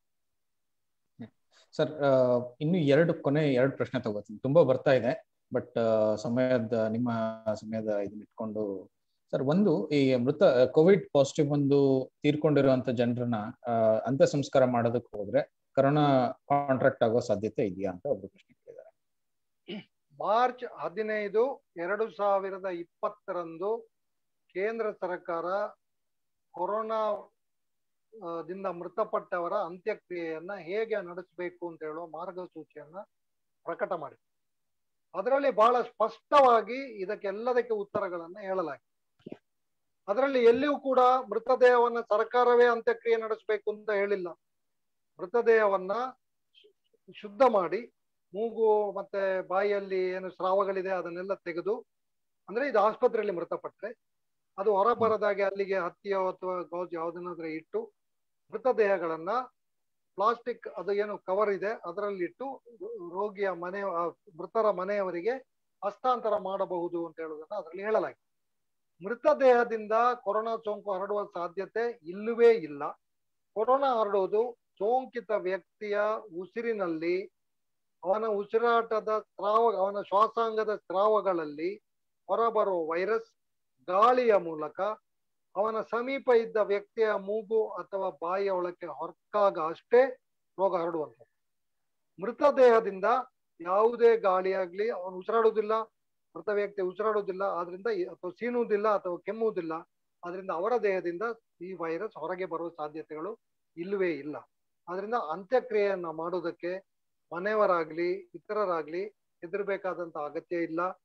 ಸರ್, ಇನ್ನು ಎರಡು ಕೊನೆ ಎರಡು ಪ್ರಶ್ನೆ ತಗೋತೀನಿ. ತುಂಬಾ ಬರ್ತಾ ಇದೆ, ಬಟ್ ಸಮಯದ ನಿಮ್ಮ ಸಮಯದ ಇದನ್ನ ಇಟ್ಕೊಂಡು ಸರ್, ಒಂದು ಈ ಮೃತ ಕೋವಿಡ್ ಪಾಸಿಟಿವ್ ಒಂದು ತೀರ್ಕೊಂಡಿರುವಂತ ಜನರನ್ನ ಅಂತ್ಯ ಸಂಸ್ಕಾರ ಮಾಡೋದಕ್ಕೆ ಹೋದ್ರೆ ಕರೋನಾ ಕಾಂಟ್ರಾಕ್ಟ್ ಆಗೋ ಸಾಧ್ಯತೆ ಇದೆಯಾ ಅಂತ ಒಬ್ರು ಪ್ರಶ್ನೆ ಕೇಳಿದ್ದಾರೆ. ಮಾರ್ಚ್ ಹದಿನೈದು ಎರಡು ಸಾವಿರದ ಇಪ್ಪತ್ತರಂದು ಕೇಂದ್ರ ಸರ್ಕಾರ ಕೊರೋನಾ ದಿಂದ ಮೃತಪಟ್ಟವರ ಅಂತ್ಯಕ್ರಿಯೆಯನ್ನ ಹೇಗೆ ನಡೆಸಬೇಕು ಅಂತ ಹೇಳುವ ಮಾರ್ಗಸೂಚಿಯನ್ನ ಪ್ರಕಟ ಮಾಡಿ. ಅದರಲ್ಲಿ ಬಹಳ ಸ್ಪಷ್ಟವಾಗಿ ಇದಕ್ಕೆಲ್ಲದಕ್ಕೆ ಉತ್ತರಗಳನ್ನ ಹೇಳಲಾಗಿದೆ. ಅದರಲ್ಲಿ ಎಲ್ಲಿಯೂ ಕೂಡ ಮೃತದೇಹವನ್ನ ಸರ್ಕಾರವೇ ಅಂತ್ಯಕ್ರಿಯೆ ನಡೆಸಬೇಕು ಅಂತ ಹೇಳಿಲ್ಲ. ಮೃತದೇಹವನ್ನ ಶುದ್ಧ ಮಾಡಿ ಮೂಗು ಮತ್ತೆ ಬಾಯಿಯಲ್ಲಿ ಏನು ಸ್ರಾವಗಳಿದೆ ಅದನ್ನೆಲ್ಲ ತೆಗೆದು, ಅಂದ್ರೆ ಇದು ಆಸ್ಪತ್ರೆಯಲ್ಲಿ ಮೃತಪಟ್ಟರೆ ಅದು ಹೊರಬರದಾಗೆ ಅಲ್ಲಿಗೆ ಹತ್ತಿಯೋ ಅಥವಾ ಗೌಜ್ ಯಾವುದನ್ನಾದ್ರೆ ಇಟ್ಟು ಮೃತದೇಹಗಳನ್ನ ಪ್ಲಾಸ್ಟಿಕ್ ಅದು ಏನು ಕವರ್ ಇದೆ ಅದರಲ್ಲಿಟ್ಟು ರೋಗಿಯ ಮನೆ ಮೃತರ ಮನೆಯವರಿಗೆ ಹಸ್ತಾಂತರ ಮಾಡಬಹುದು ಅಂತ ಹೇಳುವುದನ್ನ ಅದರಲ್ಲಿ ಹೇಳಲಾಗಿದೆ. ಮೃತದೇಹದಿಂದ ಕೊರೋನಾ ಸೋಂಕು ಹರಡುವ ಸಾಧ್ಯತೆ ಇಲ್ಲವೇ ಇಲ್ಲ. ಕೊರೋನಾ ಹರಡುವುದು ಸೋಂಕಿತ ವ್ಯಕ್ತಿಯ ಉಸಿರಿನಲ್ಲಿ, ಅವನ ಉಸಿರಾಟದ ಸ್ರಾವ, ಅವನ ಶ್ವಾಸಾಂಗದ ಸ್ರಾವಗಳಲ್ಲಿ ಹೊರಬರುವ ವೈರಸ್ ಗಾಳಿಯ ಮೂಲಕ ಅವನ ಸಮೀಪ ಇದ್ದ ವ್ಯಕ್ತಿಯ ಮೂಗು ಅಥವಾ ಬಾಯಿಯ ಒಳಕ್ಕೆ ಹೊರಕಾಗ ಅಷ್ಟೇ ರೋಗ ಹರಡುವಂಥದ್ದು. ಮೃತದೇಹದಿಂದ ಯಾವುದೇ ಗಾಳಿಯಾಗ್ಲಿ ಅವನು ಉಸಿರಾಡುವುದಿಲ್ಲ, ಮೃತ ವ್ಯಕ್ತಿ ಉಸಿರಾಡುವುದಿಲ್ಲ, ಆದ್ರಿಂದ ಅಥವಾ ಸೀನುವುದಿಲ್ಲ ಅಥವಾ ಕೆಮ್ಮುವುದಿಲ್ಲ. ಆದ್ರಿಂದ ಅವರ ದೇಹದಿಂದ ಈ ವೈರಸ್ ಹೊರಗೆ ಬರುವ ಸಾಧ್ಯತೆಗಳು ಇಲ್ಲವೇ ಇಲ್ಲ. ಆದ್ರಿಂದ ಅಂತ್ಯಕ್ರಿಯೆಯನ್ನ ಮಾಡೋದಕ್ಕೆ ಮನೆಯವರಾಗ್ಲಿ ಇತರರಾಗ್ಲಿ ಹೆದರ್ಬೇಕಾದಂತ ಅಗತ್ಯ ಇಲ್ಲ.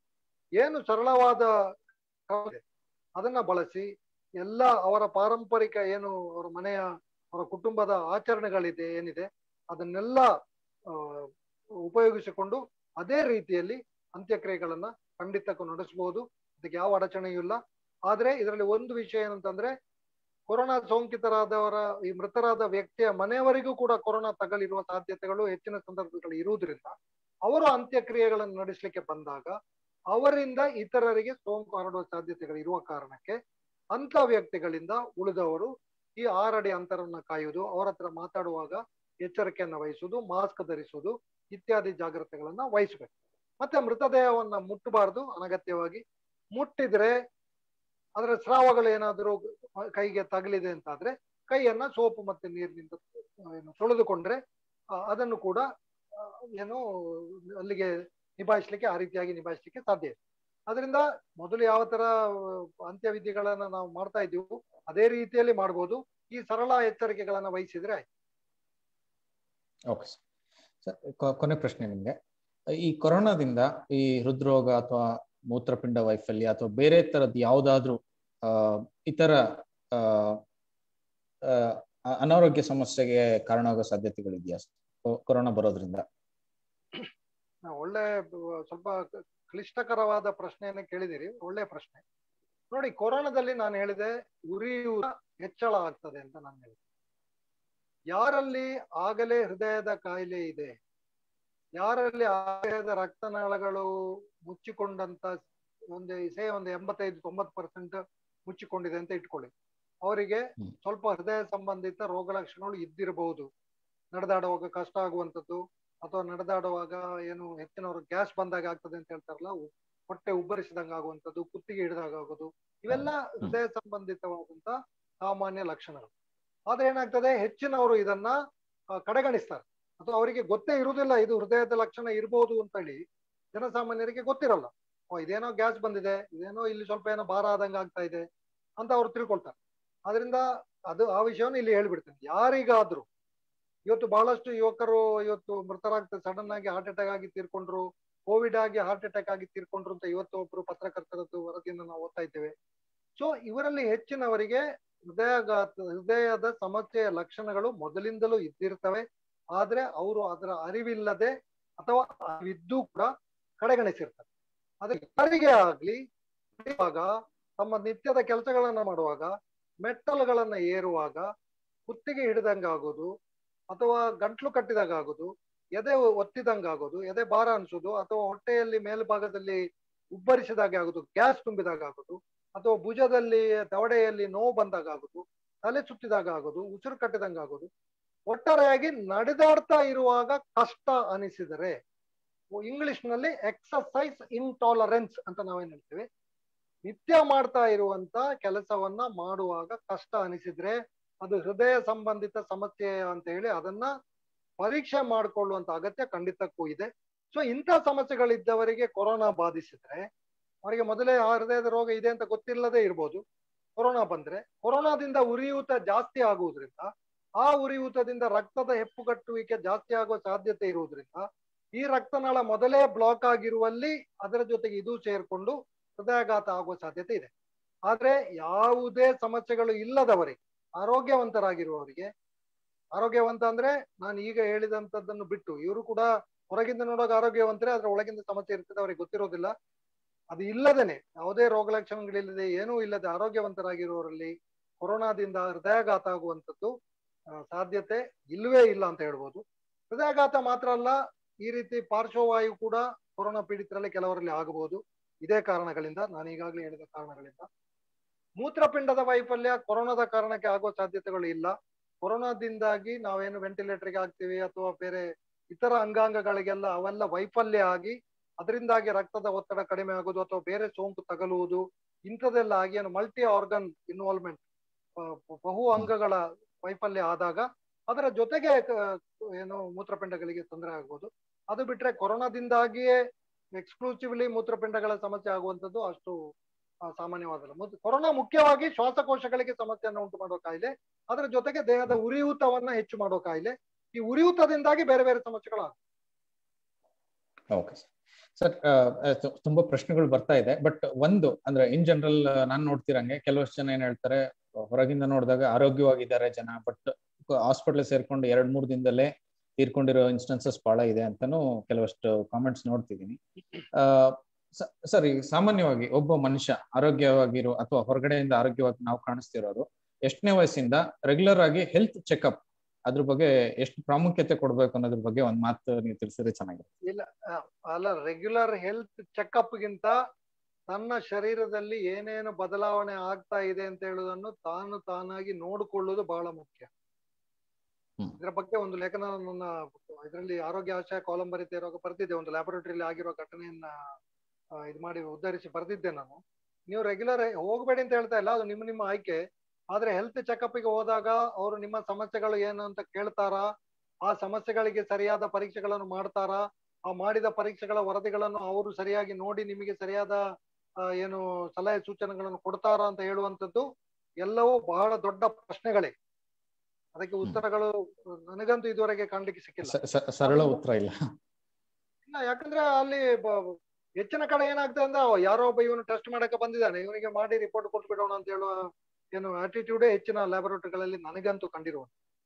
ಏನು ಸರಳವಾದ ಅದನ್ನ ಬಳಸಿ ಎಲ್ಲ ಅವರ ಪಾರಂಪರಿಕ ಏನು ಅವರ ಮನೆಯ ಅವರ ಕುಟುಂಬದ ಆಚರಣೆಗಳಿದೆ ಏನಿದೆ ಅದನ್ನೆಲ್ಲ ಉಪಯೋಗಿಸಿಕೊಂಡು ಅದೇ ರೀತಿಯಲ್ಲಿ ಅಂತ್ಯಕ್ರಿಯೆಗಳನ್ನ ಖಂಡಿತಕ್ಕೂ ನಡೆಸಬಹುದು. ಅದಕ್ಕೆ ಯಾವ ಅಡಚಣೆಯೂ ಇಲ್ಲ. ಆದ್ರೆ ಇದರಲ್ಲಿ ಒಂದು ವಿಷಯ ಏನಂತಂದ್ರೆ ಕೊರೋನಾ ಸೋಂಕಿತರಾದವರ ಈ ಮೃತರಾದ ವ್ಯಕ್ತಿಯ ಮನೆಯವರಿಗೂ ಕೂಡ ಕೊರೋನಾ ತಗಲಿರುವ ಸಾಧ್ಯತೆಗಳು ಹೆಚ್ಚಿನ ಸಂದರ್ಭಗಳು ಇರುವುದರಿಂದ ಅವರು ಅಂತ್ಯಕ್ರಿಯೆಗಳನ್ನು ನಡೆಸಲಿಕ್ಕೆ ಬಂದಾಗ ಅವರಿಂದ ಇತರರಿಗೆ ಸೋಂಕು ಹರಡುವ ಸಾಧ್ಯತೆಗಳು ಇರುವ ಕಾರಣಕ್ಕೆ ಅಂತ ವ್ಯಕ್ತಿಗಳಿಂದ ಉಳಿದವರು ಈ ಆರಡಿ ಅಂತರನ್ನ ಕಾಯುವುದು, ಅವರ ಹತ್ರ ಮಾತಾಡುವಾಗ ಎಚ್ಚರಿಕೆಯನ್ನ ವಹಿಸುವುದು, ಮಾಸ್ಕ್ ಧರಿಸುವುದು ಇತ್ಯಾದಿ ಜಾಗ್ರತೆಗಳನ್ನ ವಹಿಸಬೇಕು. ಮತ್ತೆ ಮೃತದೇಹವನ್ನ ಮುಟ್ಟಬಾರದು. ಅನಗತ್ಯವಾಗಿ ಮುಟ್ಟಿದ್ರೆ ಅದರ ಸ್ರಾವಗಳು ಏನಾದರೂ ಕೈಗೆ ತಗಲಿದೆ ಅಂತಾದ್ರೆ ಕೈಯನ್ನ ಸೋಪು ಮತ್ತೆ ನೀರಿನಿಂದ ಏನು ತೊಳೆದುಕೊಂಡ್ರೆ ಅದನ್ನು ಕೂಡ ಏನು ಅಲ್ಲಿಗೆ ನಿಭಾಯಿಸ್ಲಿಕ್ಕೆ ಆ ರೀತಿಯಾಗಿ ನಿಭಾಯಿಸ್ಲಿಕ್ಕೆ ಸಾಧ್ಯ ಇದೆ. ಅದರಿಂದ ಮೊದಲು ಯಾವ ತರ ಅಂತ್ಯವಿಧಿಗಳನ್ನ ನಾವು ಮಾಡ್ತಾ ಇದ್ದೀವಿ ಅದೇ ರೀತಿಯಲ್ಲಿ ಮಾಡ್ಬೋದು. ಈ ಸರಳ ಎಚ್ಚರಿಕೆಗಳನ್ನ ವಹಿಸಿದ್ರೆ ಆಯ್ತು. ಓಕೆ ಸರ್, ಕೊನೆ ಪ್ರಶ್ನೆ ನಿಮ್ಗೆ. ಈ ಕೊರೋನಾದಿಂದ ಈ ಹೃದ್ರೋಗ ಅಥವಾ ಮೂತ್ರಪಿಂಡ ವೈಫಲ್ಯ ಅಥವಾ ಬೇರೆ ತರದ್ ಯಾವ್ದಾದ್ರು ಆ ಇತರ ಆ ಅನಾರೋಗ್ಯ ಸಮಸ್ಯೆಗೆ ಕಾರಣ ಆಗೋ ಸಾಧ್ಯತೆಗಳಿದೆಯಾ ಕೊರೋನಾ ಬರೋದ್ರಿಂದ? ಒಳ್ಳೆ ಸ್ವಲ್ಪ ಕ್ಲಿಷ್ಟಕರವಾದ ಪ್ರಶ್ನೆಯನ್ನ ಕೇಳಿದಿರಿ. ಒಳ್ಳೆ ಪ್ರಶ್ನೆ. ನೋಡಿ, ಕೊರೋನಾದಲ್ಲಿ ನಾನು ಹೇಳಿದೆ ಉರಿಯುವ ಹೆಚ್ಚಳ ಆಗ್ತದೆ ಅಂತ ನಾನು ಹೇಳಿದೆ. ಯಾರಲ್ಲಿ ಆಗಲೇ ಹೃದಯದ ಕಾಯಿಲೆ ಇದೆ, ಯಾರಲ್ಲಿ ಹೃದಯದ ರಕ್ತನಾಳಗಳು ಮುಚ್ಚಿಕೊಂಡಂತ ಒಂದು ಸೇ ಒಂದು ಎಂಬತ್ತೈದು ತೊಂಬತ್ತು ಪರ್ಸೆಂಟ್ ಮುಚ್ಚಿಕೊಂಡಿದೆ ಅಂತ ಇಟ್ಕೊಳ್ಳಿ, ಅವರಿಗೆ ಸ್ವಲ್ಪ ಹೃದಯ ಸಂಬಂಧಿತ ರೋಗ ಲಕ್ಷಣಗಳು ಇದ್ದಿರಬಹುದು. ನಡೆದಾಡುವಾಗ ಕಷ್ಟ ಆಗುವಂಥದ್ದು ಅಥವಾ ನಡೆದಾಡುವಾಗ ಏನು ಹೆಚ್ಚಿನವರು ಗ್ಯಾಸ್ ಬಂದಾಗ ಆಗ್ತದೆ ಅಂತ ಹೇಳ್ತಾರಲ್ಲ, ಹೊಟ್ಟೆ ಉಬ್ಬರಿಸಿದಂಗ ಆಗುವಂಥದ್ದು, ಕುತ್ತಿಗೆ ಹಿಡಿದಾಗ ಆಗೋದು, ಇವೆಲ್ಲ ಹೃದಯ ಸಂಬಂಧಿತವಾದಂತ ಸಾಮಾನ್ಯ ಲಕ್ಷಣಗಳು. ಆದ್ರೆ ಏನಾಗ್ತದೆ, ಹೆಚ್ಚಿನವರು ಇದನ್ನ ಕಡೆಗಣಿಸ್ತಾರೆ ಅಥವಾ ಅವರಿಗೆ ಗೊತ್ತೇ ಇರುವುದಿಲ್ಲ ಇದು ಹೃದಯದ ಲಕ್ಷಣ ಇರ್ಬೋದು ಅಂತ ಹೇಳಿ. ಜನಸಾಮಾನ್ಯರಿಗೆ ಗೊತ್ತಿರಲ್ಲ, ಓ ಇದೇನೋ ಗ್ಯಾಸ್ ಬಂದಿದೆ, ಇದೇನೋ ಇಲ್ಲಿ ಸ್ವಲ್ಪ ಏನೋ ಭಾರ ಆದಂಗ ಆಗ್ತಾ ಇದೆ ಅಂತ ಅವ್ರು ತಿಳ್ಕೊಳ್ತಾರೆ. ಅದರಿಂದ ಅದು ಆ ವಿಷಯವನ್ನು ಇಲ್ಲಿ ಹೇಳ್ಬಿಡ್ತೇನೆ. ಯಾರಿಗಾದ್ರೂ ಇವತ್ತು ಬಹಳಷ್ಟು ಯುವಕರು ಇವತ್ತು ಮೃತರಾಗ್ತಾರೆ, ಸಡನ್ ಆಗಿ ಹಾರ್ಟ್ ಅಟ್ಯಾಕ್ ಆಗಿ ತೀರ್ಕೊಂಡ್ರು, ಕೋವಿಡ್ ಆಗಿ ಹಾರ್ಟ್ ಅಟ್ಯಾಕ್ ಆಗಿ ತೀರ್ಕೊಂಡ್ರು ಅಂತ ಇವತ್ತು ಒಬ್ರು ಪತ್ರಕರ್ತರದ್ದು ವರದಿಯನ್ನು ನಾವು ಓದ್ತಾ ಇದ್ದೇವೆ. ಸೊ ಇವರಲ್ಲಿ ಹೆಚ್ಚಿನವರಿಗೆ ಹೃದಯಾಘಾತ ಹೃದಯದ ಸಮಸ್ಯೆಯ ಲಕ್ಷಣಗಳು ಮೊದಲಿಂದಲೂ ಇದ್ದಿರ್ತವೆ. ಆದ್ರೆ ಅವರು ಅದರ ಅರಿವಿಲ್ಲದೆ ಅಥವಾ ಅರಿವಿದ್ದು ಕೂಡ ಕಡೆಗಣಿಸಿರ್ತಾರೆ. ಅದೇ ಯಾರಿಗೆ ಆಗ್ಲಿ ತಮ್ಮ ನಿತ್ಯದ ಕೆಲಸಗಳನ್ನ ಮಾಡುವಾಗ, ಮೆಟ್ಟಲುಗಳನ್ನ ಏರುವಾಗ ಕುತ್ತಿಗೆ ಹಿಡಿದಂಗ ಆಗೋದು ಅಥವಾ ಗಂಟ್ಲು ಕಟ್ಟಿದಾಗ ಆಗೋದು, ಎದೆ ಒತ್ತಿದಂಗ ಆಗೋದು, ಎದೆ ಭಾರ ಅನ್ಸೋದು, ಅಥವಾ ಹೊಟ್ಟೆಯಲ್ಲಿ ಮೇಲ್ಭಾಗದಲ್ಲಿ ಉಬ್ಬರಿಸಿದಾಗ ಆಗೋದು, ಗ್ಯಾಸ್ ತುಂಬಿದಾಗ ಆಗೋದು, ಅಥವಾ ಭುಜದಲ್ಲಿ ದವಡೆಯಲ್ಲಿ ನೋವು ಬಂದಾಗ ಆಗೋದು, ತಲೆ ಸುತ್ತಿದಾಗ ಆಗೋದು, ಉಸಿರು ಕಟ್ಟಿದಂಗ ಆಗೋದು, ಒಟ್ಟಾರೆಯಾಗಿ ನಡೆದಾಡ್ತಾ ಇರುವಾಗ ಕಷ್ಟ ಅನಿಸಿದರೆ, ಇಂಗ್ಲಿಷ್ ನಲ್ಲಿ ಎಕ್ಸರ್ಸೈಸ್ ಇಂಟಾಲರೆನ್ಸ್ ಅಂತ ನಾವೇನ್ ಹೇಳ್ತೀವಿ, ನಿತ್ಯ ಮಾಡ್ತಾ ಇರುವಂತ ಕೆಲಸವನ್ನ ಮಾಡುವಾಗ ಕಷ್ಟ ಅನಿಸಿದ್ರೆ ಅದು ಹೃದಯ ಸಂಬಂಧಿತ ಸಮಸ್ಯೆ ಅಂತ ಹೇಳಿ ಅದನ್ನ ಪರೀಕ್ಷೆ ಮಾಡಿಕೊಳ್ಳುವಂತ ಅಗತ್ಯ ಖಂಡಿತಕ್ಕೂ ಇದೆ. ಸೊ ಇಂಥ ಸಮಸ್ಯೆಗಳಿದ್ದವರಿಗೆ ಕೊರೋನಾ ಬಾಧಿಸಿದ್ರೆ ಅವರಿಗೆ ಮೊದಲೇ ಆ ಹೃದಯದ ರೋಗ ಇದೆ ಅಂತ ಗೊತ್ತಿಲ್ಲದೆ ಇರ್ಬೋದು. ಕೊರೋನಾ ಬಂದ್ರೆ ಕೊರೋನಾದಿಂದ ಉರಿಯೂತ ಜಾಸ್ತಿ ಆಗುವುದರಿಂದ, ಆ ಉರಿಯೂತದಿಂದ ರಕ್ತದ ಹೆಪ್ಪುಗಟ್ಟುವಿಕೆ ಜಾಸ್ತಿ ಆಗುವ ಸಾಧ್ಯತೆ ಇರುವುದರಿಂದ ಈ ರಕ್ತನಾಳ ಮೊದಲೇ ಬ್ಲಾಕ್ ಆಗಿರುವಲ್ಲಿ ಅದರ ಜೊತೆಗೆ ಇದು ಸೇರ್ಕೊಂಡು ಹೃದಯಾಘಾತ ಆಗುವ ಸಾಧ್ಯತೆ ಇದೆ. ಆದ್ರೆ ಯಾವುದೇ ಸಮಸ್ಯೆಗಳು ಇಲ್ಲದವರಿಗೆ, ಆರೋಗ್ಯವಂತರಾಗಿರುವವರಿಗೆ, ಆರೋಗ್ಯವಂತ ಅಂದ್ರೆ ನಾನು ಈಗ ಹೇಳಿದಂಥದ್ದನ್ನು ಬಿಟ್ಟು ಇವರು ಕೂಡ ಹೊರಗಿಂದ ನೋಡುವಾಗ ಆರೋಗ್ಯವಂತರೇ, ಅದ್ರ ಒಳಗಿಂದ ಸಮಸ್ಯೆ ಇರ್ತದೆ, ಅವ್ರಿಗೆ ಗೊತ್ತಿರೋದಿಲ್ಲ. ಅದು ಇಲ್ಲದೇನೆ ಯಾವುದೇ ರೋಗ ಲಕ್ಷಣಗಳಿಲ್ಲದೆ ಏನೂ ಇಲ್ಲದೆ ಆರೋಗ್ಯವಂತರಾಗಿರುವವರಲ್ಲಿ ಕೊರೋನಾದಿಂದ ಹೃದಯಾಘಾತ ಆಗುವಂಥದ್ದು ಸಾಧ್ಯತೆ ಇಲ್ಲವೇ ಇಲ್ಲ ಅಂತ ಹೇಳ್ಬೋದು. ಹೃದಯಾಘಾತ ಮಾತ್ರ ಅಲ್ಲ, ಈ ರೀತಿ ಪಾರ್ಶ್ವವಾಯು ಕೂಡ ಕೊರೋನಾ ಪೀಡಿತರಲ್ಲಿ ಕೆಲವರಲ್ಲಿ ಆಗಬಹುದು. ಇದೇ ಕಾರಣಗಳಿಂದ, ನಾನು ಈಗಾಗಲೇ ಹೇಳಿದ ಕಾರಣಗಳಿಂದ. ಮೂತ್ರಪಿಂಡದ ವೈಫಲ್ಯ ಕೊರೋನಾದ ಕಾರಣಕ್ಕೆ ಆಗೋ ಸಾಧ್ಯತೆಗಳು ಇಲ್ಲ. ಕೊರೋನಾದಿಂದಾಗಿ ನಾವೇನು ವೆಂಟಿಲೇಟರ್ಗೆ ಹಾಕ್ತೀವಿ ಅಥವಾ ಬೇರೆ ಇತರ ಅಂಗಾಂಗಗಳಿಗೆಲ್ಲ ಅವೆಲ್ಲ ವೈಫಲ್ಯ ಆಗಿ ಅದರಿಂದಾಗಿ ರಕ್ತದ ಒತ್ತಡ ಕಡಿಮೆ ಆಗೋದು ಅಥವಾ ಬೇರೆ ಸೋಂಕು ತಗಲುವುದು ಇಂಥದೆಲ್ಲ ಆಗಿ ಏನು ಮಲ್ಟಿ ಆರ್ಗನ್ ಇನ್ವಾಲ್ವ್ಮೆಂಟ್, ಬಹು ಅಂಗಗಳ ವೈಫಲ್ಯ ಆದಾಗ ಅದರ ಜೊತೆಗೆ ಏನು ಮೂತ್ರಪಿಂಡಗಳಿಗೆ ತೊಂದರೆ ಆಗ್ಬೋದು. ಅದು ಬಿಟ್ರೆ ಕೊರೋನಾದಿಂದಾಗಿಯೇ ಎಕ್ಸ್ಕ್ಲೂಸಿವ್ಲಿ ಮೂತ್ರಪಿಂಡಗಳ ಸಮಸ್ಯೆ ಆಗುವಂಥದ್ದು ಅಷ್ಟು ಸಾಮಾನ್ಯವಾದಲ್ಲ. ಕೊರೋನಾ ಮುಖ್ಯವಾಗಿ ಶ್ವಾಸಕೋಶಗಳಿಗೆ ಸಮಸ್ಯೆಯನ್ನು ಉಂಟು ಮಾಡುವ ಕಾಯಿಲೆ, ಅದರ ಜೊತೆಗೆ ದೇಹದ ಉರಿಯೂತವನ್ನ ಹೆಚ್ಚು ಮಾಡುವ ಕಾಯಿಲೆ. ಈ ಉರಿಯೂತದಿಂದಾಗಿ ಬೇರೆ ಬೇರೆ ಸಮಸ್ಯೆಗಳಾಗ. ಓಕೆ ಸರ್ ತುಂಬಾ ಪ್ರಶ್ನೆಗಳು ಬರ್ತಾ ಇದೆ. ಬಟ್ ಒಂದು ಅಂದ್ರೆ ಇನ್ ಜನರಲ್ ನಾನ್ ನೋಡ್ತಿರಂಗೆ ಕೆಲವಷ್ಟು ಜನ ಏನ್ ಹೇಳ್ತಾರೆ, ಹೊರಗಿಂದ ನೋಡಿದಾಗ ಆರೋಗ್ಯವಾಗಿದ್ದಾರೆ ಜನ, ಬಟ್ ಹಾಸ್ಪಿಟಲ್ ಸೇರ್ಕೊಂಡು ಎರಡ್ ಮೂರ್ ದಿನದಲ್ಲೇ ತೀರ್ಕೊಂಡಿರೋ ಇನ್ಸ್ಟೆನ್ಸಸ್ ಬಹಳ ಇದೆ ಅಂತಾನು ಕೆಲವಷ್ಟು ಕಾಮೆಂಟ್ಸ್ ನೋಡ್ತಿದೀನಿ. ಆ ಸರಿ, ಸಾಮಾನ್ಯವಾಗಿ ಒಬ್ಬ ಮನುಷ್ಯ ಆರೋಗ್ಯವಾಗಿರೋ ಅಥವಾ ಹೊರಗಡೆಯಿಂದ ಆರೋಗ್ಯವಾಗಿ ನಾವು ಕಾಣಿಸ್ತಿರೋರು ಎಷ್ಟನೇ ವಯಸ್ಸಿಂದ ರೆಗ್ಯುಲರ್ ಆಗಿ ಹೆಲ್ತ್ ಚೆಕ್ಅಪ್ ಅದ್ರ ಬಗ್ಗೆ ಎಷ್ಟು ಪ್ರಾಮುಖ್ಯತೆ ಕೊಡ್ಬೇಕು ಅನ್ನೋದ್ರ ಬಗ್ಗೆ ಒಂದ್ ಮಾತು ನೀವು ತಿಳಿಸಿದ್ರೆ ಚೆನ್ನಾಗಿದೆ. ಇಲ್ಲ ಅಲ್ಲ, ರೆಗ್ಯುಲರ್ ಹೆಲ್ತ್ ಚೆಕ್ಅಪ್ ಗಿಂತ ತನ್ನ ಶರೀರದಲ್ಲಿ ಏನೇನು ಬದಲಾವಣೆ ಆಗ್ತಾ ಇದೆ ಅಂತ ಹೇಳುವುದನ್ನು ತಾನು ತಾನಾಗಿ ನೋಡಿಕೊಳ್ಳುವುದು ಬಹಳ ಮುಖ್ಯ. ಇದರ ಬಗ್ಗೆ ಒಂದು ಲೇಖನ ನನ್ನ ಇದರಲ್ಲಿ ಆರೋಗ್ಯ ಆಶಯ ಕಾಲಂ ಬರೀತಿರುವಾಗ ಬರ್ತಿದ್ದೆ, ಒಂದು ಲ್ಯಾಬೊರೇಟರಿಯಲ್ಲಿ ಆಗಿರೋ ಘಟನೆಯನ್ನ ಇದು ಮಾಡಿ ಉದ್ಧರಿಸಿ ಬರ್ದಿದ್ದೆ ನಾನು. ನೀವು ರೆಗ್ಯುಲರ್ ಹೋಗ್ಬೇಡಿ ಅಂತ ಹೇಳ್ತಾ ಇಲ್ಲ, ಅದು ನಿಮ್ಮ ನಿಮ್ಮ ಆಯ್ಕೆ. ಆದ್ರೆ ಹೆಲ್ತ್ ಚೆಕಪ್ಗೆ ಹೋದಾಗ ಅವರು ನಿಮ್ಮ ಸಮಸ್ಯೆಗಳು ಏನು ಅಂತ ಕೇಳ್ತಾರಾ, ಆ ಸಮಸ್ಯೆಗಳಿಗೆ ಸರಿಯಾದ ಪರೀಕ್ಷೆಗಳನ್ನು ಮಾಡ್ತಾರಾ, ಆ ಮಾಡಿದ ಪರೀಕ್ಷೆಗಳ ವರದಿಗಳನ್ನು ಅವರು ಸರಿಯಾಗಿ ನೋಡಿ ನಿಮಗೆ ಸರಿಯಾದ ಏನು ಸಲಹೆ ಸೂಚನೆಗಳನ್ನು ಕೊಡ್ತಾರಾ ಅಂತ ಹೇಳುವಂಥದ್ದು ಎಲ್ಲವೂ ಬಹಳ ದೊಡ್ಡ ಪ್ರಶ್ನೆಗಳೇ. ಅದಕ್ಕೆ ಉತ್ತರಗಳು ನನಗಂತೂ ಇದುವರೆಗೆ ಕಾಣ್ಲಿಕ್ಕೆ ಸಿಕ್ಕಿಲ್ಲ, ಸರಳ ಉತ್ತರ ಇಲ್ಲ. ಇಲ್ಲ, ಯಾಕಂದ್ರೆ ಅಲ್ಲಿ ಹೆಚ್ಚಿನ ಕಡೆ ಏನಾಗ್ತದೆ ಅಂದ್ರೆ ಯಾರೋ ಒಬ್ಬ ಇವನು ಟೆಸ್ಟ್ ಮಾಡಕ್ಕೆ ಬಂದಿದ್ದಾನೆ, ಇವನಿಗೆ ಮಾಡಿ ರಿಪೋರ್ಟ್ ಕೊಟ್ಬಿಡೋಣ ಅಂತ ಹೇಳುವ ಏನು ಆಟಿಟ್ಯೂಡೇ ಹೆಚ್ಚಿನ ಲ್ಯಾಬೊರೇಟರಿಗಳಲ್ಲಿ ನನಗಂತೂ ಕಂಡಿರುವ.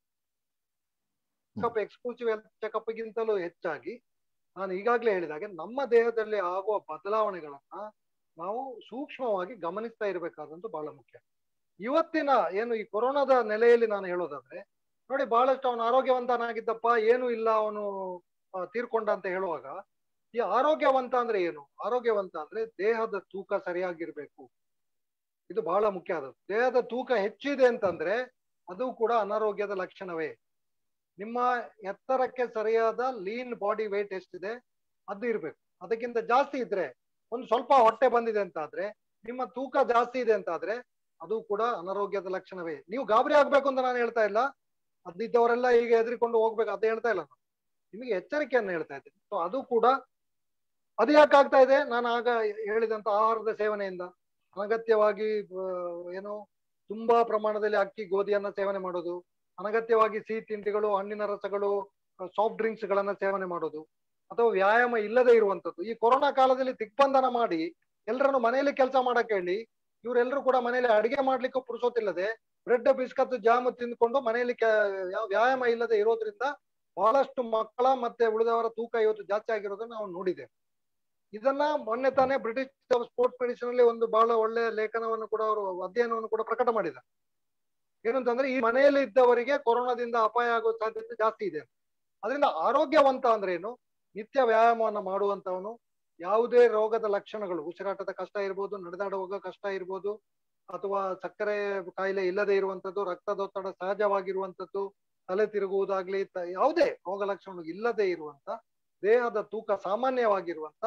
ಚೆಕಪ್ ಎಕ್ಸ್ಕ್ಲೂಸಿವ್ ಹೆಲ್ತ್ ಚೆಕಪ್ ಗಿಂತಲೂ ಹೆಚ್ಚಾಗಿ ನಾನು ಈಗಾಗಲೇ ಹೇಳಿದಾಗೆ ನಮ್ಮ ದೇಹದಲ್ಲಿ ಆಗುವ ಬದಲಾವಣೆಗಳನ್ನ ನಾವು ಸೂಕ್ಷ್ಮವಾಗಿ ಗಮನಿಸ್ತಾ ಇರಬೇಕಾದಂತೂ ಬಹಳ ಮುಖ್ಯ. ಇವತ್ತಿನ ಏನು ಈ ಕೊರೋನಾದ ನೆಲೆಯಲ್ಲಿ ನಾನು ಹೇಳೋದಾದ್ರೆ ನೋಡಿ, ಬಹಳಷ್ಟು ಅವನು ಆರೋಗ್ಯವಂತನಾಗಿದ್ದಪ್ಪ, ಏನು ಇಲ್ಲ ಅವನು ತೀರ್ಕೊಂಡ ಅಂತ ಹೇಳುವಾಗ, ಈ ಆರೋಗ್ಯವಂತ ಅಂದ್ರೆ ಏನು? ಆರೋಗ್ಯವಂತ ಅಂದ್ರೆ ದೇಹದ ತೂಕ ಸರಿಯಾಗಿರ್ಬೇಕು, ಇದು ಬಹಳ ಮುಖ್ಯ. ಆದದ್ದು ದೇಹದ ತೂಕ ಹೆಚ್ಚಿದೆ ಅಂತಂದ್ರೆ ಅದು ಕೂಡ ಅನಾರೋಗ್ಯದ ಲಕ್ಷಣವೇ. ನಿಮ್ಮ ಎತ್ತರಕ್ಕೆ ಸರಿಯಾದ ಲೀನ್ ಬಾಡಿ ವೇಟ್ ಎಷ್ಟಿದೆ ಅದು ಇರ್ಬೇಕು. ಅದಕ್ಕಿಂತ ಜಾಸ್ತಿ ಇದ್ರೆ, ಒಂದು ಸ್ವಲ್ಪ ಹೊಟ್ಟೆ ಬಂದಿದೆ ಅಂತ ಆದ್ರೆ, ನಿಮ್ಮ ತೂಕ ಜಾಸ್ತಿ ಇದೆ ಅಂತ ಆದ್ರೆ ಅದು ಕೂಡ ಅನಾರೋಗ್ಯದ ಲಕ್ಷಣವೇ. ನೀವು ಗಾಬರಿ ಆಗ್ಬೇಕು ಅಂತ ನಾನು ಹೇಳ್ತಾ ಇಲ್ಲ, ಅದಿದ್ದವರೆಲ್ಲ ಈಗ ಹೆದರಿಕೊಂಡು ಹೋಗ್ಬೇಕು ಅಂತ ಹೇಳ್ತಾ ಇಲ್ಲ, ನಾನು ನಿಮಗೆ ಎಚ್ಚರಿಕೆಯನ್ನು ಹೇಳ್ತಾ ಇದ್ದೀನಿ. ಸೊ ಅದು ಕೂಡ ಅದು ಯಾಕಾಗ್ತಾ ಇದೆ? ನಾನು ಆಗ ಹೇಳಿದಂತ ಆಹಾರದ ಸೇವನೆಯಿಂದ. ಅನಗತ್ಯವಾಗಿ ಏನು ತುಂಬಾ ಪ್ರಮಾಣದಲ್ಲಿ ಅಕ್ಕಿ ಗೋಧಿಯನ್ನ ಸೇವನೆ ಮಾಡೋದು, ಅನಗತ್ಯವಾಗಿ ಸಿಹಿ ತಿಂಡಿಗಳು, ಹಣ್ಣಿನ ರಸಗಳು, ಸಾಫ್ಟ್ ಡ್ರಿಂಕ್ಸ್ ಗಳನ್ನ ಸೇವನೆ ಮಾಡೋದು, ಅಥವಾ ವ್ಯಾಯಾಮ ಇಲ್ಲದೆ ಇರುವಂತದ್ದು. ಈ ಕೊರೋನಾ ಕಾಲದಲ್ಲಿ ದಿಗ್ಬಂಧನ ಮಾಡಿ ಎಲ್ಲರನ್ನು ಮನೆಯಲ್ಲಿ ಕೆಲಸ ಮಾಡಕ್ ಹೇಳಿ, ಇವರೆಲ್ಲರೂ ಕೂಡ ಮನೆಯಲ್ಲಿ ಅಡಿಗೆ ಮಾಡ್ಲಿಕ್ಕೂ ಪುರುಸೋತಿಲ್ಲದೆ ಬ್ರೆಡ್ ಬಿಸ್ಕತ್ ಜಾಮ್ ತಿಂದ್ಕೊಂಡು ಮನೆಯಲ್ಲಿ ವ್ಯಾಯಾಮ ಇಲ್ಲದೆ ಇರೋದ್ರಿಂದ ಬಹಳಷ್ಟು ಮಕ್ಕಳ ಮತ್ತೆ ಉಳಿದವರ ತೂಕ ಇವತ್ತು ಜಾಸ್ತಿ ಆಗಿರೋದನ್ನ ನಾವು ನೋಡಿದ್ದೇವೆ. ಇದನ್ನ ಮೊನ್ನೆ ತಾನೇ ಬ್ರಿಟಿಷ್ ಸ್ಪೋರ್ಟ್ಸ್ ಮೆಡಿಸಿನ್ ಅಲ್ಲಿ ಒಂದು ಬಹಳ ಒಳ್ಳೆಯ ಲೇಖನವನ್ನು ಕೂಡ ಅವರು ಅಧ್ಯಯನವನ್ನು ಕೂಡ ಪ್ರಕಟ ಮಾಡಿದ್ದಾರೆ. ಏನಂತಂದ್ರೆ ಈ ಮನೆಯಲ್ಲಿ ಇದ್ದವರಿಗೆ ಕೊರೋನಾದಿಂದ ಅಪಾಯ ಆಗೋ ಸಾಧ್ಯತೆ ಜಾಸ್ತಿ ಇದೆ. ಅದರಿಂದ ಆರೋಗ್ಯವಂತ ಅಂದ್ರೆ ಏನು? ನಿತ್ಯ ವ್ಯಾಯಾಮವನ್ನ ಮಾಡುವಂತವನು, ಯಾವುದೇ ರೋಗದ ಲಕ್ಷಣಗಳು, ಉಸಿರಾಟದ ಕಷ್ಟ ಇರ್ಬೋದು, ನಡೆದಾಡುವಾಗ ಕಷ್ಟ ಇರ್ಬೋದು, ಅಥವಾ ಸಕ್ಕರೆ ಕಾಯಿಲೆ ಇಲ್ಲದೆ ಇರುವಂತದ್ದು, ರಕ್ತದೊತ್ತಡ ಸಹಜವಾಗಿರುವಂತದ್ದು, ತಲೆ ತಿರುಗುವುದಾಗ್ಲಿ, ಯಾವುದೇ ರೋಗ ಲಕ್ಷಣ ಇಲ್ಲದೆ ಇರುವಂತ, ದೇಹದ ತೂಕ ಸಾಮಾನ್ಯವಾಗಿರುವಂತ,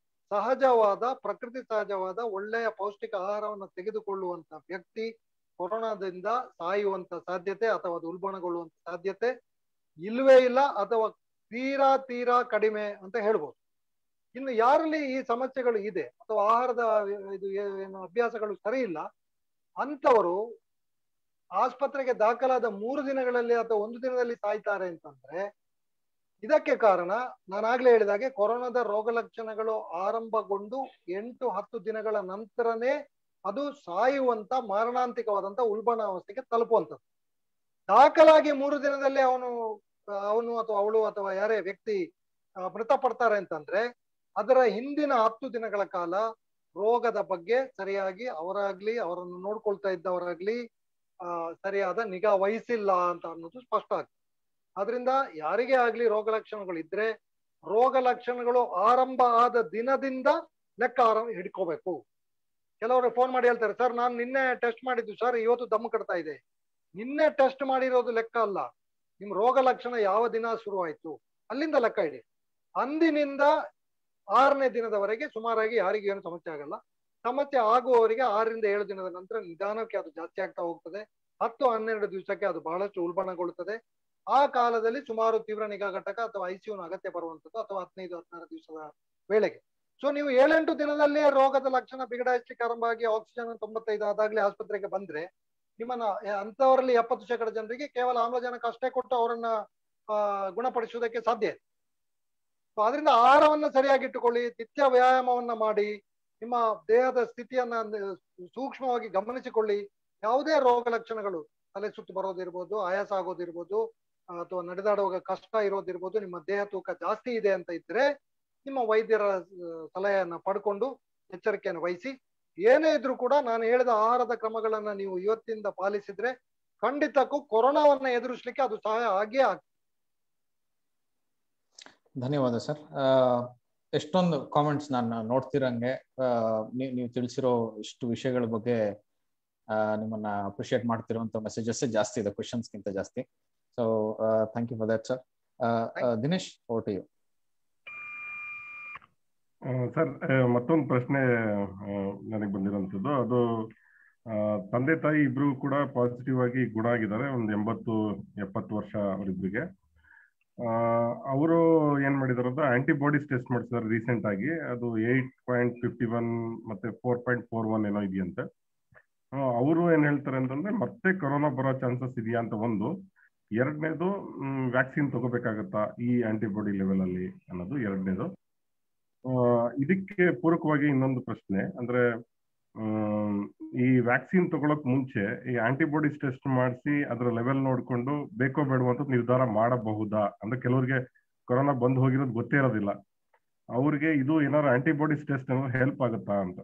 ಸಹಜವಾದ ಪ್ರಕೃತಿ ಸಹಜವಾದ ಒಳ್ಳೆಯ ಪೌಷ್ಟಿಕ ಆಹಾರವನ್ನು ತೆಗೆದುಕೊಳ್ಳುವಂತ ವ್ಯಕ್ತಿ ಕೊರೋನಾದಿಂದ ಸಾಯುವಂತ ಸಾಧ್ಯತೆ ಅಥವಾ ಅದು ಉಲ್ಬಣಗೊಳ್ಳುವಂತ ಸಾಧ್ಯತೆ ಇಲ್ವೇ ಇಲ್ಲ, ಅಥವಾ ತೀರಾ ತೀರಾ ಕಡಿಮೆ ಅಂತ ಹೇಳ್ಬೋದು. ಇನ್ನು ಯಾರಲ್ಲಿ ಈ ಸಮಸ್ಯೆಗಳು ಇದೆ ಅಥವಾ ಆಹಾರದ ಇದು ಏನು ಅಭ್ಯಾಸಗಳು ಸರಿ ಇಲ್ಲ ಅಂತವರು ಆಸ್ಪತ್ರೆಗೆ ದಾಖಲಾದ ಮೂರು ದಿನಗಳಲ್ಲಿ ಅಥವಾ ಒಂದು ದಿನದಲ್ಲಿ ಸಾಯ್ತಾರೆ ಅಂತಂದ್ರೆ ಇದಕ್ಕೆ ಕಾರಣ ನಾನಾಗ್ಲೇ ಹೇಳಿದಾಗೆ ಕೊರೋನಾದ ರೋಗ ಲಕ್ಷಣಗಳು ಆರಂಭಗೊಂಡು ಎಂಟು ಹತ್ತು ದಿನಗಳ ನಂತರನೇ ಅದು ಸಾಯುವಂತ ಮಾರಣಾಂತಿಕವಾದಂತ ಉಲ್ಬಣಾವಸ್ಥೆಗೆ ತಲುಪುವಂಥದ್ದು. ದಾಖಲಾಗಿ ಮೂರು ದಿನದಲ್ಲಿ ಅವನು ಅವನು ಅಥವಾ ಅವಳು ಅಥವಾ ಯಾರೇ ವ್ಯಕ್ತಿ ಮೃತಪಡ್ತಾರೆ ಅಂತಂದ್ರೆ ಅದರ ಹಿಂದಿನ ಹತ್ತು ದಿನಗಳ ಕಾಲ ರೋಗದ ಬಗ್ಗೆ ಸರಿಯಾಗಿ ಅವರಾಗ್ಲಿ ಅವರನ್ನು ನೋಡ್ಕೊಳ್ತಾ ಇದ್ದವರಾಗ್ಲಿ ಆ ಸರಿಯಾದ ನಿಗಾ ವಹಿಸಿಲ್ಲ ಅಂತ ಅನ್ನೋದು ಸ್ಪಷ್ಟ ಆಗ್ತದೆ. ಆದ್ರಿಂದ ಯಾರಿಗೇ ಆಗ್ಲಿ ರೋಗ ಲಕ್ಷಣಗಳು ಇದ್ರೆ ರೋಗ ಲಕ್ಷಣಗಳು ಆರಂಭ ಆದ ದಿನದಿಂದ ಲೆಕ್ಕ ಆರಂಭ ಹಿಡ್ಕೋಬೇಕು. ಕೆಲವರು ಫೋನ್ ಮಾಡಿ ಹೇಳ್ತಾರೆ, ಸರ್ ನಾನು ನಿನ್ನೆ ಟೆಸ್ಟ್ ಮಾಡಿದ್ದು ಸರ್, ಇವತ್ತು ದಮ್ಮು ಕಟ್ತಾ ಇದೆ. ನಿನ್ನೆ ಟೆಸ್ಟ್ ಮಾಡಿರೋದು ಲೆಕ್ಕ ಅಲ್ಲ, ನಿಮ್ ರೋಗ ಲಕ್ಷಣ ಯಾವ ದಿನ ಶುರುವಾಯ್ತು ಅಲ್ಲಿಂದ ಲೆಕ್ಕ ಇಡಿ. ಅಂದಿನಿಂದ ಆರನೇ ದಿನದವರೆಗೆ ಸುಮಾರಾಗಿ ಯಾರಿಗೂ ಏನು ಸಮಸ್ಯೆ ಆಗಲ್ಲ. ಸಮಸ್ಯೆ ಆಗುವವರಿಗೆ ಆರರಿಂದ ಏಳು ದಿನದ ನಂತರ ನಿಧಾನಕ್ಕೆ ಅದು ಜಾಸ್ತಿ ಆಗ್ತಾ ಹೋಗ್ತದೆ. ಹತ್ತು ಹನ್ನೆರಡು ದಿವಸಕ್ಕೆ ಅದು ಬಹಳಷ್ಟು ಉಲ್ಬಣಗೊಳ್ಳುತ್ತದೆ. ಆ ಕಾಲದಲ್ಲಿ ಸುಮಾರು ತೀವ್ರ ನಿಗಾ ಘಟಕ ಅಥವಾ ಐಸಿಯುನ ಅಗತ್ಯ ಬರುವಂಥದ್ದು ಅಥವಾ ಹದಿನೈದು ಹದಿನಾರು ದಿವಸದ ವೇಳೆಗೆ. ಸೊ ನೀವು ಏಳೆಂಟು ದಿನದಲ್ಲೇ ರೋಗದ ಲಕ್ಷಣ ಬಿಗಡಾಯಿಸ್ಲಿಕ್ಕೆ ಆರಂಭ ಆಗಿ ಆಕ್ಸಿಜನ್ ತೊಂಬತ್ತೈದು ಆದಾಗ್ಲೇ ಆಸ್ಪತ್ರೆಗೆ ಬಂದ್ರೆ ನಿಮ್ಮನ್ನ ಅಂತವರಲ್ಲಿ ಎಪ್ಪತ್ತು ಶೇಕಡ ಜನರಿಗೆ ಕೇವಲ ಆಮ್ಲಜನಕ ಅಷ್ಟೇ ಕೊಟ್ಟು ಅವರನ್ನ ಆ ಗುಣಪಡಿಸುವುದಕ್ಕೆ ಸಾಧ್ಯ. ಸೊ ಅದರಿಂದ ಆಹಾರವನ್ನ ಸರಿಯಾಗಿಟ್ಟುಕೊಳ್ಳಿ, ನಿತ್ಯ ವ್ಯಾಯಾಮವನ್ನ ಮಾಡಿ, ನಿಮ್ಮ ದೇಹದ ಸ್ಥಿತಿಯನ್ನ ಸೂಕ್ಷ್ಮವಾಗಿ ಗಮನಿಸಿಕೊಳ್ಳಿ. ಯಾವುದೇ ರೋಗ ಲಕ್ಷಣಗಳು, ತಲೆ ಸುತ್ತು ಬರೋದಿರ್ಬೋದು, ಆಯಾಸ ಆಗೋದಿರ್ಬೋದು, ಅಥವಾ ನಡೆದಾಡುವಾಗ ಕಷ್ಟ ಇರೋದಿರ್ಬೋದು, ನಿಮ್ಮ ದೇಹ ತೂಕ ಜಾಸ್ತಿ ಇದೆ ಅಂತ ಇದ್ರೆ ನಿಮ್ಮ ವೈದ್ಯರ ಸಲಹೆಯನ್ನ ಪಡ್ಕೊಂಡು ಎಚ್ಚರಿಕೆಯನ್ನು ವಹಿಸಿ. ಏನೇ ಇದ್ರೂ ಕೂಡ ನಾನು ಹೇಳಿದ ಆಹಾರದ ಕ್ರಮಗಳನ್ನ ನೀವು ಇವತ್ತಿಂದ ಪಾಲಿಸಿದ್ರೆ ಖಂಡಿತಕ್ಕೂ ಕೊರೋನಾವನ್ನ ಎದುರಿಸಲಿಕ್ಕೆ ಅದು ಸಹಾಯ ಆಗೇ ಆಗ್ತದೆ. ಧನ್ಯವಾದ ಸರ್. ಎಷ್ಟೊಂದು ಕಾಮೆಂಟ್ಸ್ ನಾನು ನೋಡ್ತಿರಂಗೆ ನೀವು ತಿಳಿಸಿರೋ ಇಷ್ಟು ವಿಷಯಗಳ ಬಗ್ಗೆ ನಿಮ್ಮನ್ನ ಅಪ್ರಿಶಿಯೇಟ್ ಮಾಡ್ತಿರುವಂತ ಮೆಸೇಜಸ್ ಜಾಸ್ತಿ ಇದೆ, ಕ್ವಶನ್ಸ್ ಗಿಂತ ಜಾಸ್ತಿ. So thank you for that sir. Dinesh, over to you. Sir, ಮತ್ತೊಂದು ಪ್ರಶ್ನೆ ನನಗೆ ಬಂದಿರೋಂಥದ್ದು, ಅದು ತಂದೆ ತಾಯಿ ಇಬ್ರು ಕೂಡ ಪಾಸಿಟಿವ್ ಆಗಿ ಗುಣ ಆಗಿದ್ದಾರೆ, ಒಂದು ಎಂಬತ್ತು ಎಪ್ಪತ್ತು ವರ್ಷ ಅವರಿಬ್ರಿಗೆ. ಅವರು ಏನ್ ಮಾಡಿದಾರೆ ಅಂದ್ರೆ ಆಂಟಿಬಾಡೀಸ್ ಟೆಸ್ಟ್ ಮಾಡಿಸಿದಾರೆ ರೀಸೆಂಟ್ ಆಗಿ. ಅದು ಏಟ್ ಪಾಯಿಂಟ್ ಫಿಫ್ಟಿ ಒನ್ ಮತ್ತೆ ಫೋರ್ ಪಾಯಿಂಟ್ ಫೋರ್ ಒನ್ ಏನೋ ಇದೆಯಂತೆ. ಅವರು ಏನ್ ಹೇಳ್ತಾರೆ ಅಂತಂದ್ರೆ ಮತ್ತೆ ಕೊರೋನಾ ಬರೋ ಚಾನ್ಸಸ್ ಇದೆಯಾ ಅಂತ ಒಂದು. ಎರಡನೇದು, ವ್ಯಾಕ್ಸಿನ್ ತಗೋಬೇಕಾಗತ್ತಾ ಈ ಆಂಟಿಬಾಡಿ ಲೆವೆಲ್ ಅಲ್ಲಿ ಅನ್ನೋದು ಎರಡನೇದು. ಇದಕ್ಕೆ ಪೂರಕವಾಗಿ ಇನ್ನೊಂದು ಪ್ರಶ್ನೆ ಅಂದ್ರೆ, ಈ ವ್ಯಾಕ್ಸಿನ್ ತಗೊಳಕ್ ಮುಂಚೆ ಈ ಆಂಟಿಬಾಡೀಸ್ ಟೆಸ್ಟ್ ಮಾಡಿಸಿ ಅದರ ಲೆವೆಲ್ ನೋಡ್ಕೊಂಡು ಬೇಕೋ ಬೇಡವೋ ಅಂತ ನಿರ್ಧಾರ ಮಾಡಬಹುದಾ? ಅಂದ್ರೆ ಕೆಲವರಿಗೆ ಕೊರೋನಾ ಬಂದು ಹೋಗಿರೋದು ಗೊತ್ತೇ ಇರೋದಿಲ್ಲ, ಅವ್ರಿಗೆ ಇದು ಏನಾದ್ರು ಆಂಟಿಬಾಡೀಸ್ ಟೆಸ್ಟ್ ಏನಾದ್ರು ಹೆಲ್ಪ್ ಆಗುತ್ತಾ ಅಂತ.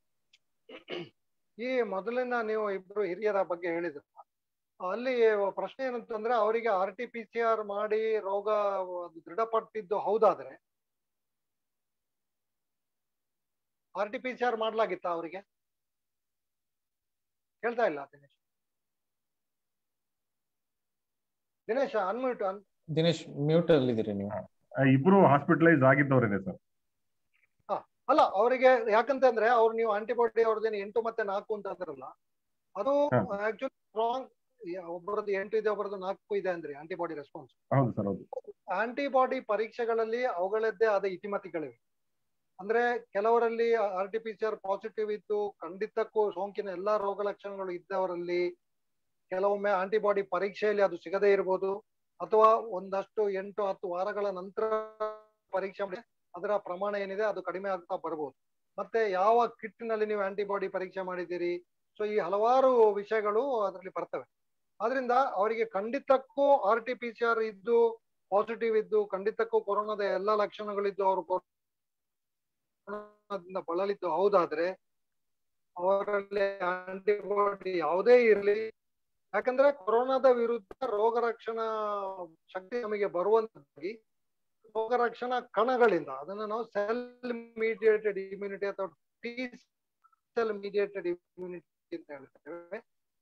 ಈ ಮೊದಲಿನ ನೀವು ಇಬ್ರು ಹಿರಿಯರ ಬಗ್ಗೆ ಹೇಳಿದ್ರು, ಅಲ್ಲಿ ಪ್ರಶ್ನೆ ಏನಂತಂದ್ರೆ ಅವರಿಗೆ R T P C R ಮಾಡಿ ರೋಗ ದೃಢಪಟ್ಟಿದ್ದು ಹೌದಾದ್ರೆ R T P C R ಮಾಡ್ಲಾಗಿತ್ತ ಅವರಿಗೆ? ಕೇಳ್ತಾ ಇಲ್ಲ ದಿನೇಶ್. ದಿನೇಶ್ ಅನ್ಮ್ಯೂಟ್. ದಿನೇಶ್ ಮ್ಯೂಟ್ ಅಲ್ಲಿ ಇದ್ದೀರಿ ನೀವು. ಇಬ್ರು ಹಾಸ್ಪಿಟಲೈಸ್ ಆಗಿದ್ದವ್ರೇನೆ ಸರ್. ಹಾ, ಅಲ್ಲ ಅವರಿಗೆ ಯಾಕಂತಂದ್ರೆ ಅವ್ರು ನೀವು ಆಂಟಿಬಾಡಿ ಅವ್ರದ್ದೇನು ಎಂಟು ಮತ್ತೆ ನಾಲ್ಕು ಅಂತ ಅಂದ್ರಲ್ಲ, ಅದು ಆಕ್ಚುಲಿ ಸ್ಟ್ರಾಂಗ್. ಒಬ್ಬರದ್ದು ಎಂಟು ಇದೆ, ಒಬ್ಬರದ್ದು ನಾಲ್ಕು ಇದೆ ಅಂದ್ರೆ ಆಂಟಿಬಾಡಿ ರೆಸ್ಪಾನ್ಸ್. ಹೌದು ಸರ್, ಹೌದು. ಆಂಟಿಬಾಡಿ ಪರೀಕ್ಷೆಗಳಲ್ಲಿ ಅವುಗಳದ್ದೇ ಆದ ಇತಿಮಿತಿಗಳಿವೆ. ಅಂದ್ರೆ ಕೆಲವರಲ್ಲಿ R T P C R positive ಇದ್ದು ಖಂಡಿತಕ್ಕೂ ಸೋಂಕಿನ ಎಲ್ಲಾ ರೋಗ ಲಕ್ಷಣಗಳು ಇದ್ದವರಲ್ಲಿ ಕೆಲವೊಮ್ಮೆ ಆಂಟಿಬಾಡಿ ಪರೀಕ್ಷೆಯಲ್ಲಿ ಅದು ಸಿಗದೇ ಇರ್ಬೋದು, ಅಥವಾ ಒಂದಷ್ಟು ಎಂಟು ಹತ್ತು ವಾರಗಳ ನಂತರ ಪರೀಕ್ಷೆ ಮಾಡಿ ಅದರ ಪ್ರಮಾಣ ಏನಿದೆ ಅದು ಕಡಿಮೆ ಆಗ್ತಾ ಬರ್ಬೋದು. ಮತ್ತೆ ಯಾವ ಕಿಟ್ ನಲ್ಲಿ ನೀವು ಆಂಟಿಬಾಡಿ ಪರೀಕ್ಷೆ ಮಾಡಿದ್ದೀರಿ, ಸೊ ಈ ಹಲವಾರು ವಿಷಯಗಳು ಅದರಲ್ಲಿ ಬರ್ತವೆ. ಆದ್ರಿಂದ ಅವರಿಗೆ ಖಂಡಿತಕ್ಕೂ R T P C R ಇದ್ದು ಪಾಸಿಟಿವ್ ಇದ್ದು ಖಂಡಿತಕ್ಕೂ ಕೊರೋನಾದ ಎಲ್ಲಾ ಲಕ್ಷಣಗಳಿದ್ದು ಅವರು ಕೊರೋನಾದಿಂದ ಬಳಲಿದ್ದು ಹೌದಾದ್ರೆ ಅವರಲ್ಲಿ ಆಂಟಿಬಾಡಿ ಯಾವುದೇ ಇರಲಿ, ಯಾಕಂದ್ರೆ ಕೊರೋನಾದ ವಿರುದ್ಧ ರೋಗ ರಕ್ಷಣಾ ಶಕ್ತಿ ನಮಗೆ ಬರುವಂತಾಗಿ ರೋಗ ರಕ್ಷಣಾ ಕಣಗಳಿಂದ, ಅದನ್ನ ನಾವು ಸೆಲ್ ಮೀಡಿಯೇಟೆಡ್ ಇಮ್ಯುನಿಟಿ ಅಥವಾ ಟಿ ಸೆಲ್ ಮೀಡಿಯೇಟೆಡ್ ಇಮ್ಯುನಿಟಿ ಅಂತ ಹೇಳ್ತೇವೆ.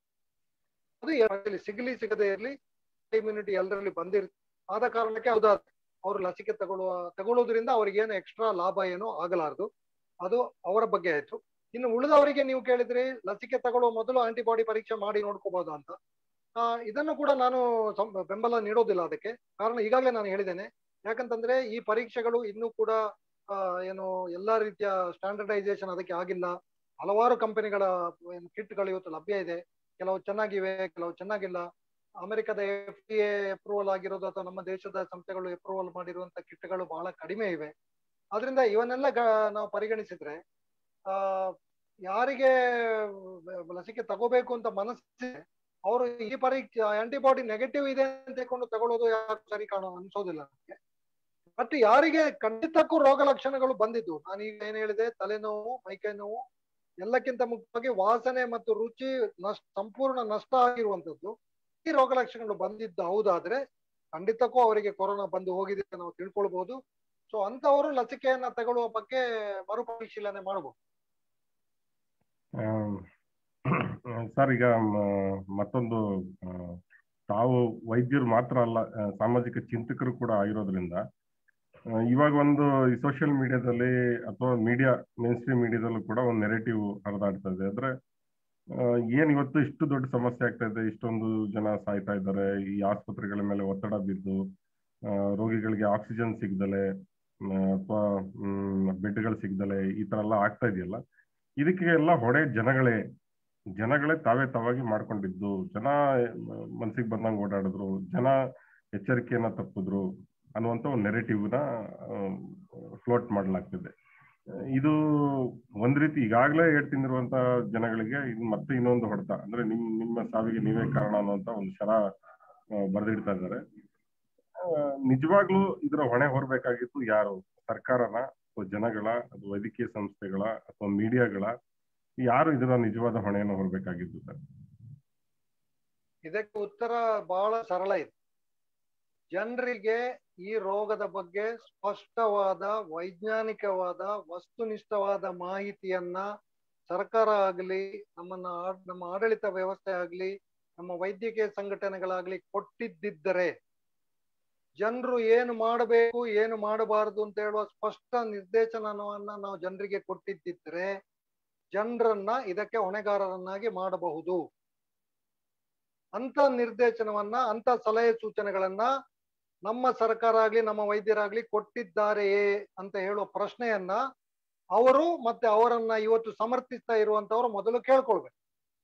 ಅದು ಸಿಗಲಿ ಸಿಗದೇ ಇರಲಿ ಇಮ್ಯುನಿಟಿ ಎಲ್ಲರಲ್ಲಿ ಬಂದಿರುತ್ತೆ. ಆದ ಕಾರಣಕ್ಕೆ ಹೌದಾದ್ರೆ ಅವರು ಲಸಿಕೆ ತಗೊಳ್ಳುವ ತಗೊಳ್ಳೋದ್ರಿಂದ ಅವ್ರಿಗೇನು ಎಕ್ಸ್ಟ್ರಾ ಲಾಭ ಏನೋ ಆಗಲಾರದು. ಅದು ಅವರ ಬಗ್ಗೆ ಆಯ್ತು. ಇನ್ನು ಉಳಿದವರಿಗೆ ನೀವು ಕೇಳಿದ್ರಿ ಲಸಿಕೆ ತಗೊಳ್ಳುವ ಮೊದಲು ಆಂಟಿಬಾಡಿ ಪರೀಕ್ಷೆ ಮಾಡಿ ನೋಡ್ಕೋಬಹುದು ಅಂತ. ಆ ಇದನ್ನು ಕೂಡ ನಾನು ಬೆಂಬಲ ನೀಡೋದಿಲ್ಲ ಅದಕ್ಕೆ. ಕಾರಣ ಈಗಾಗಲೇ ನಾನು ಹೇಳಿದ್ದೇನೆ. ಯಾಕಂತಂದ್ರೆ ಈ ಪರೀಕ್ಷೆಗಳು ಇನ್ನೂ ಕೂಡ ಆ ಏನು ಎಲ್ಲಾ ರೀತಿಯ ಸ್ಟ್ಯಾಂಡರ್ಡೈಸೇಷನ್ ಅದಕ್ಕೆ ಆಗಿಲ್ಲ. ಹಲವಾರು ಕಂಪನಿಗಳ ಕಿಟ್ಗಳು ಇವತ್ತು ಲಭ್ಯ ಇದೆ. ಕೆಲವು ಚೆನ್ನಾಗಿವೆ, ಕೆಲವು ಚೆನ್ನಾಗಿಲ್ಲ. ಅಮೆರಿಕದ ಎಫ್ ಡಿ ಎ ಅಪ್ರೂವಲ್ ಆಗಿರೋದು ಅಥವಾ ನಮ್ಮ ದೇಶದ ಸಂಸ್ಥೆಗಳು ಅಪ್ರೂವಲ್ ಮಾಡಿರುವಂತ ಕಿಟ್ಗಳು ಬಹಳ ಕಡಿಮೆ ಇವೆ. ಆದ್ರಿಂದ ಇವನ್ನೆಲ್ಲ ನಾವು ಪರಿಗಣಿಸಿದ್ರೆ ಆ ಯಾರಿಗೆ ಲಸಿಕೆ ತಗೋಬೇಕು ಅಂತ ಮನಸ್ಸಿದೆ ಅವರು ಈ ಪರೀಕ್ಷೆ ಆಂಟಿಬಾಡಿ ನೆಗೆಟಿವ್ ಇದೆ ಅಂತ ತಿಳ್ಕೊಂಡು ತಗೊಳ್ಳೋದು ಯಾಕೆ ಸರಿ ಕಾಣೋ ಅನ್ಸೋದಿಲ್ಲ ನನಗೆ. ಬಟ್ ಯಾರಿಗೆ ಖಂಡಿತಕ್ಕೂ ರೋಗ ಲಕ್ಷಣಗಳು ಬಂದಿದ್ದು, ನಾನೀಗ ಏನ್ ಹೇಳಿದೆ, ತಲೆನೋವು, ಮೈಕೈ ನೋವು, ಎಲ್ಲಕ್ಕಿಂತ ಮುಖ್ಯವಾಗಿ ವಾಸನೆ ಮತ್ತು ರುಚಿ ನಷ್ಟ ಸಂಪೂರ್ಣ ನಷ್ಟ ಆಗಿರುವಂತದ್ದು, ಈ ರೋಗ ಲಕ್ಷಣಗಳು ಬಂದಿದ್ದು ಹೌದಾದ್ರೆ ಖಂಡಿತಕ್ಕೂ ಅವರಿಗೆ ಕೊರೋನಾ ಬಂದು ಹೋಗಿದೆ ನಾವು ತಿಳ್ಕೊಳ್ಬಹುದು. ಸೊ ಅಂತವರು ಲಸಿಕೆಯನ್ನ ತಗೊಳ್ಳುವ ಬಗ್ಗೆ ಮರುಪರಿಶೀಲನೆ ಮಾಡಬಹುದು. ಸರ್, ಈಗ ಮತ್ತೊಂದು, ತಾವು ವೈದ್ಯರು ಮಾತ್ರ ಅಲ್ಲ, ಸಾಮಾಜಿಕ ಚಿಂತಕರು ಕೂಡ ಆಗಿರೋದ್ರಿಂದ ಇವಾಗ ಒಂದು ಈ ಸೋಷಿಯಲ್ ಮೀಡಿಯಾದಲ್ಲಿ ಅಥವಾ ಮೀಡಿಯಾ ಮೇನ್ ಸ್ಟ್ರೀಮ್ ಮೀಡಿಯಾದಲ್ಲೂ ಕೂಡ ಒಂದು ನೆರೆಟಿವ್ ಹರಿದಾಡ್ತಾ ಇದೆ. ಅಂದ್ರೆ ಏನ್ ಇವತ್ತು ಇಷ್ಟು ದೊಡ್ಡ ಸಮಸ್ಯೆ ಆಗ್ತಾ ಇದೆ, ಇಷ್ಟೊಂದು ಜನ ಸಾಯ್ತಾ ಇದ್ದಾರೆ, ಈ ಆಸ್ಪತ್ರೆಗಳ ಮೇಲೆ ಒತ್ತಡ ಬಿದ್ದು ರೋಗಿಗಳಿಗೆ ಆಕ್ಸಿಜನ್ ಸಿಗದಲೆ ಅಥವಾ ಬೆಡ್ಗಳು ಸಿಗದಲೆ ಈ ತರ ಎಲ್ಲ ಆಗ್ತಾ ಇದೆಯಲ್ಲ, ಇದಕ್ಕೆ ಎಲ್ಲ ಹೊಣೆ ಜನಗಳೇ ಜನಗಳೇ ತಾವೇ ತಾವಾಗಿ ಮಾಡ್ಕೊಂಡಿದ್ದು. ಜನ ಮನ್ಸಿಗೆ ಬಂದಂಗೆ ಓಡಾಡಿದ್ರು, ಜನ ಎಚ್ಚರಿಕೆಯನ್ನ ತಪ್ಪಿದ್ರು. ಅನ್ನುವಂಥ ಒಂದು ನೆರೆಟಿವ್ನ ಫ್ಲೋಟ್ ಮಾಡಲಾಗ್ತಿದೆ. ಇದು ಒಂದ್ ರೀತಿ ಈಗಾಗಲೇ ಏಟ್ ತಿಂದಿರುವಂತ ಜನಗಳಿಗೆ ಇದು ಮತ್ತೆ ಇನ್ನೊಂದು ಹೊಡೆತ, ಅಂದ್ರೆ ನಿಮ್ ನಿಮ್ಮ ಸಾವಿಗೆ ನೀವೇ ಕಾರಣ ಅನ್ನುವಂತ ಒಂದು ಶರ ಬರೆದಿಡ್ತಾ ಇದ್ದಾರೆ. ನಿಜವಾಗ್ಲೂ ಇದರ ಹೊಣೆ ಹೊರಬೇಕಾಗಿತ್ತು ಯಾರು? ಸರ್ಕಾರನ ಅಥವಾ ಜನಗಳ ಅಥವಾ ವೈದ್ಯಕೀಯ ಸಂಸ್ಥೆಗಳ ಅಥವಾ ಮೀಡಿಯಾಗಳ? ಯಾರು ಇದರ ನಿಜವಾದ ಹೊಣೆಯನ್ನು ಹೊರಬೇಕಾಗಿತ್ತು ಸರ್? ಇದಕ್ಕೆ ಉತ್ತರ ಬಹಳ ಸರಳ ಇದೆ. ಜನರಿಗೆ ಈ ರೋಗದ ಬಗ್ಗೆ ಸ್ಪಷ್ಟವಾದ ವೈಜ್ಞಾನಿಕವಾದ ವಸ್ತುನಿಷ್ಠವಾದ ಮಾಹಿತಿಯನ್ನ ಸರ್ಕಾರ ಆಗಲಿ, ನಮ್ಮನ್ನ ನಮ್ಮ ಆಡಳಿತ ವ್ಯವಸ್ಥೆ ಆಗಲಿ, ನಮ್ಮ ವೈದ್ಯಕೀಯ ಸಂಘಟನೆಗಳಾಗ್ಲಿ ಕೊಟ್ಟಿದ್ದಿದ್ದರೆ, ಜನರು ಏನು ಮಾಡಬೇಕು ಏನು ಮಾಡಬಾರದು ಅಂತ ಹೇಳುವ ಸ್ಪಷ್ಟ ನಿರ್ದೇಶನವನ್ನ ನಾವು ಜನರಿಗೆ ಕೊಟ್ಟಿದ್ದಿದ್ರೆ ಜನರನ್ನ ಇದಕ್ಕೆ ಹೊಣೆಗಾರರನ್ನಾಗಿ ಮಾಡಬಹುದು. ಅಂತ ನಿರ್ದೇಶನವನ್ನ, ಅಂತ ಸಲಹೆ ಸೂಚನೆಗಳನ್ನ ನಮ್ಮ ಸರ್ಕಾರ ಆಗ್ಲಿ ನಮ್ಮ ವೈದ್ಯರಾಗ್ಲಿ ಕೊಟ್ಟಿದ್ದಾರೆಯೇ ಅಂತ ಹೇಳುವ ಪ್ರಶ್ನೆಯನ್ನ ಅವರು ಮತ್ತೆ ಅವರನ್ನ ಇವತ್ತು ಸಮರ್ಥಿಸ್ತಾ ಇರುವಂತವ್ರು ಮೊದಲು ಕೇಳ್ಕೊಳ್ಬೇಕು.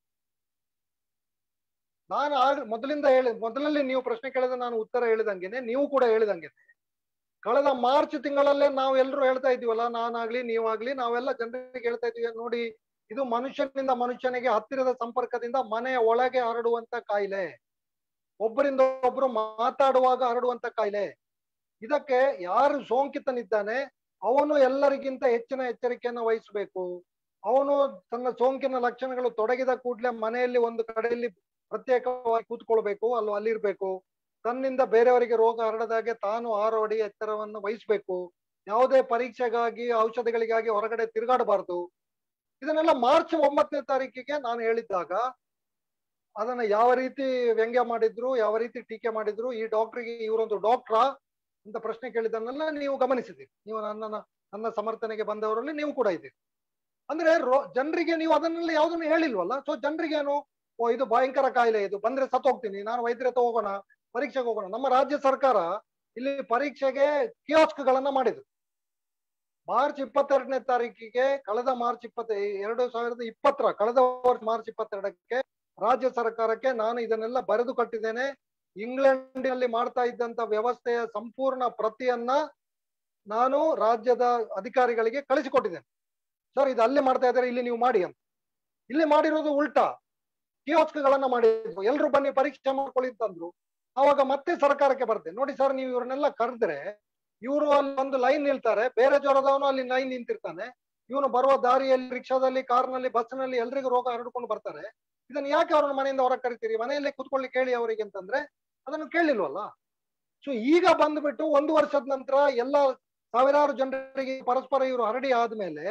ನಾನು ಆಗ ಮೊದಲಿಂದ ಹೇಳಿ ಮೊದಲಲ್ಲಿ ನೀವು ಪ್ರಶ್ನೆ ಕೇಳಿದ ನಾನು ಉತ್ತರ ಹೇಳಿದಂಗೆನೆ ನೀವು ಕೂಡ ಹೇಳಿದಂಗೆ ಕಳೆದ ಮಾರ್ಚ್ ತಿಂಗಳಲ್ಲೇ ನಾವು ಎಲ್ಲರೂ ಹೇಳ್ತಾ ಇದ್ದೀವಲ್ಲ, ನಾನಾಗ್ಲಿ ನೀವಾಗ್ಲಿ ನಾವೆಲ್ಲ ಜನರಿಗೆ ಹೇಳ್ತಾ ಇದೀವಿ, ನೋಡಿ ಇದು ಮನುಷ್ಯನಿಂದ ಮನುಷ್ಯನಿಗೆ ಹತ್ತಿರದ ಸಂಪರ್ಕದಿಂದ ಮನೆಯ ಒಳಗೆ ಹರಡುವಂತ ಕಾಯಿಲೆ, ಒಬ್ಬರಿಂದ ಒಬ್ರು ಮಾತಾಡುವಾಗ ಹರಡುವಂತ ಕಾಯಿಲೆ. ಇದಕ್ಕೆ ಯಾರು ಸೋಂಕಿತನಿದ್ದಾನೆ ಅವನು ಎಲ್ಲರಿಗಿಂತ ಹೆಚ್ಚಿನ ಎಚ್ಚರಿಕೆಯನ್ನು ವಹಿಸಬೇಕು. ಅವನು ತನ್ನ ಸೋಂಕಿನ ಲಕ್ಷಣಗಳು ತೊಡಗಿದ ಕೂಡಲೇ ಮನೆಯಲ್ಲಿ ಒಂದು ಕಡೆಯಲ್ಲಿ ಪ್ರತ್ಯೇಕವಾಗಿ ಕೂತ್ಕೊಳ್ಬೇಕು, ಅಲ್ಲೂ ಅಲ್ಲಿರ್ಬೇಕು. ತನ್ನಿಂದ ಬೇರೆಯವರಿಗೆ ರೋಗ ಹರಡದಾಗೆ ತಾನು ಆರೋಡಿ ಎಚ್ಚರವನ್ನು ವಹಿಸ್ಬೇಕು. ಯಾವುದೇ ಪರೀಕ್ಷೆಗಾಗಿ ಔಷಧಿಗಳಿಗಾಗಿ ಹೊರಗಡೆ ತಿರುಗಾಡಬಾರ್ದು. ಇದನ್ನೆಲ್ಲ ಮಾರ್ಚ್ ಒಂಬತ್ತನೇ ತಾರೀಕಿಗೆ ನಾನು ಹೇಳಿದ್ದಾಗ ಅದನ್ನ ಯಾವ ರೀತಿ ವ್ಯಂಗ್ಯ ಮಾಡಿದ್ರು, ಯಾವ ರೀತಿ ಟೀಕೆ ಮಾಡಿದ್ರು, ಈ ಡಾಕ್ಟರ್ಗೆ ಇವರೊಂದು ಡಾಕ್ಟ್ರಾ ಅಂತ ಪ್ರಶ್ನೆ ಕೇಳಿದನ್ನೆಲ್ಲ ನೀವು ಗಮನಿಸಿದ್ದೀರಿ. ನೀವು ನನ್ನ ನನ್ನ ಸಮರ್ಥನೆಗೆ ಬಂದವರಲ್ಲಿ ನೀವು ಕೂಡ ಇದ್ದೀರಿ. ಅಂದ್ರೆ ರೋ ಜನರಿಗೆ ನೀವು ಅದನ್ನೆಲ್ಲ ಯಾವುದನ್ನು ಹೇಳಿಲ್ವಲ್ಲ. ಸೊ ಜನರಿಗೇನು, ಓ ಇದು ಭಯಂಕರ ಕಾಯಿಲೆ, ಇದು ಬಂದ್ರೆ ಸತ್ತು ಹೋಗ್ತೀನಿ, ನಾನು ವೈದ್ಯರ ಹತ್ರ ಹೋಗೋಣ, ಪರೀಕ್ಷೆಗೆ ಹೋಗೋಣ. ನಮ್ಮ ರಾಜ್ಯ ಸರ್ಕಾರ ಇಲ್ಲಿ ಪರೀಕ್ಷೆಗೆ ಕಿಯೋಸ್ಕ್ ಗಳನ್ನ ಮಾಡಿದ್ರು. ಮಾರ್ಚ್ ಇಪ್ಪತ್ತೆರಡನೇ ತಾರೀಕಿಗೆ ಕಳೆದ ಮಾರ್ಚ್ ಇಪ್ಪತ್ತ ಎರಡು ಸಾವಿರದ ಇಪ್ಪತ್ತರ ಕಳೆದ ವರ್ಷ ಮಾರ್ಚ್ ಇಪ್ಪತ್ತೆರಡಕ್ಕೆ ರಾಜ್ಯ ಸರ್ಕಾರಕ್ಕೆ ನಾನು ಇದನ್ನೆಲ್ಲ ಬರೆದು ಕಟ್ಟಿದ್ದೇನೆ. ಇಂಗ್ಲೆಂಡಿನಲ್ಲಿ ಮಾಡ್ತಾ ಇದ್ದಂತ ವ್ಯವಸ್ಥೆಯ ಸಂಪೂರ್ಣ ಪ್ರತಿಯನ್ನ ನಾನು ರಾಜ್ಯದ ಅಧಿಕಾರಿಗಳಿಗೆ ಕಳಿಸಿಕೊಟ್ಟಿದ್ದೇನೆ. ಸರ್ ಇದು ಅಲ್ಲಿ ಮಾಡ್ತಾ ಇದ್ದಾರೆ, ಇಲ್ಲಿ ನೀವು ಮಾಡಿ ಅಂತ. ಇಲ್ಲಿ ಮಾಡಿರೋದು ಉಲ್ಟಾ, ಕಿಯೋಸ್ಕ್ ಗಳನ್ನ ಮಾಡಿದ್ರು. ಎಲ್ರು ಬನ್ನಿ ಪರೀಕ್ಷೆ ಮಾಡ್ಕೊಳ್ಳಿ ಅಂತಂದ್ರು. ಅವಾಗ ಮತ್ತೆ ಸರ್ಕಾರಕ್ಕೆ ಬರ್ತೇನೆ, ನೋಡಿ ಸರ್ ನೀವು ಇವ್ರನ್ನೆಲ್ಲ ಕರೆದ್ರೆ ಇವರು ಅಲ್ಲಿ ಒಂದು ಲೈನ್ ನಿಲ್ತಾರೆ, ಬೇರೆ ಜ್ವರದವನು ಅಲ್ಲಿ ಲೈನ್ ನಿಂತಿರ್ತಾನೆ, ಇವನು ಬರುವ ದಾರಿಯಲ್ಲಿ ರಿಕ್ಷಾದಲ್ಲಿ ಕಾರ್ನಲ್ಲಿ ಬಸ್ನಲ್ಲಿ ಎಲ್ರಿಗೂ ರೋಗ ಹರಡ್ಕೊಂಡು ಬರ್ತಾರೆ. ಇದನ್ನ ಯಾಕೆ ಅವ್ರನ್ನ ಮನೆಯಿಂದ ಹೊರಗೆ ಕರಿತೀರಿ, ಮನೆಯಲ್ಲೇ ಕುತ್ಕೊಳ್ಳಿ ಕೇಳಿ ಅವರಿಗೆ ಅಂತಂದ್ರೆ ಅದನ್ನು ಕೇಳಿಲ್ವಲ್ಲ. ಸೊ ಈಗ ಬಂದ್ಬಿಟ್ಟು ಒಂದು ವರ್ಷದ ನಂತರ ಎಲ್ಲ ಸಾವಿರಾರು ಜನರಿಗೆ ಪರಸ್ಪರ ಇವರು ಹರಡಿ ಆದ್ಮೇಲೆ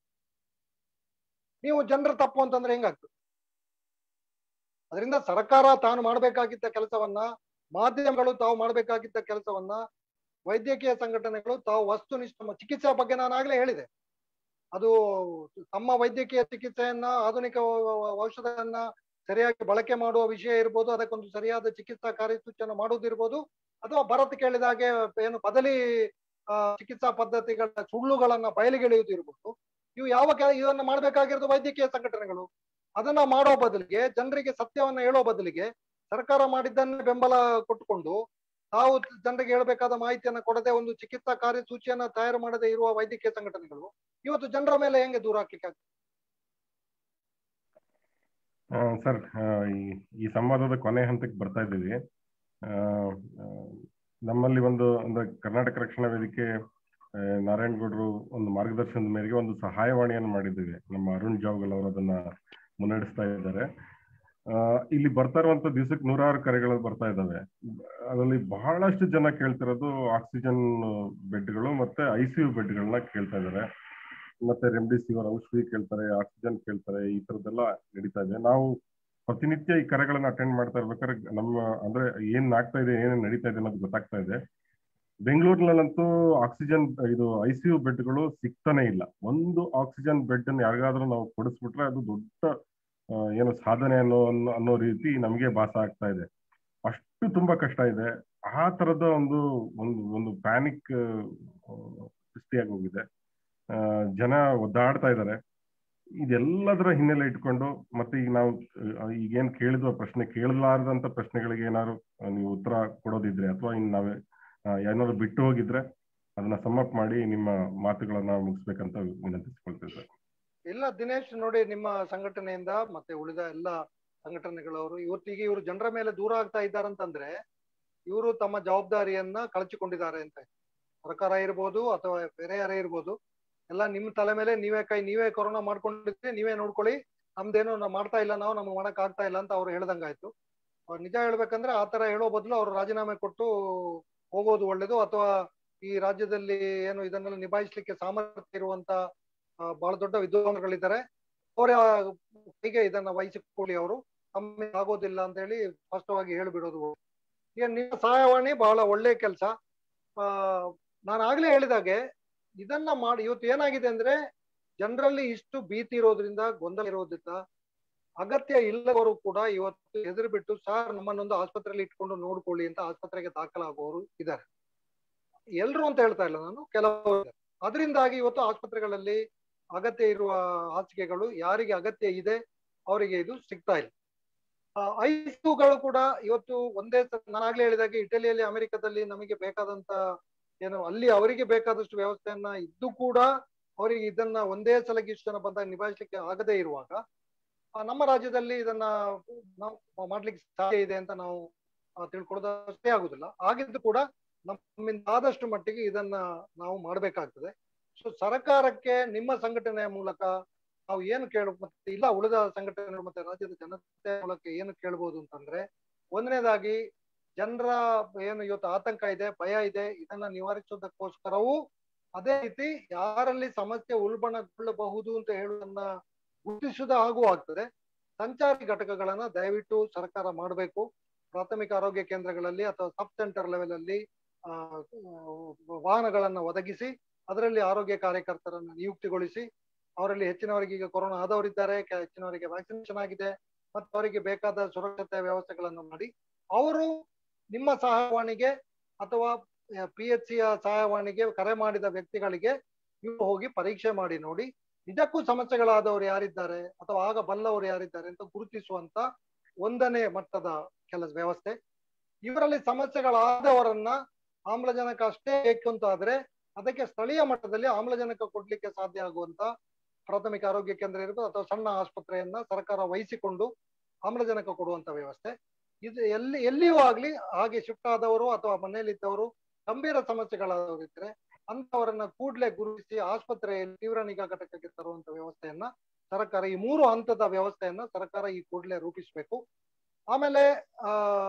ನೀವು ಜನರ ತಪ್ಪು ಅಂತಂದ್ರೆ ಹೆಂಗಾಗ್ತದೆ? ಅದರಿಂದ ಸರ್ಕಾರ ತಾನು ಮಾಡಬೇಕಾಗಿದ್ದ ಕೆಲಸವನ್ನ, ಮಾಧ್ಯಮಗಳು ತಾವು ಮಾಡಬೇಕಾಗಿದ್ದ ಕೆಲಸವನ್ನ, ವೈದ್ಯಕೀಯ ಸಂಘಟನೆಗಳು ತಾವು ವಸ್ತುನಿಷ್ಠ ಚಿಕಿತ್ಸೆ ಬಗ್ಗೆ ನಾನು ಆಗ್ಲೇ ಹೇಳಿದೆ. ಅದು ತಮ್ಮ ವೈದ್ಯಕೀಯ ಚಿಕಿತ್ಸೆಯನ್ನ, ಆಧುನಿಕ ಔಷಧವನ್ನ ಸರಿಯಾಗಿ ಬಳಕೆ ಮಾಡುವ ವಿಷಯ ಇರ್ಬೋದು, ಅದಕ್ಕೊಂದು ಸರಿಯಾದ ಚಿಕಿತ್ಸಾ ಕಾರ್ಯಸೂಚಿಯನ್ನು ಮಾಡುವುದಿರ್ಬೋದು, ಅಥವಾ ಭರತ್ ಕೇಳಿದ ಹಾಗೆ ಏನು ಬದಲಿ ಆ ಚಿಕಿತ್ಸಾ ಪದ್ಧತಿಗಳ ಸುಳ್ಳುಗಳನ್ನ ಬಯಲಿಗೆಳೆಯುವುದು ಇರ್ಬೋದು. ಇವು ಯಾವ ಇದನ್ನ ಮಾಡ್ಬೇಕಾಗಿರೋದು ವೈದ್ಯಕೀಯ ಸಂಘಟನೆಗಳು. ಅದನ್ನ ಮಾಡೋ ಬದಲಿಗೆ, ಜನರಿಗೆ ಸತ್ಯವನ್ನ ಹೇಳೋ ಬದಲಿಗೆ ಸರ್ಕಾರ ಮಾಡಿದ್ದನ್ನೇ ಬೆಂಬಲ ಕೊಟ್ಟುಕೊಂಡು ತಾವು ಜನರಿಗೆ ಹೇಳಬೇಕಾದ ಮಾಹಿತಿಯನ್ನ ಕೊಡದೆ ಒಂದು ಚಿಕಿತ್ಸಾ ಕಾರ್ಯಸೂಚಿಯನ್ನ ತಯಾರು ಮಾಡದೆ ಇರುವ ವೈದ್ಯಕೀಯ ಸಂಘಟನೆಗಳು ಇವತ್ತು ಜನರ ಮೇಲೆ ಹೆಂಗೆ ದೂರ ಹಾಕ್ಲಿಕ್ಕೆ ಆಗ್ತದೆ? ಸರ್, ಈ ಸಂವಾದದ ಕೊನೆ ಹಂತಕ್ಕೆ ಬರ್ತಾ ಇದ್ದೀವಿ. ನಮ್ಮಲ್ಲಿ ಒಂದು ಅಂದ್ರೆ ಕರ್ನಾಟಕ ರಕ್ಷಣಾ ವೇದಿಕೆ ನಾರಾಯಣಗೌಡರು ಒಂದು ಮಾರ್ಗದರ್ಶನದ ಮೇರೆಗೆ ಒಂದು ಸಹಾಯವಾಣಿಯನ್ನು ಮಾಡಿದ್ದೀವಿ. ನಮ್ಮ ಅರುಣ್ ಜಾವಗಲ್ ಅವರು ಅದನ್ನ ಮುನ್ನಡೆಸ್ತಾ ಇದ್ದಾರೆ. ಇಲ್ಲಿ ಬರ್ತಾ ಇರುವಂತ ದಿವಸಕ್ಕೆ ನೂರಾರು ಕರೆಗಳು ಬರ್ತಾ ಇದ್ದಾವೆ. ಅದರಲ್ಲಿ ಬಹಳಷ್ಟು ಜನ ಕೇಳ್ತಿರೋದು ಆಕ್ಸಿಜನ್ ಬೆಡ್ಗಳು ಮತ್ತೆ ಐ ಸಿ ಯು ಬೆಡ್ಗಳನ್ನ ಕೇಳ್ತಾ ಇದ್ದಾರೆ. ಮತ್ತೆ ರೆಮ್ಡಿಸಿವಿರ್ ಔಷಧಿ ಕೇಳ್ತಾರೆ, ಆಕ್ಸಿಜನ್ ಕೇಳ್ತಾರೆ, ಈ ತರದ್ದೆಲ್ಲ ನಡೀತಾ ಇದೆ. ನಾವು ಪ್ರತಿನಿತ್ಯ ಈ ಕರೆಗಳನ್ನ ಅಟೆಂಡ್ ಮಾಡ್ತಾ ಇರ್ಬೇಕಾದ್ರೆ ನಮ್ಮ ಅಂದ್ರೆ ಏನ್ ಆಗ್ತಾ ಇದೆ, ಏನೇನ್ ನಡೀತಾ ಇದೆ ಅನ್ನೋದು ಗೊತ್ತಾಗ್ತಾ ಇದೆ. ಬೆಂಗಳೂರಿನಲ್ಲಂತೂ ಆಕ್ಸಿಜನ್ ಇದು ಐ ಸಿ ಯು ಬೆಡ್ಗಳು ಸಿಗ್ತಾನೆ ಇಲ್ಲ. ಒಂದು ಆಕ್ಸಿಜನ್ ಬೆಡ್ ಅನ್ನು ಯಾರಿಗಾದ್ರೂ ನಾವು ಕೊಡಿಸ್ಬಿಟ್ರೆ ಅದು ದೊಡ್ಡ ಏನು ಸಾಧನೆ ಅನ್ನೋ ಅನ್ನೋ ರೀತಿ ನಮಗೆ ಭಾಸ ಆಗ್ತಾ ಇದೆ. ಅಷ್ಟು ತುಂಬಾ ಕಷ್ಟ ಇದೆ. ಆ ತರದ ಒಂದು ಒಂದು ಒಂದು ಪ್ಯಾನಿಕ್ ಸೃಷ್ಟಿಯಾಗಿ ಹೋಗಿದೆ. ಜನ ಒದ್ದಾಡ್ತಾ ಇದ್ದಾರೆ. ಇದೆಲ್ಲದರ ಹಿನ್ನೆಲೆ ಇಟ್ಕೊಂಡು ಮತ್ತೆ ಈಗ ನಾವು ಈಗೇನ್ ಕೇಳಿದ್ವ ಪ್ರಶ್ನೆ, ಕೇಳಲಾರದಂತ ಪ್ರಶ್ನೆಗಳಿಗೆ ಏನಾದ್ರು ನೀವು ಉತ್ತರ ಕೊಡೋದಿದ್ರೆ ಅಥವಾ ಇನ್ ನಾವೇ ಏನಾದ್ರು ಬಿಟ್ಟು ಹೋಗಿದ್ರೆ ಅದನ್ನ ಸಮ್ಮಪ್ ಮಾಡಿ ನಿಮ್ಮ ಮಾತುಗಳನ್ನ ಮುಗಿಸ್ಬೇಕಂತ ವಿನಂತಿಸ್ಕೊಳ್ತೇವೆ ಸರ್. ಇಲ್ಲ ದಿನೇಶ್, ನೋಡಿ ನಿಮ್ಮ ಸಂಘಟನೆಯಿಂದ ಮತ್ತೆ ಉಳಿದ ಎಲ್ಲ ಸಂಘಟನೆಗಳವರು ಇವತ್ತಿಗೆ ಇವರು ಜನರ ಮೇಲೆ ದೂರ ಆಗ್ತಾ ಇದ್ದಾರಂತಂದ್ರೆ ಇವರು ತಮ್ಮ ಜವಾಬ್ದಾರಿಯನ್ನ ಕಳಚಿಕೊಂಡಿದ್ದಾರೆ ಅಂತ. ಸರ್ಕಾರ ಇರ್ಬೋದು ಅಥವಾ ಬೇರೆ ಯಾರೇ ಇರ್ಬೋದು, ಎಲ್ಲ ನಿಮ್ ತಲೆ ಮೇಲೆ ನೀವೇ ಕೈ ನೀವೇ ಕೊರೋನಾ ಮಾಡ್ಕೊಂಡಿದ್ರೆ ನೀವೇ ನೋಡ್ಕೊಳ್ಳಿ, ನಮ್ದೇನು ನಾವು ಮಾಡ್ತಾ ಇಲ್ಲ, ನಾವು ನಮ್ಗೆ ಮಾಡಕ್ ಆಗ್ತಾ ಇಲ್ಲ ಅಂತ ಅವ್ರು ಹೇಳ್ದಂಗಾಯ್ತು. ಅವ್ರು ನಿಜ ಹೇಳ್ಬೇಕಂದ್ರೆ ಆ ತರ ಹೇಳೋ ಬದಲು ಅವ್ರು ರಾಜೀನಾಮೆ ಕೊಟ್ಟು ಹೋಗೋದು ಒಳ್ಳೇದು. ಅಥವಾ ಈ ರಾಜ್ಯದಲ್ಲಿ ಏನು ಇದನ್ನೆಲ್ಲ ನಿಭಾಯಿಸ್ಲಿಕ್ಕೆ ಸಾಮರ್ಥ್ಯ ಇರುವಂತ ಬಹಳ ದೊಡ್ಡ ವಿದ್ವಾಂಸಗಳಿದ್ದಾರೆ, ಅವರ ಕೈಗೆ ಇದನ್ನ ವಹಿಸಿಕೊಳ್ಳಿ, ಅವರು ತಮ್ಮ ಆಗೋದಿಲ್ಲ ಅಂತ ಹೇಳಿ ಸ್ಪಷ್ಟವಾಗಿ ಹೇಳ್ಬಿಡೋದು. ಈಗ ನಿಮ್ಮ ಸಹಾಯವಾಣಿ ಬಹಳ ಒಳ್ಳೆ ಕೆಲಸ. ಆ ನಾನು ಆಗ್ಲೇ ಹೇಳಿದಾಗೆ ಇದನ್ನ ಮಾಡಿ ಇವತ್ತು ಏನಾಗಿದೆ ಅಂದ್ರೆ ಜನರಲ್ಲಿ ಇಷ್ಟು ಭೀತಿ ಇರೋದ್ರಿಂದ, ಗೊಂದಲ ಇರೋದ್ರಿಂದ, ಅಗತ್ಯ ಇಲ್ಲದವರು ಕೂಡ ಇವತ್ತು ಹೆದರು ಬಿಟ್ಟು ಸರ್ ನಮ್ಮನ್ನೊಂದು ಆಸ್ಪತ್ರೆಯಲ್ಲಿ ಇಟ್ಕೊಂಡು ನೋಡ್ಕೊಳ್ಳಿ ಅಂತ ಆಸ್ಪತ್ರೆಗೆ ದಾಖಲಾಗುವವರು ಇದ್ದಾರೆ. ಎಲ್ರು ಅಂತ ಹೇಳ್ತಾ ಇಲ್ಲ ನಾನು, ಕೆಲವರು. ಅದರಿಂದಾಗಿ ಇವತ್ತು ಆಸ್ಪತ್ರೆಗಳಲ್ಲಿ ಅಗತ್ಯ ಇರುವ ಹಾಸಿಗೆಗಳು ಯಾರಿಗೆ ಅಗತ್ಯ ಇದೆ ಅವರಿಗೆ ಇದು ಸಿಗ್ತಾ ಇಲ್ಲ. ಐಸಿಯುಗಳು ಕೂಡ ಇವತ್ತು ಒಂದೇ, ನಾನಾಗ್ಲೇ ಹೇಳಿದಾಗೆ ಇಟಲಿಯಲ್ಲಿ, ಅಮೆರಿಕದಲ್ಲಿ ನಮಗೆ ಬೇಕಾದಂತ ಏನು ಅಲ್ಲಿ ಅವರಿಗೆ ಬೇಕಾದಷ್ಟು ವ್ಯವಸ್ಥೆಯನ್ನ ಇದ್ದು ಕೂಡ ಅವರಿಗೆ ಇದನ್ನ ಒಂದೇ ಸಲಕ್ಕೆ ಇಷ್ಟು ಜನ ಬಂದಾಗ ನಿಭಾಯಿಸ್ಲಿಕ್ಕೆ ಆಗದೇ ಇರುವಾಗ ನಮ್ಮ ರಾಜ್ಯದಲ್ಲಿ ಇದನ್ನ ನಾವು ಮಾಡ್ಲಿಕ್ಕೆ ಸಾಧ್ಯ ಇದೆ ಅಂತ ನಾವು ತಿಳ್ಕೊಳ್ಳೋದು ಅಷ್ಟೇ ಆಗುದಿಲ್ಲ. ಆಗಿದ್ದು ಕೂಡ ನಮ್ಮಿಂದ ಆದಷ್ಟು ಮಟ್ಟಿಗೆ ಇದನ್ನ ನಾವು ಮಾಡ್ಬೇಕಾಗ್ತದೆ. ಸೊ ಸರ್ಕಾರಕ್ಕೆ ನಿಮ್ಮ ಸಂಘಟನೆಯ ಮೂಲಕ ನಾವು ಏನು ಕೇಳ, ಮತ್ತೆ ಇಲ್ಲ ಉಳಿದ ಸಂಘಟನೆಗಳು ಮತ್ತೆ ರಾಜ್ಯದ ಜನತೆ ಮೂಲಕ ಏನು ಕೇಳ್ಬೋದು ಅಂತಂದ್ರೆ, ಒಂದನೇದಾಗಿ ಜನರ ಏನು ಇವತ್ತು ಆತಂಕ ಇದೆ, ಭಯ ಇದೆ, ಇದನ್ನ ನಿವಾರಿಸೋದಕ್ಕೋಸ್ಕರವೂ ಅದೇ ರೀತಿ ಯಾರಲ್ಲಿ ಸಮಸ್ಯೆ ಉಲ್ಬಣಗೊಳ್ಳಬಹುದು ಅಂತ ಹೇಳುವುದನ್ನ ಗುರುತಿಸುದ ಹಾಗೂ ಆಗ್ತದೆ. ಸಂಚಾರಿ ಘಟಕಗಳನ್ನ ದಯವಿಟ್ಟು ಸರ್ಕಾರ ಮಾಡಬೇಕು. ಪ್ರಾಥಮಿಕ ಆರೋಗ್ಯ ಕೇಂದ್ರಗಳಲ್ಲಿ ಅಥವಾ ಸಬ್ ಸೆಂಟರ್ ಲೆವೆಲ್ ಅಲ್ಲಿ ಆ ವಾಹನಗಳನ್ನ ಒದಗಿಸಿ ಅದರಲ್ಲಿ ಆರೋಗ್ಯ ಕಾರ್ಯಕರ್ತರನ್ನ ನಿಯುಕ್ತಿಗೊಳಿಸಿ ಅವರಲ್ಲಿ ಹೆಚ್ಚಿನವರಿಗೆ ಈಗ ಕೊರೋನಾ ಆದವರಿದ್ದಾರೆ, ಹೆಚ್ಚಿನವರಿಗೆ ವ್ಯಾಕ್ಸಿನೇಷನ್ ಆಗಿದೆ, ಮತ್ತು ಅವರಿಗೆ ಬೇಕಾದ ಸುರಕ್ಷತೆ ವ್ಯವಸ್ಥೆಗಳನ್ನು ಮಾಡಿ ಅವರು ನಿಮ್ಮ ಸಹಾಯವಾಣಿಗೆ ಅಥವಾ ಪಿ ಎಚ್ ಸಿಯ ಸಹಾಯವಾಣಿಗೆ ಕರೆ ಮಾಡಿದ ವ್ಯಕ್ತಿಗಳಿಗೆ ನೀವು ಹೋಗಿ ಪರೀಕ್ಷೆ ಮಾಡಿ ನೋಡಿ, ನಿಜಕ್ಕೂ ಸಮಸ್ಯೆಗಳಾದವರು ಯಾರಿದ್ದಾರೆ ಅಥವಾ ಆಗ ಬಲ್ಲವರು ಯಾರಿದ್ದಾರೆ ಅಂತ ಗುರುತಿಸುವಂತ ಒಂದನೇ ಮಟ್ಟದ ಕೆಲಸ ವ್ಯವಸ್ಥೆ. ಇವರಲ್ಲಿ ಸಮಸ್ಯೆಗಳಾದವರನ್ನ ಆಮ್ಲಜನಕ ಅಷ್ಟೇ ಬೇಕು ಅಂತ ಆದ್ರೆ ಅದಕ್ಕೆ ಸ್ಥಳೀಯ ಮಟ್ಟದಲ್ಲಿ ಆಮ್ಲಜನಕ ಕೊಡ್ಲಿಕ್ಕೆ ಸಾಧ್ಯ ಆಗುವಂತ ಪ್ರಾಥಮಿಕ ಆರೋಗ್ಯ ಕೇಂದ್ರ ಇರ್ಬೋದು ಅಥವಾ ಸಣ್ಣ ಆಸ್ಪತ್ರೆಯನ್ನ ಸರ್ಕಾರ ವಹಿಸಿಕೊಂಡು ಆಮ್ಲಜನಕ ಕೊಡುವಂತ ವ್ಯವಸ್ಥೆ. ಇದು ಎಲ್ಲಿ ಎಲ್ಲಿಯೂ ಆಗ್ಲಿ ಹಾಗೆ ಶಿಫ್ಟ್ ಆದವರು ಅಥವಾ ಮನೆಯಲ್ಲಿದ್ದವರು ಗಂಭೀರ ಸಮಸ್ಯೆಗಳಾದವರು ಇದ್ರೆ ಅಂತವರನ್ನ ಕೂಡ್ಲೆ ಗುರುತಿಸಿ ಆಸ್ಪತ್ರೆಯಲ್ಲಿ ತೀವ್ರ ನಿಗಾ ಘಟಕಕ್ಕೆ ತರುವಂತ ವ್ಯವಸ್ಥೆಯನ್ನ ಸರ್ಕಾರ, ಈ ಮೂರು ಹಂತದ ವ್ಯವಸ್ಥೆಯನ್ನ ಸರ್ಕಾರ ಈ ಕೂಡ್ಲೆ ರೂಪಿಸ್ಬೇಕು. ಆಮೇಲೆ ಆ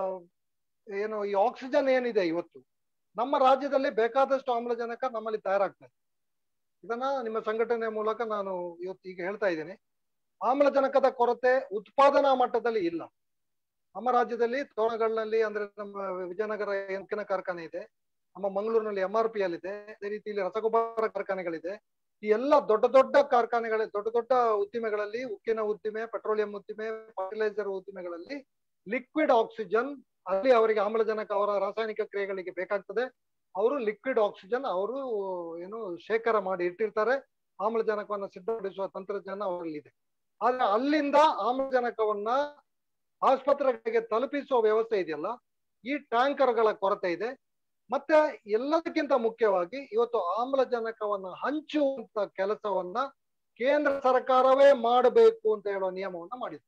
ಏನು ಈ ಆಕ್ಸಿಜನ್ ಏನಿದೆ ಇವತ್ತು ನಮ್ಮ ರಾಜ್ಯದಲ್ಲಿ ಬೇಕಾದಷ್ಟು ಆಮ್ಲಜನಕ ನಮ್ಮಲ್ಲಿ ತಯಾರಾಗ್ತದೆ. ಇದನ್ನ ನಿಮ್ಮ ಸಂಘಟನೆ ಮೂಲಕ ನಾನು ಇವತ್ತು ಈಗ ಹೇಳ್ತಾ ಇದ್ದೇನೆ. ಆಮ್ಲಜನಕದ ಕೊರತೆ ಉತ್ಪಾದನಾ ಮಟ್ಟದಲ್ಲಿ ಇಲ್ಲ ನಮ್ಮ ರಾಜ್ಯದಲ್ಲಿ. ತೋರಣಗಲ್ನಲ್ಲಿ ಅಂದ್ರೆ ನಮ್ಮ ವಿಜಯನಗರ ಉಕ್ಕಿನ ಕಾರ್ಖಾನೆ ಇದೆ, ನಮ್ಮ ಮಂಗಳೂರಿನಲ್ಲಿ ಎಂ ಆರ್ ಪಿ ಎಲ್ ಇದೆ, ಅದೇ ರೀತಿ ಇಲ್ಲಿ ರಸಗೊಬ್ಬರ ಕಾರ್ಖಾನೆಗಳಿದೆ. ಈ ಎಲ್ಲ ದೊಡ್ಡ ದೊಡ್ಡ ಕಾರ್ಖಾನೆಗಳ ದೊಡ್ಡ ದೊಡ್ಡ ಉದ್ದಿಮೆಗಳಲ್ಲಿ, ಉಕ್ಕಿನ ಉದ್ದಿಮೆ, ಪೆಟ್ರೋಲಿಯಂ ಉದ್ದಿಮೆ, ಫರ್ಟಿಲೈಸರ್ ಉದ್ದಿಮೆಗಳಲ್ಲಿ ಲಿಕ್ವಿಡ್ ಆಕ್ಸಿಜನ್, ಅಲ್ಲಿ ಅವರಿಗೆ ಆಮ್ಲಜನಕ ಅವರ ರಾಸಾಯನಿಕ ಕ್ರಿಯೆಗಳಿಗೆ ಬೇಕಾಗ್ತದೆ. ಅವರು ಲಿಕ್ವಿಡ್ ಆಕ್ಸಿಜನ್ ಅವರು ಏನು ಶೇಖರ ಮಾಡಿ ಇಟ್ಟಿರ್ತಾರೆ. ಆಮ್ಲಜನಕವನ್ನ ಸಿದ್ಧಪಡಿಸುವ ತಂತ್ರಜ್ಞಾನ ಅವರಲ್ಲಿದೆ. ಆದ್ರೆ ಅಲ್ಲಿಂದ ಆಮ್ಲಜನಕವನ್ನ ಆಸ್ಪತ್ರೆಗಳಿಗೆ ತಲುಪಿಸುವ ವ್ಯವಸ್ಥೆ ಇದೆಯಲ್ಲ, ಈ ಟ್ಯಾಂಕರ್ಗಳ ಕೊರತೆ ಇದೆ. ಮತ್ತೆ ಎಲ್ಲದಕ್ಕಿಂತ ಮುಖ್ಯವಾಗಿ ಇವತ್ತು ಆಮ್ಲಜನಕವನ್ನ ಹಂಚುವಂತ ಕೆಲಸವನ್ನ ಕೇಂದ್ರ ಸರ್ಕಾರವೇ ಮಾಡಬೇಕು ಅಂತ ಹೇಳುವ ನಿಯಮವನ್ನ ಮಾಡಿದೆ.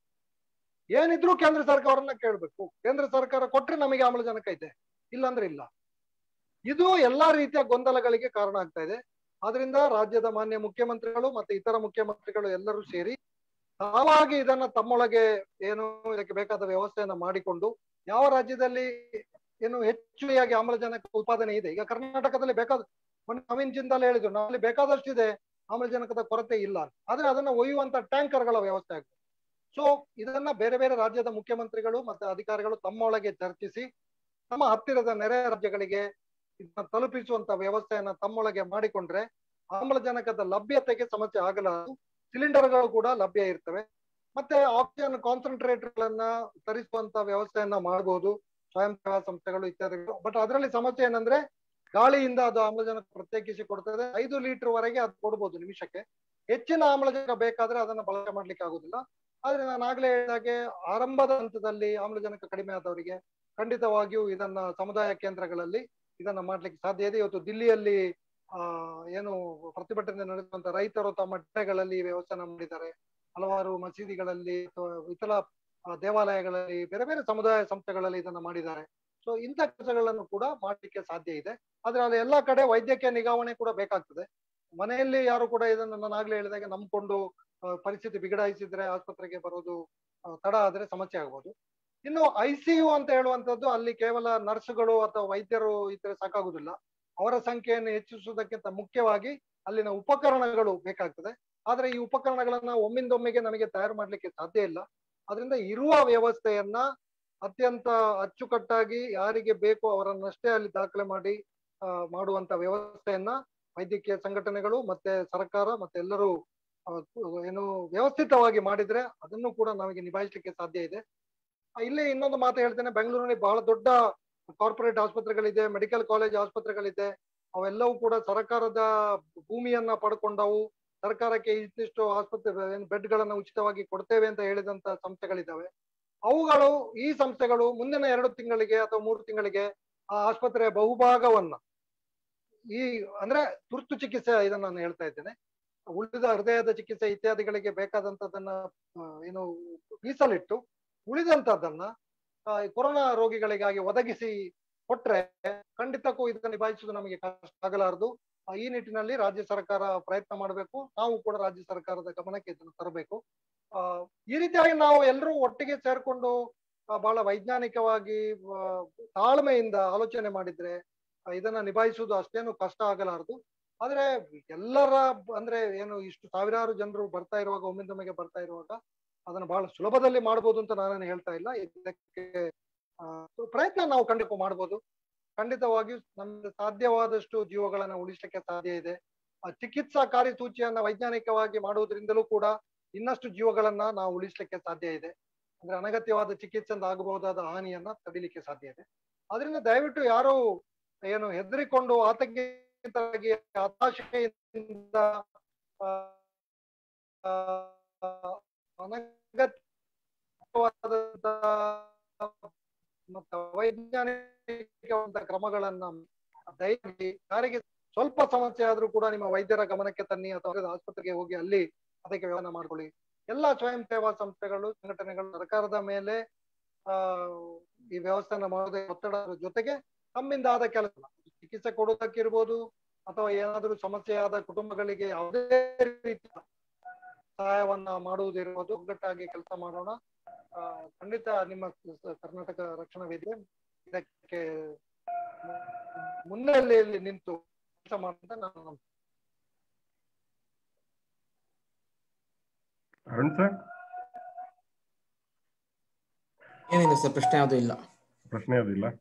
ಏನಿದ್ರು ಕೇಂದ್ರ ಸರ್ಕಾರವನ್ನ ಕೇಳಬೇಕು. ಕೇಂದ್ರ ಸರ್ಕಾರ ಕೊಟ್ರೆ ನಮಗೆ ಆಮ್ಲಜನಕ ಇದೆ, ಇಲ್ಲಾಂದ್ರೆ ಇಲ್ಲ. ಇದು ಎಲ್ಲಾ ರೀತಿಯ ಗೊಂದಲಗಳಿಗೆ ಕಾರಣ ಆಗ್ತಾ ಇದೆ. ಆದ್ರಿಂದ ರಾಜ್ಯದ ಮಾನ್ಯ ಮುಖ್ಯಮಂತ್ರಿಗಳು ಮತ್ತೆ ಇತರ ಮುಖ್ಯಮಂತ್ರಿಗಳು ಎಲ್ಲರೂ ಸೇರಿ ತಾವಾಗಿ ಇದನ್ನ ತಮ್ಮೊಳಗೆ ಏನು ಇದಕ್ಕೆ ಬೇಕಾದ ವ್ಯವಸ್ಥೆಯನ್ನ ಮಾಡಿಕೊಂಡು, ಯಾವ ರಾಜ್ಯದಲ್ಲಿ ಏನು ಹೆಚ್ಚುವರಿಯಾಗಿ ಆಮ್ಲಜನಕ ಉತ್ಪಾದನೆ ಇದೆ, ಈಗ ಕರ್ನಾಟಕದಲ್ಲಿ ಬೇಕಾದ ನವೀನ್ ಜಿಂದಾಲ್ ಹೇಳಿದ್ರು ನಮ್ಮಲ್ಲಿ ಬೇಕಾದಷ್ಟು ಇದೆ, ಆಮ್ಲಜನಕದ ಕೊರತೆ ಇಲ್ಲ, ಆದ್ರೆ ಅದನ್ನ ಒಯ್ಯುವಂತ ಟ್ಯಾಂಕರ್ಗಳ ವ್ಯವಸ್ಥೆ ಆಗ್ತದೆ. ಸೊ ಇದನ್ನ ಬೇರೆ ಬೇರೆ ರಾಜ್ಯದ ಮುಖ್ಯಮಂತ್ರಿಗಳು ಮತ್ತೆ ಅಧಿಕಾರಿಗಳು ತಮ್ಮೊಳಗೆ ಚರ್ಚಿಸಿ ತಮ್ಮ ಹತ್ತಿರದ ನೆರೆ ರಾಜ್ಯಗಳಿಗೆ ಇದನ್ನ ತಲುಪಿಸುವಂತ ವ್ಯವಸ್ಥೆಯನ್ನ ತಮ್ಮೊಳಗೆ ಮಾಡಿಕೊಂಡ್ರೆ ಆಮ್ಲಜನಕದ ಲಭ್ಯತೆಗೆ ಸಮಸ್ಯೆ ಆಗಲಾರದು. ಸಿಲಿಂಡರ್ಗಳು ಕೂಡ ಲಭ್ಯ ಇರ್ತವೆ. ಮತ್ತೆ ಆಕ್ಸಿಜನ್ ಕಾನ್ಸಂಟ್ರೇಟರ್ಗಳನ್ನ ತರಿಸುವಂತ ವ್ಯವಸ್ಥೆಯನ್ನ ಮಾಡಬಹುದು ಸ್ವಯಂ ಸೇವಾ ಸಂಸ್ಥೆಗಳು ಇತ್ಯಾದಿಗಳು. ಬಟ್ ಅದರಲ್ಲಿ ಸಮಸ್ಯೆ ಏನಂದ್ರೆ ಗಾಳಿಯಿಂದ ಅದು ಆಮ್ಲಜನಕ ಪ್ರತ್ಯೇಕಿಸಿ ಕೊಡ್ತದೆ. ಐದು ಲೀಟರ್ ವರೆಗೆ ಅದು ಕೊಡ್ಬೋದು ನಿಮಿಷಕ್ಕೆ. ಹೆಚ್ಚಿನ ಆಮ್ಲಜನಕ ಬೇಕಾದ್ರೆ ಅದನ್ನ ಬಳಕೆ ಮಾಡ್ಲಿಕ್ಕೆ ಆಗುದಿಲ್ಲ. ಆದ್ರೆ ನಾನು ಆಗ್ಲೇ ಹೇಳಿದಾಗೆ ಆರಂಭದ ಹಂತದಲ್ಲಿ ಆಮ್ಲಜನಕ ಕಡಿಮೆ ಆದವರಿಗೆ ಖಂಡಿತವಾಗಿಯೂ ಇದನ್ನ ಸಮುದಾಯ ಕೇಂದ್ರಗಳಲ್ಲಿ ಇದನ್ನ ಮಾಡ್ಲಿಕ್ಕೆ ಸಾಧ್ಯ ಇದೆ. ಇವತ್ತು ದಿಲ್ಲಿಯಲ್ಲಿ ಆ ಏನು ಪ್ರತಿಭಟನೆ ನಡೆಸುವಂತ ರೈತರು ತಮ್ಮ ಠಾಣೆಗಳಲ್ಲಿ ವ್ಯವಸ್ಥೆನ ಮಾಡಿದ್ದಾರೆ. ಹಲವಾರು ಮಸೀದಿಗಳಲ್ಲಿ ಅಥವಾ ಇತರ ದೇವಾಲಯಗಳಲ್ಲಿ ಬೇರೆ ಬೇರೆ ಸಮುದಾಯ ಸಂಸ್ಥೆಗಳಲ್ಲಿ ಇದನ್ನ ಮಾಡಿದ್ದಾರೆ. ಸೊ ಇಂಥ ಕೆಲಸಗಳನ್ನು ಕೂಡ ಮಾಡ್ಲಿಕ್ಕೆ ಸಾಧ್ಯ ಇದೆ. ಆದ್ರೆ ಅದು ಎಲ್ಲಾ ಕಡೆ ವೈದ್ಯಕೀಯ ನಿಗಾವಣೆ ಕೂಡ ಬೇಕಾಗ್ತದೆ. ಮನೆಯಲ್ಲಿ ಯಾರು ಕೂಡ ಇದನ್ನು ನಾನು ಆಗ್ಲೇ ಹೇಳಿದಾಗೆ ನಂಬ್ಕೊಂಡು ಪರಿಸ್ಥಿತಿ ಬಿಗಡಾಯಿಸಿದ್ರೆ ಆಸ್ಪತ್ರೆಗೆ ಬರೋದು ತಡ ಆದ್ರೆ ಸಮಸ್ಯೆ ಆಗ್ಬೋದು. ಇನ್ನು ಐ ಸಿ ಯು ಅಂತ ಹೇಳುವಂತದ್ದು ಅಲ್ಲಿ ಕೇವಲ ನರ್ಸ್ಗಳು ಅಥವಾ ವೈದ್ಯರು ಇದ್ರೆ ಸಾಕಾಗುದಿಲ್ಲ. ಅವರ ಸಂಖ್ಯೆಯನ್ನು ಹೆಚ್ಚಿಸುವುದಕ್ಕಿಂತ ಮುಖ್ಯವಾಗಿ ಅಲ್ಲಿನ ಉಪಕರಣಗಳು ಬೇಕಾಗ್ತದೆ. ಆದ್ರೆ ಈ ಉಪಕರಣಗಳನ್ನ ಒಮ್ಮಿಂದೊಮ್ಮೆಗೆ ನಮಗೆ ತಯಾರು ಮಾಡ್ಲಿಕ್ಕೆ ಸಾಧ್ಯ ಇಲ್ಲ. ಅದರಿಂದ ಇರುವ ವ್ಯವಸ್ಥೆಯನ್ನ ಅತ್ಯಂತ ಅಚ್ಚುಕಟ್ಟಾಗಿ ಯಾರಿಗೆ ಬೇಕು ಅವರನ್ನಷ್ಟೇ ಅಲ್ಲಿ ದಾಖಲೆ ಮಾಡಿ ಆ ಮಾಡುವಂತ ವ್ಯವಸ್ಥೆಯನ್ನ ವೈದ್ಯಕೀಯ ಸಂಘಟನೆಗಳು ಮತ್ತೆ ಸರ್ಕಾರ ಮತ್ತೆ ಎಲ್ಲರೂ ಏನು ವ್ಯವಸ್ಥಿತವಾಗಿ ಮಾಡಿದ್ರೆ ಅದನ್ನು ಕೂಡ ನಮಗೆ ನಿಭಾಯಿಸಲಿಕ್ಕೆ ಸಾಧ್ಯ ಇದೆ. ಇಲ್ಲಿ ಇನ್ನೊಂದು ಮಾತು ಹೇಳ್ತೇನೆ, ಬೆಂಗಳೂರಿನಲ್ಲಿ ಬಹಳ ದೊಡ್ಡ ಕಾರ್ಪೊರೇಟ್ ಆಸ್ಪತ್ರೆಗಳಿದೆ, ಮೆಡಿಕಲ್ ಕಾಲೇಜ್ ಆಸ್ಪತ್ರೆಗಳಿದೆ. ಅವೆಲ್ಲವೂ ಕೂಡ ಸರ್ಕಾರದ ಭೂಮಿಯನ್ನ ಪಡ್ಕೊಂಡವು. ಸರ್ಕಾರಕ್ಕೆ ಇಷ್ಟಿಷ್ಟು ಆಸ್ಪತ್ರೆ ಬೆಡ್ಗಳನ್ನ ಉಚಿತವಾಗಿ ಕೊಡ್ತೇವೆ ಅಂತ ಹೇಳಿದಂತ ಸಂಸ್ಥೆಗಳಿದ್ದಾವೆ. ಅವುಗಳು ಈ ಸಂಸ್ಥೆಗಳು ಮುಂದಿನ ಎರಡು ತಿಂಗಳಿಗೆ ಅಥವಾ ಮೂರು ತಿಂಗಳಿಗೆ ಆ ಆಸ್ಪತ್ರೆಯ ಬಹುಭಾಗವನ್ನ ಈ ಅಂದ್ರೆ ತುರ್ತು ಚಿಕಿತ್ಸೆ ಇದನ್ನ ನಾನು ಹೇಳ್ತಾ ಇದ್ದೇನೆ, ಉಳಿದ ಹೃದಯದ ಚಿಕಿತ್ಸೆ ಇತ್ಯಾದಿಗಳಿಗೆ ಬೇಕಾದಂತದನ್ನ ಏನು ಮೀಸಲಿಟ್ಟು ಉಳಿದಂತದ್ದನ್ನ ಕೊರೋನಾ ರೋಗಿಗಳಿಗಾಗಿ ಒದಗಿಸಿ ಕೊಟ್ರೆ ಖಂಡಿತಕ್ಕೂ ಇದನ್ನ ನಿಭಾಯಿಸುವುದು ನಮಗೆ ಕಷ್ಟ ಆಗಲಾರದು. ಈ ನಿಟ್ಟಿನಲ್ಲಿ ರಾಜ್ಯ ಸರ್ಕಾರ ಪ್ರಯತ್ನ ಮಾಡಬೇಕು. ನಾವು ಕೂಡ ರಾಜ್ಯ ಸರ್ಕಾರದ ಗಮನಕ್ಕೆ ಇದನ್ನು ತರಬೇಕು. ಆ ಈ ರೀತಿಯಾಗಿ ನಾವು ಎಲ್ಲರೂ ಒಟ್ಟಿಗೆ ಸೇರ್ಕೊಂಡು ಬಹಳ ವೈಜ್ಞಾನಿಕವಾಗಿ ತಾಳ್ಮೆಯಿಂದ ಆಲೋಚನೆ ಮಾಡಿದ್ರೆ ಇದನ್ನ ನಿಭಾಯಿಸುವುದು ಅಷ್ಟೇನು ಕಷ್ಟ ಆಗಲಾರದು. ಆದ್ರೆ ಎಲ್ಲರ ಅಂದ್ರೆ ಏನು ಇಷ್ಟು ಸಾವಿರಾರು ಜನರು ಬರ್ತಾ ಇರುವಾಗ ಒಮ್ಮಿಂದೊಮ್ಮೆಗೆ ಬರ್ತಾ ಇರುವಾಗ ಅದನ್ನ ಬಹಳ ಸುಲಭದಲ್ಲಿ ಮಾಡ್ಬೋದು ಅಂತ ನಾನೇನು ಹೇಳ್ತಾ ಇಲ್ಲ. ಇದಕ್ಕೆ ಪ್ರಯತ್ನ ನಾವು ಖಂಡಿತ ಮಾಡ್ಬೋದು. ಖಂಡಿತವಾಗಿಯೂ ನಮ್ಗೆ ಸಾಧ್ಯವಾದಷ್ಟು ಜೀವಗಳನ್ನ ಉಳಿಸಲಿಕ್ಕೆ ಸಾಧ್ಯ ಇದೆ. ಆ ಚಿಕಿತ್ಸಾ ಕಾರ್ಯಸೂಚಿಯನ್ನ ವೈಜ್ಞಾನಿಕವಾಗಿ ಮಾಡುವುದರಿಂದಲೂ ಕೂಡ ಇನ್ನಷ್ಟು ಜೀವಗಳನ್ನ ನಾವು ಉಳಿಸ್ಲಿಕ್ಕೆ ಸಾಧ್ಯ ಇದೆ. ಅಂದ್ರೆ ಅನಗತ್ಯವಾದ ಚಿಕಿತ್ಸೆಯಿಂದ ಆಗಬಹುದಾದ ಹಾನಿಯನ್ನ ತಡಿಲಿಕ್ಕೆ ಸಾಧ್ಯ ಇದೆ. ಆದ್ರಿಂದ ದಯವಿಟ್ಟು ಯಾರು ಏನು ಹೆದರಿಕೊಂಡು ಆತಂಕಿತರಾಗಿ ಹತಾಶೆಯಿಂದ ಅನಗತ್ಯವಾದ ಮತ್ತು ಅವೈಜ್ಞಾನಿಕ ಕ್ರಮಗಳನ್ನ ದಯವಿಟ್ಟು ಯಾರಿಗೆ ಸ್ವಲ್ಪ ಸಮಸ್ಯೆ ಆದ್ರೂ ಕೂಡ ನಿಮ್ಮ ವೈದ್ಯರ ಗಮನಕ್ಕೆ ತನ್ನಿ ಅಥವಾ ಆಸ್ಪತ್ರೆಗೆ ಹೋಗಿ ಅಲ್ಲಿ ಅದಕ್ಕೆ ವ್ಯವಹಾರ ಮಾಡ್ಕೊಳ್ಳಿ. ಎಲ್ಲಾ ಸ್ವಯಂ ಸೇವಾ ಸಂಸ್ಥೆಗಳು ಸಂಘಟನೆಗಳು ಸರ್ಕಾರದ ಮೇಲೆ ಆ ಈ ವ್ಯವಸ್ಥೆನ ಮಾಡೋದೇ ಒತ್ತಡದ ಜೊತೆಗೆ ತಮ್ಮಿಂದ ಆದ ಕೆಲಸ ಚಿಕಿತ್ಸೆ ಕೊಡೋದಕ್ಕಿರ್ಬೋದು ಅಥವಾ ಏನಾದ್ರೂ ಸಮಸ್ಯೆ ಆದ ಕುಟುಂಬಗಳಿಗೆ ಯಾವುದೇ ರೀತಿಯ ಸಹಾಯವನ್ನ ಮಾಡುವುದಿರ್ಬೋದು ಒಗ್ಗಟ್ಟಾಗಿ ಕೆಲಸ ಮಾಡೋಣ. ಆ ಖಂಡಿತ ನಿಮ್ಮ ಕರ್ನಾಟಕ ರಕ್ಷಣಾ ವೇದಿಕೆ ಇದಕ್ಕೆ ಮುನ್ನೆಲೆಯಲ್ಲಿ ನಿಂತು ಕೆಲಸ ಮಾಡುವಂತ ನಾನು ಅರುಣ್ ಸರ್. ಏನಿಲ್ಲ ಸರ್, ಪ್ರಶ್ನೆ ಯಾವುದು ಇಲ್ಲ. ಪ್ರಶ್ನೆ ಯಾವುದು ಇಲ್ಲ.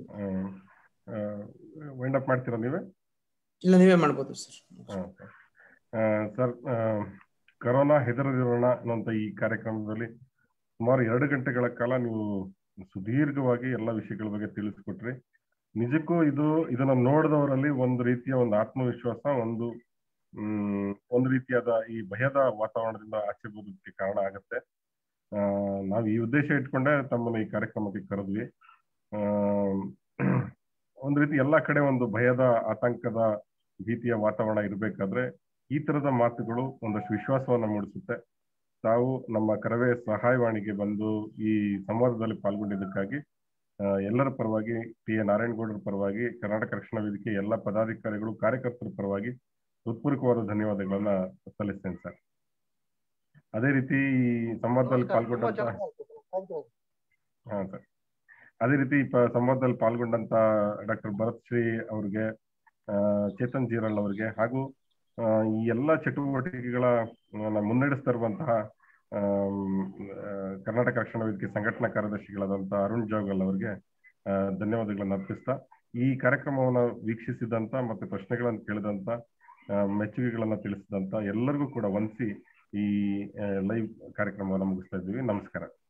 ವೈಂಡ್ ಅಪ್ ಮಾಡ್ತೀರಾ ನೀವೇ? ಇಲ್ಲ, ನೀವೇ ಮಾಡ್ಬೋದು ಸರ್. ಸರ್, ಕರೋನಾ ಹೆದರದಿರೋಣ ಅನ್ನುವಂತ ಈ ಕಾರ್ಯಕ್ರಮದಲ್ಲಿ ಸುಮಾರು ಎರಡು ಗಂಟೆಗಳ ಕಾಲ ನೀವು ಸುದೀರ್ಘವಾಗಿ ಎಲ್ಲ ವಿಷಯಗಳ ಬಗ್ಗೆ ತಿಳಿಸ್ಕೊಟ್ರಿ. ನಿಜಕ್ಕೂ ಇದು ಇದನ್ನ ನೋಡಿದವರಲ್ಲಿ ಒಂದು ರೀತಿಯ ಒಂದು ಆತ್ಮವಿಶ್ವಾಸ, ಒಂದು ಹ್ಮ್ ಒಂದು ರೀತಿಯಾದ ಈ ಭಯದ ವಾತಾವರಣದಿಂದ ಆಚೆ ಬರೋದಕ್ಕೆ ಕಾರಣ ಆಗತ್ತೆ. ಆ ನಾವು ಈ ಉದ್ದೇಶ ಇಟ್ಕೊಂಡೆ ತಮ್ಮನ್ನ ಈ ಕಾರ್ಯಕ್ರಮಕ್ಕೆ ಕರೆದ್ವಿ. ಆ ಒಂದ್ ರೀತಿ ಎಲ್ಲಾ ಕಡೆ ಒಂದು ಭಯದ, ಆತಂಕದ, ಭೀತಿಯ ವಾತಾವರಣ ಇರ್ಬೇಕಾದ್ರೆ ಈ ತರದ ಮಾತುಗಳು ಒಂದಷ್ಟು ವಿಶ್ವಾಸವನ್ನ ಮೂಡಿಸುತ್ತೆ. ತಾವು ನಮ್ಮ ಕರವೇ ಸಹಾಯವಾಣಿಗೆ ಬಂದು ಈ ಸಂವಾದದಲ್ಲಿ ಪಾಲ್ಗೊಂಡಿದ್ದಕ್ಕಾಗಿ ಎಲ್ಲರ ಪರವಾಗಿ, ಟಿ ಎ ನಾರಾಯಣಗೌಡರ ಪರವಾಗಿ, ಕರ್ನಾಟಕ ರಕ್ಷಣಾ ವೇದಿಕೆ ಎಲ್ಲ ಪದಾಧಿಕಾರಿಗಳು, ಕಾರ್ಯಕರ್ತರ ಪರವಾಗಿ ಹೃತ್ಪೂರ್ವಕವಾದ ಧನ್ಯವಾದಗಳನ್ನ ಸಲ್ಲಿಸ್ತೇನೆ ಸರ್. ಅದೇ ರೀತಿ ಈ ಸಂವಾದದಲ್ಲಿ ಪಾಲ್ಗೊಂಡಂತ ಹಾ ಸರ್ ಅದೇ ರೀತಿ ಸಂವಾದದಲ್ಲಿ ಪಾಲ್ಗೊಂಡಂತ ಡಾಕ್ಟರ್ ಭರತ್ ಶ್ರೀ ಅವ್ರಿಗೆ, ಚೇತನ್ ಜೀರಲ್ ಅವರಿಗೆ ಹಾಗೂ ಈ ಎಲ್ಲ ಚಟುವಟಿಕೆಗಳ ಮುನ್ನಡೆಸ್ತಾ ಇರುವಂತಹ ಕರ್ನಾಟಕ ರಕ್ಷಣಾ ವೇದಿಕೆ ಸಂಘಟನಾ ಕಾರ್ಯದರ್ಶಿಗಳಾದಂತಹ ಅರುಣ್ ಜೋಗಲ್ ಅವರಿಗೆ ಧನ್ಯವಾದಗಳನ್ನು ಅರ್ಪಿಸ್ತಾ, ಈ ಕಾರ್ಯಕ್ರಮವನ್ನು ವೀಕ್ಷಿಸಿದಂತ ಮತ್ತೆ ಪ್ರಶ್ನೆಗಳನ್ನು ಕೇಳಿದಂತ, ಮೆಚ್ಚುಗೆಗಳನ್ನ ತಿಳಿಸಿದಂತ ಎಲ್ಲರಿಗೂ ಕೂಡ ವಂದಿಸಿ ಈ ಲೈವ್ ಕಾರ್ಯಕ್ರಮವನ್ನು ಮುಗಿಸ್ತಾ ಇದ್ದೀವಿ. ನಮಸ್ಕಾರ.